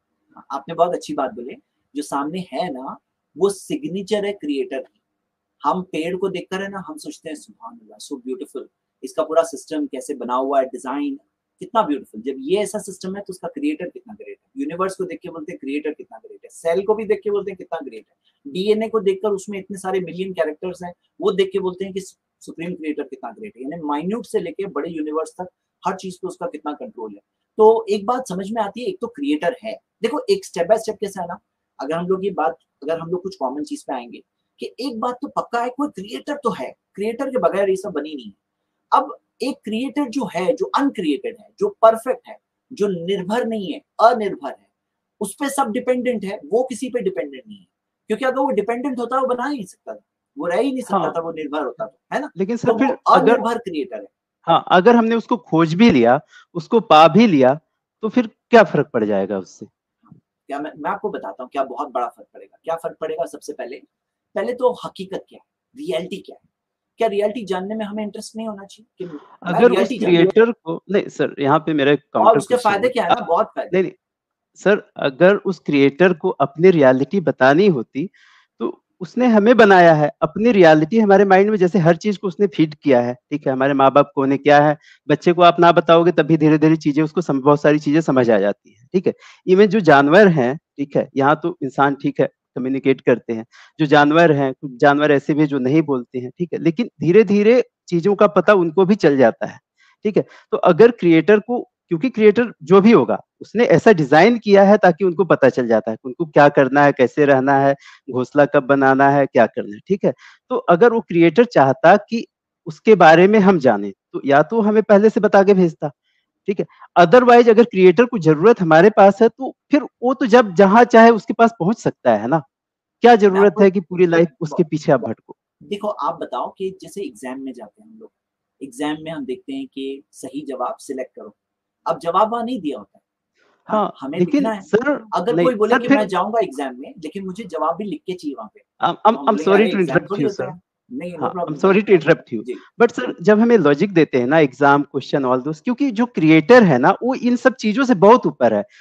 आपने बहुत अच्छी बात बोले, जो सामने है ना वो सिग्नेचर है क्रिएटर की। हम पेड़ को देखकर है ना हम सोचते हैं सुभान अल्लाह सो ब्यूटीफुल, इसका पूरा सिस्टम कैसे बना हुआ है, डिजाइन कितना ब्यूटीफुल। जब ये ऐसा सिस्टम है तो उसका क्रिएटर कितना ग्रेट है। यूनिवर्स को देख के बोलते हैं क्रिएटर कितना ग्रेट है, सेल को भी देख के बोलते हैं कितना ग्रेट है, डीएनए को देखकर उसमें इतने सारे मिलियन कैरेक्टर्स हैं वो देख के बोलते हैं कि सुप्रीम क्रिएटर कितना ग्रेट है। यानी माइन्यूट से लेके बड़े यूनिवर्स तक हर चीज पे उसका कितना कंट्रोल है। तो एक बात समझ में आती है, एक तो क्रिएटर है, देखो एक स्टेप बाय स्टेप कैसा है ना, अगर हम लोग ये बात, अगर हम लोग कुछ कॉमन चीज पे आएंगे कि एक बात तो पक्का है, कोई क्रिएटर तो है, क्रिएटर के बगैर ये सब बनी नहीं है। अब एक क्रिएटर जो है, जो अनक्रिएटेड है, जो परफेक्ट है, जो निर्भर नहीं है, अनिर्भर है, उस पर सब डिपेंडेंट है, वो किसी पे डिपेंडेंट नहीं है। क्योंकि अगर वो डिपेंडेंट होता वो बना ही नहीं सकता था, वो रह ही नहीं सकता था, वो निर्भर होता तो, है ना? लेकिन तो सर फिर वो अनिर्भर क्रिएटर है। हाँ अगर हमने उसको खोज भी लिया, उसको पा भी लिया, तो फिर क्या फर्क पड़ जाएगा उससे? क्या मैं आपको बताता हूँ क्या बहुत बड़ा फर्क पड़ेगा। क्या फर्क पड़ेगा? सबसे पहले तो हकीकत क्या है, रियलिटी क्या है। क्या रियलिटी जानने में हमें इंटरेस्ट नहीं होना चाहिए कि अगर उस क्रिएटर को, नहीं सर यहाँ पे मेरा काउंटर, और उसके फायदे क्या है ना, बहुत फायदे। नहीं सर, अगर उस क्रिएटर को अपनी रियलिटी बतानी होती तो उसने हमें बनाया है, अपनी रियलिटी हमारे माइंड में जैसे हर चीज को उसने फीड किया है, ठीक है, हमारे माँ बाप कौन है क्या है, बच्चे को आप ना बताओगे तभी धीरे धीरे चीजें उसको बहुत सारी चीजें समझ आ जाती है, ठीक है। इवन जो जानवर हैं, ठीक है, यहाँ तो इंसान ठीक है कम्युनिकेट करते हैं, जो जानवर हैं, कुछ जानवर ऐसे भी जो नहीं बोलते हैं, ठीक है, लेकिन धीरे धीरे चीजों का पता उनको भी चल जाता है, ठीक है। तो अगर क्रिएटर को, क्योंकि क्रिएटर जो भी होगा उसने ऐसा डिजाइन किया है ताकि उनको पता चल जाता है उनको क्या करना है, कैसे रहना है, घोंसला कब बनाना है, क्या करना है, ठीक है। तो अगर वो क्रिएटर चाहता कि उसके बारे में हम जाने तो या तो हमें पहले से बता के भेजता, ठीक है। अदरवाइज अगर क्रिएटर को जरूरत हमारे पास है तो फिर वो तो जब जहां चाहे उसके पास पहुंच सकता है ना, क्या जरूरत है कि पूरी लाइफ उसके पीछे आप भटको। देखो आप बताओ कि जैसे एग्जाम में जाते हैं हम लोग, एग्जाम में हम देखते हैं कि सही जवाब सिलेक्ट करो, अब जवाब वहां नहीं दिया होता है, हाँ, हमें लेकिन लिखना है। सर अगर कोई बोले कि मैं जाऊंगा एग्जाम में लेकिन मुझे जवाब भी लिख के चाहिए वहां पे, I'm sorry to interrupt you sir, I'm sorry to interrupt you, but sir जब हमें लॉजिक देते हैं ना, एग्जाम क्वेश्चन ऑल दोस, क्योंकि जो क्रिएटर है ना वो इन सब चीजों से बहुत ऊपर है।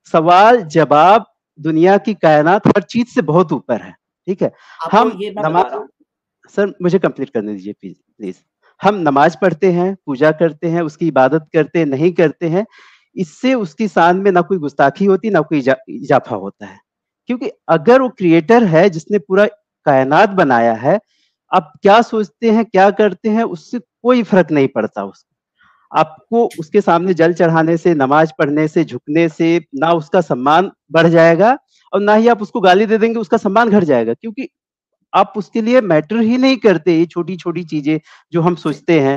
सवाल जवाब दुनिया की कायनात हर चीज से बहुत ऊपर है, ठीक है। हम नमाज, सर मुझे कंप्लीट करने दीजिए प्लीज। हम नमाज पढ़ते हैं, पूजा करते हैं, उसकी इबादत करते हैं, नहीं करते हैं, इससे उसकी शान में ना कोई गुस्ताखी होती ना कोई इजाफा होता है, क्योंकि अगर वो क्रिएटर है जिसने पूरा कायनात बनाया है, आप क्या सोचते हैं क्या करते हैं उससे कोई फर्क नहीं पड़ता। उसको आपको उसके सामने जल चढ़ाने से, नमाज पढ़ने से, झुकने से ना उसका सम्मान बढ़ जाएगा और ना ही आप उसको गाली दे देंगे उसका सम्मान घट जाएगा, क्योंकि आप उसके लिए मैटर ही नहीं करते। ये छोटी छोटी चीजें जो हम सोचते हैं,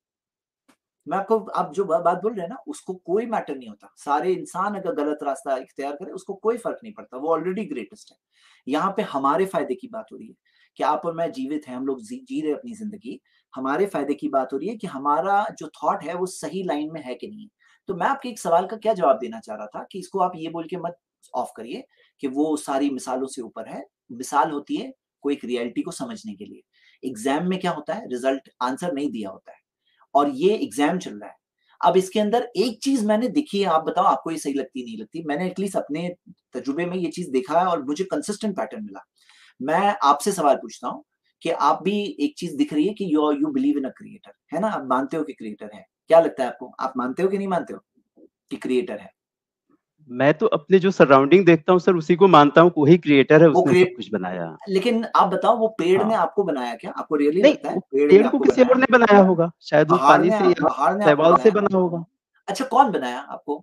मैं आपको, आप जो बात बोल रहे हैं ना उसको कोई मैटर नहीं होता। सारे इंसान अगर गलत रास्ता इख्तियार करे उसको कोई फर्क नहीं पड़ता, वो ऑलरेडी ग्रेटेस्ट है। यहाँ पे हमारे फायदे की बात हो रही है कि आप और मैं जीवित हैं, हम लोग जी रहे अपनी जिंदगी, हमारे फायदे की बात हो रही है कि हमारा जो थॉट है वो सही लाइन में है कि नहीं। तो मैं आपके एक सवाल का क्या जवाब देना चाह रहा था कि इसको आप ये बोल के मत ऑफ करिए कि वो सारी मिसालों से ऊपर है। मिसाल होती है कोई एक रियलिटी को समझने के लिए। एग्जाम में क्या होता है, रिजल्ट आंसर नहीं दिया होता है और ये एग्जाम चल रहा है। अब इसके अंदर एक चीज मैंने देखी है, आप बताओ आपको ये सही लगती नहीं लगती। मैंने एटलीस्ट अपने तजुर्बे में ये चीज देखा है और मुझे कंसिस्टेंट पैटर्न मिला। मैं आपसे सवाल पूछता हूँ कि आप भी एक चीज दिख रही है कि you believe in a creator, है ना, आप मानते हो कि क्रिएटर है। क्या लगता है आपको, आप मानते हो कि नहीं मानते हो कि क्रिएटर है? मैं तो अपने जो सराउंडिंग देखता हूँ सर उसी को मानता हूँ, वही क्रिएटर है, उसने सब कुछ बनाया। लेकिन आप बताओ वो पेड़ ने आपको बनाया क्या? आपको रियली लगता है पेड़ को किसी और ने बनाया होगा, शायद वो पानी से या शैवाल से बना होगा। अच्छा, कौन बनाया आपको?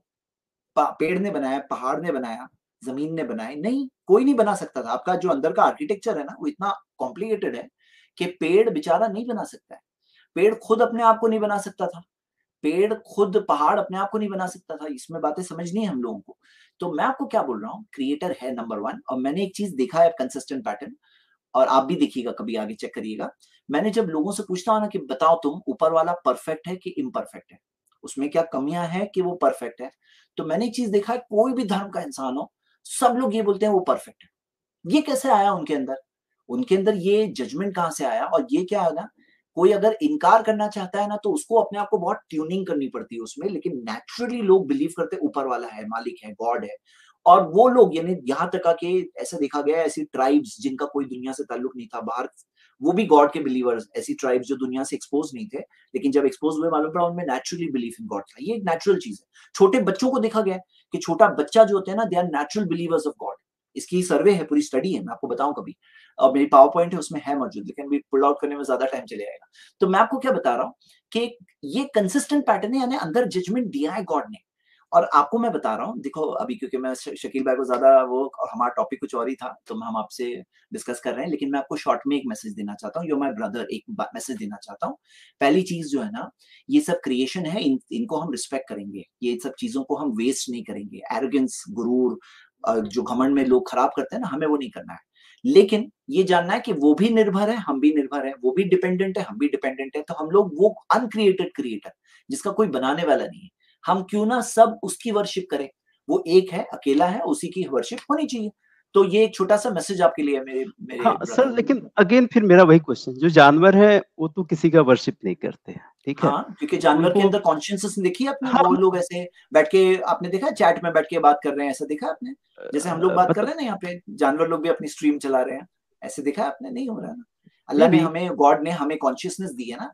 पेड़ ने बनाया, पहाड़ ने बनाया, जमीन ने बनाया? नहीं, कोई नहीं बना सकता था। आपका जो अंदर का आर्किटेक्चर है ना वो इतना कॉम्प्लिकेटेड है कि पेड़ बेचारा नहीं बना सकता है। पेड़ खुद अपने आप को नहीं बना सकता था, पेड़ खुद, पहाड़ अपने आप को नहीं बना सकता था। इसमें बातें समझनी है हम लोगों को। तो मैं आपको क्या बोल रहा हूँ, क्रिएटर है नंबर 1। और मैंने एक चीज देखा है, कंसिस्टेंट पैटर्न, और आप भी देखिएगा, कभी आगे चेक करिएगा। मैंने जब लोगों से पूछता हूं ना कि बताओ तुम ऊपर वाला परफेक्ट है कि इम्परफेक्ट है, उसमें क्या कमियां है कि वो परफेक्ट है, तो मैंने एक चीज देखा है, कोई भी धर्म का इंसान हो, सब लोग ये बोलते हैं वो परफेक्ट है। ये कैसे आया उनके अंदर? उनके अंदर ये जजमेंट कहां से आया? और ये क्या है ना, कोई अगर इनकार करना चाहता है ना तो उसको अपने आप को बहुत ट्यूनिंग करनी पड़ती है उसमें, लेकिन नेचुरली लोग बिलीव करते ऊपर वाला है, मालिक है, गॉड है। और वो लोग, यानी यहाँ तक कि ऐसा देखा गया है, ऐसी ट्राइब्स जिनका कोई दुनिया से ताल्लुक नहीं था बाहर, वो भी गॉड के बिलीवर्स, ऐसी ट्राइब्स जो दुनिया से एक्सपोज नहीं थे, लेकिन जब एक्सपोज हुए मालूम पड़ा उनमें नेचुरली बिलीफ इन गॉड था। ये एक नेचुरल चीज है। छोटे बच्चों को देखा गया कि छोटा बच्चा जो होते हैं ना, they are natural believers of God. इसकी सर्वे है, पूरी स्टडी है, मैं आपको बताऊं कभी, और मेरी पावर पॉइंट है उसमें है मौजूद, लेकिन भी पुल आउट करने में ज्यादा टाइम चले जाएगा। तो मैं आपको क्या बता रहा हूँ कि ये कंसिस्टेंट पैटर्न है, यानी अंदर जजमेंट दिया है गॉड ने। और आपको मैं बता रहा हूँ, देखो अभी क्योंकि मैं शकील भाई को ज्यादा वो, हमारा टॉपिक कुछ और ही था तो हम आपसे डिस्कस कर रहे हैं, लेकिन मैं आपको शॉर्ट में एक मैसेज देना चाहता हूँ, यू माय ब्रदर, एक मैसेज देना चाहता हूँ। पहली चीज जो है ना, ये सब क्रिएशन है, इनको हम रिस्पेक्ट करेंगे, ये सब चीजों को हम वेस्ट नहीं करेंगे। एरोगेंस, गुरूर, जो घमंड में लोग खराब करते हैं ना, हमें वो नहीं करना है। लेकिन ये जानना है कि वो भी निर्भर है, हम भी निर्भर है, वो भी डिपेंडेंट है, हम भी डिपेंडेंट है। तो हम लोग वो अनक्रिएटेड क्रिएटर जिसका कोई बनाने वाला नहीं है, हम क्यों ना सब उसकी वर्शिप करें। वो एक है, अकेला है, उसी की वर्शिप होनी चाहिए। तो ये एक छोटा सा मैसेज आपके लिए मेरे हाँ सर, लेकिन अगेन फिर मेरा वही क्वेश्चन, जो जानवर है वो तो किसी का वर्शिप नहीं करते हैं, ठीक है? हाँ, क्योंकि जानवर के अंदर कॉन्शियसनेस देखी आपने? हाँ, वो लोग ऐसे बैठ के, आपने देखा है चैट में बैठ के बात कर रहे हैं, ऐसा देखा आपने? जैसे हम लोग बात कर रहे हैं ना यहाँ पे, जानवर लोग भी अपनी स्ट्रीम चला रहे हैं, ऐसे देखा है आपने? नहीं हो रहा है ना। अल्लाह ने हमें, गॉड ने हमें कॉन्शियसनेस दी है ना,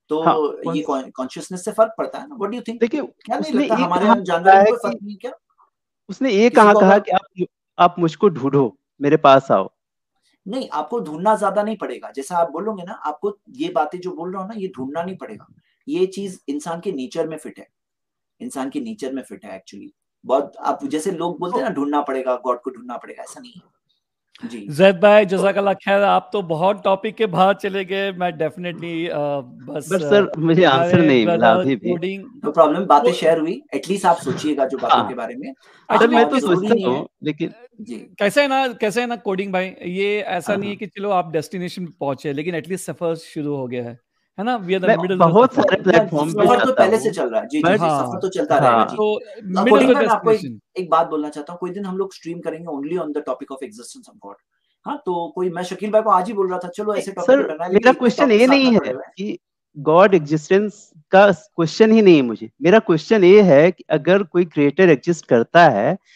तो ये कॉन्शियसनेस से फर्क पड़ता है ना। What do you think? देखिए, क्या नहीं लगता हमारे जानवरों को फर्क नहीं? क्या उसने ये कहा कि आप मुझको ढूंढो, मेरे पास आओ? नहीं, आपको ढूंढना ज्यादा नहीं पड़ेगा। जैसा आप बोलोगे ना, आपको ये बातें जो बोल रहा हूँ ना, ये ढूंढना नहीं पड़ेगा। ये चीज इंसान के नेचर में फिट है, इंसान के नेचर में फिट है एक्चुअली। बहुत, आप जैसे लोग बोलते हैं ना ढूंढना पड़ेगा, गॉड को ढूंढना पड़ेगा, ऐसा नहीं है जी। जैद भाई जज़ाकल्लाह खैर, आप तो बहुत टॉपिक के बाहर चले गए। मैं डेफिनेटली बस सर मुझे आंसर नहीं मिला अभी भी। नो प्रॉब्लम, बातें शेयर हुई, एटलीस्ट आप सोचिएगा जो बातों के बारे में। सर मैं तो सोचता हूँ, लेकिन जी कैसे है ना कोडिंग भाई, ये ऐसा नहीं है कि चलो आप डेस्टिनेशन पे पहुंचे, लेकिन एटलीस्ट सफर शुरू हो गया है ना? वी आर द मिडिल, बहुत सारे प्लेटफॉर्म पे सफर तो पहले से चल रहा है जी, सफर तो चलता रहेगा जी। तो मिडिल मैं आपको एक बात बोलना चाहता हूँ, कोई दिन हम लोग स्ट्रीम करेंगे only on the topic of existence of God. हाँ, तो कोई, मैं शकील भाई को आज ही बोल रहा था चलो ऐसे टॉपिक पे करना है। मेरा क्वेश्चन ये नहीं है कि गॉड एग्जिस्टेंस का क्वेश्चन ही नहीं है मुझे। मेरा क्वेश्चन ये है कि अगर कोई क्रिएटर एग्जिस्ट करता है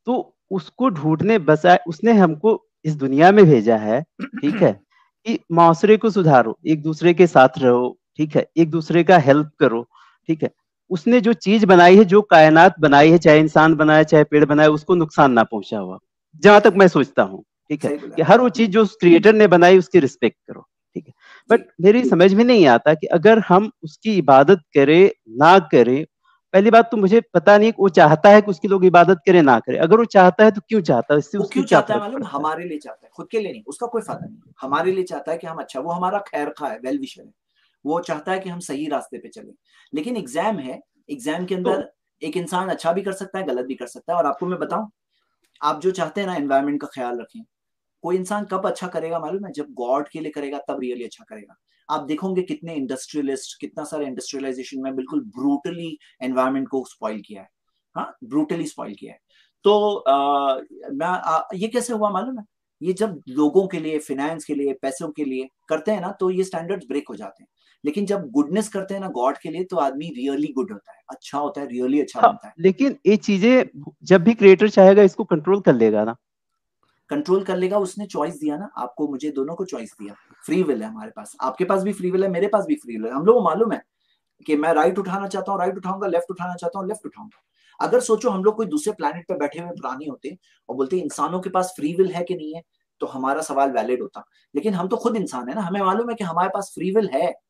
तो उसको ढूंढने बजाय उसने हमको इस दुनिया में भेजा है, ठीक है, कि माशरे को सुधारो, एक दूसरे के साथ रहो, ठीक है, एक दूसरे का हेल्प करो, ठीक है। उसने जो चीज बनाई है, जो कायनात बनाई है, चाहे इंसान बनाए चाहे पेड़ बनाए, उसको नुकसान ना पहुंचा हुआ, जहां तक मैं सोचता हूँ, ठीक है, कि हर वो चीज जो उस क्रिएटर ने बनाई उसकी रिस्पेक्ट करो, ठीक है। बट मेरी समझ में नहीं आता कि अगर हम उसकी इबादत करें ना करें, पहली बात तो मुझे पता नहीं वो चाहता है कि उसकी लोग इबादत करें ना करें, अगर वो चाहता है तो क्यों चाहता है, इससे वो उसकी क्यों क्या चाहता है फर्क मालूम? पड़ता है? हमारे लिए चाहता है, खुद के लिए नहीं, उसका कोई फायदा नहीं। हमारे लिए चाहता है कि हम अच्छा, वो हमारा खैर खा है, वेल विशर है, वो चाहता है कि हम सही रास्ते पे चले। लेकिन एग्जाम है, एग्जाम के अंदर एक इंसान अच्छा भी कर सकता है, गलत भी कर सकता है। और आपको मैं बताऊं, आप जो चाहते हैं ना एनवायरमेंट का ख्याल रखें, कोई इंसान कब अच्छा करेगा मालूम है? जब गॉड के लिए करेगा तब रियली अच्छा करेगा। आप देखोगे कितने इंडस्ट्रियलिस्ट, कितना सारा इंडस्ट्रियलाइजेशन में बिल्कुल ब्रूटली एनवायरमेंट को स्पॉइल किया है, हाँ, ब्रूटली स्पॉइल किया है। तो ये कैसे हुआ मालूम है? ये जब लोगों के लिए, फाइनेंस के लिए, पैसों के लिए करते हैं ना, तो ये स्टैंडर्ड्स ब्रेक हो जाते हैं। लेकिन जब गुडनेस करते हैं ना गॉड के लिए, तो आदमी रियली गुड होता है, अच्छा होता है, रियली अच्छा बनता है। लेकिन ये चीजें जब भी क्रिएटर चाहेगा इसको कंट्रोल कर लेगा ना, कंट्रोल कर लेगा। उसने चॉइस दिया ना आपको, मुझे, दोनों को चॉइस दिया। फ्री विल है हमारे पास, आपके पास भी फ्री विल है, मेरे पास भी फ्री विल है। हम लोग को मालूम है कि मैं राइट उठाना चाहता हूँ राइट उठाऊंगा, लेफ्ट उठाना चाहता हूँ लेफ्ट उठाऊंगा। अगर सोचो हम लोग कोई दूसरे प्लेनेट पे बैठे हुए प्राणी होते और बोलते इंसानों के पास फ्री विल है कि नहीं है, तो हमारा सवाल वैलिड होता। लेकिन हम तो खुद इंसान है ना, हमें मालूम है कि हमारे पास फ्री विल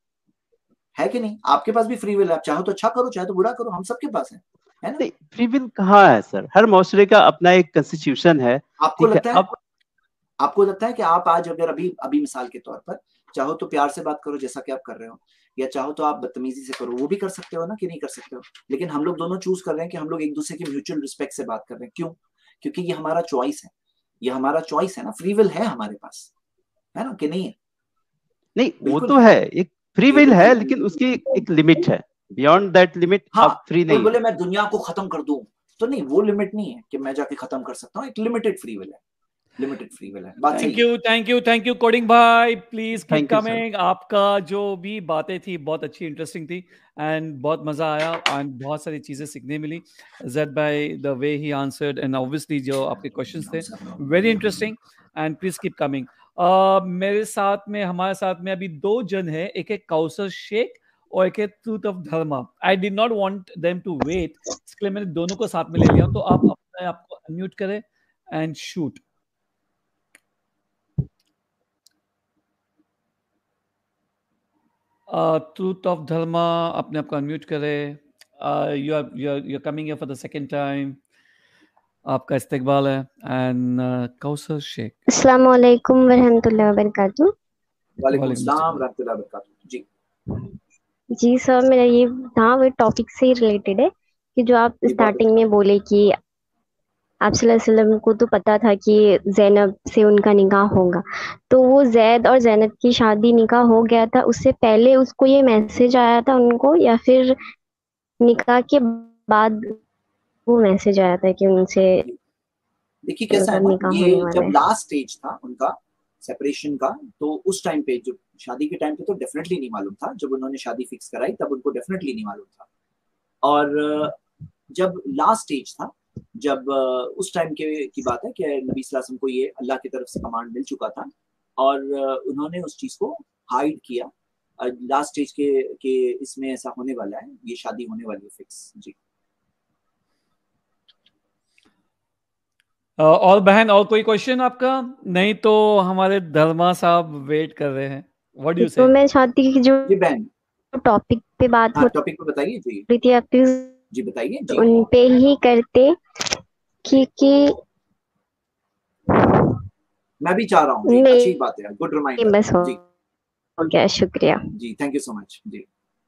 है कि नहीं? आपके पास भी फ्री विल है, आप चाहो तो अच्छा करो, चाहे तो बुरा करो, हम सबके पास है ना? फ्री विल कहाँ है सर? हर माशरे का अपना एक कॉन्स्टिट्यूशन है। आपको लगता है आपको लगता है कि आप आज अगर अभी मिसाल के तौर पर चाहो तो प्यार से बात करो जैसा कि आप कर रहे हो, या चाहो तो आप बदतमीजी से करो, वो भी कर सकते हो ना, कि नहीं कर सकते हो? लेकिन हम लोग दोनों चूज कर रहे हैं कि हम लोग एक दूसरे की म्यूचुअल रिस्पेक्ट से बात कर रहे हैं। क्यों? क्योंकि ये हमारा चॉइस है, ये हमारा चॉइस है ना, फ्री विल है हमारे पास, है ना कि नहीं है? नहीं, वो तो है, एक फ्री विल है, लेकिन उसकी एक लिमिट है। बियॉन्ड दैट लिमिट आप फ्री नहीं बोले मैं दुनिया को खत्म कर दूं, तो नहीं, वो लिमिट नहीं है कि मैं जाके खत्म कर सकता हूँ। एक लिमिटेड फ्री विल है, लिमिटेड फ्री विल है। बात thank you, thank you, thank you coding भाई, please keep Thank you, sir. Coming. आपका जो भी बातें थी बहुत अच्छी, इंटरेस्टिंग थी, एंड बहुत मजा आया, एंड बहुत सारी चीजें सीखने मिली। जेड भाई, the way he answered, and obviously जो आपके क्वेश्चंस थे very interesting, and please keep coming. मेरे साथ में, हमारे साथ में अभी दो जन है, एक है कौसर शेख और एक है truth of Dharma. I did not want them to wait, इसलिए मैंने दोनों को साथ में ले लिया। तो आप अपने आप को अनम्यूट करें and shoot. Truth of Dharma, अपने आप को अनम्यूट करें। You are coming here for the second time, आपका इस्तकबाल है। एंड कौसर शेख। अस्सलाम वालेकुम वरहमतुल्लाहि वबरकातुहू। वालेकुम अस्सलाम वरहमतुल्लाहि वबरकातुहू। जी जी सर, मेरा ये था, वो टॉपिक से ही रिलेटेड है कि जो आप स्टार्टिंग में बोले कि आप सल्लल्लाहु अलैहि वसल्लम को तो पता था कि ज़ैनब से उनका निकाह होगा, तो वो जैद और ज़ैनब की शादी निकाह हो गया था, उससे पहले उसको ये मैसेज आया था उनको, या फिर निकाह के बाद वो मैसेज आया था कि उनसे देखिए कैसा है ना, ये जब लास्ट स्टेज था उनका सेपरेशन का, तो उस टाइम पे, जो शादी के टाइम पे तो डेफिनेटली नहीं मालूम था। जब उन्होंने शादी फिक्स कराई तब उनको डेफिनेटली नहीं मालूम था। और जब लास्ट स्टेज था, जब उस टाइम की बात है कि नबी सल्लल्लाहु अलैहि वसल्लम को ये अल्लाह की तरफ से कमांड मिल चुका था, और उन्होंने उस चीज को हाइड किया। लास्ट स्टेज के इसमें ऐसा होने वाला है, ये शादी होने वाली है फिक्स। जी और बहन, और कोई क्वेश्चन आपका? नहीं तो हमारे धर्मा साहब वेट कर रहे हैं। व्हाट डू यू से? तो मैं चाहती कि जो जी बहन, टॉपिक पे बात हो टॉपिक पे बताइए जी। रही थी आप प्लीज जी बताइए जी। उन पे ही करते, क्योंकि मैं भी चाह रहा हूँ। जी अच्छी बात है, गुड रिमाइंडर। बस हो गया, शुक्रिया जी, थैंक यू सो मच जी।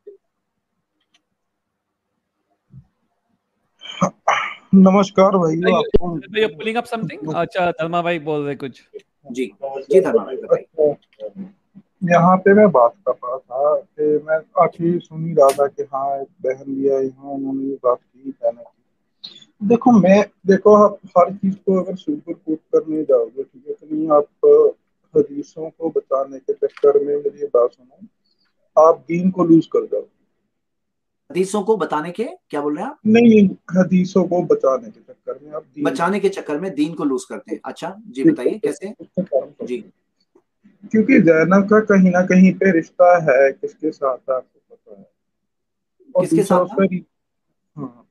नमस्कार भाई, यू पुलिंग अप समथिंग? अच्छा, धर्मा भाई बोल रहे कुछ। जी जी धर्मा भाई बताइए। यहाँ पे मैं बात कर रहा था कि मैं आखिर सुन ही रहा था कि हाँ एक बहन भी आई, हाँ उन्होंने ये बात की, बहन की। देखो आप हर चीज को अगर सुपर कोट करने जाओगे, ठीक है, तो नहीं, आप हदीसों को बचाने के चक्कर में मेरी ये बात सुनो, आप दीन को लूज कर जाओगे। हदीसों को बताने के, क्या बोल रहे हैं आप? नहीं, हदीसों को बचाने के चक्कर में आप बचाने के चक्कर में दीन को लूज करते हैं। अच्छा जी, बताइए कैसे? जी, क्योंकि जैनब का कहीं ना कहीं पे रिश्ता है किसके साथ आपको पता है, और किसके दूसरा साथ? उसका हाँ,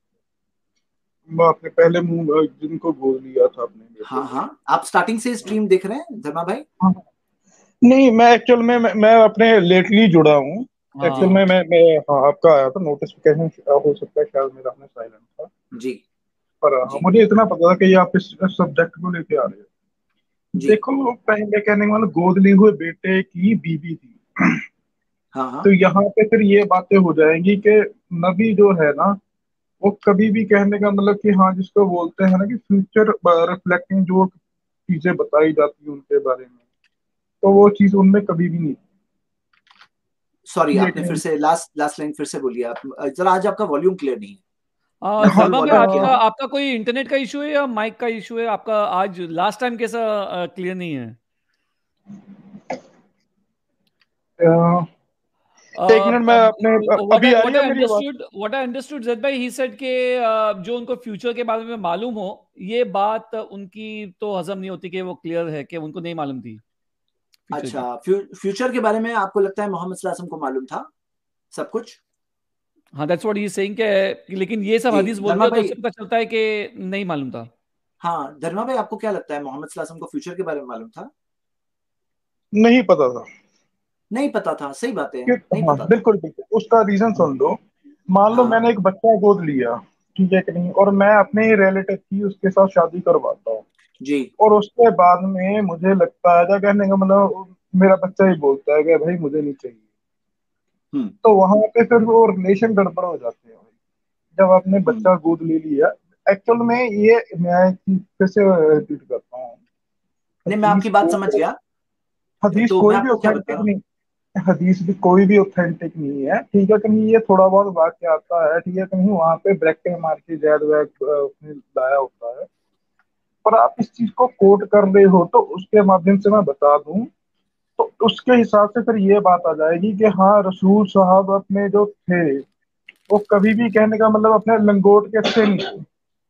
आपने पहले मुंह जिनको गोद लिया था अपने बेटे हाँ हाँ, आप स्टार्टिंग से स्ट्रीम देख रहे हैं धर्मा भाई? हाँ, नहीं मैं एक्चुअल में मैं अपने लेटली जुड़ा हूँ एक्चुअल में मैं हाँ, आपका आया था नोटिफिकेशन, हो सकता है शायद मेरा अपने साइलेंट था जी, पर हाँ, मुझे इतना पता था कि ये आप इस सब्जेक्ट को लेके आ रहे हो। देखो पहले कहने का मतलब गोद लिए हुए बेटे की बीवी थी, हाँ तो यहाँ पे फिर ये बातें हो जाएंगी कि नबी जो है ना वो कभी भी कहने का मतलब कि हाँ जिसको बोलते हैं ना कि फ्यूचर रिफ्लेक्टिंग जो चीजें बताई जाती है उनके बारे में, तो वो चीज उनमें कभी भी नहीं। सॉरी, आपने फिर से लास्ट लाइन फिर से बोलिए आप जरा, आज आपका वॉल्यूम क्लियर नहीं है। धर्मा भाई, आपका कोई इंटरनेट का इशू है या माइक का इशू है? आपका आज लास्ट टाइम कैसा क्लियर नहीं है? एक मिनट मैं अपने अभी आ रही है मेरी आवाज? What I understood, Zed भाई, he said कि जो उनको फ्यूचर के बारे में मालूम हो, ये बात उनकी तो हजम नहीं होती कि वो क्लियर है कि उनको नहीं मालूम थी। अच्छा, फ्यूचर के बारे में आपको लगता है मोहम्मद सल्लल्लाहु अलैहि वसल्लम को मालूम था सब कुछ? हाँ, that's what he is saying कि लेकिन ये सब हदीस बोल रहे हो तो उससे पता चलता है कि नहीं मालूम था। हाँ धर्मा भाई, आपको क्या लगता है मोहम्मद सल्लल्लाहु अलैहि वसल्लम को फ्यूचर के बारे में मालूम था? नहीं पता था। नहीं पता था, सही बात है, नहीं पता था। बिल्कुल बिल्कुल, उसका रीजन सुन लो। मान लो मैंने एक बच्चा गोद लिया, ठीक है कि नहीं, और मैं अपने ही रिलेटिव की उसके साथ शादी करवाता हूँ जी, और उसके बाद में मुझे लगता है, क्या कहने का मतलब, मेरा बच्चा ही बोलता है कि भाई मुझे नहीं चाहिए, तो वहां पे फिर वो रिलेशन गड़बड़ हो जाते हैं। जब आपने बच्चा गोद ले लिया, एक्चुअल में ये मैं फिर से रिपीट करता हूँ, नहीं मैं आपकी बात समझ गया। हदीस कोई भी ऑथेंटिक नहीं, हदीस भी कोई भी ऑथेंटिक नहीं है, ठीक है कि नहीं, ये थोड़ा बहुत वाक्य आता है, ठीक है कि नहीं, वहां पे ब्रैकेट मार के जैद वैद उसने लाया होता है, पर आप इस चीज को कोट कर रहे हो तो उसके माध्यम से मैं बता दूं, तो उसके हिसाब से फिर ये बात आ जाएगी कि हाँ रसूल साहब अपने जो थे वो कभी भी कहने का मतलब अपने लंगोट के अच्छे नहीं थे।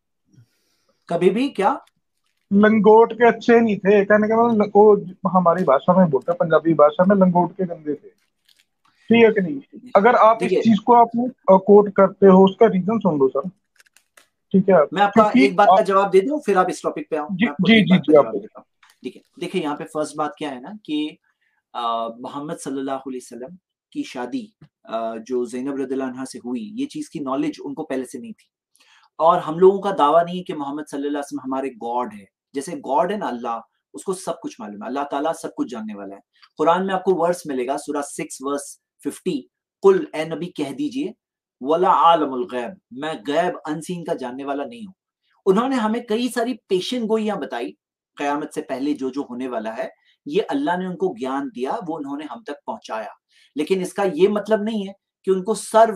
कभी भी क्या? लंगोट के अच्छे नहीं थे, कहने का मतलब वो हमारी भाषा में बोलते हैं, पंजाबी भाषा में लंगोट के गंदे थे, ठीक है कि नहीं। अगर आप इस चीज को आप कोट करते हो, उसका रीजन सुन लो सर, ठीक है। मैं आपका एक बात का जवाब दे दूं फिर आप इस टॉपिक पे आओ। मैं आपको एक बात का जवाब देता हूँ, ठीक है। देखिए यहाँ पे फर्स्ट बात क्या है ना कि मोहम्मद सल्लल्लाहु अलैहि वसल्लम की शादी जो ज़ैनब रज़ियल्लाहु अन्हा से हुई, ये चीज की नॉलेज उनको पहले से नहीं थी। और हम लोगों का दावा नहीं है कि मोहम्मद सल्लल्लाहु अलैहि वसल्लम हमारे गॉड है। जैसे गॉड है ना अल्लाह, उसको सब कुछ मालूम है, अल्लाह ताला सब कुछ जानने वाला है। कुरान में आपको वर्स मिलेगा, सूरा 6 वर्स 50, कुल ए नबी कह दीजिए वला आलमुल गैब, मैं गैब अनसीन का जानने वाला नहीं हूं। उन्होंने हमें कई सारी पेशन गोइयां बताई कयामत से पहले जो जो होने वाला है, ये अल्लाह ने उनको ज्ञान दिया, वो उन्होंने हम तक पहुंचाया। लेकिन इसका ये मतलब नहीं है कि उनको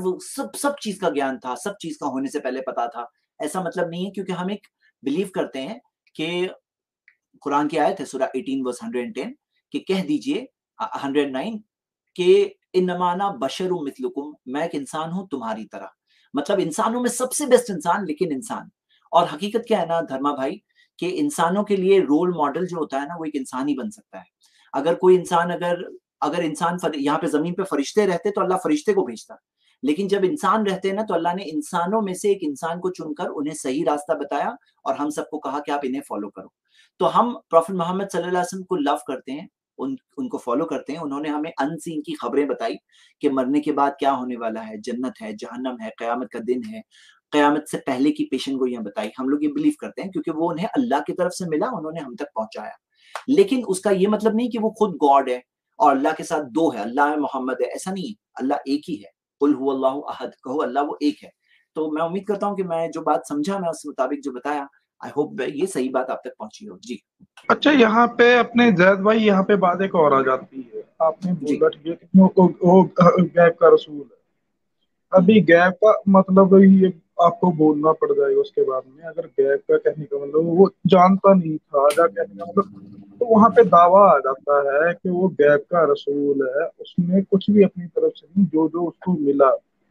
सब चीज का ज्ञान था, सब चीज का होने से पहले पता था, ऐसा मतलब नहीं है। क्योंकि हम एक बिलीव करते हैं कि कुरान की आयत है सूरा 18 वर्स 110 कि कह दीजिए 109 कि इन्नमाना बशरु मिथलुकुम, मैं एक इंसान हूं तुम्हारी तरह। मतलब इंसानों में सबसे बेस्ट इंसान, लेकिन इंसान। और हकीकत क्या है ना धर्मा भाई, कि इंसानों के लिए रोल मॉडल जो होता है ना वो एक इंसान ही बन सकता है। अगर कोई इंसान अगर इंसान यहाँ पे जमीन पे फरिश्ते रहते तो अल्लाह फरिश्ते को भेजता, लेकिन जब इंसान रहते हैं ना तो अल्लाह ने इंसानों में से एक इंसान को चुनकर उन्हें सही रास्ता बताया और हम सबको कहा कि आप इन्हें फॉलो करो। तो हम प्रॉफिट मोहम्मद सल्लल्लाहु अलैहि वसल्लम को लव करते हैं, उनको फॉलो करते हैं। उन्होंने हमें अनसीन की खबरें बताई कि मरने के बाद क्या होने वाला है, जन्नत है, जहन्नम है, कयामत का दिन है, कयामत से पहले की पेशन गोइयां बताई। हम लोग ये बिलीव करते हैं क्योंकि वो उन्हें अल्लाह की तरफ से मिला, उन्होंने हम तक पहुंचाया। लेकिन उसका ये मतलब नहीं कि वो खुद गॉड है और अल्लाह के साथ दो है, अल्लाह है मोहम्मद है, ऐसा नहीं। अल्लाह एक ही है, कुल हुवल्लाहु अहद, कहो अल्लाह वो एक है। तो मैं उम्मीद करता हूँ कि मैं जो बात समझा, मैं उस मुताबिक जो बताया, आई होप ये सही बात आप तक पहुंची हो। जी अच्छा, यहाँ पे अपने जैद भाई यहाँ पे बात एक और आ जाती है। आपने बोला ठीक है वो गैब का रसूल है, अभी गैब का मतलब ये आपको बोलना पड़ जाएगा उसके बाद में। अगर गैब का कहने का मतलब वो जानता नहीं था, या कहने का मतलब, तो वहां पे दावा आ जाता है कि वो गैब का रसूल है, उसने कुछ भी अपनी तरफ से नहीं, जो जो उसको मिला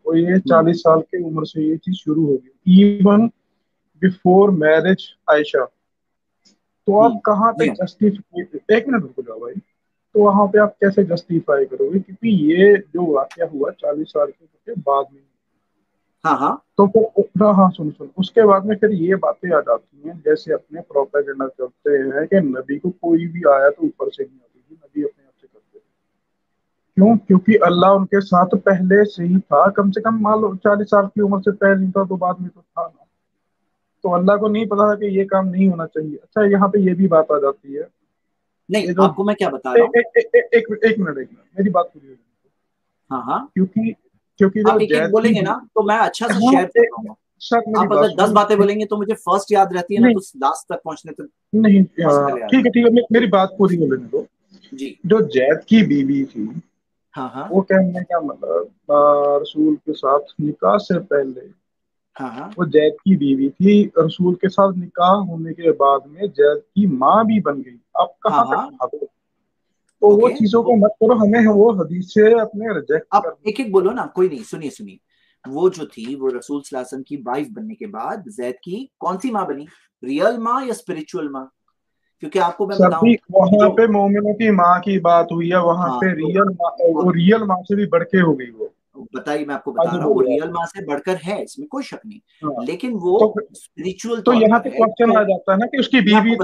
और ये 40 साल की उम्र से ये चीज शुरू हो गई, इवन बिफोर मैरिज आयशा। तो आप कहाँ पे जस्टिफाई, एक मिनट रुको जाओ भाई, तो वहां पे आप कैसे जस्टिफाई करोगे, क्योंकि ये जो वाकया हुआ 40 साल के बाद में। हाँ तो फिर हाँ सुन उसके बाद में फिर ये बातें आ जाती हैं, जैसे अपने प्रोपेगेंडा चलते हैं कि नबी को कोई भी आया तो ऊपर से नहीं आती थी, नबी अपने आप से करते थे। क्यों? क्योंकि अल्लाह उनके साथ पहले से ही था, कम से कम मान लो 40 साल की उम्र से पहले था, तो बाद में तो था ना। तो अल्लाह को नहीं पता था कि ये काम नहीं होना चाहिए। अच्छा, यहाँ पे ये भी बात आ जाती है, नहीं आपको मैं क्या बता रहा हूँ, एक मिनट मेरी बात पूरी हो जाए। हाँ क्योंकि आप एक बोलेंगे ना तो मैं अच्छा से शेयर कर पाऊंगा। आप अगर 10 बातें बोलेंगे तो मुझे फर्स्ट याद रहती है ना, तो लास्ट तक पहुंचने तक नहीं। ठीक है मेरी बात पूरी हो लेने दो जी। जो जैद की बीवी थी, हाँ वो कहने का मतलब रसूल के साथ निकाह से पहले वो जैद की बीवी थी, रसूल के साथ निकाह होने के बाद में जैद की माँ भी बन गई। आप कहाँ तक भागो? तो वो चीजों को मत करो, हमें वो हदीस से अपने रिजेक्ट आप एक बोलो ना, कोई नहीं, सुनिए वो जो थी वो रसूल सल्लल्लाहु अलैहि वसल्लम की वाइफ बनने के बाद जैद की कौन सी माँ बनी, रियल माँ या स्पिरिचुअल माँ? क्योंकि आपको मैं बताऊं, वहाँ पे मोमिनों की माँ की बात हुई है, वहाँ पे रियल माँ, वो रियल माँ से भी बढ़ के हो गई। वो बताइए, मैं आपको बता रहा हूँ, वो रियल माँ से बढ़कर है, इसमें कोई शक नहीं, लेकिन वो स्पिरिचुअल तो यहाँ पे क्वेश्चन आ जाता है ना कि उसकी बीवी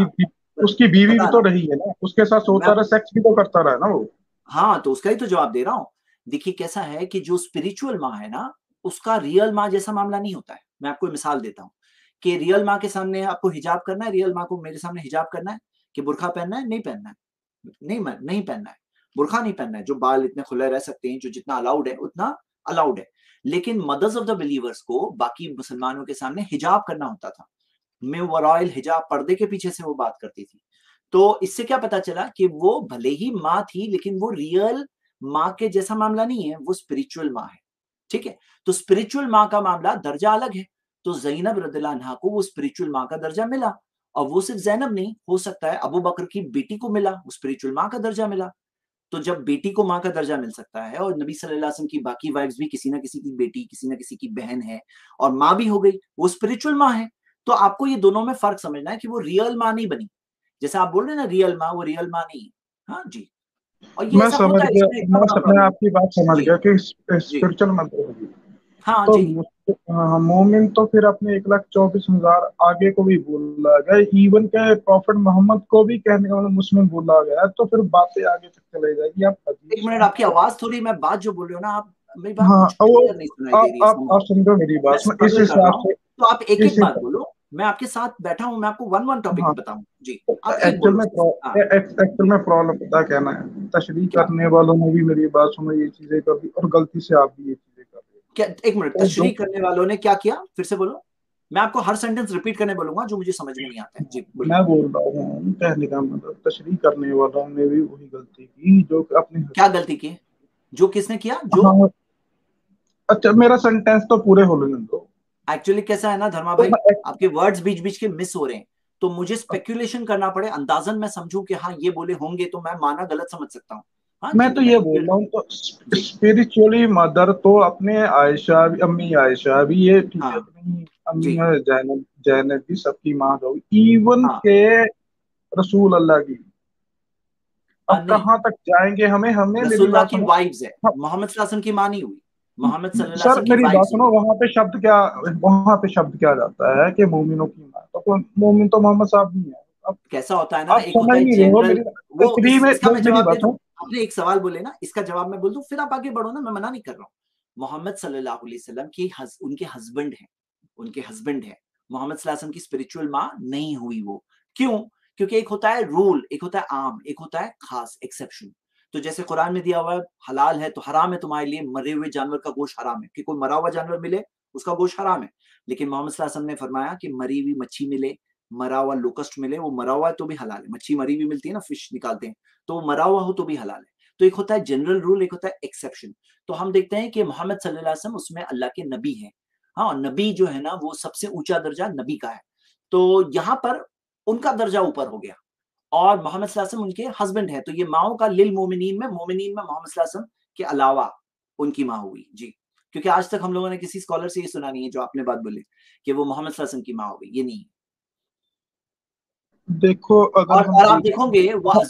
भी तो रही है ना, उसके साथ सोता रहा, सेक्स भी तो करता रहा ना वो। हाँ, तो उसका ही तो जवाब दे रहा हूँ। देखिए कैसा है कि जो स्पिरिचुअल माँ है ना, उसका रियल माँ जैसा मामला नहीं होता है। मैं आपको मिसाल देता हूँ कि रियल माँ के सामने आपको हिजाब करना है, रियल माँ को मेरे सामने हिजाब करना है कि बुरखा पहनना है, नहीं पहनना है, नहीं पहनना है, बुरखा नहीं पहनना है, जो बाल इतने खुले रह सकते हैं, जो जितना अलाउड है उतना अलाउड है। लेकिन मदर्स ऑफ द बिलीवर्स को बाकी मुसलमानों के सामने हिजाब करना होता था, मेवराइल हिजाब, पर्दे के पीछे से वो बात करती थी। तो इससे क्या पता चला कि वो भले ही माँ थी, लेकिन वो रियल माँ के जैसा मामला नहीं है, वो स्पिरिचुअल माँ है। ठीक है, तो स्पिरिचुअल माँ का मामला दर्जा अलग है। तो ज़ैनब रज़ियल्लाहु अन्हा को वो स्पिरिचुअल माँ का दर्जा मिला, और वो सिर्फ ज़ैनब नहीं, हो सकता है अबू बकर की बेटी को मिला, वो स्पिरिचुअल माँ का दर्जा मिला। तो जब बेटी को माँ का दर्जा मिल सकता है, और नबी सल्लल्लाहु अलैहि वसल्लम की बाकी वाइफ्स भी किसी ना किसी की बेटी, किसी ना किसी की बहन है, और माँ भी हो गई, वो स्पिरिचुअल माँ है। तो आपको ये दोनों में फर्क समझना है कि वो रियल माँ नहीं बनी। जैसे आप बोल रहे हैं ना रियल माँ, वो रियल माँ नहीं है। हाँ जी, और ये मैं ऐसा समझ होता है, गया, मैं आपकी बात समझ गया कि स्पिरिचुअल मंत्र होगी। हाँ तो जी, मोमिन तो फिर अपने 1,24,000 आगे को भी बोला गया, इवन के प्रॉफिट मोहम्मद को भी कहने का मतलब मुस्लिम बोला गया, तो फिर बातें आगे तक चले जाएगी। आप एक मिनट, आपकी आवाज थोड़ी, मैं बात जो बोल रही हूँ ना, आप मेरी बात हाँ, कुछ क्लियर नहीं सुनाई दे रही है। आप समझो मेरी बात, इस हिसाब से तो आप एक एक बात बोलो, मैं आपके साथ बैठा हूँ, मैं आपको वन टॉपिक बताऊं जी। एक्चुअल में प्रॉब्लम पता क्या ना है, तशरीह करने वालों ने भी मेरी बात सुनो, ये चीजें कर दी, और गलती से आप भी ये चीजें कर रहे हो। क्या? एक मिनट, तशरीह करने वालों ने क्या किया, फिर से बोलो। मैं आपको हर सेंटेंस रिपीट करने बोलूंगा जो मुझे समझ में नहीं आता है जी। मैं बोल रहा हूँ कहने का मतलब, तशरीह करने वालों ने भी वही गलती की जो अपने। क्या गलती की? जो किसने किया? जो अच्छा, मेरा सेंटेंस तो पूरे हो लेने दो। एक्चुअली कैसा है ना धर्मा भाई, आपके वर्ड्स बीच बीच के मिस हो रहे हैं, तो मुझे स्पेक्यूलेशन करना पड़े, अंदाजन मैं समझूं कि हाँ ये बोले होंगे, तो मैं माना गलत समझ सकता हूँ। हाँ, मैं तो ये बोल रहा हूँ, तो स्पिरिचुअली मदर तो अपने आयशा भी, अम्मी आयशा भी, ये ठीक है, अपनी अम्मी जैनब भी सबकी माँ हो, इवन के रसूल अल्लाह की। अब कहाँ तक जाएंगे? हमें रसूलुल्लाह की वाइफ्स है, मोहम्मद सल्लल्लाहु अलैहि वसल्लम की माँ नहीं हुई, मोहम्मद सल्लल्लाहु अलैहि सर वसल्लम की मेरी बात वाइफ्स सुनो, वहाँ पे शब्द क्या जाता है कि मोमिनों की माँ, तो मोमिन तो मोहम्मद साहब भी है। अब कैसा होता है ना, आप एक होता समझ है नहीं रहे हो जनरल, वो इसका मैं मेरी जवाब दे बात दूं। सुनो। आपने एक सवाल बोले ना, इसका जवाब मैं बोल दूं, फिर आप आगे बढ़ो ना, मैं मना नहीं कर रहा हूँ। मोहम्मद सल्लल्लाहु अलैहि वसल्लम की उनके हस्बैंड है, मोहम्मद सल्लल्लाहु अलैहि वसल्लम की स्पिरिचुअल माँ नहीं हुई वो। क्यों? क्योंकि एक होता है रूल, एक होता है आम, एक होता है खास, एक्सेप्शन। तो जैसे कुरान में दिया हुआ है, हलाल है तो हराम है तुम्हारे लिए, मरे हुए जानवर का गोश्त हराम है, कि कोई मरा हुआ जानवर मिले उसका गोश्त हराम है। लेकिन मोहम्मद सल्लल्लाहु अलैहि वसल्लम ने फरमाया कि मरी हुई मच्छी मिले, मरा हुआ लोकस्ट मिले, वो मरा हुआ है तो भी हलाल है। मच्छी मरी हुई मिलती है ना, फिश निकालते हैं, तो वो मरा हुआ हो तो भी हलाल है। तो एक होता है जनरल रूल, एक होता है एक्सेप्शन। तो हम देखते हैं कि मोहम्मद सल्लल्लाहु अलैहि वसल्लम उसमें अल्लाह के नबी हैं। हाँ, नबी जो है ना, वो सबसे ऊंचा दर्जा नबी का है, तो यहाँ पर उनका दर्जा ऊपर हो गया, और मोहम्मद सल्लल्लाहु अलैहि वसल्लम उनके हस्बैंड है, तो ये माओ का लिल मोमिनीन में मोमिनीन में मोहम्मद सल्लल्लाहु अलैहि वसल्लम के अलावा उनकी माँ हुई जी। क्योंकि आज तक हम लोगों ने किसी स्कॉलर से ये सुना नहीं है जो आपने बात बोली कि वो मोहम्मद सल्लल्लाहु अलैहि वसल्लम की माँ हो गई, ये नहीं। देखो अगर और आप देखोगे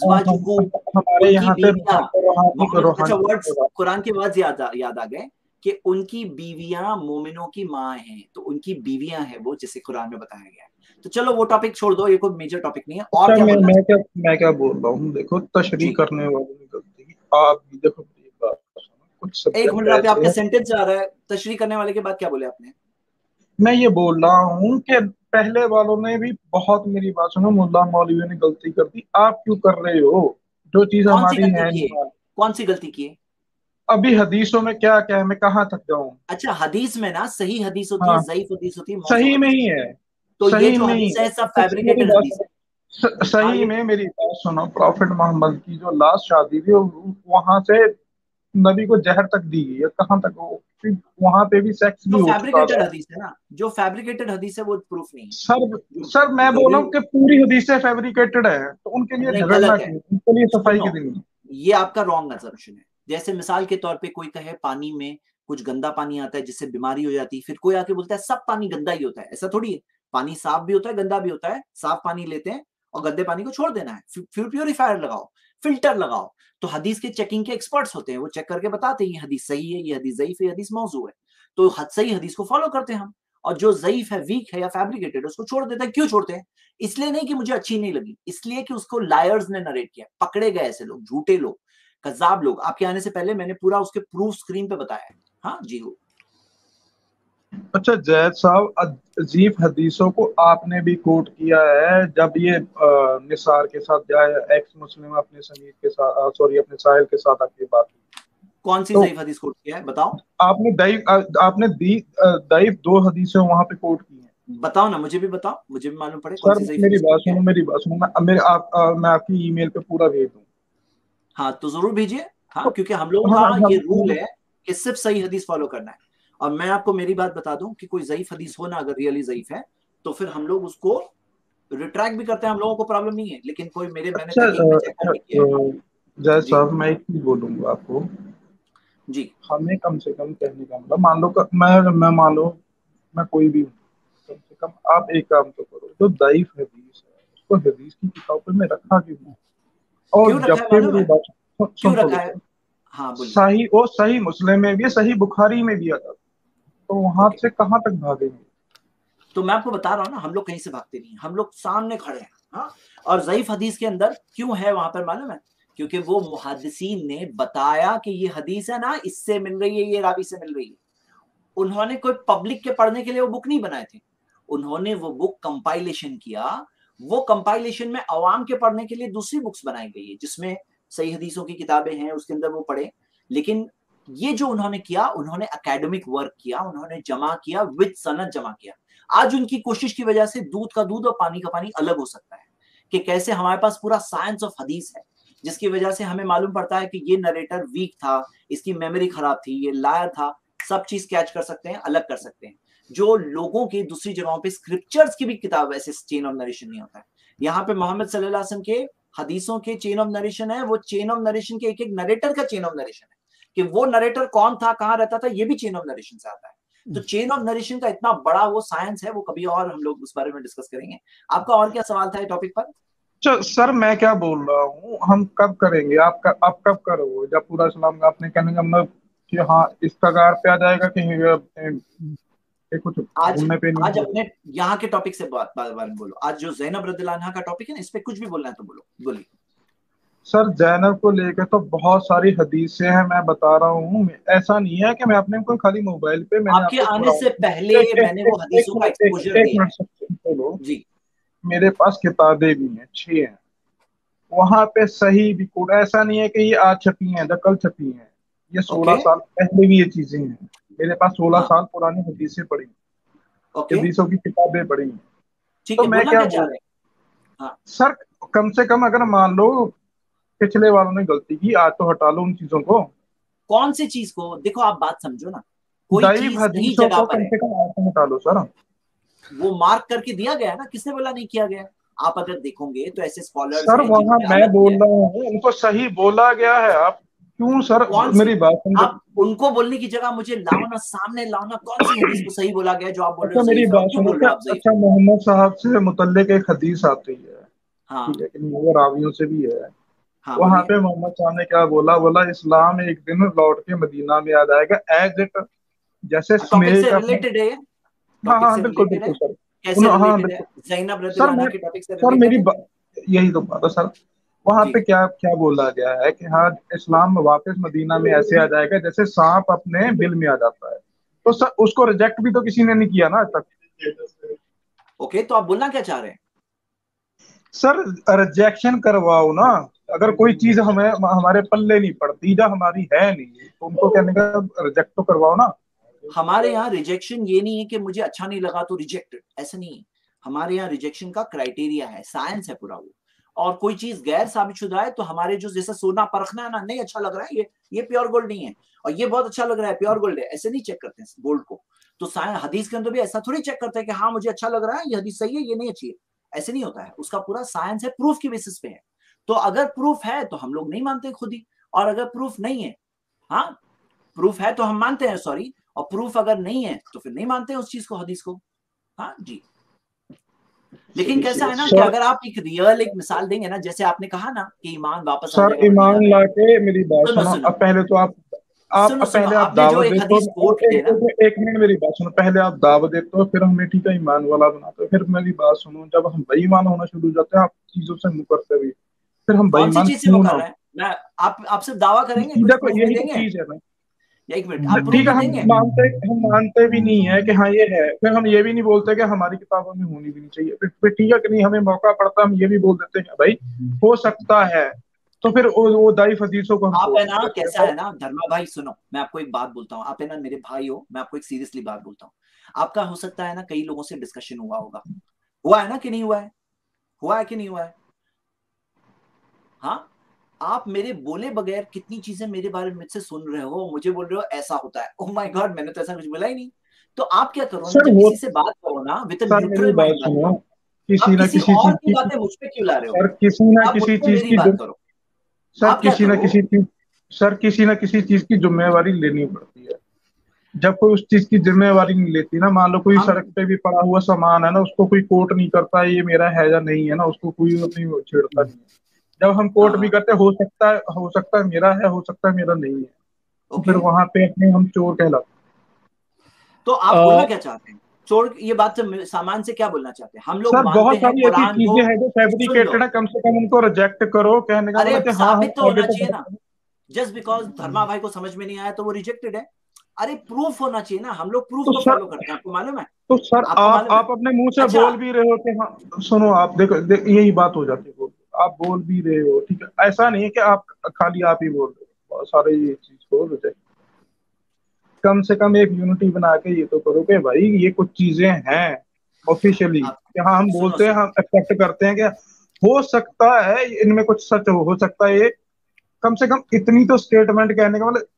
हमारे यहाँ पे अच्छा वर्ड्स कुरान के वर्ड्स याद आ गए कि उनकी बीवियां मोमिनों की माँ हैं, तो उनकी बीवियां हैं वो, जिसे कुरान में बताया गया है। तो चलो वो टॉपिक छोड़ दो, ये कोई मेजर टॉपिक नहीं है। और क्या मैं क्या बोल रहा हूँ, देखो तशरीह करने वालों की गलती। आप भी देखो कुछ एक मिनट, आपका सेंटेंस जा रहा है, तशरीह करने वाले के बाद क्या बोले आपने? मैं ये बोल रहा हूँ कि पहले वालों ने भी बहुत, मेरी बात सुनो, मुल्ला मौलवियों ने गलती कर दी, आप क्यों कर रहे हो? जो चीज हमारी है। कौन सी गलती की है? अभी हदीसों में क्या क्या है, मैं कहाँ तक जाऊँ? अच्छा, हदीस में ना सही हदीस होती है, ज़ईफ हदीस होती है, सही में ही है। तो ये जो हदीस है सब फैब्रिकेटेड हदीस है। सही में मेरी बात सुनो, प्रॉफिट मोहम्मद की जो लास्ट शादी थी वहां से नबी को जहर तक दी गई है, कहाँ तक हो? वहां पे भी सेक्स भी हो चुका फैब्रिकेटेड हदीस है ना, जो फैब्रिकेटेड हदीस है वो प्रूफ नहीं है। सर मैं बोल रहा हूँ कि पूरी हदीसें फैब्रिकेटेड है, तो उनके लिए झगड़ना क्यों? उनके लिए सफाई की दिन। ये आपका रॉन्ग असम्पशन है। जैसे मिसाल के तौर पे कोई कहे पानी में कुछ गंदा पानी आता है जिससे बीमारी हो जाती है, फिर कोई आके बोलता है सब पानी गंदा ही होता है। ऐसा थोड़ी है, पानी साफ भी होता है, गंदा भी होता है। साफ पानी लेते हैं और गंदे पानी को छोड़ देना है, फिर प्योरीफायर लगाओ, फिल्टर लगाओ। तो हदीस के चेकिंग के एक्सपर्ट्स होते हैं, वो चेक करके बताते हैं ये हदीस सही है, ये हदीस ज़ईफ है, ये हदीस मौजू है। तो सही हदीस को फॉलो करते हैं हम, और जो ज़ईफ है, वीक है या फैब्रिकेटेड उसको छोड़ देते हैं। क्यों छोड़ते हैं? इसलिए नहीं कि मुझे अच्छी नहीं लगी, इसलिए कि उसको लायर्स ने नरेट किया, पकड़े गए ऐसे लोग, झूठे लोग, कज़ाब लोग। आपके आने से पहले मैंने पूरा उसके प्रूफ स्क्रीन पे बताया है। हाँ जी हो। अच्छा जैद साहब, अजीब हदीसों को आपने भी कोट किया है, जब ये निसार के साथ जाए, एक्स मुस्लिम अपने समीर के साथ, सॉरी अपने साहिल के साथ आपकी बात। कौन सी ज़ईफ हदीस कोट किया है बताओ? आपने दईफ 2 हदीसें वहां पे कोट की हैं। बताओ ना, मुझे भी बताओ, मुझे भी मालूम पड़े। सर मेरी बात सुनो, मैं आपकी ईमेल पे पूरा भेज दूं। हाँ तो जरूर भेजिए। हाँ, क्योंकि हम लोगों का ये रूल है कि सिर्फ सही हदीस फॉलो करना है। और मैं आपको मेरी बात बता दूं कि कोई ज़ईफ हदीस हो ना, अगर रियली ज़ईफ है तो फिर हम लोग उसको रिट्रैक्ट भी करते हैं, हम लोगों को प्रॉब्लम नहीं है। लेकिन कोई मैंने जय साहब, मैं एक चीज बोलूंगा आपको जी। हमें कम से कम कहने का मतलब, मान लो मैं कोई भी हूँ, कम से कम आप एक काम तो करो, जो ज़ईफ हदीस है उसको हदीस की किताबों में रखा क्यों? और जब से मेरी बात सुन, हाँ सही मुस्लिम में भी, सही बुखारी में भी आता, तो वहां से कहाँ तक भागेंगे? तो मैं आपको बता रहा हूँ ना, हम लोग कहीं से भागते नहीं, हम लोग सामने खड़े हैं। हाँ, और ज़ईफ हदीस के अंदर क्यों है वहां पर मालूम है? क्योंकि वो मुहद्दिसीन ने बताया कि ये हदीस है ना, इससे मिल रही है, ये रावी से मिल रही है। उन्होंने कोई पब्लिक के पढ़ने के लिए वो बुक नहीं बनाए थे, उन्होंने वो बुक कंपाइलेशन किया। वो कंपाइलेशन में अवाम के पढ़ने के लिए दूसरी बुक्स बनाई गई है, जिसमें सही हदीसों की किताबें हैं, उसके अंदर वो पढ़े। लेकिन ये जो उन्होंने किया, उन्होंने एकेडमिक वर्क किया, उन्होंने जमा किया, विद सनद जमा किया। आज उनकी कोशिश की वजह से दूध का दूध और पानी का पानी अलग हो सकता है, कि कैसे हमारे पास पूरा साइंस ऑफ हदीस है, जिसकी वजह से हमें मालूम पड़ता है कि ये नरेटर वीक था, इसकी मेमोरी खराब थी, ये लायर था। सब चीज कैच कर सकते हैं, अलग कर सकते हैं। जो लोगों की दूसरी जगहों पे स्क्रिप्चर्स की भी किताब ऐसे चेन ऑफ नरेशन नहीं होता है। यहाँ पे मोहम्मद सल्लल्लाहु अलैहि वसल्लम के हदीसों के चेन ऑफ नरेशन है, वो चेन ऑफ नरेशन के एक एक नरेटर का चेन ऑफ नरेशन है, कि वो नरेटर कौन था, कहाँ रहता था, ये भी चेन ऑफ नरेशन से आता है। तो चेन ऑफ नरेशन का इतना बड़ा वो साइंस है, वो कभी और हम लोग उस बारे में डिस्कस करेंगे। आपका और क्या सवाल था टॉपिक पर? सर मैं क्या बोल रहा हूँ, हम कब करेंगे? आप कब करोगे? जब पूरा इस्लाम आपने कहने का मतलब कि हाँ इस कगार पे आ जाएगा कि कुछ घूमने पे नहीं? आज अपने यहाँ के टॉपिक से बात बोलो। आज जो ज़ैनब रज़ियल्लाहु अन्हा का टॉपिक है ना, इस पे कुछ भी बोलना है तो बोलिए। सर ज़ैनब को लेकर तो बहुत सारी हदीसें हैं, मैं बता रहा हूँ। ऐसा नहीं है कि मैं अपने को खाली मोबाइल पे, मैंने आपके आने से पहले मैंने वो हदीसों का एक्सपोजर दिया है। जी, मेरे पास किताबें भी हैं, 6 हैं, वहां पे सही भी कोड। ऐसा नहीं है कि ये आज छपी हैं, कल छपी हैं, ये 16 साल पहले भी ये चीजें हैं। मेरे पास 16 साल पुरानी हदीसें पड़ी, हदीसों की किताबें पड़ी। तो मैं क्या बोल रहा हूँ सर, कम से कम अगर मान लो पिछले वालों ने गलती की, आज तो हटा लो उन चीजों को। कौन सी चीज को? देखो आप बात समझो ना, कोई चीज सही जगह पर कम से कम आज तो हटा लो सर। वो मार्क करके दिया गया है ना, किसने बोला नहीं किया गया? आप अगर देखोगे तो ऐसे स्कॉलर्स सर वहाँ मैं बोल रहा हूँ उनको सही बोला गया है, आप क्यों सर, मेरी बात आप उनको बोलने की जगह मुझे लाओ ना, सामने लाओ ना, कौन सी हदीस को सही बोला गया जो आप बोल रहे हो मेरी बात सुनो। अच्छा, मोहम्मद साहब से मुतल्लिक एक हदीस आती है, ठीक है कि नहीं, वो रावियों से भी है। वहां पे मोहम्मद साहब ने क्या बोला, बोला इस्लाम एक दिन लौट के मदीना में आ जाएगा एज इट, जैसे स्नेक रिलेटेड है। हाँ बिल्कुल बिल्कुल सर, हाँ बिल्कुल सर मेरी यही तो बात है सर। वहां पे क्या क्या बोला गया है कि हाँ इस्लाम वापस मदीना में ऐसे आ जाएगा जैसे सांप अपने बिल में आ जाता है। तो सर उसको रिजेक्ट भी तो किसी ने नहीं किया ना आज तक। ओके, तो आप बोलना क्या चाह रहे हैं सर? रिजेक्शन करवाओ ना, अगर कोई चीज हमें हमारे पल्ले नहीं पड़ती, जो हमारी है नहीं, तो उनको कहने का रिजेक्ट तो करवाओ ना। हमारे यहाँ रिजेक्शन ये नहीं है कि मुझे अच्छा नहीं लगा तो रिजेक्टेड, ऐसा नहीं है। हमारे यहाँ रिजेक्शन का क्राइटेरिया है, साइंस है पूरा वो। और कोई चीज गैर साबितशुदा है तो हमारे जो जैसा सोना परखना है ना, नहीं अच्छा लग रहा है, ये प्योर गोल्ड नहीं है, और ये बहुत अच्छा लग रहा है प्योर गोल्ड है, ऐसे नहीं चेक करते हैं गोल्ड को। तो हदीस के अंदर भी ऐसा थोड़ी चेक करते हैं कि हाँ मुझे अच्छा लग रहा है, ये हदीस सही है, ये नहीं अच्छी है, ऐसे नहीं होता है। उसका पूरा साइंस है, प्रूफ की बेसिस पे है। तो अगर प्रूफ है तो हम लोग नहीं मानते खुद ही, और अगर प्रूफ नहीं है, हाँ प्रूफ है तो हम मानते हैं, सॉरी, और प्रूफ अगर नहीं है तो फिर नहीं मानते उस चीज को, हदीस को। हाँ जी, लेकिन कैसा है ना कि अगर आप एक रियल एक मिसाल देंगे ना, जैसे आपने कहा ना कि ईमान वापस आ जाएगा, ईमान लाके, मेरी बात सुनो। अब पहले तो आप पहले आप दावत देते हो, एक मिनट मेरी बात सुनो, पहले आप दावत देते हो, फिर हमें ठीक है ईमान वाला बनाते हो। फिर मेरी बात सुनो, जब हम बेईमान होना शुरू हो जाते हैं आप चीजों से मुकरते हुए, फिर हम बेईमान क्यों ना? आप सिर्फ दावा करेंगे, यही चीज है ना। एक मिनट, ठीक है, हम मानते भी नहीं है कि हाँ ये है, फिर हम ये भी नहीं बोलते कि हमारी किताबों में होनी भी नहीं चाहिए। फिर ठीक है कि नहीं, हमें मौका पड़ता है हम ये भी बोल देते हैं भाई हो सकता है, तो फिर वो दाइफ हदीसों को आप है ना, कैसा है ना धर्मा भाई, सुनो मैं आपको एक बात बोलता हूँ, आप है ना मेरे भाई हो, मैं आपको एक सीरियसली बात बोलता हूँ। आपका हो सकता है ना कई लोगों से डिस्कशन हुआ होगा, हुआ है ना कि नहीं हुआ है, हुआ है कि नहीं हुआ है? हाँ, आप मेरे बोले बगैर कितनी चीजें मेरे बारे में मुझसे सुन रहे हो, मुझे बोल रहे हो ऐसा होता है। ओह माय गॉड, मैंने तो ऐसा कुछ बोला ही नहीं। तो आप क्या करो ना, जब किसी से बात करो ना विद न्यूट्रल माइंड बात करो। किसी ना किसी और की बातें मुझ पे क्यों ला रहे हो? सर किसी ना किसी चीज की बात करो। सर किसी ना किसी चीज की जिम्मेवारी लेनी पड़ती है। जब कोई उस चीज की जिम्मेवारी नहीं लेती ना, मान लो कोई सड़क पे भी पड़ा हुआ सामान है ना, उसको कोई कोट नहीं करता ये मेरा है या नहीं है ना, उसको कोई नहीं छेड़ता नहीं है। जब हम कोट भी करते हो सकता है मेरा है, हो सकता है मेरा नहीं है, तो फिर वहां पे अपने हम चोर कहलाते। तो आप बोलना क्या चाहते हैं? चोर, ये बात से सामान से क्या बोलना चाहते हैं? हम लोग सर बहुत सारी ऐसी चीजें हैं जो फैब्रिकेटेड है, कम से कम उनको रिजेक्ट करो। कहने का मतलब साबित तो होना चाहिए ना। जस्ट बिकॉज धर्मा भाई को समझ में नहीं आया तो वो रिजेक्टेड है। अरे प्रूफ होना चाहिए ना, हम लोग प्रूफ को फॉलो करते हैं, आपको मालूम है? तो सर आप अपने मुंह से बोल भी रहे हो कि हाँ सुनो, आप देखो यही बात हो जाती है, आप बोल भी रहे हो, ठीक है, ऐसा नहीं है कि आप खाली आप ही बोल रहे हो, बहुत सारे ये चीज हो रहे। कम से कम एक यूनिटी बना के ये तो करो कि भाई ये कुछ चीजें हैं ऑफिशियली, हाँ हम बोलते हैं, हम एक्सेप्ट करते हैं कि हो सकता है इनमें कुछ सच हो सकता है, ये कम से कम इतनी तो स्टेटमेंट कहने का मतलब।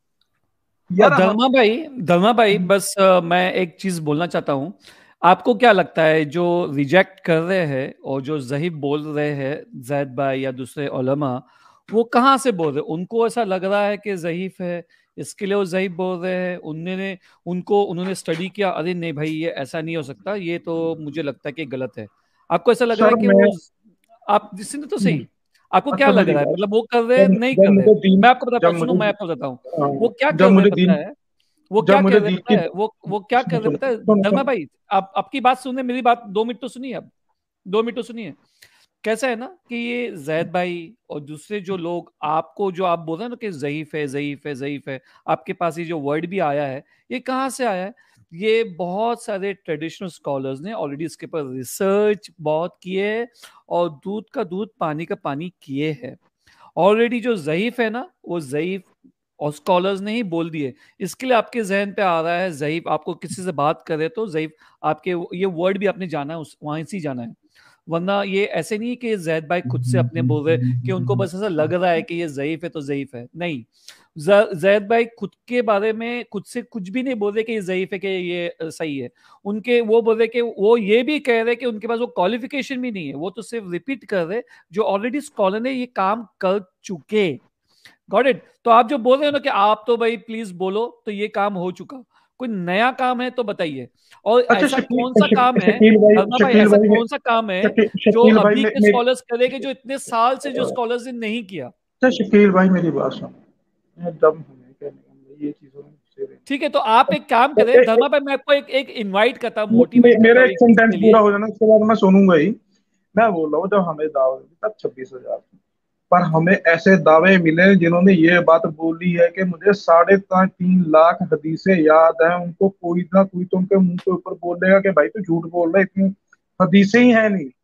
धर्मा भाई बस मैं एक चीज बोलना चाहता हूँ। आपको क्या लगता है जो रिजेक्ट कर रहे हैं और जो ज़हीफ बोल रहे हैं जैद भाई या दूसरे उलमा, वो कहाँ से बोल रहे हैं? उनको ऐसा लग रहा है कि ज़हीफ है इसके लिए वो ज़हीफ बोल रहे हैं, उन्होंने स्टडी किया, अरे नहीं भाई ये ऐसा नहीं हो सकता, ये तो मुझे लगता है कि गलत है। आपको ऐसा लग रहा है कि वो आप जिसने तो सही, आपको क्या लग रहा है? मतलब वो कर रहे नहीं कर रहे? मैं आपको बताता हूँ, सुनो मैं आपको बताता हूँ वो क्या कर रहे पता है, वो क्या कर रहे पता है, वो क्या कर रहे पता है धर्मा भाई? आप आपकी बात सुने, मेरी बात 2 मिनट तो सुनिए, अब 2 मिनट तो सुनिए। कैसा है ना कि ये जैद भाई और दूसरे जो लोग आपको जो आप बोल रहे हैं ना कि ज़हीफ है ज़हीफ है ज़हीफ है, आपके पास ये जो वर्ड भी आया है, ये कहाँ से आया है? ये बहुत सारे ट्रेडिशनल स्कॉलर्स ने ऑलरेडी इसके ऊपर रिसर्च बहुत किए है और दूध का दूध पानी का पानी किए हैं। ऑलरेडी जो ज़हीफ है ना, वो ज़हीफ और स्कॉलर्स ने ही बोल दिए। इसके लिए आपके जहन पे आ रहा है ज़हीफ, आपको किसी से बात करे तो ज़हीफ, आपके ये वर्ड भी आपने जाना है, वहीं से ही जाना है। वरना ये ऐसे नहीं कि जैद भाई खुद से अपने बोल रहे कि उनको बस ऐसा लग रहा है कि ये ज़ईफ है तो ज़ईफ है, नहीं। जैद भाई खुद के बारे में खुद से कुछ भी नहीं बोल रहे कि ये ज़ईफ है कि ये सही है। उनके वो बोल रहे कि वो ये भी कह रहे कि उनके पास वो क्वालिफिकेशन भी नहीं है, वो तो सिर्फ रिपीट कर रहे जो ऑलरेडी स्कॉलर ने ये काम कर चुके। Got it. तो आप जो बोल रहे हो ना कि आप तो भाई प्लीज बोलो, तो ये काम हो चुका, कोई नया काम है तो बताइए। और अच्छा ऐसा कौन सा काम है शकील भाई, धर्मा भाई, शकील ऐसा भाई कौन सा काम है जो शकील भाई अभी के मेरी, स्कॉलर्स करेंगे जो इतने साल से जो स्कॉलर्स ने नहीं किया? अच्छा शकील भाई मेरी बात सुनो, दम होने के नहीं, ये चीजों में ठीक है, तो आप एक काम करें धर्मा भाई, मैं आपको एक इनवाइट करता हूँ, मोटिवेट करता मेरा हूँ एक एक चीज सेंटेंस के लिए। पूरा हो जाना, उसके बाद मैं सुनूंगा ही। मैं बोल रहा हूँ जब हमें दावत दी तब 26,000, पर हमें ऐसे दावे मिले जिन्होंने ये बात बोली है कि मुझे 3.5 लाख हदीसें याद है, उनको कोई ना कोई तो उनके मुंह के ऊपर बोलेगा कि भाई तू झूठ बोल रहा है, इतनी हदीसें ही है नहीं,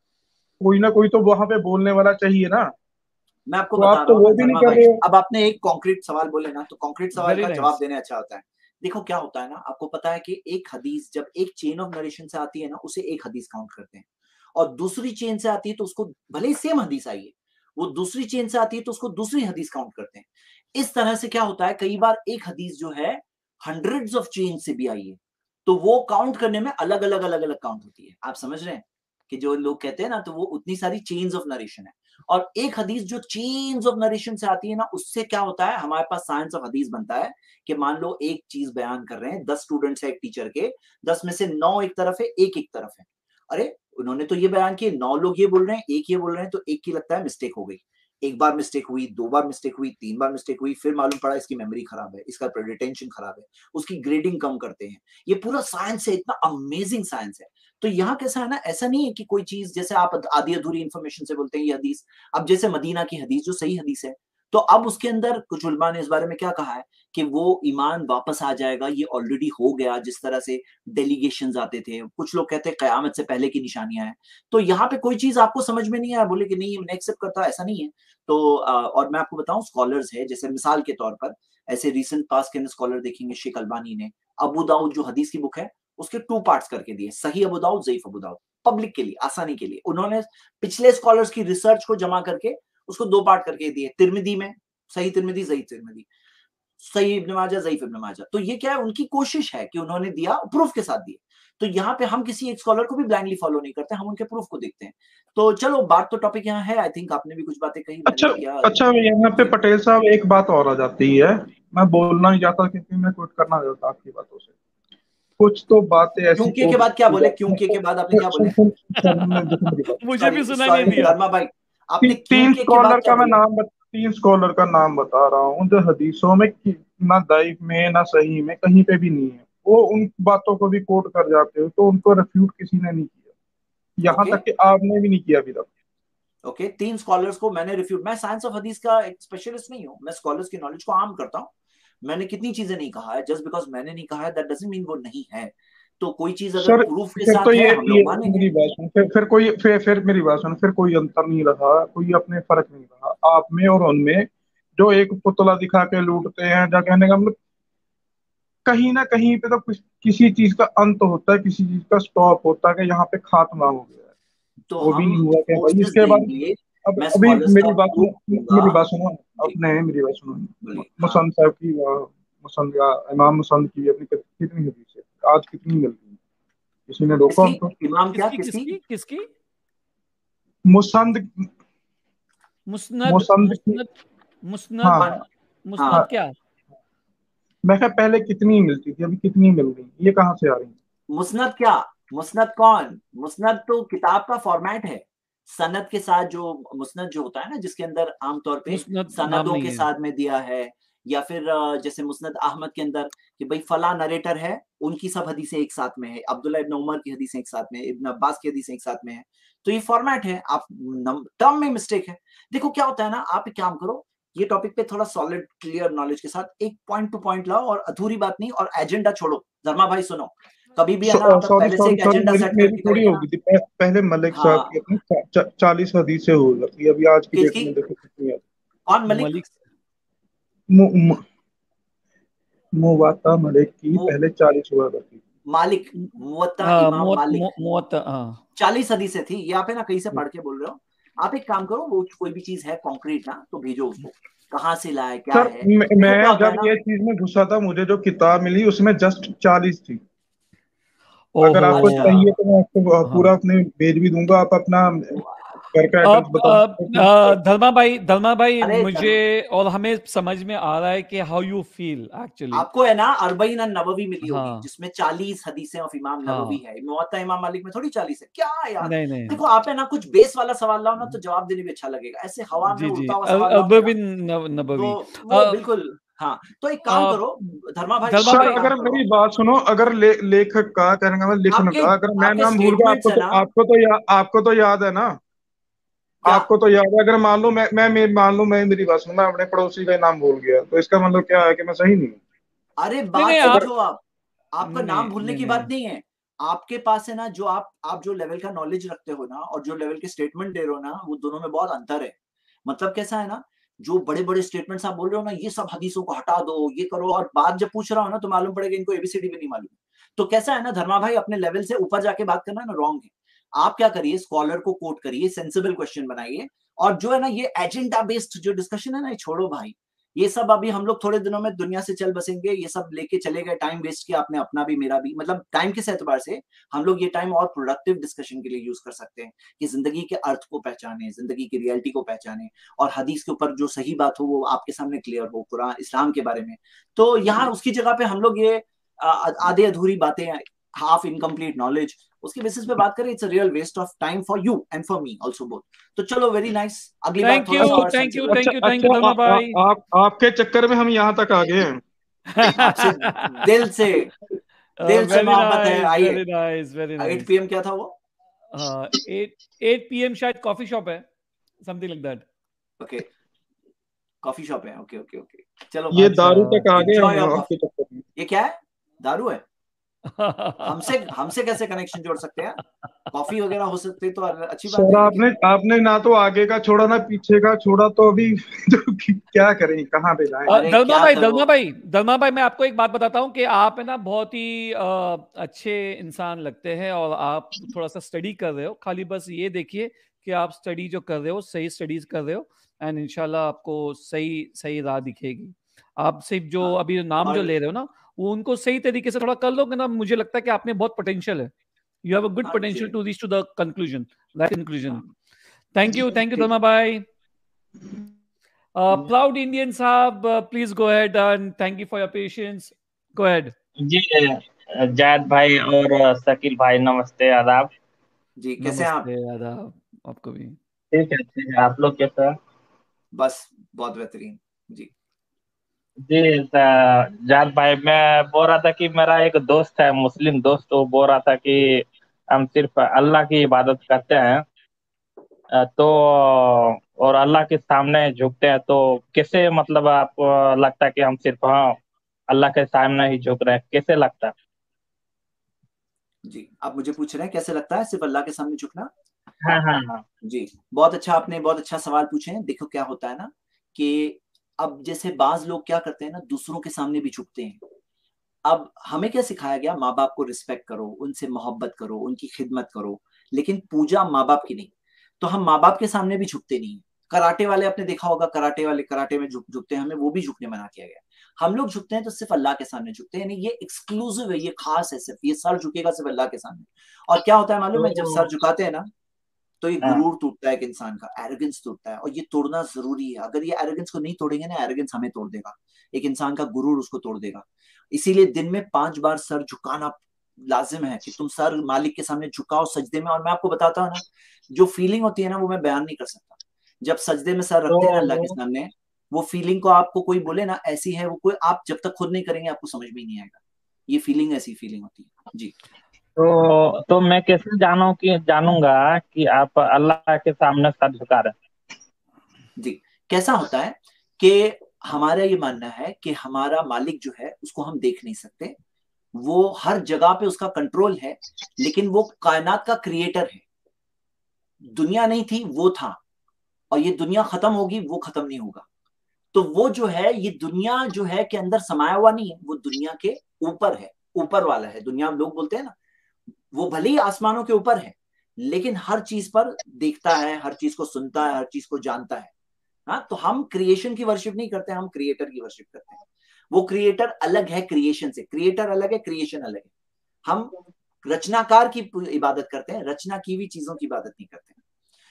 कोई ना कोई तो वहां पे बोलने वाला चाहिए ना। मैं आपको तो बता आप रहा तो हूँ वो ना भी नहीं धर्मा कर भाई, रहे हो। अब आपने एक कॉन्क्रीट सवाल बोले ना, तो कॉन्क्रीट सवाल Very का nice. जवाब देने अच्छा होता है। देखो क्या होता है ना, आपको पता है कि एक हदीस जब एक चेन ऑफ नरेशन से आती है ना, उसे एक हदीस काउंट करते हैं, और दूसरी चेन से आती है तो उसको, भले ही सेम हदीस आई है, वो दूसरी चेन से आती है तो उसको दूसरी हदीस काउंट करते हैं। इस तरह से क्या होता है, कई बार एक हदीस जो है हंड्रेड्स ऑफ चेन से भी आई है, तो वो काउंट करने में अलग अलग अलग अलग काउंट होती है। आप समझ रहे हैं कि जो लोग कहते हैं ना, तो वो उतनी सारी चेन्स ऑफ नरेशन है। और एक हदीस जो चेन्स ऑफ नरेशन से आती है ना, उससे क्या होता है, हमारे पास साइंस ऑफ हदीस बनता है कि मान लो एक चीज बयान कर रहे हैं 10 स्टूडेंट्स है एक टीचर के, 10 में से 9 एक तरफ है, एक तरफ है। अरे उन्होंने तो ये बयान किए, 9 लोग ये बोल रहे हैं, एक ये बोल रहे हैं, तो एक की लगता है मिस्टेक हो गई। एक बार मिस्टेक हुई, 2 बार मिस्टेक हुई, 3 बार मिस्टेक हुई, फिर मालूम पड़ा इसकी मेमोरी खराब है, इसका रिटेंशन खराब है, उसकी ग्रेडिंग कम करते हैं। ये पूरा साइंस है, इतना अमेजिंग साइंस है। तो यहाँ कैसा है ना, ऐसा नहीं है कि कोई चीज जैसे आप आधी अधूरी इंफॉर्मेशन से बोलते हैं ये हदीस, अब जैसे मदीना की हदीस जो सही हदीस है, तो अब उसके अंदर कुछ उलमा ने इस बारे में क्या कहा है कि वो ईमान वापस आ जाएगा, ये ऑलरेडी हो गया, जिस तरह से डेलीगेशंस आते थे, कुछ लोग कहते हैं कयामत से पहले की निशानियां हैं। तो यहाँ पे कोई चीज आपको समझ में नहीं आया, बोले कि नहीं मैं एक्सेप्ट करता, ऐसा नहीं है। तो और मैं आपको बताऊं, स्कॉलर्स है, जैसे मिसाल के तौर पर ऐसे रिसेंट पास के स्कॉलर देखेंगे, शेख अलबानी ने अबू दाऊद जो हदीस की बुक है उसके 2 पार्ट्स करके दिए, सही अबू दाऊद, ज़ईफ अबू दाऊद, पब्लिक के लिए आसानी के लिए। उन्होंने पिछले स्कॉलर्स की रिसर्च को जमा करके उसको 2 पार्ट करके दिए, तिरमिदी में सही तिरमिदी, ज़ईफ तिरमिदी, सही इब्न माजा, ज़ईफ इब्न माजा। तो ये क्या है, उनकी कोशिश है कि उन्होंने दिया, प्रूफ के साथ दिए। तो यहाँ पे हम किसी एक स्कॉलर को भी ब्लाइंडली फॉलो नहीं करते, हम उनके प्रूफ को देखते हैं। तो चलो बात तो टॉपिक यहाँ है, आई थिंक आपने भी कुछ बातें कही, अच्छा मैंने किया। अच्छा, यहाँ पे पटेल साहब एक बात और आ जाती है, मैं बोलना नहीं चाहता क्योंकि मैं कोट करना चाहता आपकी बातों से। कुछ तो बातें ऐसी क्योंकि के बाद क्या बोले, क्योंकि के बाद आपने क्या बोले? मुझे भी सुना नहीं दिया। धर्मा भाई, आपने तीन क्योंकि के बाद क्या बोले? 3 स्कॉलर का नाम बता रहा हूँ जो हदीसों में ना दाइफ में ना सही में कहीं पे भी नहीं है, वो उन बातों को भी कोट कर जाते हो, तो उनको रिफ्यूट किसी ने नहीं किया, यहाँ तक कि आपने भी नहीं किया अभी तक। ओके, 3 स्कॉलर्स को मैंने रिफ्यूट, मैं साइंस ऑफ हदीस का एक स्पेशलिस्ट नहीं हूँ, मैं स्कॉलर्स की नॉलेज को आम करता हूँ। मैंने कितनी चीजें नहीं कहा है, जस्ट बिकॉज मैंने नहीं कहा है दैट डजंट मीन वो नहीं है। तो कोई चीज अगर प्रूफ के साथ तो है, हम लोग मानेंगे। मेरी बात सुन, फिर मेरी बात सुन, फिर कोई अंतर नहीं रहा, कोई अपने फर्क नहीं रहा आप में और उनमें, जो एक पुतला दिखा के लूटते हैं, या कहने का मतलब कहीं ना कहीं पे तो किसी चीज का अंत होता है, किसी चीज का स्टॉप होता है कि यहाँ पे खात्मा हो गया है, तो वो भी नहीं हुआ क्या भाई। इसके बाद अभी मेरी बात सुनो, अपने मेरी बात सुनो, मुसन्नफ साहब की, इमाम मुसन्नफ की अपनी कितनी हदीस है आज, कितनी मिलती है, किसी ने रोका उनको? इमाम क्या, किसकी मुस्नद क्या? मैं क्या पहले कितनी मिलती थी, अभी कितनी मिल गई, ये कहाँ से आ रही है? मुस्नद क्या, मुस्नद कौन? मुस्नद तो किताब का फॉर्मेट है, सनद के साथ जो मुस्नद जो होता है ना, जिसके अंदर आमतौर पे सनदों के साथ में दिया है, या फिर जैसे मुस्नद अहमद के अंदर कि भाई फला नरेटर है, उनकी सब हदीसें एक साथ में है, अब्दुल्ला इब्न उमर की हदीसें एक साथ में, इब्न अब्बास की हदीसें एक साथ में है। तो ये फॉर्मेट है, आप टर्म में मिस्टेक है। देखो क्या होता है ना, आप एक काम करो, ये टॉपिक पे थोड़ा सॉलिड क्लियर नॉलेज के साथ एक पॉइंट टू पॉइंट लाओ, और अधूरी बात नहीं, और एजेंडा छोड़ो। धर्मा भाई सुनो, कभी भी है ना, पहले से एक एजेंडा सेट करके थोड़ी होगी थी, पहले मलिक साहब की अपनी 40 हदीसें हो जाती है, अभी आज की डेट में देखो कितनी है। कौन मलिक? मुवात्ता मलिक की पहले 40 हुआ करती थी। मालिक, मुवत्ता इमाम मालिक, 40 हदीसें थी। ये आप है ना कहीं से पढ़ के बोल रहे हो। आप एक काम करो, वो कोई भी चीज है कॉन्क्रीट ना, तो भेजो उसको, कहाँ से लाए, क्या है। मैं जब ये चीज में घुसा था, मुझे जो किताब मिली उसमें जस्ट 40 थी। अगर आपको चाहिए तो मैं आपको पूरा अपने भेज भी दूंगा, आप अपना धर्मा भाई मुझे और हमें समझ में आ रहा है कि हाउ यू फील एक्चुअली। आपको है ना 40 नबवी मिली होगी, जिसमें 40 हदीसें ऑफ इमाम नबवी है। मुवत्ता इमाम मालिक में थोड़ी 40 है क्या यार। नहीं। देखो आप है ना कुछ बेस वाला सवाल लाओ ना तो जवाब देने में अच्छा लगेगा। ऐसे हवा में उड़ता हुआ सवाल नबवी वो बिल्कुल। हाँ तो एक काम करो धर्मा भाई, सर अगर मेरी बात सुनो, अगर लेखक का कहने का मतलब लिखने का, अगर मैं नाम भूल गया आपको तो याद है ना, आपको तो याद है। अगर मान लो मैं मेरी बात सुनो, मैं अपने पड़ोसी का नाम भूल गया तो इसका मतलब क्या है कि मैं सही नहीं हूँ? अरे बात समझो, आपका नाम भूलने की बात नहीं है। आपके पास है ना जो आप जो लेवल का नॉलेज रखते हो ना और जो लेवल के स्टेटमेंट दे रहे हो ना, वो दोनों में बहुत अंतर है। मतलब कैसा है ना, जो बड़े बड़े स्टेटमेंट्स आप बोल रहे हो ना, ये सब हदीसों को हटा दो, ये करो, और बात जब पूछ रहा हो ना तो मालूम पड़ेगा इनको एबीसीडी भी नहीं मालूम। तो कैसा है ना धर्मा भाई, अपने लेवल से ऊपर जाके बात करना ना रॉन्ग है। आप क्या करिए, स्कॉलर को कोट करिए, सेंसिबल क्वेश्चन बनाइए, और जो है ना ये एजेंडा बेस्ड जो डिस्कशन है ना, ये छोड़ो भाई। ये सब अभी हम लोग थोड़े दिनों में दुनिया से चल बसेंगे, ये सब लेके चले गए, टाइम वेस्ट किया आपने अपना भी मेरा भी। मतलब टाइम किस एतबार से, हम लोग ये टाइम और प्रोडक्टिव डिस्कशन के लिए यूज कर सकते हैं कि जिंदगी के अर्थ को पहचाने, जिंदगी की रियलिटी को पहचाने, और हदीस के ऊपर जो सही बात हो वो आपके सामने क्लियर हो, कुरान इस्लाम के बारे में। तो यहाँ उसकी जगह पे हम लोग ये आधे अधूरी बातें, हाफ इनकम्प्लीट नॉलेज, उसके बेसिस पे बात करें, it's a real waste of time for you and for me also both. तो चलो वेरी नाइस, अगली बार थोड़ा सा और थैंक यू धर्मा भाई। आपके चक्कर में हम यहाँ तक आ गए हैं। आपसे दिल से मोहब्बत है। आइए। वेरी नाइस 8 PM क्या था वो? 8 PM शायद कॉफी शॉप है, something like that. Okay, coffee shop है। ओके चलो, ये दारू तक आ गए। ये क्या है, दारू है? हमसे कैसे कनेक्शन जोड़ सकते हैं? कॉफी वगैरह हो सकती है तो अच्छी बात है। आपने ना तो आगे का छोड़ा ना पीछे का छोड़ा, तो अभी क्या करें, कहाँ पे जाएं? दलमा भाई मैं आपको एक बात बताता हूँ कि आप है ना बहुत ही अच्छे इंसान लगते हैं, और आप थोड़ा सा स्टडी कर रहे हो। खाली बस ये देखिए कि आप स्टडी जो कर रहे हो सही स्टडीज कर रहे हो, एंड इंशाल्लाह आपको सही राह दिखेगी। आप सिर्फ जो अभी नाम जो ले रहे हो ना, वो उनको सही तरीके से थोड़ा कर लोगे ना, मुझे लगता है कि आप में बहुत पोटेंशियल है। You have a good potential to reach to the conclusion, right conclusion. Thank you Dharma भाई। प्राउड इंडियन साहब, please go ahead and thank you for your patience. Go ahead जी। जायद भाई और शकील भाई, नमस्ते, आदाब जी। कैसे हैं आप? आदाब, आपको भी। ठीक है, आप लोग कैसे हैं? बस बहुत बेहतरीन जी। जायद भाई, मैं बोल रहा था कि मेरा एक दोस्त है, मुस्लिम दोस्त, वो बोल रहा था कि हम सिर्फ अल्लाह की इबादत करते हैं तो और अल्लाह के सामने झुकते हैं, तो कैसे, मतलब आपको लगता है कि हम सिर्फ अल्लाह के सामने ही झुक रहे हैं, कैसे लगता है? जी, आप मुझे पूछ रहे हैं कैसे लगता है सिर्फ अल्लाह के सामने झुकना? हाँ जी, बहुत अच्छा, आपने बहुत अच्छा सवाल पूछे हैं। देखो क्या होता है ना कि अब जैसे बाज लोग क्या करते हैं ना, दूसरों के सामने भी झुकते हैं। अब हमें क्या सिखाया गया, माँ बाप को रिस्पेक्ट करो, उनसे मोहब्बत करो, उनकी खिदमत करो, लेकिन पूजा माँ बाप की नहीं। तो हम माँ बाप के सामने भी झुकते नहीं। कराटे वाले आपने देखा होगा, कराटे में झुकते हैं, हमें वो भी झुकने मना किया गया। हम लोग झुकते हैं तो सिर्फ अल्लाह के सामने झुकते हैं, यानी ये एक्सक्लूसिव है, ये खास है, सिर्फ ये सर झुकेगा सिर्फ अल्लाह के सामने। और क्या होता है मालूम है, जब सर झुकाते हैं ना तो ये गुरूर टूटता है, एक इंसान का एरोगेंस टूटता है, और ये तोड़ना जरूरी है। अगर ये एरोगेंस को नहीं तोड़ेंगे ना, एरोगेंस हमें तोड़ देगा, एक इंसान का गुरूर उसको तोड़ देगा। इसीलिए दिन में 5 बार सर झुकाना लाजिम है कि तुम सर मालिक के सामने झुकाओ सजदे में। और मैं आपको बताता हूँ ना, जो फीलिंग होती है ना वो मैं बयान नहीं कर सकता। जब सजदे में सर रखते हैं ना अल्लाह के सामने, वो फीलिंग को आपको कोई बोले ना ऐसी है वो, कोई आप जब तक खुद नहीं करेंगे आपको समझ में ही नहीं आएगा। ये फीलिंग ऐसी फीलिंग होती है जी। तो मैं कैसे जानूंगा कि आप अल्लाह के सामने सर झुका रहे? जी, कैसा होता है कि हमारा ये मानना है कि हमारा मालिक जो है उसको हम देख नहीं सकते, वो हर जगह पे उसका कंट्रोल है, लेकिन वो कायनात का क्रिएटर है। दुनिया नहीं थी, वो था, और ये दुनिया खत्म होगी, वो खत्म नहीं होगा। तो वो जो है, ये दुनिया जो है के अंदर समाया हुआ नहीं है, वो दुनिया के ऊपर है, ऊपर वाला है। दुनिया लोग बोलते हैं ना, वो भले ही आसमानों के ऊपर है, लेकिन हर चीज पर देखता है, हर चीज को सुनता है, हर चीज को जानता है। हाँ, तो हम क्रिएशन की वर्शिप नहीं करते, हम क्रिएटर की वर्शिप करते हैं। वो क्रिएटर अलग है क्रिएशन से, क्रिएटर अलग है, क्रिएशन अलग है। हम रचनाकार की इबादत करते हैं, रचना की हुई चीजों की इबादत नहीं करते हैं।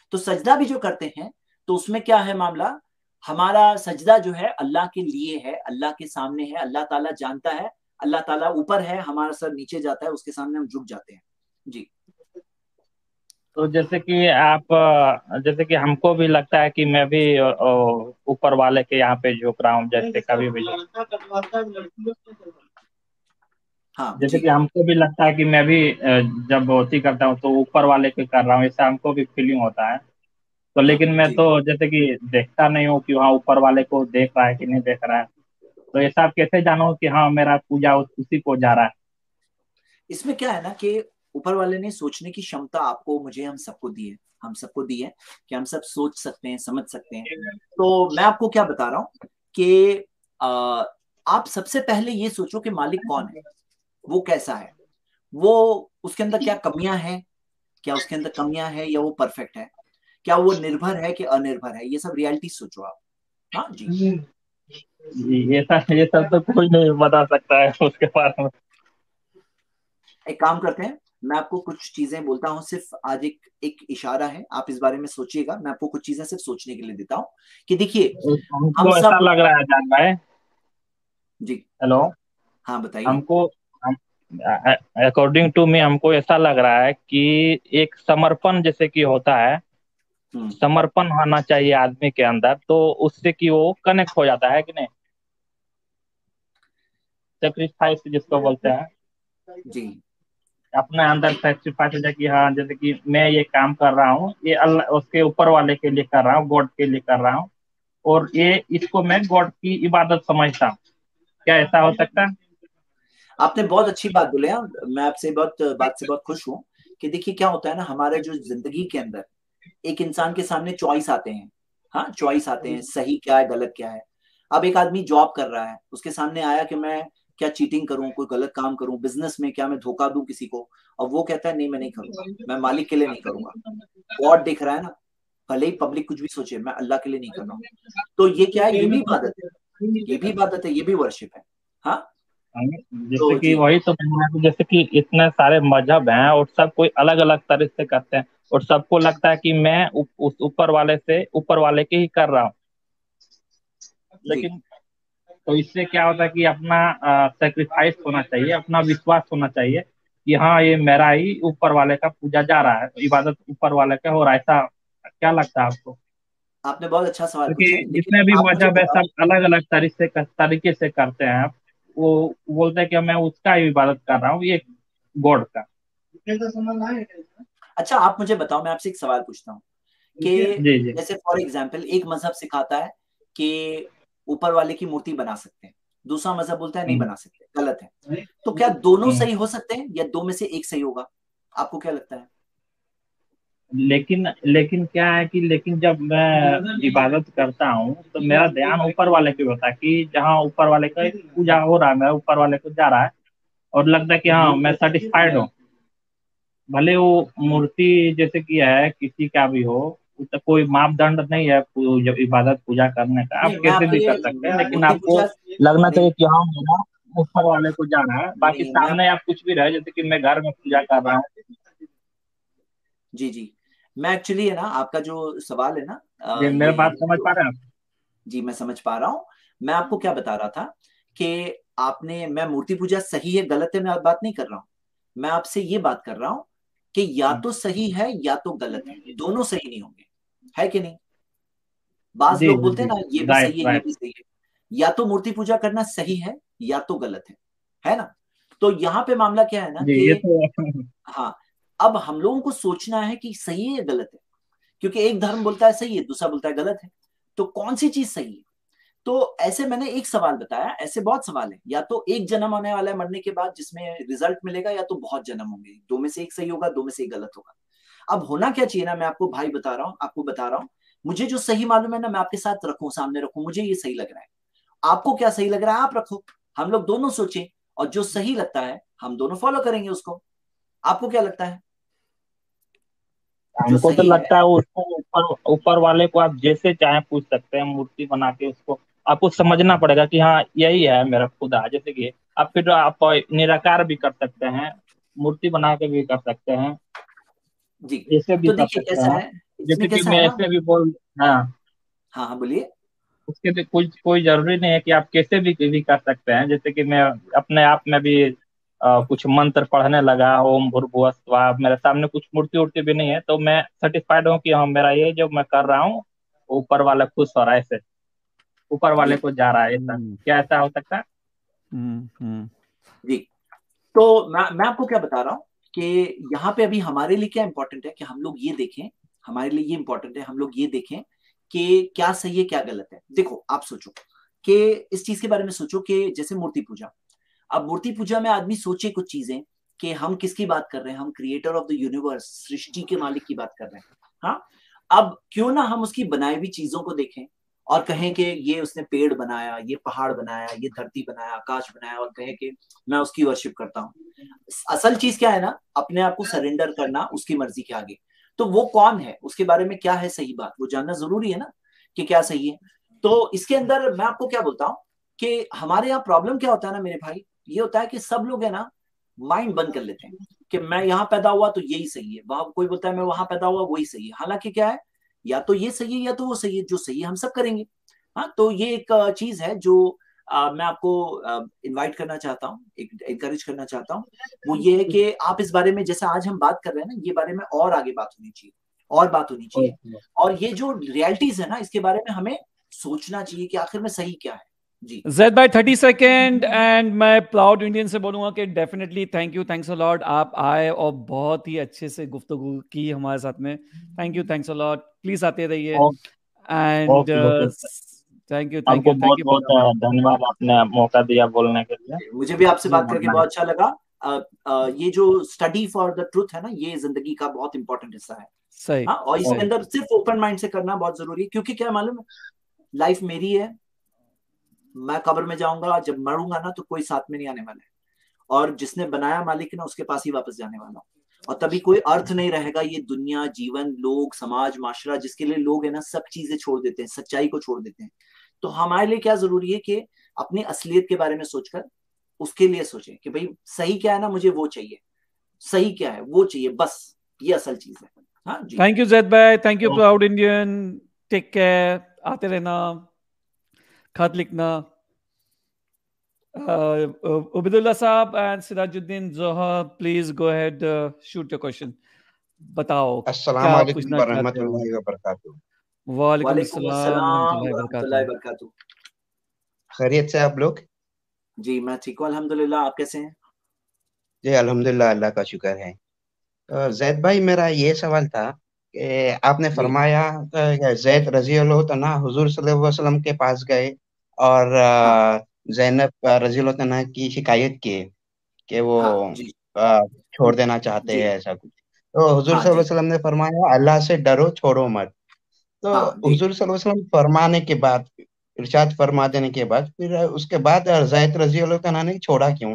तो सजदा भी जो करते हैं तो उसमें क्या है मामला, हमारा सजदा जो है अल्लाह के लिए है, अल्लाह के सामने है, अल्लाह ताला जानता है, अल्लाह ताला ऊपर है, हमारा सर नीचे जाता है, उसके सामने हम झुक जाते हैं। जी। तो जैसे कि आप जैसे कि हमको भी लगता है कि मैं भी ऊपर वाले के यहाँ पे झुक रहा हूँ, जैसे कभी भी हाँ, जैसे कि हमको भी लगता है कि मैं भी जब बहुत करता हूँ तो ऊपर वाले के कर रहा हूँ, ऐसा हमको भी फीलिंग होता है। तो लेकिन मैं तो जैसे कि देखता नहीं हूँ कि वहाँ ऊपर वाले को देख रहा है कि नहीं देख रहा है, तो ऐसा आप कैसे जानो कि हाँ मेरा पूजा उसी को जा रहा है? इसमें क्या है ना कि ऊपर वाले ने सोचने की क्षमता आपको, मुझे, हम सबको दी है, हम सबको दी है कि हम सब सोच सकते हैं, समझ सकते हैं। तो मैं आपको क्या बता रहा हूँ कि आप सबसे पहले ये सोचो कि मालिक कौन है, वो कैसा है, वो उसके अंदर क्या कमियां हैं, क्या उसके अंदर कमियां हैं या वो परफेक्ट है, क्या वो निर्भर है कि अनिर्भर है, ये सब रियलिटी सोचो आप। हाँ जी, ये सब तो कोई नहीं बता सकता है उसके बारे में। एक काम करते हैं, मैं आपको कुछ चीजें बोलता हूँ, सिर्फ आज एक इशारा है, आप इस बारे में सोचिएगा, मैं आपको कुछ चीजें सिर्फ सोचने के लिए देता हूँ कि देखिए हम ऐसा सब। लग रहा है जान भाई। जी हेलो। हाँ बताइए। हमको अकॉर्डिंग टू मी हमको ऐसा लग रहा है कि एक समर्पण जैसे कि होता है, समर्पण होना चाहिए आदमी के अंदर, तो उससे कि वो कनेक्ट हो जाता है कि नहीं, सेक्रीफाइस जिसको बोलते हैं। जी। अपने अंदर सेक्रीफाइस हो जाए कि हाँ जैसे कि मैं ये काम कर रहा हूँ, ये अल्लाह उसके ऊपर वाले के लिए कर रहा हूँ, गॉड के लिए कर रहा हूँ, और ये इसको मैं गॉड की इबादत समझता हूँ। क्या ऐसा हो सकता है? आपने बहुत अच्छी बात बोले हैं, मैं आपसे बात से बहुत खुश हूँ कि देखिए क्या होता है ना, हमारे जो जिंदगी के अंदर एक इंसान के सामने चॉइस आते हैं। हाँ, चॉइस आते हैं, सही क्या है गलत क्या है। अब एक आदमी जॉब कर रहा है, उसके सामने आया कि मैं क्या चीटिंग करूं, कोई गलत काम करूं, बिजनेस में क्या मैं धोखा दूं किसी को, और वो कहता है नहीं मैं नहीं करूंगा, मैं मालिक के लिए नहीं करूंगा, गॉड देख रहा है ना, भले ही पब्लिक कुछ भी सोचे, मैं अल्लाह के लिए नहीं कर रहा हूँ। तो ये क्या है, ये भी इबादत है, ये भी इबादत है, ये भी वर्शिप है। हाँ जैसे कि वही तो जैसे कि इतने सारे मजहब हैं और सब कोई अलग अलग तरह से करते हैं, और सबको लगता है कि मैं उस ऊपर वाले से ऊपर वाले के ही कर रहा हूँ। लेकिन तो इससे क्या होता है कि अपना सेक्रीफाइस होना चाहिए, अपना विश्वास होना चाहिए कि हाँ ये मेरा ही ऊपर वाले का पूजा जा रहा है, इबादत ऊपर वाले का हो रहा है। ऐसा क्या लगता है आपको? आपने बहुत अच्छा सवाल पूछा क्योंकि है, लेकिन जितने भी आप मुझे मजहब है बताओ। सब अलग अलग तरीके से करते हैं। वो बोलते हैं कि मैं उसका ही इबादत कर रहा हूँ, ये गॉड का। अच्छा आप मुझे बताओ, मैं आपसे एक सवाल पूछता हूँ कि जी जी। जैसे फॉर एग्जाम्पल एक मजहब सिखाता है कि ऊपर वाले की मूर्ति बना सकते हैं, दूसरा मजहब बोलता है नहीं बना सकते, गलत है। तो क्या दोनों सही हो सकते हैं या दो में से एक सही होगा, आपको क्या लगता है? लेकिन क्या है कि लेकिन जब मैं इबादत करता हूँ तो मेरा ध्यान ऊपर वाले पे होता है कि जहाँ ऊपर वाले का पूजा हो रहा है, मेरा ऊपर वाले को जा रहा है, और लगता है कि हाँ मैं सेटिस्फाइड हूँ। भले वो मूर्ति जैसे कि है किसी का भी हो, तो कोई मापदंड नहीं है इबादत पूजा करने का, आप नहीं मैं कैसे आपको भी ये कर सकते हैं, लेकिन मूर्ति आपको पूजा लगना नहीं चाहिए कि हाँ मेरा ऊपर वाले को जा रहा है। बाकी नहीं मैं सामने आप कुछ भी रहे, जैसे कि मैं घर में पूजा कर रहा हूँ। जी जी, मैं एक्चुअली है ना, आपका जो सवाल है ना, ये मेरा बात समझ पा रहे हैं आप? जी मैं समझ पा रहा हूँ। मैं आपको क्या बता रहा था कि आपने, मैं मूर्ति पूजा सही है गलत है मैं बात नहीं कर रहा हूँ, मैं आपसे ये बात कर रहा हूँ कि या तो सही है या तो गलत है, दोनों सही नहीं होंगे, है कि नहीं? बाज जी लोग जी बोलते हैं जी। ना ये भी राइट सही है ये राइट। भी सही है, या तो मूर्ति पूजा करना सही है या तो गलत है ना? तो यहाँ पे मामला क्या है ना जी ये कि तो हाँ, अब हम लोगों को सोचना है कि सही है या गलत है, क्योंकि एक धर्म बोलता है सही है, दूसरा बोलता है गलत है, तो कौन सी चीज सही है? तो ऐसे मैंने एक सवाल बताया, ऐसे बहुत सवाल है, या तो एक जन्म आने वाला है मरने के बाद जिसमें रिजल्ट मिलेगा, या तो बहुत जन्म होंगे, दो में से एक सही होगा, दो में से एक गलत होगा। अब होना क्या चाहिए ना, मैं आपको भाई बता रहा हूँ, आपको बता रहा हूँ, मुझे जो सही मालूम है ना, मैं आपके साथ रखूं, सामने रखूं, मुझे ये सही लग रहा है, आपको क्या सही लग रहा है आप रखो, हम लोग दोनों सोचें, और जो सही लगता है हम दोनों फॉलो करेंगे उसको। आपको क्या लगता है जो हमको तो सही है? लगता है उसको ऊपर ऊपर वाले को आप जैसे चाहे पूछ सकते हैं, मूर्ति बना के उसको आपको समझना पड़ेगा कि हाँ यही है मेरा खुदा। जैसे कि आप फिर आप निराकार भी कर सकते हैं, मूर्ति बना के भी कर सकते हैं, जी ऐसे भी तो कर देखिए सकते कैसा हैं। है, जैसे कि कैसा मैं है ना, ऐसे भी बोल, हाँ हाँ बोलिए। उसके लिए कोई जरूरी नहीं है कि आप कैसे भी कर सकते हैं। जैसे कि मैं अपने आप में भी कुछ मंत्र पढ़ने लगा, ओम भूर्भुवः स्वः, मेरे सामने कुछ मूर्ति उर्ति भी नहीं है, तो मैं सेटिस्फाइड हूँ कि हाँ मेरा ये जो मैं कर रहा हूँ ऊपर वाला खुश हो रहा है, ऐसे ऊपर वाले को जा रहा है, ऐसा क्या ऐसा हो सकता है? जी, तो मैं आपको क्या बता रहा हूँ कि यहाँ पे अभी हमारे लिए क्या इंपॉर्टेंट है कि हम लोग ये देखें, हमारे लिए ये इंपॉर्टेंट है हम लोग ये देखें कि क्या सही है क्या गलत है। देखो आप सोचो कि इस चीज के बारे में सोचो कि जैसे मूर्ति पूजा, अब मूर्ति पूजा में आदमी सोचे कुछ चीजें कि हम किसकी बात कर रहे हैं, हम क्रिएटर ऑफ द यूनिवर्स, सृष्टि के मालिक की बात कर रहे हैं। हाँ, अब क्यों ना हम उसकी बनाई हुई चीजों को देखें और कहें कि ये उसने पेड़ बनाया, ये पहाड़ बनाया, ये धरती बनाया, आकाश बनाया, और कहें कि मैं उसकी वर्शिप करता हूँ। असल चीज क्या है ना, अपने आप को सरेंडर करना उसकी मर्जी के आगे। तो वो कौन है, उसके बारे में क्या है सही बात, वो जानना जरूरी है ना कि क्या सही है। तो इसके अंदर मैं आपको क्या बोलता हूँ कि हमारे यहाँ प्रॉब्लम क्या होता है ना मेरे भाई, ये होता है कि सब लोग है ना माइंड बंद कर लेते हैं कि मैं यहाँ पैदा हुआ तो यही सही है, वहां कोई बोलता है मैं वहां पैदा हुआ वही सही है। हालांकि क्या है, या तो ये सही है या तो वो सही है, जो सही है हम सब करेंगे। हाँ, तो ये एक चीज है जो मैं आपको इनवाइट करना चाहता हूँ, encourage करना चाहता हूँ। वो ये है कि आप इस बारे में, जैसे आज हम बात कर रहे हैं ना, ये बारे में और आगे बात होनी चाहिए, और बात होनी चाहिए, और ये जो रियलिटीज है ना इसके बारे में हमें सोचना चाहिए कि आखिर में सही क्या है। जी ज़ैद भाई 30 सेकेंड, एंड मैं प्राउड इंडियन से बोलूंगा कि डेफिनेटली थैंक्स अ लॉट, आप आए और बहुत ही अच्छे से गुफ्तगू की हमारे साथ में। थैंक्स अ लॉट, प्लीज आते रहिए। एंड थैंक यू आपको बहुत बहुत धन्यवाद, आपने मौका दिया बोलने के लिए। मुझे भी आपसे बात करके बहुत अच्छा लगा। ये जो स्टडी फॉर द ट्रूथ है ना, ये जिंदगी का बहुत इंपॉर्टेंट हिस्सा है। सही। हाँ, और इसके अंदर सिर्फ ओपन माइंड से करना बहुत जरूरी है, क्योंकि क्या मालूम है, लाइफ मेरी है, मैं कब्र में जाऊंगा, जब मरूंगा ना तो कोई साथ में नहीं आने वाला है, और जिसने बनाया मालिक ना उसके पास ही वापस जाने वाला हूं। और तभी कोई अर्थ नहीं रहेगा ये दुनिया, जीवन, लोग, समाज, माशरा, जिसके लिए लोग है ना सब चीजें छोड़ देते हैं, सच्चाई को छोड़ देते हैं। तो हमारे लिए क्या जरूरी है कि अपनी असलियत के बारे में सोचकर उसके लिए सोचें कि भाई सही क्या है ना, मुझे वो चाहिए, सही क्या है वो चाहिए, बस ये असल चीज है। हाँ जी, थैंक यू ज़ैद भाई, thank you proud Indian, take care, आते रहना, खत लिखना। उबैदुल्लाह साहब and Sirajuddin Johar, please go ahead, shoot your question. बताओ अस्सलाम वालेकुम वरहमतुल्लाहि व बरकातुहू। वालेकुम अस्सलाम वरहमतुल्लाहि वबरकातुहू। खैरियत से आप लोग? जी मैं ठीक हूँ अल्हम्दुलिल्लाह, आप कैसे हैं? जी अल्हम्दुलिल्लाह, अल्लाह का शुक्र है। जैद भाई, मेरा ये सवाल था कि आपने फरमाया जैद रजी अल्लाह तआला हुजूर सल्लल्लाहु अलैहि वसल्लम के पास गए और ज़ैनब रजी अल्लाह तआला की शिकायत की कि वो छोड़ देना चाहते हैं, ऐसा कुछ। तो हुजूर सल्लल्लाहु अलैहि वसल्लम ने फरमाया अल्लाह से डरो, छोड़ो मत। तो हुजूर सल्लल्लाहु अलैहि वसल्लम फरमाने के बाद, इरशाद फरमा देने के बाद, फिर उसके बाद ज़ैद रजी अल्लाह तआला ने छोड़ा क्यों,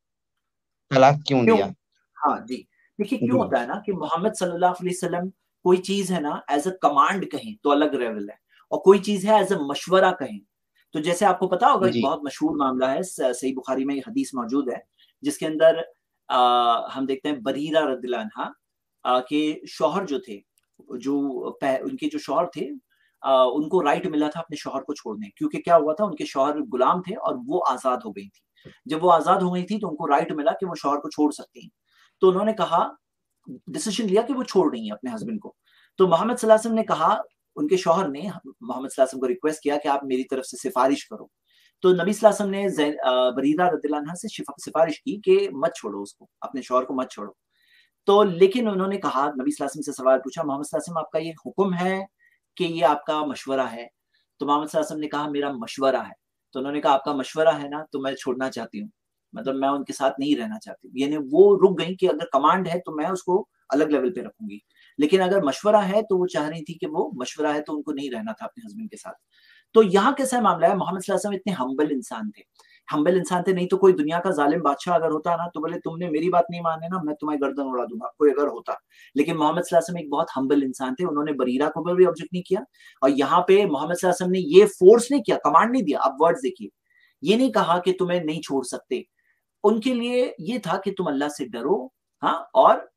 तलाक क्यों दिया? हाँ जी, देखिए क्यों होता है ना कि मोहम्मद सल्लल्लाहु अलैहि वसल्लम कोई चीज है ना एज अ कमांड कहें तो अलग लेवल है, और कोई चीज है एज अ मशवरा कहें। तो जैसे आपको पता होगा एक बहुत मशहूर मामला है, सही बुखारी में हदीस मौजूद है, जिसके अंदर हम देखते हैं बरीरा रदियल्लाहु अन्हा के शौहर जो थे, जो उनके जो शौहर थे, उनको राइट मिला था अपने शौहर को छोड़ने, क्योंकि क्या हुआ था, उनके शौहर गुलाम थे और वो आजाद हो गई थी। जब वो आजाद हो गई थी तो उनको राइट मिला कि वो शौहर को छोड़ सकती हैं। तो उन्होंने कहा, डिसीजन लिया कि वो छोड़ रही हैं अपने हस्बैंड को। तो मोहम्मद सल्लल्लाहु अलैहि वसल्लम ने कहा, उनके शौहर ने मोहम्मद सल्लल्लाहु अलैहि वसल्लम को रिक्वेस्ट किया कि आप मेरी तरफ से सिफारिश करो। तो नबी सल्लल्लाहु अलैहि वसल्लम ने बरीरा रदियल्लाहु अन्हा से सिफारिश की कि मत छोड़ो उसको, अपने शौहर को मत छोड़ो। तो लेकिन उन्होंने कहा, नबी सल्लल्लाहु अलैहि वसल्लम से सवाल पूछा, मोहम्मद सल्लल्लाहु अलैहि वसल्लम आपका ये हुक्म है कि ये आपका मशवरा है? तो मोहम्मद सल्लल्लाहु अलैहि वसल्लम ने कहा मेरा मशवरा है। तो उन्होंने कहा आपका मशवरा है ना, तो मैं छोड़ना चाहती हूँ, मतलब मैं उनके साथ नहीं रहना चाहती हूँ। यानी वो रुक गई कि अगर कमांड है तो मैं उसको अलग लेवल पे रखूंगी, लेकिन अगर मशवरा है तो वो चाह रही थी कि वो मशवरा है तो उनको नहीं रहना था अपने हस्बैंड के साथ। तो यहाँ कैसा मामला है, मोहम्मद सल्लल्लाहु अलैहि वसल्लम इतने हम्बल इंसान थे, नहीं तो कोई दुनिया का जालिम बादशाह अगर होता ना तो बोले तुमने मेरी बात नहीं माने ना, मैं तुम्हारी गर्दन उड़ा दूंगा, कोई अगर होता। लेकिन मोहम्मद सल्लल्लाहु अलैहि वसल्लम एक बहुत हम्बल इंसान थे, उन्होंने बरीरा को भी ऑब्जेक्ट नहीं किया, और यहाँ पे मोहम्मद सल्लल्लाहु अलैहि वसल्लम ने ये फोर्स नहीं किया, कमांड नहीं दिया। आप वर्ड्स देखिए, ये नहीं कहा कि तुम्हें नहीं छोड़ सकते, उनके लिए ये था कि तुम अल्लाह से डरो, हाँ, और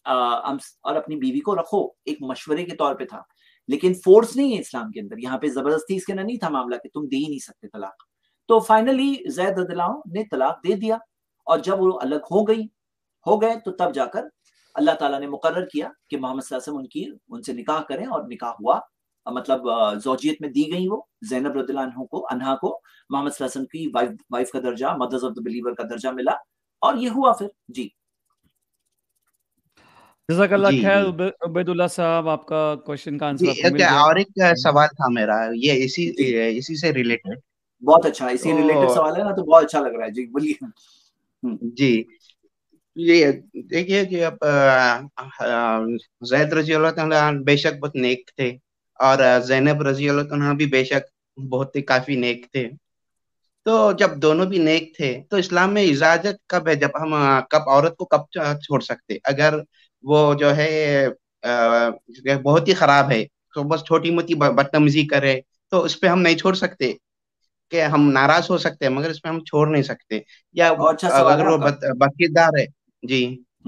और अपनी बीवी को रखो, एक मशवरे के तौर पे था, लेकिन फोर्स नहीं है इस्लाम के अंदर। यहाँ पे जबरदस्ती इसके अंदर नहीं था मामला कि तुम दे ही नहीं सकते तलाक। तो फाइनली ज़ैद रज़ियल्लाहु ने तलाक दे दिया, और जब वो अलग हो गए तो तब जाकर अल्लाह ताला ने मुकर्रर किया कि मोहम्मद सल्लल्लाहु अलैहि वसल्लम उनसे निकाह करें, और निकाह हुआ, मतलब ज़ौजियत में दी गई वो ज़ैनब रज़ियल्लाहु अन्हा को मोहम्मद सल्लल्लाहु अलैहि वसल्लम की वाइफ का दर्जा, मदर्स ऑफ द बिलीवर का दर्जा मिला, और ये हुआ फिर। जी जज़ाकल्लाह खैर। उबैदुल्लाह साहब, आपका क्वेश्चन का आंसर आपको मिल गया। और एक सवाल था मेरा, ये इसी से रिलेटेड। बहुत अच्छा, इसी रिलेटेड सवाल है ना, तो बहुत अच्छा लग रहा है। जी बोलिए। जी, ये देखिए कि अब ज़ैद रज़ियल्लाहु अन्हा बेशक बहुत नेक थे, और ज़ैनब रज़ियल्लाहु अन्हा भी बेशक बहुत ही काफी नेक थे। तो जब दोनों भी नेक थे, तो इस्लाम में इजाजत कब है, जब हम कब औरत को कब छोड़ सकते? अगर वो जो है बहुत ही खराब है, तो बस छोटी मोटी बदतमीजी करे, तो उस पे हम नहीं छोड़ सकते, कि हम नाराज हो सकते हैं, मगर इसमें हम छोड़ नहीं सकते। या अगर वो बदकिरदार है जी,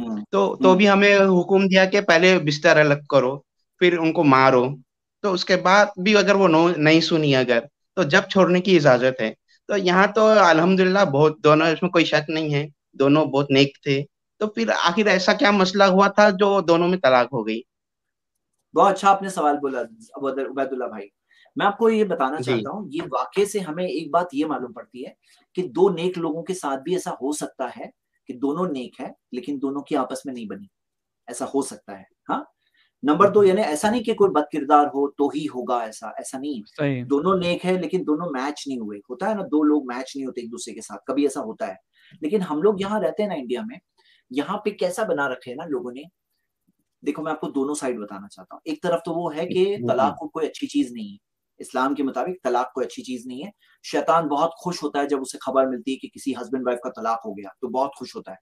तो भी हमें हुक्म दिया कि पहले बिस्तर अलग करो, फिर उनको मारो। तो उसके बाद भी अगर वो नहीं सुनी, अगर तो जब छोड़ने की इजाजत है। तो यहाँ तो अल्हम्दुलिल्लाह बहुत, दोनों, इसमें कोई शक नहीं है, दोनों बहुत नेक थे। तो फिर आखिर ऐसा क्या मसला हुआ था जो दोनों में तलाक हो गई? बहुत अच्छा आपने सवाल बोला उबैदुल्लाह भाई। मैं आपको ये बताना चाहता हूँ, ये वाकये से हमें एक बात ये मालूम पड़ती है कि दो नेक लोगों के साथ भी ऐसा हो सकता है कि दोनों नेक है लेकिन दोनों की आपस में नहीं बनी, ऐसा हो सकता है। हाँ, नंबर 2, यानी ऐसा नहीं कि कोई बदकिरदार हो तो ही होगा, ऐसा नहीं है। दोनों नेक है लेकिन दोनों मैच नहीं हुए। होता है ना, दो लोग मैच नहीं होते एक दूसरे के साथ, कभी ऐसा होता है। लेकिन हम लोग यहाँ रहते हैं ना इंडिया में, यहाँ पे कैसा बना रखे है ना लोगों ने। देखो, मैं आपको दोनों साइड बताना चाहता हूँ। एक तरफ तो वो है कि तलाक कोई अच्छी चीज नहीं है, इस्लाम के मुताबिक तलाक कोई अच्छी चीज नहीं है। शैतान बहुत खुश होता है जब उसे खबर मिलती है कि किसी हस्बैंड वाइफ का तलाक हो गया, तो बहुत खुश होता है।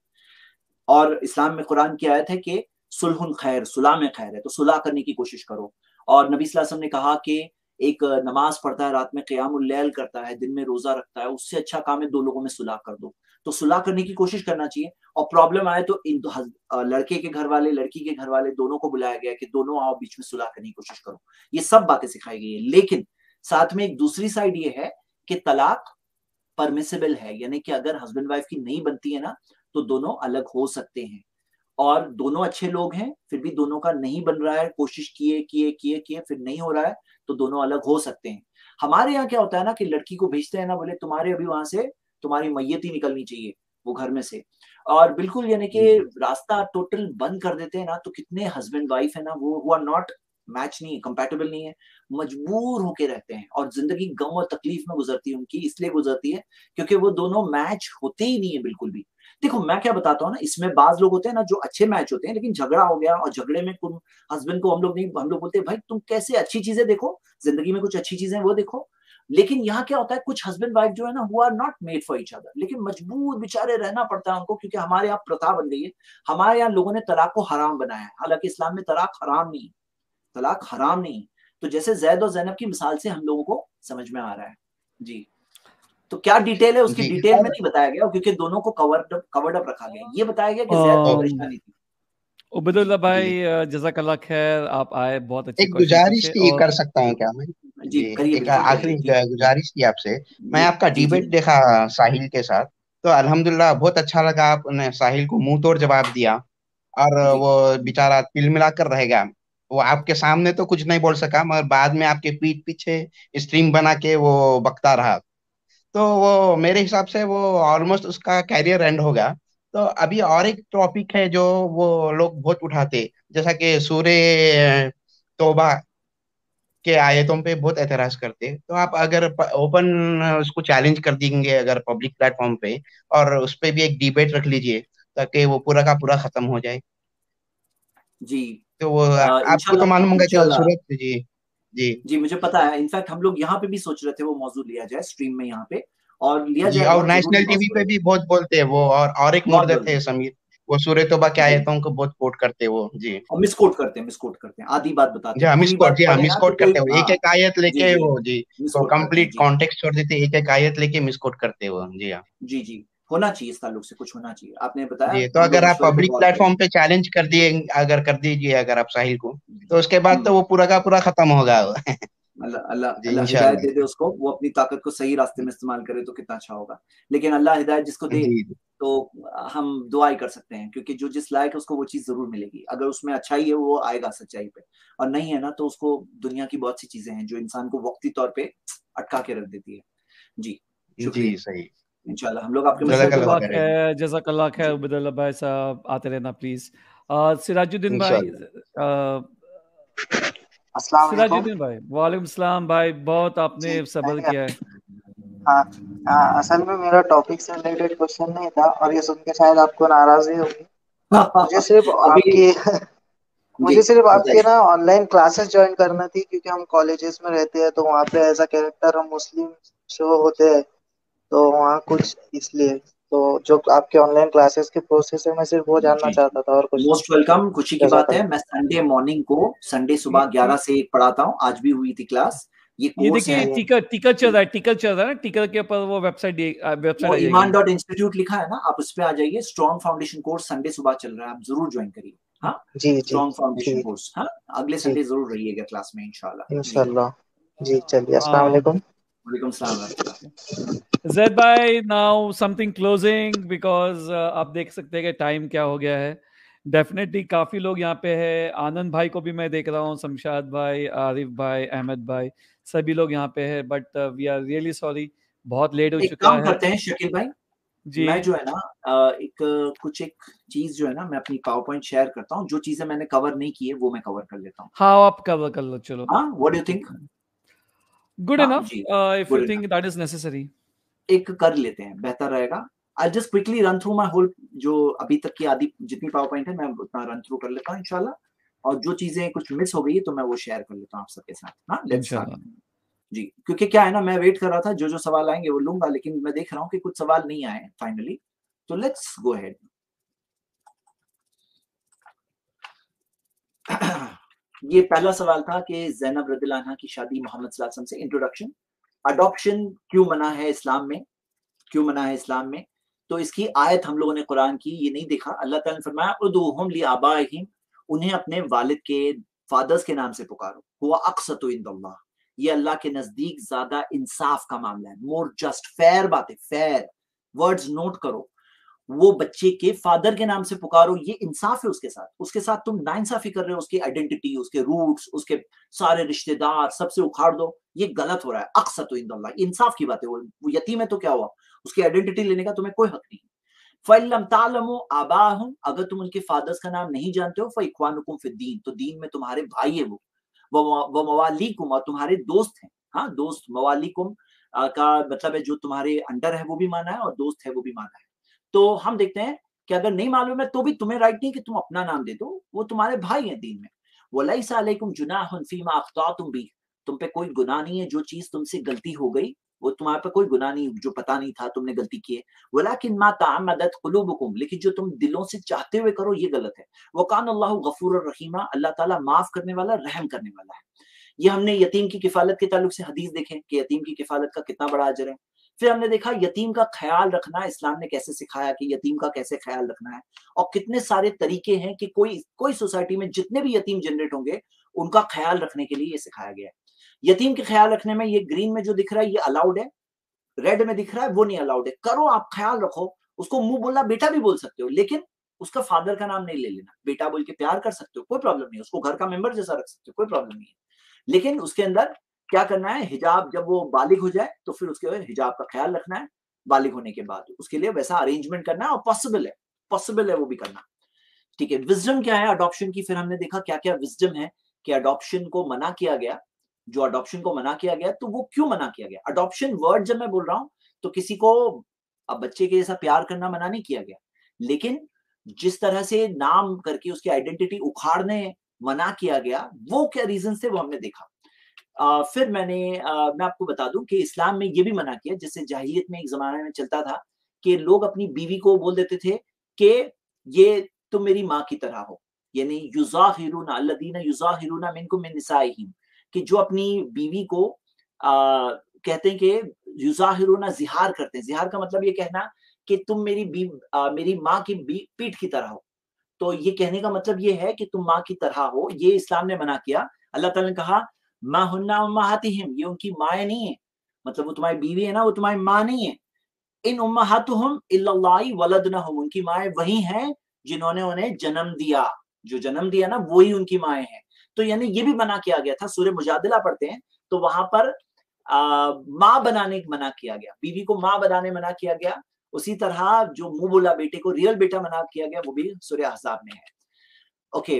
और इस्लाम में कुरान की आयत है कि सुलहुन खैर, सुलह में खैर है, तो सुलह करने की कोशिश करो। और नबी सल्लल्लाहु अलैहि वसल्लम ने कहा कि एक नमाज पढ़ता है, रात में क़ियामुल लैल करता है, दिन में रोजा रखता है, उससे अच्छा काम है दो लोगों में सुलह कर दो। तो सुलह करने की कोशिश करना चाहिए। और प्रॉब्लम आए तो इन लड़के के घर वाले, लड़की के घर वाले, दोनों को बुलाया गया कि दोनों आओ, बीच में सुलह करने की कोशिश करो। ये सब बातें सिखाई गई है। लेकिन साथ में एक दूसरी साइड ये है कि तलाक परमिसिबल है, यानी कि अगर हस्बैंड वाइफ की नहीं बनती है ना, तो दोनों अलग हो सकते हैं। और दोनों अच्छे लोग हैं, फिर भी दोनों का नहीं बन रहा है, कोशिश किए फिर नहीं हो रहा है, तो दोनों अलग हो सकते हैं। हमारे यहाँ क्या होता है ना कि लड़की को भेजते हैं ना, बोले तुम्हारे अभी वहां से तुम्हारी मैयत ही निकलनी चाहिए वो घर में से, और बिल्कुल यानी कि रास्ता टोटल बंद कर देते हैं ना। तो कितने हस्बैंड वाइफ है ना, वो आर नॉट मैच नहीं है, कंपैटिबल नहीं है, मजबूर होके रहते हैं, और जिंदगी गम और तकलीफ में गुजरती है उनकी। इसलिए गुजरती है क्योंकि वो दोनों मैच होते ही नहीं है बिल्कुल भी। देखो, मैं क्या बताता हूँ ना, इसमें बाज लोग होते हैं ना जो अच्छे मैच होते हैं, लेकिन झगड़ा हो गया और झगड़े में हस्बैंड को हम लोग बोलते हैं भाई तुम कैसे, अच्छी चीजें देखो, जिंदगी में कुछ अच्छी चीजें वो देखो। लेकिन यहाँ क्या होता है, कुछ हस्बैंड वाइफ जो है ना, वो are not made for each other, लेकिन मजबूर बेचारे रहना पड़ता है उनको, क्योंकि हमारे यहाँ प्रथा बन गई है। हमारे यहाँ लोगों ने तलाक को हराम बनाया है, हालांकि इस्लाम में तलाक हराम नहीं, तलाक हराम नहीं। तो जैसे जैद और ज़ैनब की मिसाल से हम लोगों को समझ में आ रहा है। जी, तो क्या डिटेल है उसकी, डिटेल में नहीं बताया गया, क्योंकि दोनों को कवर्ड अप रखा गया। ये बताया गया कि ज़ैद को परेशानी थी। उबैदुल्लाह भाई, जज़ाकल्लाह खैर, आप आए, बहुत अच्छी एक गुजारिश कर सकता हूँ क्या मैं? जी, एक आखिरी गुजारिश थी आपसे। मैं आपका डिबेट देखा साहिल के साथ, तो अल्हम्दुलिल्लाह बहुत अच्छा लगा। आपने साहिल को मुंह तोड़ जवाब दिया, और वो बेचारा तिल मिलाकर रहेगा। वो आपके सामने तो कुछ नहीं बोल सका, मगर बाद में आपके पीठ पीछे स्ट्रीम बना के वो बकता रहा। तो वो मेरे हिसाब से वो ऑलमोस्ट उसका कैरियर एंड होगा। तो अभी और एक टॉपिक है जो वो लोग बहुत उठाते, जैसा कि सूरे तौबा के आयतों पे बहुत एतराज करते। तो आप अगर ओपन उसको चैलेंज कर देंगे अगर पब्लिक प्लेटफॉर्म पे, और उस पे भी एक डिबेट रख लीजिए, ताकि वो पूरा का पूरा खत्म हो जाए। जी, तो वो आपको तो मालूम होगा कि सूरत। जी जी जी, मुझे पता है। इनफैक्ट हम लोग यहाँ पे भी सोच रहे थे वो मौजूद लिया जाए स्ट्रीम में यहाँ पे, और लिया जी, जाए। और नेशनल टीवी पे भी बहुत बोलते हैं वो, और एक मुर्दे थे समीर, वो सूरे तौबा के आयतों को बहुत कोट करते हैं वो। जी, और मिसकोट करते हैं, आधी बात बताते हैं, मिसकोट करते हैं, एक एक आयत लेके वो। जी, तो मिसकोट कंप्लीट कॉन्टेक्स्ट छोड़ देते, एक एक आयत लेके मिसकोट करते हैं वो। जी हाँ, जी। होना चाहिए, इस ताल्लुक से कुछ होना चाहिए। आपने बताया जी, तो अगर आप पब्लिक प्लेटफॉर्म पे चैलेंज कर दीजिए अगर आप साहिल को, तो उसके बाद तो वो पूरा का पूरा खत्म होगा। अल्लाह हिदायत दे दे उसको, वो अपनी ताकत को सही रास्ते में इस्तेमाल करे तो कितना अच्छा होगा। लेकिन अल्लाह हिदायत जिसको दे तो हम दुआ ही कर सकते हैं, क्योंकि जो जिस लायक है उसको वो चीज जरूर मिलेगी। अगर उसमें अच्छाई है वो आएगा सच्चाई पे, और नहीं है ना तो उसको दुनिया की बहुत सी चीजें हैं जो इंसान को वक्ती तौर पे अटका के रख देती है। जी शुक्रिया। जी सही, इंशाल्लाह हम लोग आपके जज़ाकल्लाह खैर। उबैदुल्लाह भाई साहब आते रहना प्लीज। सिराजुद्दीन भाई, सिराजुद्दीन भाई, वालेकुम सलाम भाई, बहुत आपने सब्र किया है। हाँ, असल में मेरा टॉपिक से रिलेटेड क्वेश्चन नहीं था, और ये सुन के शायद आपको नाराजगी होगी। मुझे सिर्फ आपके ना ऑनलाइन क्लासेस ज्वाइन करना थी, क्योंकि हम कॉलेजेस में रहते हैं तो वहाँ पे एज अ कैरेक्टर हम मुस्लिम शो होते हैं, तो वहाँ कुछ इसलिए तो जो आपके ऑनलाइन क्लासेस के प्रोसेस है मैं सिर्फ वो जानना चाहता था, और कुछ। मोस्ट वेलकम, खुशी की बात है। मैं संडे मॉर्निंग को, संडे सुबह 11 से 1 पढ़ाता हूँ, आज भी हुई थी क्लास। ये देखिए टिकर चल रहा है ना, टिकर के ऊपर वो वेबसाइट iman.institute लिखा है ना, आप उस पे आ जाइए। स्ट्रॉन्ग फाउंडेशन कोर्स संडे सुबह चल रहा है, आप जरूर ज्वाइन करिए। हाँ स्ट्रॉन्ग फाउंडेशन कोर्स, हाँ अगले संडे जरूर रहिएगा क्लास में इंशाल्लाह। जी चलिए, अस्सलाम वालेकुम। वालेकुम सलाम। ज़ैद भाई, नाउ समथिंग क्लोजिंग, बिकॉज आप देख सकते हैं कि टाइम क्या हो गया है। डेफिनेटली काफ़ी लोग यहाँ पे है, आनंद भाई को भी मैं देख रहा हूँ, शमशाद भाई, आरिफ भाई, अहमद भाई, सभी लोग यहाँ पे है, but we are really sorry, बहुत लेट हो चुका है। करते हैं शकील भाई जी, मैं जो है ना एक चीज जो है ना, मैं अपनी पावर पॉइंट शेयर करता हूँ। जो चीजें मैंने कवर नहीं की है वो मैं कवर कर लेता हूँ। हाँ आप कवर कर लो, चलो। हाँ, what do you think? Good enough if you think that is necessary. एक कर लेते हैं, बेहतर रहेगा। I just quickly run through my whole, जो अभी तक की आदि जितनी पावर पॉइंट है मैं उतना रन थ्रू कर लेता हूँ इंशाल्लाह, और जो चीजें कुछ मिस हो गई है तो मैं वो शेयर कर लेता हूँ आप सबके साथ। हाँ लेट्स स्टार्ट जी, क्योंकि क्या है ना, मैं वेट कर रहा था जो सवाल आएंगे वो लूंगा, लेकिन मैं देख रहा हूँ कि कुछ सवाल नहीं आए फाइनली, तो लेट्स गो अहेड। ये पहला सवाल था कि ज़ैनब रज़ियल्लाहु अन्हा की शादी मोहम्मद सल्लल्लाहु अलैहि वसल्लम से। इंट्रोडक्शन, अडॉप्शन क्यों मना है इस्लाम में, क्यों मना है इस्लाम में? तो इसकी आयत हम लोगों ने कुरान की ये नहीं देखा। अल्लाह ताला ने फरमाया उदूहुम लिआबाइहिम, उन्हें अपने वालिद के, फादर्स के नाम से पुकारो। हुआ अक़सतु इंदल्लाह, ये अल्लाह के नजदीक ज्यादा इंसाफ का मामला है, मोर जस्ट, फेयर बात है, फेयर वर्ड्स नोट करो। वो बच्चे के फादर के नाम से पुकारो, ये इंसाफ है उसके साथ तुम नाइंसाफी कर रहे हो। उसकी आइडेंटिटी, उसके रूट्स, उसके सारे रिश्तेदार सबसे उखाड़ दो, ये गलत हो रहा है। अक़सतु इंदल्लाह, इंसाफ की बात है। वो यतीम है तो क्या हुआ, उसकी आइडेंटिटी लेने का तुम्हें कोई हक नहीं। फ़इल्लम तालमू आबाहुम, अगर तुम उनके फादर्स का नाम नहीं जानते हो, फ़इख्वानुकुम फ़िद्दीन, तो दीन में तुम्हारे भाई है वो मवालीकुम, और तुम्हारे दोस्त हैं। हाँ दोस्त, मवालीकुम का मतलब है जो तुम्हारे अंडर है वो भी माना है, और दोस्त है वो भी माना है। तो हम देखते हैं कि अगर नहीं मालूम है तो भी तुम्हें राइट नहीं कि तुम अपना नाम दे दो, वो तुम्हारे भाई हैं दीन में। वलैसा अलैकुम जुनाहुन फीमा अख्तातुम बिही, तुम पे कोई गुनाह नहीं है जो चीज तुमसे गलती हो गई, वो तुम्हारे पे कोई गुनाह नहीं जो पता नहीं था तुमने गलती की है। वलाकिन मा तअम्मदत कुलूबुकुम, लेकिन जो तुम दिलों से चाहते हुए करो ये गलत है। वकान अल्लाहु गफूरुर रहीमा, अल्लाह ताला माफ करने वाला, रहम करने वाला है। ये हमने यतीम की किफालत के ताल्लुक से हदीस देखे कि यतीम की किफालत का कितना बड़ा अजर है। फिर हमने देखा यतीम का ख्याल रखना इस्लाम ने कैसे सिखाया कि यतीम का कैसे ख्याल रखना है, और कितने सारे तरीके हैं कि कोई सोसाइटी में जितने भी यतीम जनरेट होंगे उनका ख्याल रखने के लिए ये सिखाया गया है। यतीम के ख्याल रखने में ये ग्रीन में जो दिख रहा है ये अलाउड है, रेड में दिख रहा है वो नहीं अलाउड है। करो आप, ख्याल रखो, उसको मुंह बोला बेटा भी बोल सकते हो, लेकिन उसका फादर का नाम नहीं ले लेना। बेटा बोल के प्यार कर सकते हो, कोई प्रॉब्लम नहीं, उसको घर का मेंबर जैसा रख सकते हो, कोई प्रॉब्लम नहीं है। लेकिन उसके अंदर क्या करना है, हिजाब, जब वो बालिग हो जाए तो फिर उसके हिजाब का ख्याल रखना है। बालिग होने के बाद उसके लिए वैसा अरेंजमेंट करना है, और पॉसिबल है वो भी करना। ठीक है, विजडम क्या है अडॉप्शन की? फिर हमने देखा क्या क्या विजडम है कि अडॉप्शन को मना किया गया। जो अडॉप्शन को मना किया गया तो वो क्यों मना किया गया? अडॉप्शन वर्ड जब मैं बोल रहा हूं तो किसी को अब बच्चे के जैसा प्यार करना मना नहीं किया गया, लेकिन जिस तरह से नाम करके उसकी आइडेंटिटी उखाड़ने मना किया गया, वो क्या रीजन थे वो हमने देखा। फिर मैं आपको बता दूं कि इस्लाम में ये भी मना किया, जैसे जाहिलियत में एक जमाने में चलता था कि लोग अपनी बीवी को बोल देते थे कि ये तुम मेरी माँ की तरह हो, यानी युज़ाहिरुना अल्लज़ीना युज़ाहिरुना मिनकुम मिन निसाइहिम, कि जो अपनी बीवी को कहते हैं कि युज़ाहिरुना, जिहार करते हैं। जिहार का मतलब ये कहना कि तुम मेरी माँ की पीठ की तरह हो। तो ये कहने का मतलब ये है कि तुम माँ की तरह हो, ये इस्लाम ने मना किया। अल्लाह ताला ने कहा मा हुन्ना उम्महातिहिम, ये उनकी माएँ नहीं है, मतलब वो तुम्हारी बीवी है ना, वो तुम्हारी माँ नहीं है। इन उम्महातुहुम इल्लल्लाहि वलदनहुम, उनकी माएँ वही हैं जिन्होंने उन्हें जन्म दिया, जो जन्म दिया ना वही उनकी माएँ हैं। तो यानी ये भी मना किया गया था। सूरह मुजादिला पढ़ते हैं तो वहां पर माँ बनाने मना किया गया, बीवी को माँ बनाने मना किया गया। उसी तरह जो मुंह बोला बेटे को रियल बेटा मना किया गया, वो भी सूरह अहज़ाब में है। ओके,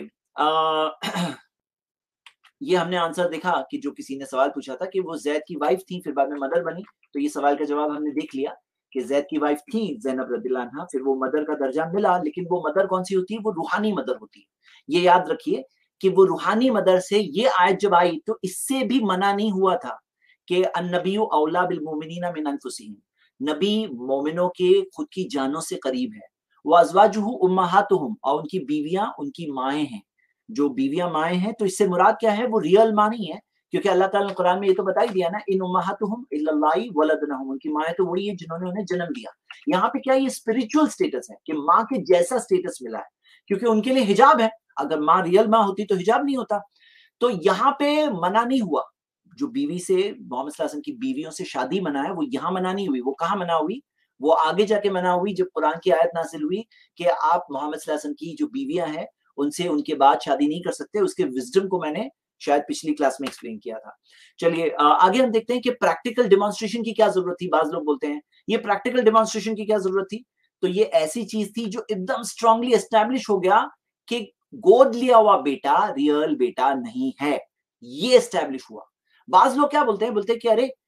ये हमने आंसर देखा कि जो किसी ने सवाल पूछा था कि वो जैद की वाइफ थी, फिर बाद में मदर बनी, तो ये सवाल का जवाब हमने देख लिया कि जैद की वाइफ थी ज़ैनब रज़ियल्लाहु अन्हा, फिर वो मदर का दर्जा मिला, लेकिन वो मदर कौन सी होती है? वो रूहानी मदर होती है। ये याद रखिए कि वो रूहानी मदर से ये आयत जब आई तो इससे भी मना नहीं हुआ था कि अन्नबिय्यु औला बिल मुमिनीना मिन अनफुसिहिम, नबी मोमिनों के खुद की जानों से करीब है। व अज़वाजुहु उम्महातुहुम, और उनकी बीवियां उनकी माएँ हैं। जो बीवियां माएँ हैं तो इससे मुराद क्या है? वो रियल माँ नहीं है, क्योंकि अल्लाह ताला ने कुरान में ये तो बता ही दिया ना, इन उम्महातुहुम इल्लल्लाहि वलदनहुम, उनकी माएँ तो वही है जिन्होंने उन्हें जन्म दिया। यहाँ पे क्या ये स्पिरिचुअल स्टेटस है कि माँ के जैसा स्टेटस मिला है, क्योंकि उनके लिए हिजाब है। अगर माँ रियल माँ होती तो हिजाब नहीं होता। तो यहाँ पे मना नहीं हुआ, जो बीवी से मोहम्मद सल्लल्लाहु अलैहि वसल्लम की बीवियों से शादी मना है वो यहाँ मना नहीं हुई। वो कहाँ मना हुई? वो आगे जाके मना हुई जब कुरान की आयत नाजिल हुई कि आप मोहम्मद सल्लल्लाहु अलैहि वसल्लम की जो बीवियां हैं उनसे उनके बाद शादी नहीं कर सकते। उसके विजडम को मैंने शायद पिछली क्लास में एक्सप्लेन किया था। चलिए आगे हम देखते हैं कि प्रैक्टिकल डेमोन्स्ट्रेशन की क्या जरूरत थी। बाज लोग बोलते हैं ये प्रैक्टिकल डेमोन्स्ट्रेशन की क्या जरूरत थी, तो ये ऐसी चीज थी जो एकदम स्ट्रांगली एस्टैब्लिश हो गया कि गोद लिया हुआ बेटा रियल बेटा नहीं है, ये एस्टैब्लिश हुआ। बाज लोग क्या बोलते हैं? बोलते हैं कि अरे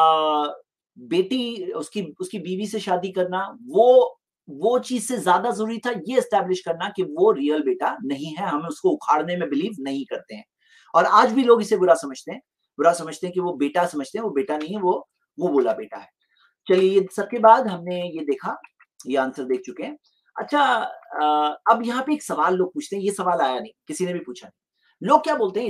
बेटी उसकी बीवी से शादी करना वो चीज से ज्यादा जरूरी था ये एस्टैब्लिश करना कि वो रियल बेटा नहीं है, हम उसको उखाड़ने में बिलीव नहीं करते हैं। और आज भी लोग इसे बुरा समझते हैं कि वो बेटा समझते हैं, वो बेटा नहीं है, वो मुंह बोला बेटा है। चलिए ये सबके बाद हमने ये देखा, ये आंसर देख चुके हैं। अच्छा, अब यहाँ पे एक सवाल लोग पूछते हैं, ये सवाल आया नहीं, किसी ने भी पूछा नहीं। लोग क्या बोलते हैं,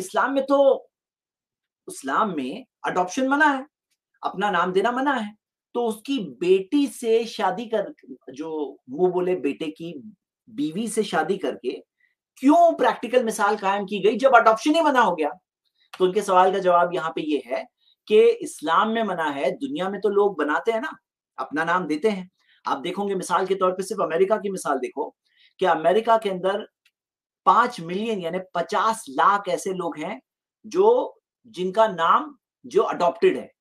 इस्लाम में अडॉप्शन मना है, अपना नाम देना मना है, तो उसकी बेटी से शादी कर, जो मुंह बोले बेटे की बीवी से शादी करके क्यों प्रैक्टिकल मिसाल कायम की गई जब अडॉप्शन ही मना हो गया? तो उनके सवाल का जवाब यहाँ पे ये है कि इस्लाम में मना है, दुनिया में तो लोग बनाते हैं ना, अपना नाम देते हैं। आप देखोगे मिसाल के तौर पे सिर्फ अमेरिका की मिसाल देखो कि अमेरिका के अंदर 5 मिलियन यानी 50 लाख ऐसे लोग हैं जिनका नाम जो अडॉप्टेड है।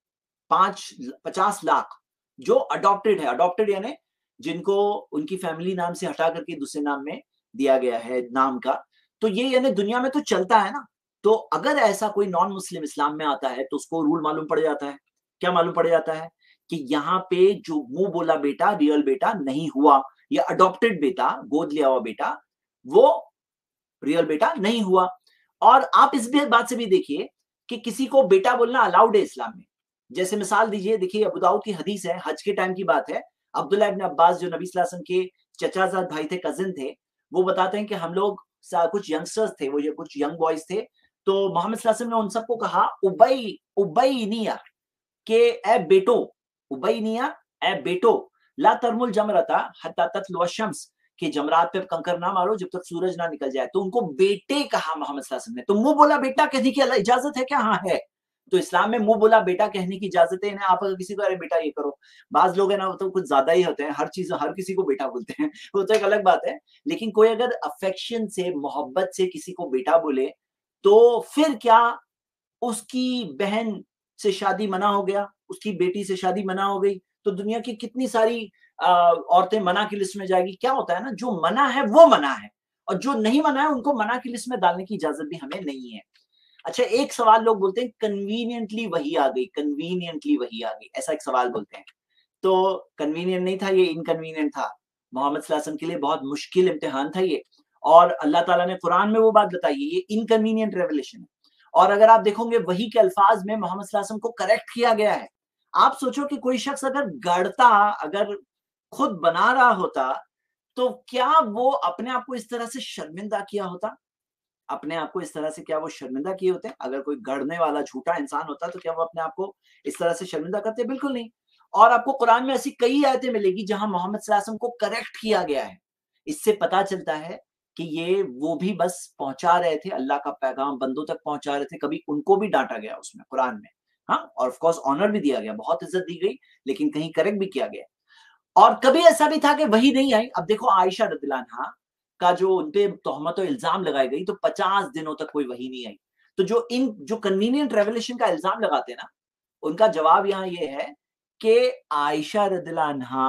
50 लाख जो अडॉप्टेड है, अडॉप्टेड यानी जिनको उनकी फैमिली नाम से हटा करके दूसरे नाम में दिया गया है नाम का। तो ये यानी दुनिया में तो चलता है ना। तो अगर ऐसा कोई नॉन मुस्लिम इस्लाम में आता है तो उसको रूल मालूम पड़ जाता है। क्या मालूम पड़ जाता है? कि यहाँ पे जो मुंह बोला बेटा रियल बेटा नहीं हुआ, या अडॉप्टेड बेटा गोद लिया हुआ बेटा वो रियल बेटा नहीं हुआ। और आप इस बात से भी देखिए कि किसी को बेटा बोलना अलाउड है इस्लाम में। जैसे मिसाल दीजिए, देखिए अबू दाऊद की हदीस है, हज के टाइम की बात है। अब्दुल्लाह इब्न अब्बास जो नबी सल्लल्लाहु अलैहि वसल्लम के चचाजाद भाई थे, कजिन थे, वो बताते हैं कि हम लोग कुछ यंगस्टर्स थे, वो कुछ यंग बॉयज थे, तो मोहम्मद सल्लल्लाहु अलैहि वसल्लम ने उन सबको कहा उबैनिया के ए बेटो, उबैनिया ए बेटो, ला तरमुल जमरता हत्ता ततलु शम्स, कि जमरात पे कंकर ना मारो जब तक सूरज ना निकल जाए। तो उनको बेटे कहा मोहम्मद सल्लल्लाहु अलैहि वसल्लम ने। तो मुंह बोला बेटा कहने की इजाजत है क्या? हाँ है। तो इस्लाम में मुंह बोला बेटा कहने की इजाजत है ना। आप अगर किसी को अरे बेटा ये करो, बाज लोग है ना तो कुछ ज्यादा ही होते हैं, हर चीज हर किसी को बेटा बोलते हैं, वो तो एक अलग बात है। लेकिन कोई अगर अफेक्शन से मोहब्बत से किसी को बेटा बोले तो फिर क्या उसकी बहन से शादी मना हो गया, उसकी बेटी से शादी मना हो गई, तो दुनिया की कितनी सारी औरतें मना की लिस्ट में जाएगी। क्या होता है ना, जो मना है वो मना है, और जो नहीं मना है उनको मना की लिस्ट में डालने की इजाजत भी हमें नहीं है। अच्छा, एक सवाल लोग बोलते हैं कन्वीनियंटली वही आ गई, कन्वीनियंटली वही आ गई, ऐसा एक सवाल बोलते हैं। तो कन्वीनियंट नहीं था, ये इनकन्वीनियंट था। मोहम्मद सल्लल्लाहु अलैहि वसल्लम के लिए बहुत मुश्किल इम्तिहान था ये, और अल्लाह ताला ने कुरान में वो बात बताई है, ये इनकन्वीनियंट रेवलेशन है। और अगर आप देखोगे वही के अल्फाज में मोहम्मद सल्लल्लाहु अलैहि वसल्लम को करेक्ट किया गया है। आप सोचो कि कोई शख्स अगर गढ़ता, अगर खुद बना रहा होता, तो क्या वो अपने आप को इस तरह से शर्मिंदा किया होता? अपने आप को इस तरह से क्या वो शर्मिंदा किए होते? अगर कोई गढ़ने वाला झूठा इंसान होता तो क्या वो अपने आप को इस तरह से शर्मिंदा करते? बिल्कुल नहीं। और आपको कुरान में ऐसी कई आयतें मिलेगी जहां मोहम्मद सल्लल्लाहु अलैहि वसल्लम को करेक्ट किया गया है। इससे पता चलता है कि ये वो भी बस पहुंचा रहे थे, अल्लाह का पैगाम बंदों तक पहुंचा रहे थे, कभी उनको भी डांटा गया उसमें कुरान में, हाँ, और ऑफ कोर्स ऑनर भी दिया गया, बहुत इज्जत दी गई, लेकिन कहीं करेक्ट भी किया गया। और कभी ऐसा भी था कि वही नहीं आई। अब देखो आयशा रदियल्लाहु अन्हा का जो उनपे तोहमत और इल्जाम लगाई गई, तो 50 दिनों तक कोई वही नहीं आई। तो जो कन्वीनियंट रेवलेशन का इल्जाम लगाते हैं ना, उनका जवाब यहाँ ये है कि आयशा रदियल्लाहु अन्हा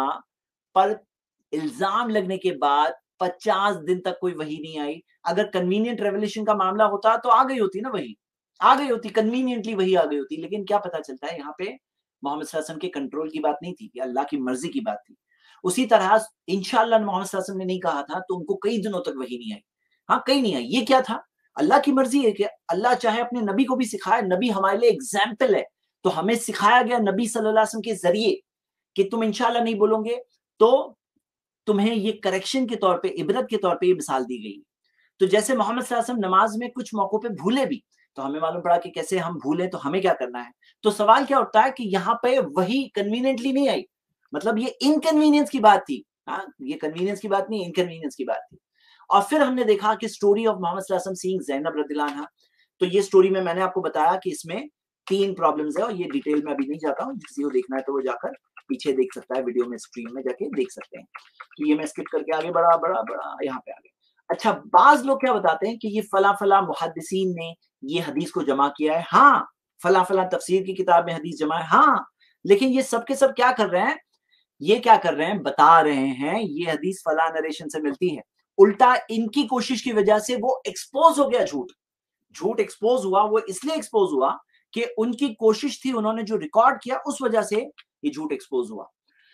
पर इल्जाम लगने के बाद 50 दिन तक कोई वही नहीं आई। अगर कन्वीनियंट रेवलेशन का मामला होता तो आ गई होती ना, वही आ गई होती, कन्वीनियंटली वही आ गई होती। लेकिन क्या पता चलता है यहाँ पे मोहम्मद सल्लल्लाहु अलैहि वसल्लम के कंट्रोल की बात नहीं थी, कि अल्लाह की मर्जी की बात थी। उसी तरह इंशाअल्लाह मोहम्मद सल्लल्लाहु अलैहि वसल्लम ने नहीं कहा था तो उनको कई दिनों तक वही नहीं आई, हाँ कहीं नहीं आई। ये क्या था? अल्लाह की मर्जी है कि अल्लाह चाहे अपने नबी को भी सिखाए, नबी हमारे लिए एग्जाम्पल है, तो हमें सिखाया गया नबी सल्लल्लाहु अलैहि वसल्लम के जरिए कि तुम इंशाअल्लाह नहीं बोलोगे तो तुम्हें ये करेक्शन के तौर पे, इबरत के तौर पे ये मिसाल दी गई। तो जैसे मोहम्मद सल्लल्लाहु अलैहि वसल्लम नमाज में कुछ मौकों पे भूले भी, तो हमें मालूम पड़ा कि कैसे हम भूले तो हमें क्या करना है। तो सवाल क्या उठता है कि यहाँ पे वही कन्वीनियंटली नहीं आई, मतलब ये इनकन्वीनियंस की बात थी, हाँ ये कन्वीनियंस की बात नहीं, इनकन्वीनियंस की बात थी। और फिर हमने देखा कि स्टोरी ऑफ मोहम्मद सल्लल्लाहु अलैहि वसल्लम सीइंग ज़ैनब रदियल्लाहु अन्हा, तो ये स्टोरी में मैंने आपको बताया कि इसमें 3 प्रॉब्लम्स है, और ये डिटेल में अभी नहीं जाता हूँ, किसी को देखना है तो वो जाकर पीछे देख सकता है, वीडियो में स्क्रीन में जाके देख सकते हैं। तो ये मैं स्किप करके आगे बढ़ा यहाँ पे आ गए। अच्छा, बाज लोग क्या बताते हैं कि ये फला फला मुहद्दिसीन ने ये हदीस को जमा किया है, हाँ फला फला तफसीर की किताब में हदीस जमा है, हाँ, लेकिन ये सब के सब क्या कर रहे हैं, ये क्या कर रहे हैं, बता रहे हैं ये हदीस फला नरेशन से मिलती है। उल्टा इनकी कोशिश की वजह से वो एक्सपोज हो गया, झूठ एक्सपोज हुआ। वो इसलिए एक्सपोज हुआ कि उनकी कोशिश थी, उन्होंने जो रिकॉर्ड किया उस वजह से ये झूठ एक्सपोज हुआ।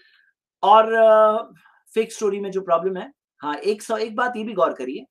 और फेक स्टोरी में जो प्रॉब्लम है, हाँ एक बात ये भी गौर करिए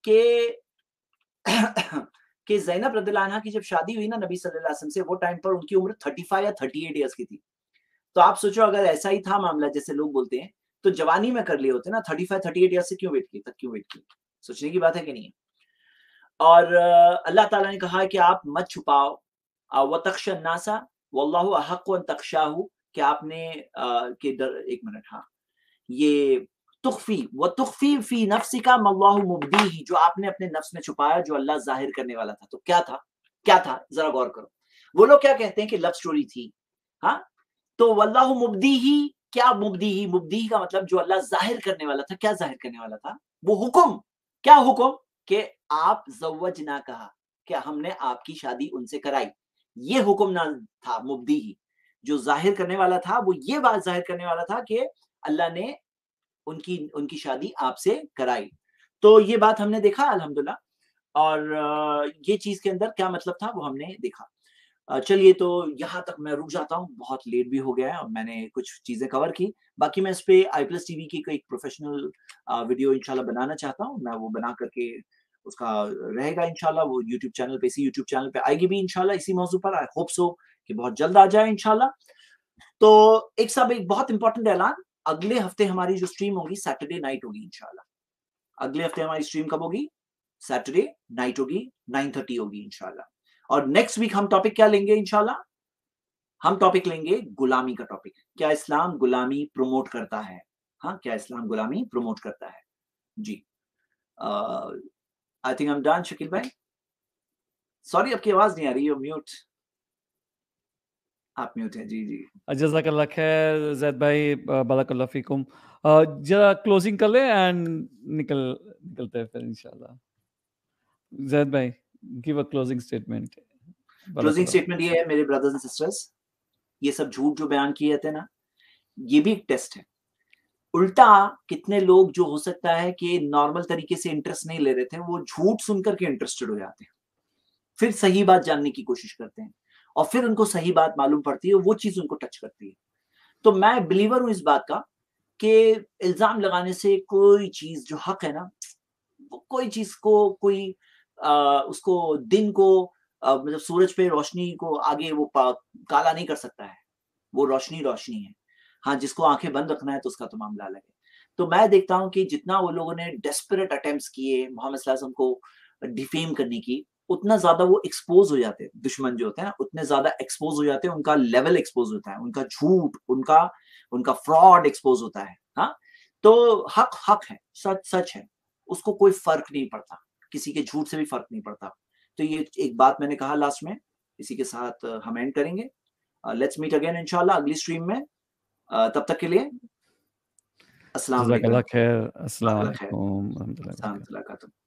कि ज़ैनब रदियल्लाहु अन्हा की जब शादी हुई ना नबी सल्लल्लाहु अलैहि वसल्लम से, वो टाइम पर उनकी उम्र 35 या 38 इयर्स की थी। तो आप सोचो अगर ऐसा ही था मामला जैसे लोग बोलते हैं, तो जवानी में कर लिए होते ना, 35-38 ईयर्स से क्यों वेट की? सोचने की बात है कि नहीं? और अल्लाह ताला ने कहा कि आप मत छुपाओ, वतख्शन नासा वल्लाहु अहक्कु अन तख्शाहु, कि आपने एक मिनट, हाँ, ये तुख्फी फी नफ्सिका मल्लाहु मुब्दीही, जो आपने अपने नफ्स में छुपाया जो अल्लाह जाहिर करने वाला था। तो क्या था जरा गौर करो। वो लोग क्या कहते हैं कि लव स्टोरी थी, हाँ, तो वल्लाहु मुब्दीही, क्या मुब्दीही का मतलब जो अल्लाह जाहिर करने वाला था। क्या जाहिर करने वाला था? वो हुक्म, क्या हुक्म, कि आप ज़व्वजना कहा, क्या हमने आपकी शादी उनसे कराई, ये हुक्म ना था। मुब्दीही जो जाहिर करने वाला था, वो ये बात जाहिर करने वाला था कि अल्लाह ने उनकी शादी आपसे कराई। तो ये बात हमने देखा अल्हम्दुलिल्लाह, और ये चीज के अंदर क्या मतलब था वो हमने देखा। चलिए, तो यहाँ तक मैं रुक जाता हूँ, बहुत लेट भी हो गया है और मैंने कुछ चीजें कवर की। बाकी मैं इस पे i+ TV की कोई प्रोफेशनल वीडियो इंशाल्लाह बनाना चाहता हूँ, मैं वो बना करके उसका रहेगा इंशाल्लाह, वो यूट्यूब चैनल पे, इसी यूट्यूब चैनल पे आएगी भी इंशाल्लाह इसी मौजू पर। आई होप सो कि बहुत जल्द आ जाए इंशाल्लाह। तो एक बहुत इंपॉर्टेंट ऐलान, अगले हफ्ते हमारी जो स्ट्रीम होगी सैटरडे नाइट होगी इंशाल्लाह। अगले हफ्ते हमारी स्ट्रीम कब होगी? सैटरडे नाइट होगी, 9:30 होगी इंशाल्लाह। और नेक्स्ट वीक हम टॉपिक क्या लेंगे इंशाल्लाह? हम टॉपिक लेंगे गुलामी का टॉपिक। क्या इस्लाम गुलामी प्रमोट करता है? हाँ, क्या इस्लाम गुलामी प्रमोट करता है? जी, I think I am done. Shakeel भाई, सॉरी आपकी आवाज नहीं आ रही है, म्यूट, आप म्यूट हैं। जी जी, जज़ाकल्लाह खैर ज़ैद भाई, बारकल्लाह फीकुम। जरा क्लोजिंग कर ले एंड निकलते हैं फिर इंशाल्लाह। ज़ैद भाई, give a closing statement. Closing statement ये है मेरे ब्रदर्स एंड सिस्टर्स, ये सब झूठ जो बयान किए थे ना, ये भी एक टेस्ट है। उल्टा कितने लोग जो हो सकता है कि नॉर्मल तरीके से इंटरेस्ट नहीं ले रहे थे, वो झूठ सुनकर के इंटरेस्टेड हो जाते हैं, फिर सही बात जानने की कोशिश करते हैं, और फिर उनको सही बात मालूम पड़ती है, वो चीज उनको टच करती है। तो मैं बिलीवर हूं इस बात का कि इल्जाम लगाने से कोई चीज जो हक है ना, कोई चीज को कोई उसको दिन को मतलब सूरज पे रोशनी को आगे वो काला नहीं कर सकता है। वो रोशनी है। हाँ, जिसको आंखें बंद रखना है तो उसका तो मामला अलग है। तो मैं देखता हूं कि जितना वो लोगों ने डेस्परेट अटेम्प्ट्स किए मोहम्मद सल्लल्लाहु अलैहि वसल्लम को डिफेम करने की, उतना ज्यादा वो एक्सपोज हो जाते हैं, दुश्मन जो होते हैं उतने ज्यादा एक्सपोज हो जाते हैं, उनका लेवल एक्सपोज होता है, उनका झूठ, उनका फ्रॉड एक्सपोज होता है। हाँ, तो हक हक है, सच सच है, उसको कोई फर्क नहीं पड़ता, किसी के झूठ से भी फर्क नहीं पड़ता। तो ये एक बात मैंने कहा लास्ट में, इसी के साथ हम एंड करेंगे। लेट्स मीट अगेन इंशाल्लाह अगली स्ट्रीम में। तब तक के लिए अस्सलाम वालेकुम। जज़ाकल्लाह खैर। अस्सलाम वालेकुम।